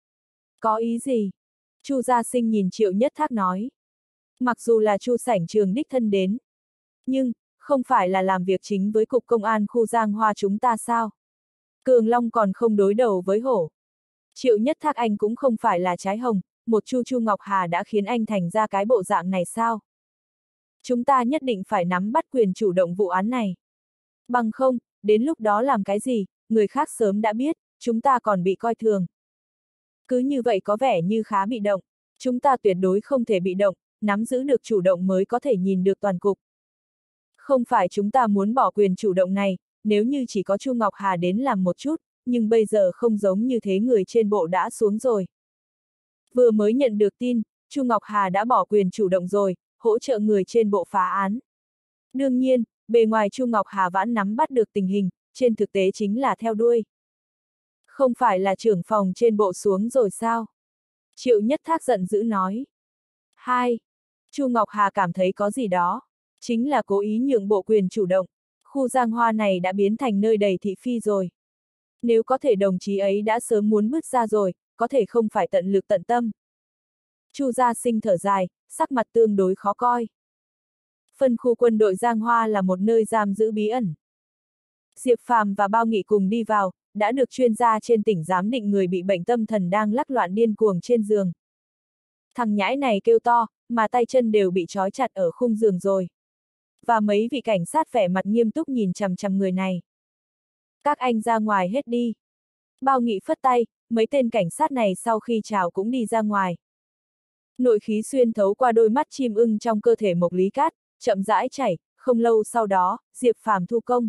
Có ý gì? Chu Gia Sinh nhìn Triệu Nhất Thác nói. Mặc dù là Chu Sảnh Trường đích thân đến, nhưng, không phải là làm việc chính với Cục Công an khu Giang Hoa chúng ta sao? Cường Long còn không đối đầu với hổ. Triệu Nhất Thác anh cũng không phải là trái hồng, một Chu Chu Ngọc Hà đã khiến anh thành ra cái bộ dạng này sao? Chúng ta nhất định phải nắm bắt quyền chủ động vụ án này. Bằng không, đến lúc đó làm cái gì, người khác sớm đã biết, chúng ta còn bị coi thường. Cứ như vậy có vẻ như khá bị động, chúng ta tuyệt đối không thể bị động, nắm giữ được chủ động mới có thể nhìn được toàn cục. Không phải chúng ta muốn bỏ quyền chủ động này, nếu như chỉ có Chu Ngọc Hà đến làm một chút, nhưng bây giờ không giống như thế người trên bộ đã xuống rồi. Vừa mới nhận được tin, Chu Ngọc Hà đã bỏ quyền chủ động rồi, hỗ trợ người trên bộ phá án. Đương nhiên, bề ngoài Chu Ngọc Hà vẫn nắm bắt được tình hình, trên thực tế chính là theo đuôi. Không phải là trưởng phòng trên bộ xuống rồi sao? Triệu Nhất Thác giận dữ nói. Hai, Chu Ngọc Hà cảm thấy có gì đó, chính là cố ý nhượng bộ quyền chủ động, khu Giang Hoa này đã biến thành nơi đầy thị phi rồi. Nếu có thể đồng chí ấy đã sớm muốn bước ra rồi, có thể không phải tận lực tận tâm. Chu Gia Sinh thở dài, sắc mặt tương đối khó coi. Phân khu quân đội Giang Hoa là một nơi giam giữ bí ẩn. Diệp Phàm và Bao Nghị cùng đi vào, đã được chuyên gia trên tỉnh giám định người bị bệnh tâm thần đang lắc loạn điên cuồng trên giường. Thằng nhãi này kêu to, mà tay chân đều bị trói chặt ở khung giường rồi. Và mấy vị cảnh sát vẻ mặt nghiêm túc nhìn chằm chằm người này. Các anh ra ngoài hết đi. Bao Nghị phất tay, mấy tên cảnh sát này sau khi chào cũng đi ra ngoài. Nội khí xuyên thấu qua đôi mắt chim ưng trong cơ thể Mộc Lý Cát, chậm rãi chảy, không lâu sau đó, Diệp Phàm thu công.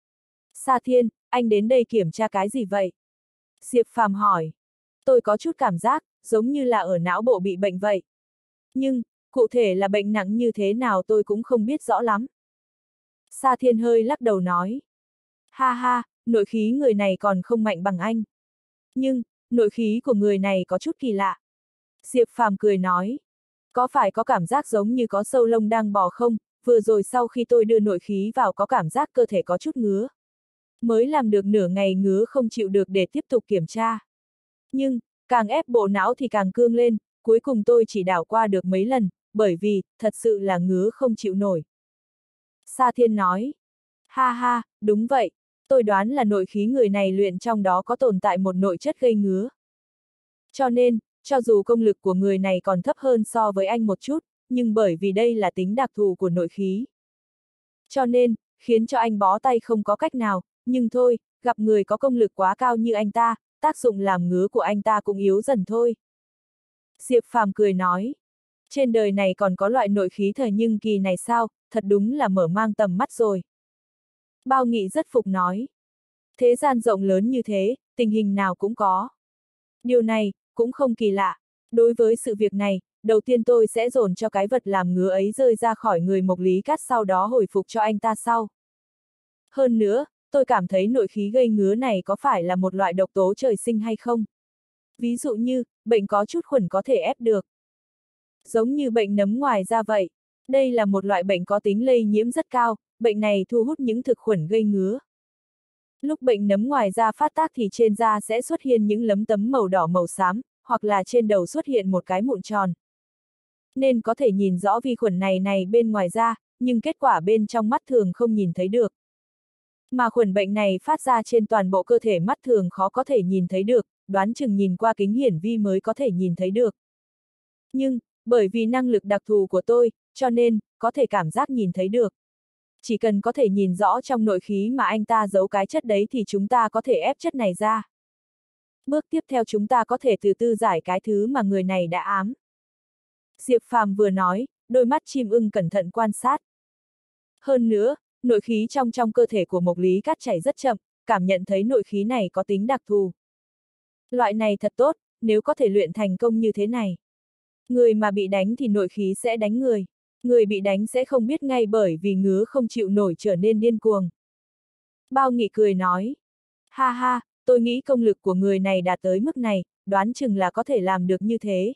Sa Thiên, anh đến đây kiểm tra cái gì vậy? Diệp Phàm hỏi. Tôi có chút cảm giác, giống như là ở não bộ bị bệnh vậy. Nhưng, cụ thể là bệnh nặng như thế nào tôi cũng không biết rõ lắm. Sa Thiên hơi lắc đầu nói. Ha ha, nội khí người này còn không mạnh bằng anh. Nhưng, nội khí của người này có chút kỳ lạ. Diệp Phàm cười nói. Có phải có cảm giác giống như có sâu lông đang bò không? Vừa rồi sau khi tôi đưa nội khí vào có cảm giác cơ thể có chút ngứa. Mới làm được nửa ngày ngứa không chịu được để tiếp tục kiểm tra. Nhưng, càng ép bộ não thì càng cương lên, cuối cùng tôi chỉ đảo qua được mấy lần, bởi vì, thật sự là ngứa không chịu nổi. Sa Thiên nói. Ha ha, đúng vậy, tôi đoán là nội khí người này luyện trong đó có tồn tại một nội chất gây ngứa. Cho nên, cho dù công lực của người này còn thấp hơn so với anh một chút, nhưng bởi vì đây là tính đặc thù của nội khí. Cho nên, khiến cho anh bó tay không có cách nào, nhưng thôi, gặp người có công lực quá cao như anh ta, tác dụng làm ngứa của anh ta cũng yếu dần thôi. Diệp Phàm cười nói, trên đời này còn có loại nội khí thời nhưng kỳ này sao, thật đúng là mở mang tầm mắt rồi. Bao Nghị rất phục nói, thế gian rộng lớn như thế, tình hình nào cũng có. Điều này, cũng không kỳ lạ. Đối với sự việc này, đầu tiên tôi sẽ dồn cho cái vật làm ngứa ấy rơi ra khỏi người Mộc Lý Cát, sau đó hồi phục cho anh ta sau. Hơn nữa, tôi cảm thấy nội khí gây ngứa này có phải là một loại độc tố trời sinh hay không? Ví dụ như, bệnh có chút khuẩn có thể ép được. Giống như bệnh nấm ngoài da vậy. Đây là một loại bệnh có tính lây nhiễm rất cao, bệnh này thu hút những thực khuẩn gây ngứa. Lúc bệnh nấm ngoài da phát tác thì trên da sẽ xuất hiện những lấm tấm màu đỏ màu xám, hoặc là trên đầu xuất hiện một cái mụn tròn. Nên có thể nhìn rõ vi khuẩn này này bên ngoài da, nhưng kết quả bên trong mắt thường không nhìn thấy được. Mà khuẩn bệnh này phát ra trên toàn bộ cơ thể, mắt thường khó có thể nhìn thấy được, đoán chừng nhìn qua kính hiển vi mới có thể nhìn thấy được. Nhưng, bởi vì năng lực đặc thù của tôi, cho nên, có thể cảm giác nhìn thấy được. Chỉ cần có thể nhìn rõ trong nội khí mà anh ta giấu cái chất đấy thì chúng ta có thể ép chất này ra. Bước tiếp theo chúng ta có thể từ từ giải cái thứ mà người này đã ám. Diệp Phàm vừa nói, đôi mắt chim ưng cẩn thận quan sát. Hơn nữa, nội khí trong trong cơ thể của Mộc Lý Cát chảy rất chậm, cảm nhận thấy nội khí này có tính đặc thù. Loại này thật tốt, nếu có thể luyện thành công như thế này. Người mà bị đánh thì nội khí sẽ đánh người. Người bị đánh sẽ không biết ngay bởi vì ngứa không chịu nổi trở nên điên cuồng. Bao Nghị cười nói, ha ha, tôi nghĩ công lực của người này đạt tới mức này, đoán chừng là có thể làm được như thế.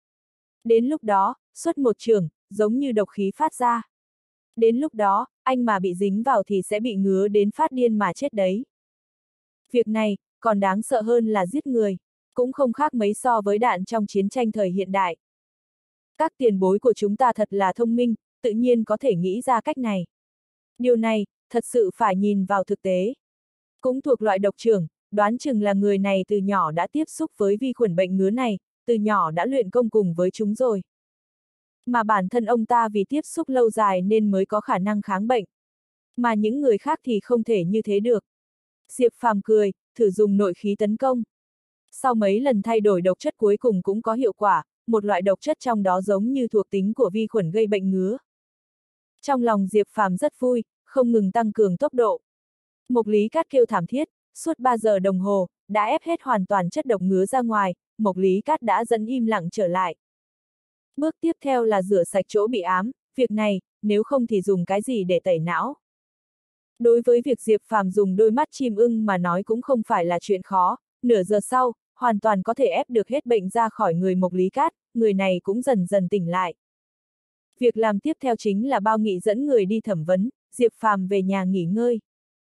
Đến lúc đó, xuất một trường, giống như độc khí phát ra. Đến lúc đó, anh mà bị dính vào thì sẽ bị ngứa đến phát điên mà chết đấy. Việc này, còn đáng sợ hơn là giết người, cũng không khác mấy so với đạn trong chiến tranh thời hiện đại. Các tiền bối của chúng ta thật là thông minh, tự nhiên có thể nghĩ ra cách này. Điều này, thật sự phải nhìn vào thực tế. Cũng thuộc loại độc trưởng, đoán chừng là người này từ nhỏ đã tiếp xúc với vi khuẩn bệnh ngứa này, từ nhỏ đã luyện công cùng với chúng rồi. Mà bản thân ông ta vì tiếp xúc lâu dài nên mới có khả năng kháng bệnh. Mà những người khác thì không thể như thế được. Diệp Phàm cười, thử dùng nội khí tấn công. Sau mấy lần thay đổi độc chất cuối cùng cũng có hiệu quả, một loại độc chất trong đó giống như thuộc tính của vi khuẩn gây bệnh ngứa. Trong lòng Diệp Phàm rất vui, không ngừng tăng cường tốc độ. Mộc Lý Cát kêu thảm thiết, suốt ba giờ đồng hồ, đã ép hết hoàn toàn chất độc ngứa ra ngoài, Mộc Lý Cát đã dần im lặng trở lại. Bước tiếp theo là rửa sạch chỗ bị ám, việc này, nếu không thì dùng cái gì để tẩy não. Đối với việc Diệp Phàm dùng đôi mắt chim ưng mà nói cũng không phải là chuyện khó, nửa giờ sau, hoàn toàn có thể ép được hết bệnh ra khỏi người Mộc Lý Cát, người này cũng dần dần tỉnh lại. Việc làm tiếp theo chính là Bao Nghị dẫn người đi thẩm vấn, Diệp Phàm về nhà nghỉ ngơi.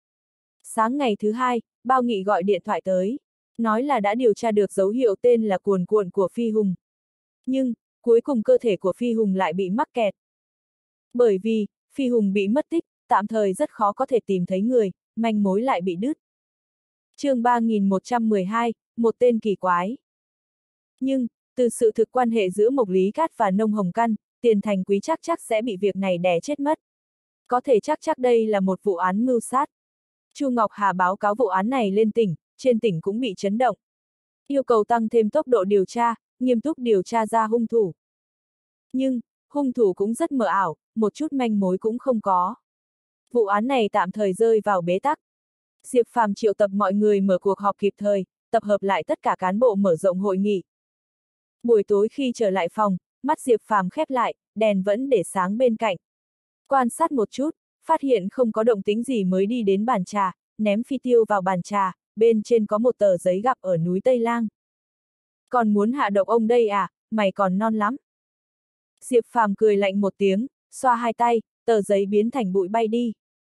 Sáng ngày thứ hai, Bao Nghị gọi điện thoại tới, nói là đã điều tra được dấu hiệu tên là cuồn cuộn của Phi Hùng. Nhưng, cuối cùng cơ thể của Phi Hùng lại bị mắc kẹt. Bởi vì, Phi Hùng bị mất tích, tạm thời rất khó có thể tìm thấy người, manh mối lại bị đứt. chương ba nghìn một trăm mười hai, một tên kỳ quái. Nhưng, từ sự thực quan hệ giữa Mộc Lý Cát và Nông Hồng Căn, Tiền Thành Quý chắc chắc sẽ bị việc này đè chết mất. Có thể chắc chắc đây là một vụ án mưu sát. Chu Ngọc Hà báo cáo vụ án này lên tỉnh, trên tỉnh cũng bị chấn động. Yêu cầu tăng thêm tốc độ điều tra, nghiêm túc điều tra ra hung thủ. Nhưng, hung thủ cũng rất mờ ảo, một chút manh mối cũng không có. Vụ án này tạm thời rơi vào bế tắc. Diệp Phàm triệu tập mọi người mở cuộc họp kịp thời, tập hợp lại tất cả cán bộ mở rộng hội nghị. Buổi tối khi trở lại phòng, mắt Diệp Phàm khép lại, đèn vẫn để sáng bên cạnh. Quan sát một chút, phát hiện không có động tĩnh gì mới đi đến bàn trà, ném phi tiêu vào bàn trà, bên trên có một tờ giấy gặp ở núi Tây Lang. Còn muốn hạ độc ông đây à, mày còn non lắm. Diệp Phàm cười lạnh một tiếng, xoa hai tay, tờ giấy biến thành bụi bay đi.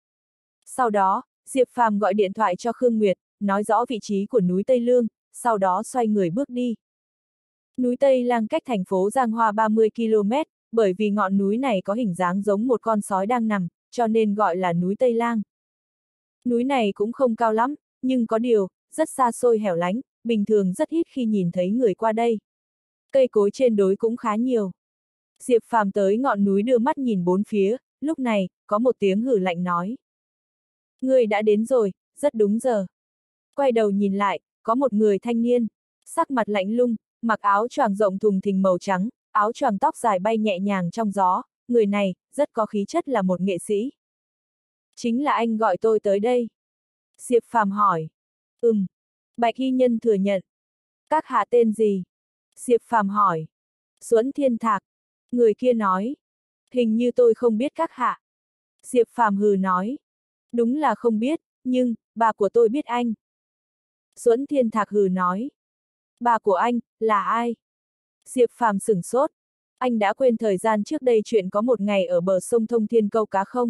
Sau đó, Diệp Phàm gọi điện thoại cho Khương Nguyệt, nói rõ vị trí của núi Tây Lương, sau đó xoay người bước đi. Núi Tây Lang cách thành phố Giang Hoa ba mươi ki lô mét, bởi vì ngọn núi này có hình dáng giống một con sói đang nằm, cho nên gọi là núi Tây Lang. Núi này cũng không cao lắm, nhưng có điều, rất xa xôi hẻo lánh, bình thường rất ít khi nhìn thấy người qua đây. Cây cối trên đối cũng khá nhiều. Diệp Phàm tới ngọn núi đưa mắt nhìn bốn phía, lúc này, có một tiếng hử lạnh nói. Người đã đến rồi, rất đúng giờ. Quay đầu nhìn lại, có một người thanh niên, sắc mặt lạnh lung, mặc áo choàng rộng thùng thình màu trắng, áo choàng tóc dài bay nhẹ nhàng trong gió, người này, rất có khí chất là một nghệ sĩ. Chính là anh gọi tôi tới đây. Diệp Phàm hỏi. Ừm. Bạch y nhân thừa nhận. Các hạ tên gì? Diệp Phàm hỏi. Duẫn Thiên Thạc. Người kia nói. Hình như tôi không biết các hạ. Diệp Phàm hừ nói. Đúng là không biết, nhưng, bà của tôi biết anh. Duẫn Thiên Thạc hừ nói. Bà của anh, là ai? Diệp Phàm sửng sốt. Anh đã quên thời gian trước đây chuyện có một ngày ở bờ sông Thông Thiên câu cá không?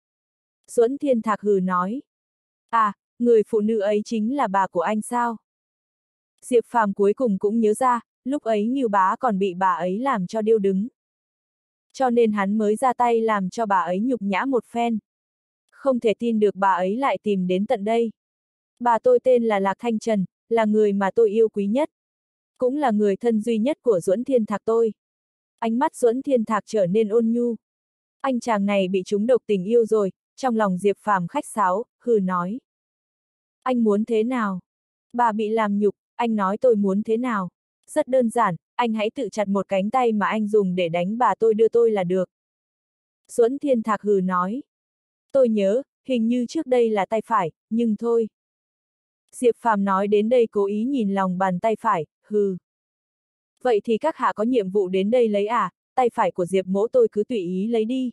Duẫn Thiên Thạc hừ nói. À, người phụ nữ ấy chính là bà của anh sao? Diệp Phàm cuối cùng cũng nhớ ra, lúc ấy Ngưu Bá còn bị bà ấy làm cho điêu đứng. Cho nên hắn mới ra tay làm cho bà ấy nhục nhã một phen. Không thể tin được bà ấy lại tìm đến tận đây. Bà tôi tên là Lạc Thanh Trần, là người mà tôi yêu quý nhất. Cũng là người thân duy nhất của Duẫn Thiên Thạc tôi. Ánh mắt Duẫn Thiên Thạc trở nên ôn nhu. Anh chàng này bị trúng độc tình yêu rồi, trong lòng Diệp Phàm khách sáo, hừ nói. Anh muốn thế nào? Bà bị làm nhục, anh nói tôi muốn thế nào? Rất đơn giản, anh hãy tự chặt một cánh tay mà anh dùng để đánh bà tôi đưa tôi là được. Duẫn Thiên Thạc hừ nói. Tôi nhớ, hình như trước đây là tay phải, nhưng thôi. Diệp Phàm nói đến đây cố ý nhìn lòng bàn tay phải, hừ. Vậy thì các hạ có nhiệm vụ đến đây lấy à, tay phải của Diệp mỗ tôi cứ tùy ý lấy đi.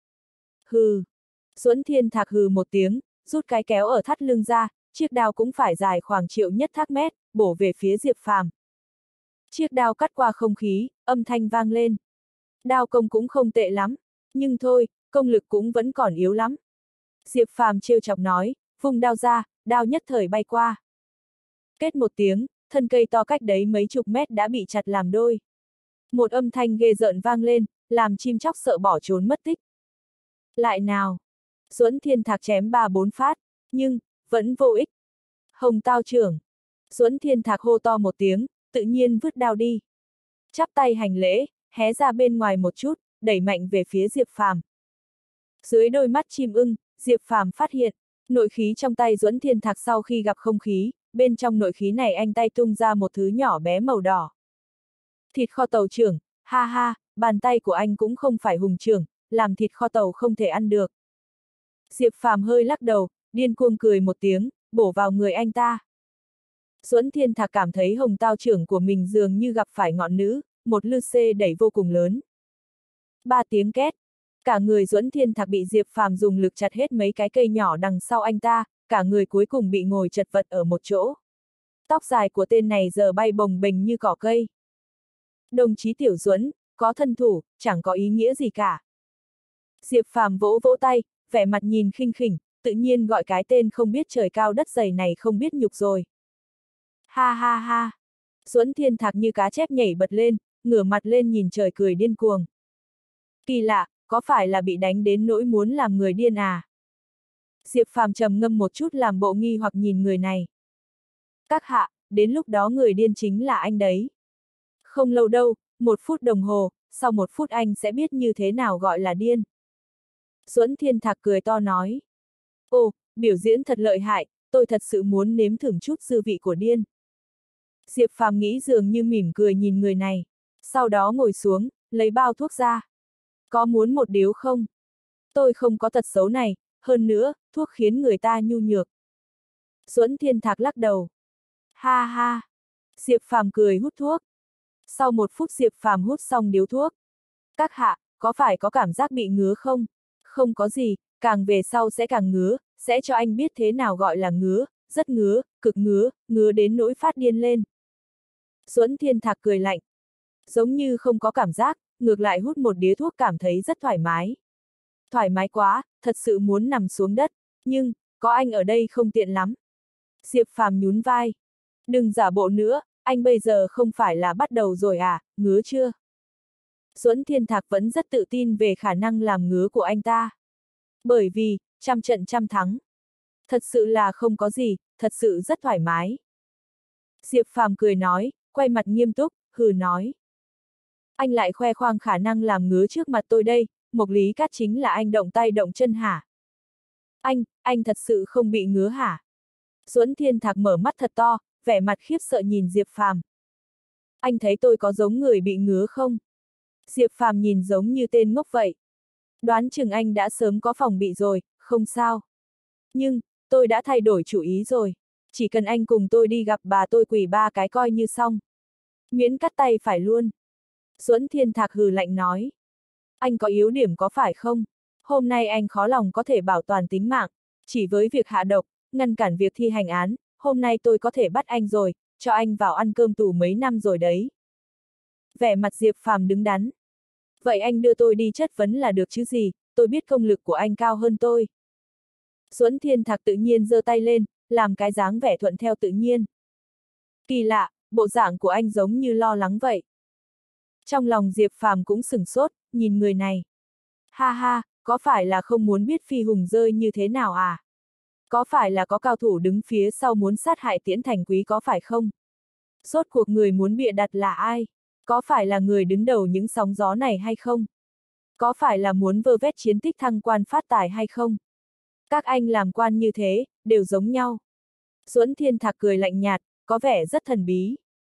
Hừ. Duẫn Thiên Thạc hừ một tiếng, rút cái kéo ở thắt lưng ra, chiếc đao cũng phải dài khoảng triệu nhất thác mét, bổ về phía Diệp Phàm. Chiếc đao cắt qua không khí, âm thanh vang lên. Đao công cũng không tệ lắm, nhưng thôi, công lực cũng vẫn còn yếu lắm. Diệp Phàm trêu chọc nói, vung đao ra, đao nhất thời bay qua. Kết một tiếng, thân cây to cách đấy mấy chục mét đã bị chặt làm đôi. Một âm thanh ghê rợn vang lên, làm chim chóc sợ bỏ trốn mất tích. Lại nào! Duẫn Thiên Thạc chém ba bốn phát, nhưng, vẫn vô ích. Hồng Tao trưởng! Duẫn Thiên Thạc hô to một tiếng, tự nhiên vứt đao đi. Chắp tay hành lễ, hé ra bên ngoài một chút, đẩy mạnh về phía Diệp Phàm. Dưới đôi mắt chim ưng, Diệp Phàm phát hiện, nội khí trong tay Duẫn Thiên Thạc sau khi gặp không khí, bên trong nội khí này anh tay tung ra một thứ nhỏ bé màu đỏ. Thịt kho tàu trưởng, ha ha, bàn tay của anh cũng không phải hùng trưởng, làm thịt kho tàu không thể ăn được. Diệp Phàm hơi lắc đầu, điên cuồng cười một tiếng, bổ vào người anh ta. Duẫn Thiên Thạc cảm thấy Hồng Tao trưởng của mình dường như gặp phải ngọn nữ, một lư xê đẩy vô cùng lớn. Ba tiếng két, cả người Duẫn Thiên Thạc bị Diệp Phàm dùng lực chặt hết mấy cái cây nhỏ đằng sau anh ta, cả người cuối cùng bị ngồi chật vật ở một chỗ. Tóc dài của tên này giờ bay bồng bềnh như cỏ cây. Đồng chí Tiểu Duẫn, có thân thủ, chẳng có ý nghĩa gì cả. Diệp Phàm vỗ vỗ tay, vẻ mặt nhìn khinh khỉnh, tự nhiên gọi cái tên không biết trời cao đất dày này không biết nhục rồi. Ha ha ha! Duẫn Thiên Thạc như cá chép nhảy bật lên, ngửa mặt lên nhìn trời cười điên cuồng. Kỳ lạ, có phải là bị đánh đến nỗi muốn làm người điên à? Diệp Phàm trầm ngâm một chút làm bộ nghi hoặc nhìn người này. Các hạ, đến lúc đó người điên chính là anh đấy. Không lâu đâu, một phút đồng hồ, sau một phút anh sẽ biết như thế nào gọi là điên. Duẫn Thiên Thạc cười to nói. Ồ, biểu diễn thật lợi hại, tôi thật sự muốn nếm thử chút dư vị của điên. Diệp Phàm nghĩ dường như mỉm cười nhìn người này. Sau đó ngồi xuống, lấy bao thuốc ra. Có muốn một điếu không? Tôi không có tật xấu này, hơn nữa, thuốc khiến người ta nhu nhược. Duẫn Thiên Thạc lắc đầu. Ha ha! Diệp Phàm cười hút thuốc. Sau một phút Diệp Phàm hút xong điếu thuốc. Các hạ, có phải có cảm giác bị ngứa không? Không có gì, càng về sau sẽ càng ngứa, sẽ cho anh biết thế nào gọi là ngứa, rất ngứa, cực ngứa, ngứa đến nỗi phát điên lên. Duẫn Thiên Thạc cười lạnh. Giống như không có cảm giác, ngược lại hút một điếu thuốc cảm thấy rất thoải mái. Thoải mái quá, thật sự muốn nằm xuống đất, nhưng, có anh ở đây không tiện lắm. Diệp Phàm nhún vai. Đừng giả bộ nữa, anh bây giờ không phải là bắt đầu rồi à, ngứa chưa? Duẫn Thiên Thạc vẫn rất tự tin về khả năng làm ngứa của anh ta. Bởi vì, trăm trận trăm thắng. Thật sự là không có gì, thật sự rất thoải mái. Diệp Phàm cười nói, quay mặt nghiêm túc, hừ nói. Anh lại khoe khoang khả năng làm ngứa trước mặt tôi đây, Mộc Lý Cát chính là anh động tay động chân hả? Anh, anh thật sự không bị ngứa hả? Duẫn Thiên Thạc mở mắt thật to, vẻ mặt khiếp sợ nhìn Diệp Phàm. Anh thấy tôi có giống người bị ngứa không? Diệp Phàm nhìn giống như tên ngốc vậy. Đoán chừng anh đã sớm có phòng bị rồi, không sao. Nhưng, tôi đã thay đổi chủ ý rồi. Chỉ cần anh cùng tôi đi gặp bà tôi quỳ ba cái coi như xong. Miễn cắt tay phải luôn. Duẫn Thiên Thạc hừ lạnh nói. Anh có yếu điểm có phải không? Hôm nay anh khó lòng có thể bảo toàn tính mạng. Chỉ với việc hạ độc, ngăn cản việc thi hành án, hôm nay tôi có thể bắt anh rồi, cho anh vào ăn cơm tù mấy năm rồi đấy. Vẻ mặt Diệp Phàm đứng đắn. Vậy anh đưa tôi đi chất vấn là được chứ gì, tôi biết công lực của anh cao hơn tôi. Duẫn Thiên Thạc tự nhiên giơ tay lên, làm cái dáng vẻ thuận theo tự nhiên. Kỳ lạ, bộ dạng của anh giống như lo lắng vậy. Trong lòng Diệp Phàm cũng sửng sốt, nhìn người này. Ha ha, có phải là không muốn biết phi hùng rơi như thế nào à? Có phải là có cao thủ đứng phía sau muốn sát hại Tiễn Thành Quý có phải không? Rốt cuộc người muốn bịa đặt là ai? Có phải là người đứng đầu những sóng gió này hay không? Có phải là muốn vơ vét chiến tích thăng quan phát tài hay không? Các anh làm quan như thế, đều giống nhau. Duẫn Thiên Thạc cười lạnh nhạt, có vẻ rất thần bí.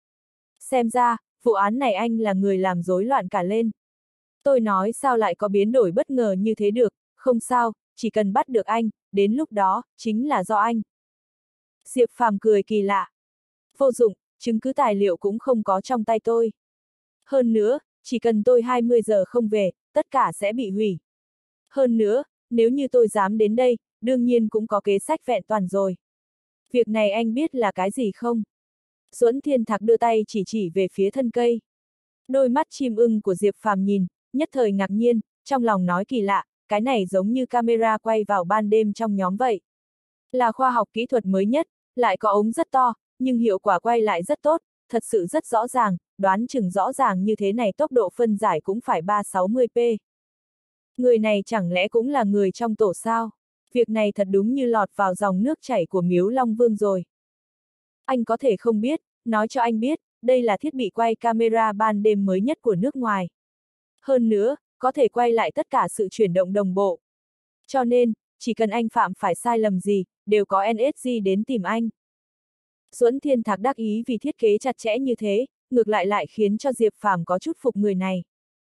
Xem ra, vụ án này anh là người làm rối loạn cả lên. Tôi nói sao lại có biến đổi bất ngờ như thế được, không sao, chỉ cần bắt được anh, đến lúc đó, chính là do anh. Diệp Phàm cười kỳ lạ. Vô dụng, chứng cứ tài liệu cũng không có trong tay tôi. Hơn nữa, chỉ cần tôi hai mươi giờ không về, tất cả sẽ bị hủy. Hơn nữa, nếu như tôi dám đến đây, đương nhiên cũng có kế sách vẹn toàn rồi. Việc này anh biết là cái gì không? Duẫn Thiên Thạc đưa tay chỉ chỉ về phía thân cây. Đôi mắt chim ưng của Diệp Phàm nhìn, nhất thời ngạc nhiên, trong lòng nói kỳ lạ, cái này giống như camera quay vào ban đêm trong nhóm vậy. Là khoa học kỹ thuật mới nhất, lại có ống rất to, nhưng hiệu quả quay lại rất tốt, thật sự rất rõ ràng, đoán chừng rõ ràng như thế này tốc độ phân giải cũng phải ba trăm sáu mươi p. Người này chẳng lẽ cũng là người trong tổ sao? Việc này thật đúng như lọt vào dòng nước chảy của Miếu Long Vương rồi. Anh có thể không biết, nói cho anh biết, đây là thiết bị quay camera ban đêm mới nhất của nước ngoài. Hơn nữa, có thể quay lại tất cả sự chuyển động đồng bộ. Cho nên, chỉ cần anh phạm phải sai lầm gì, đều có en ét giê đến tìm anh. Duẫn Thiên Thạc đắc ý vì thiết kế chặt chẽ như thế, ngược lại lại khiến cho Diệp Phàm có chút phục người này.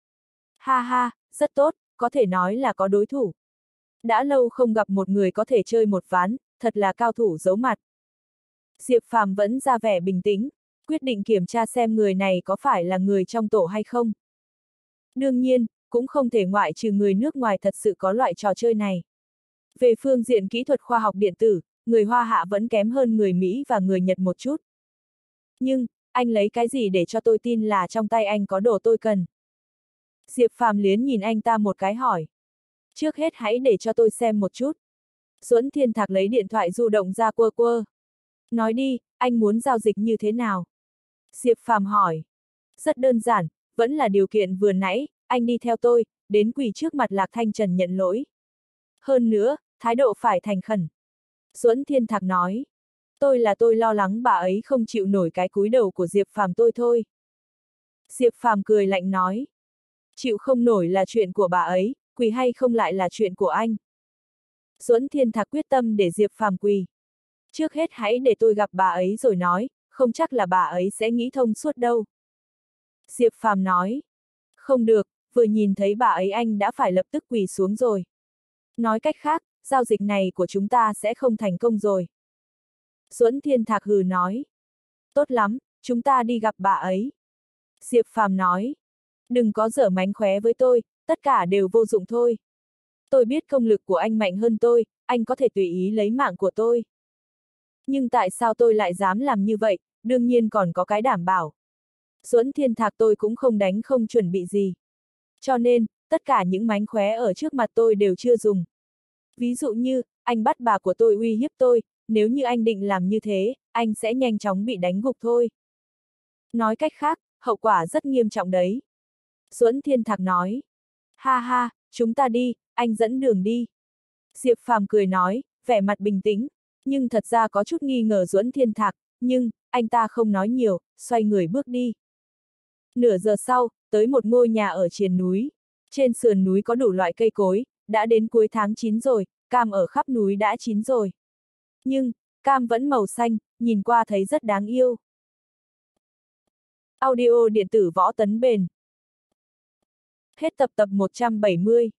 Ha ha, rất tốt, có thể nói là có đối thủ. Đã lâu không gặp một người có thể chơi một ván, thật là cao thủ giấu mặt. Diệp Phàm vẫn ra vẻ bình tĩnh, quyết định kiểm tra xem người này có phải là người trong tổ hay không. Đương nhiên, cũng không thể ngoại trừ người nước ngoài thật sự có loại trò chơi này. Về phương diện kỹ thuật khoa học điện tử, người Hoa Hạ vẫn kém hơn người Mỹ và người Nhật một chút. Nhưng, anh lấy cái gì để cho tôi tin là trong tay anh có đồ tôi cần? Diệp Phàm liến nhìn anh ta một cái hỏi. Trước hết hãy để cho tôi xem một chút. Duẫn Thiên Thạc lấy điện thoại di động ra quơ quơ. Nói đi, anh muốn giao dịch như thế nào? Diệp Phàm hỏi. Rất đơn giản, vẫn là điều kiện vừa nãy, anh đi theo tôi, đến quỳ trước mặt Lạc Thanh Trần nhận lỗi. Hơn nữa, thái độ phải thành khẩn. Duẫn Thiên Thạc nói. Tôi là tôi lo lắng bà ấy không chịu nổi cái cúi đầu của Diệp Phàm tôi thôi. Diệp Phàm cười lạnh nói. Chịu không nổi là chuyện của bà ấy, quỳ hay không lại là chuyện của anh. Duẫn Thiên Thạc quyết tâm để Diệp Phàm quỳ. Trước hết hãy để tôi gặp bà ấy rồi nói, không chắc là bà ấy sẽ nghĩ thông suốt đâu. Diệp Phàm nói. Không được, vừa nhìn thấy bà ấy anh đã phải lập tức quỳ xuống rồi. Nói cách khác, giao dịch này của chúng ta sẽ không thành công rồi. Duẫn Thiên Thạc hừ nói. Tốt lắm, chúng ta đi gặp bà ấy. Diệp Phàm nói. Đừng có giở mánh khóe với tôi, tất cả đều vô dụng thôi. Tôi biết công lực của anh mạnh hơn tôi, anh có thể tùy ý lấy mạng của tôi. Nhưng tại sao tôi lại dám làm như vậy, đương nhiên còn có cái đảm bảo. Duẫn Thiên Thạc tôi cũng không đánh không chuẩn bị gì. Cho nên, tất cả những mánh khóe ở trước mặt tôi đều chưa dùng. Ví dụ như, anh bắt bà của tôi uy hiếp tôi, nếu như anh định làm như thế, anh sẽ nhanh chóng bị đánh gục thôi. Nói cách khác, hậu quả rất nghiêm trọng đấy. Duẫn Thiên Thạc nói. Ha ha, chúng ta đi, anh dẫn đường đi. Diệp Phàm cười nói, vẻ mặt bình tĩnh, nhưng thật ra có chút nghi ngờ Duẫn Thiên Thạc, nhưng, anh ta không nói nhiều, xoay người bước đi. Nửa giờ sau, tới một ngôi nhà ở triền núi. Trên sườn núi có đủ loại cây cối, đã đến cuối tháng chín rồi, cam ở khắp núi đã chín rồi. Nhưng, cam vẫn màu xanh, nhìn qua thấy rất đáng yêu. Audio điện tử Võ Tấn Bền. Hết tập tập một trăm bảy mươi.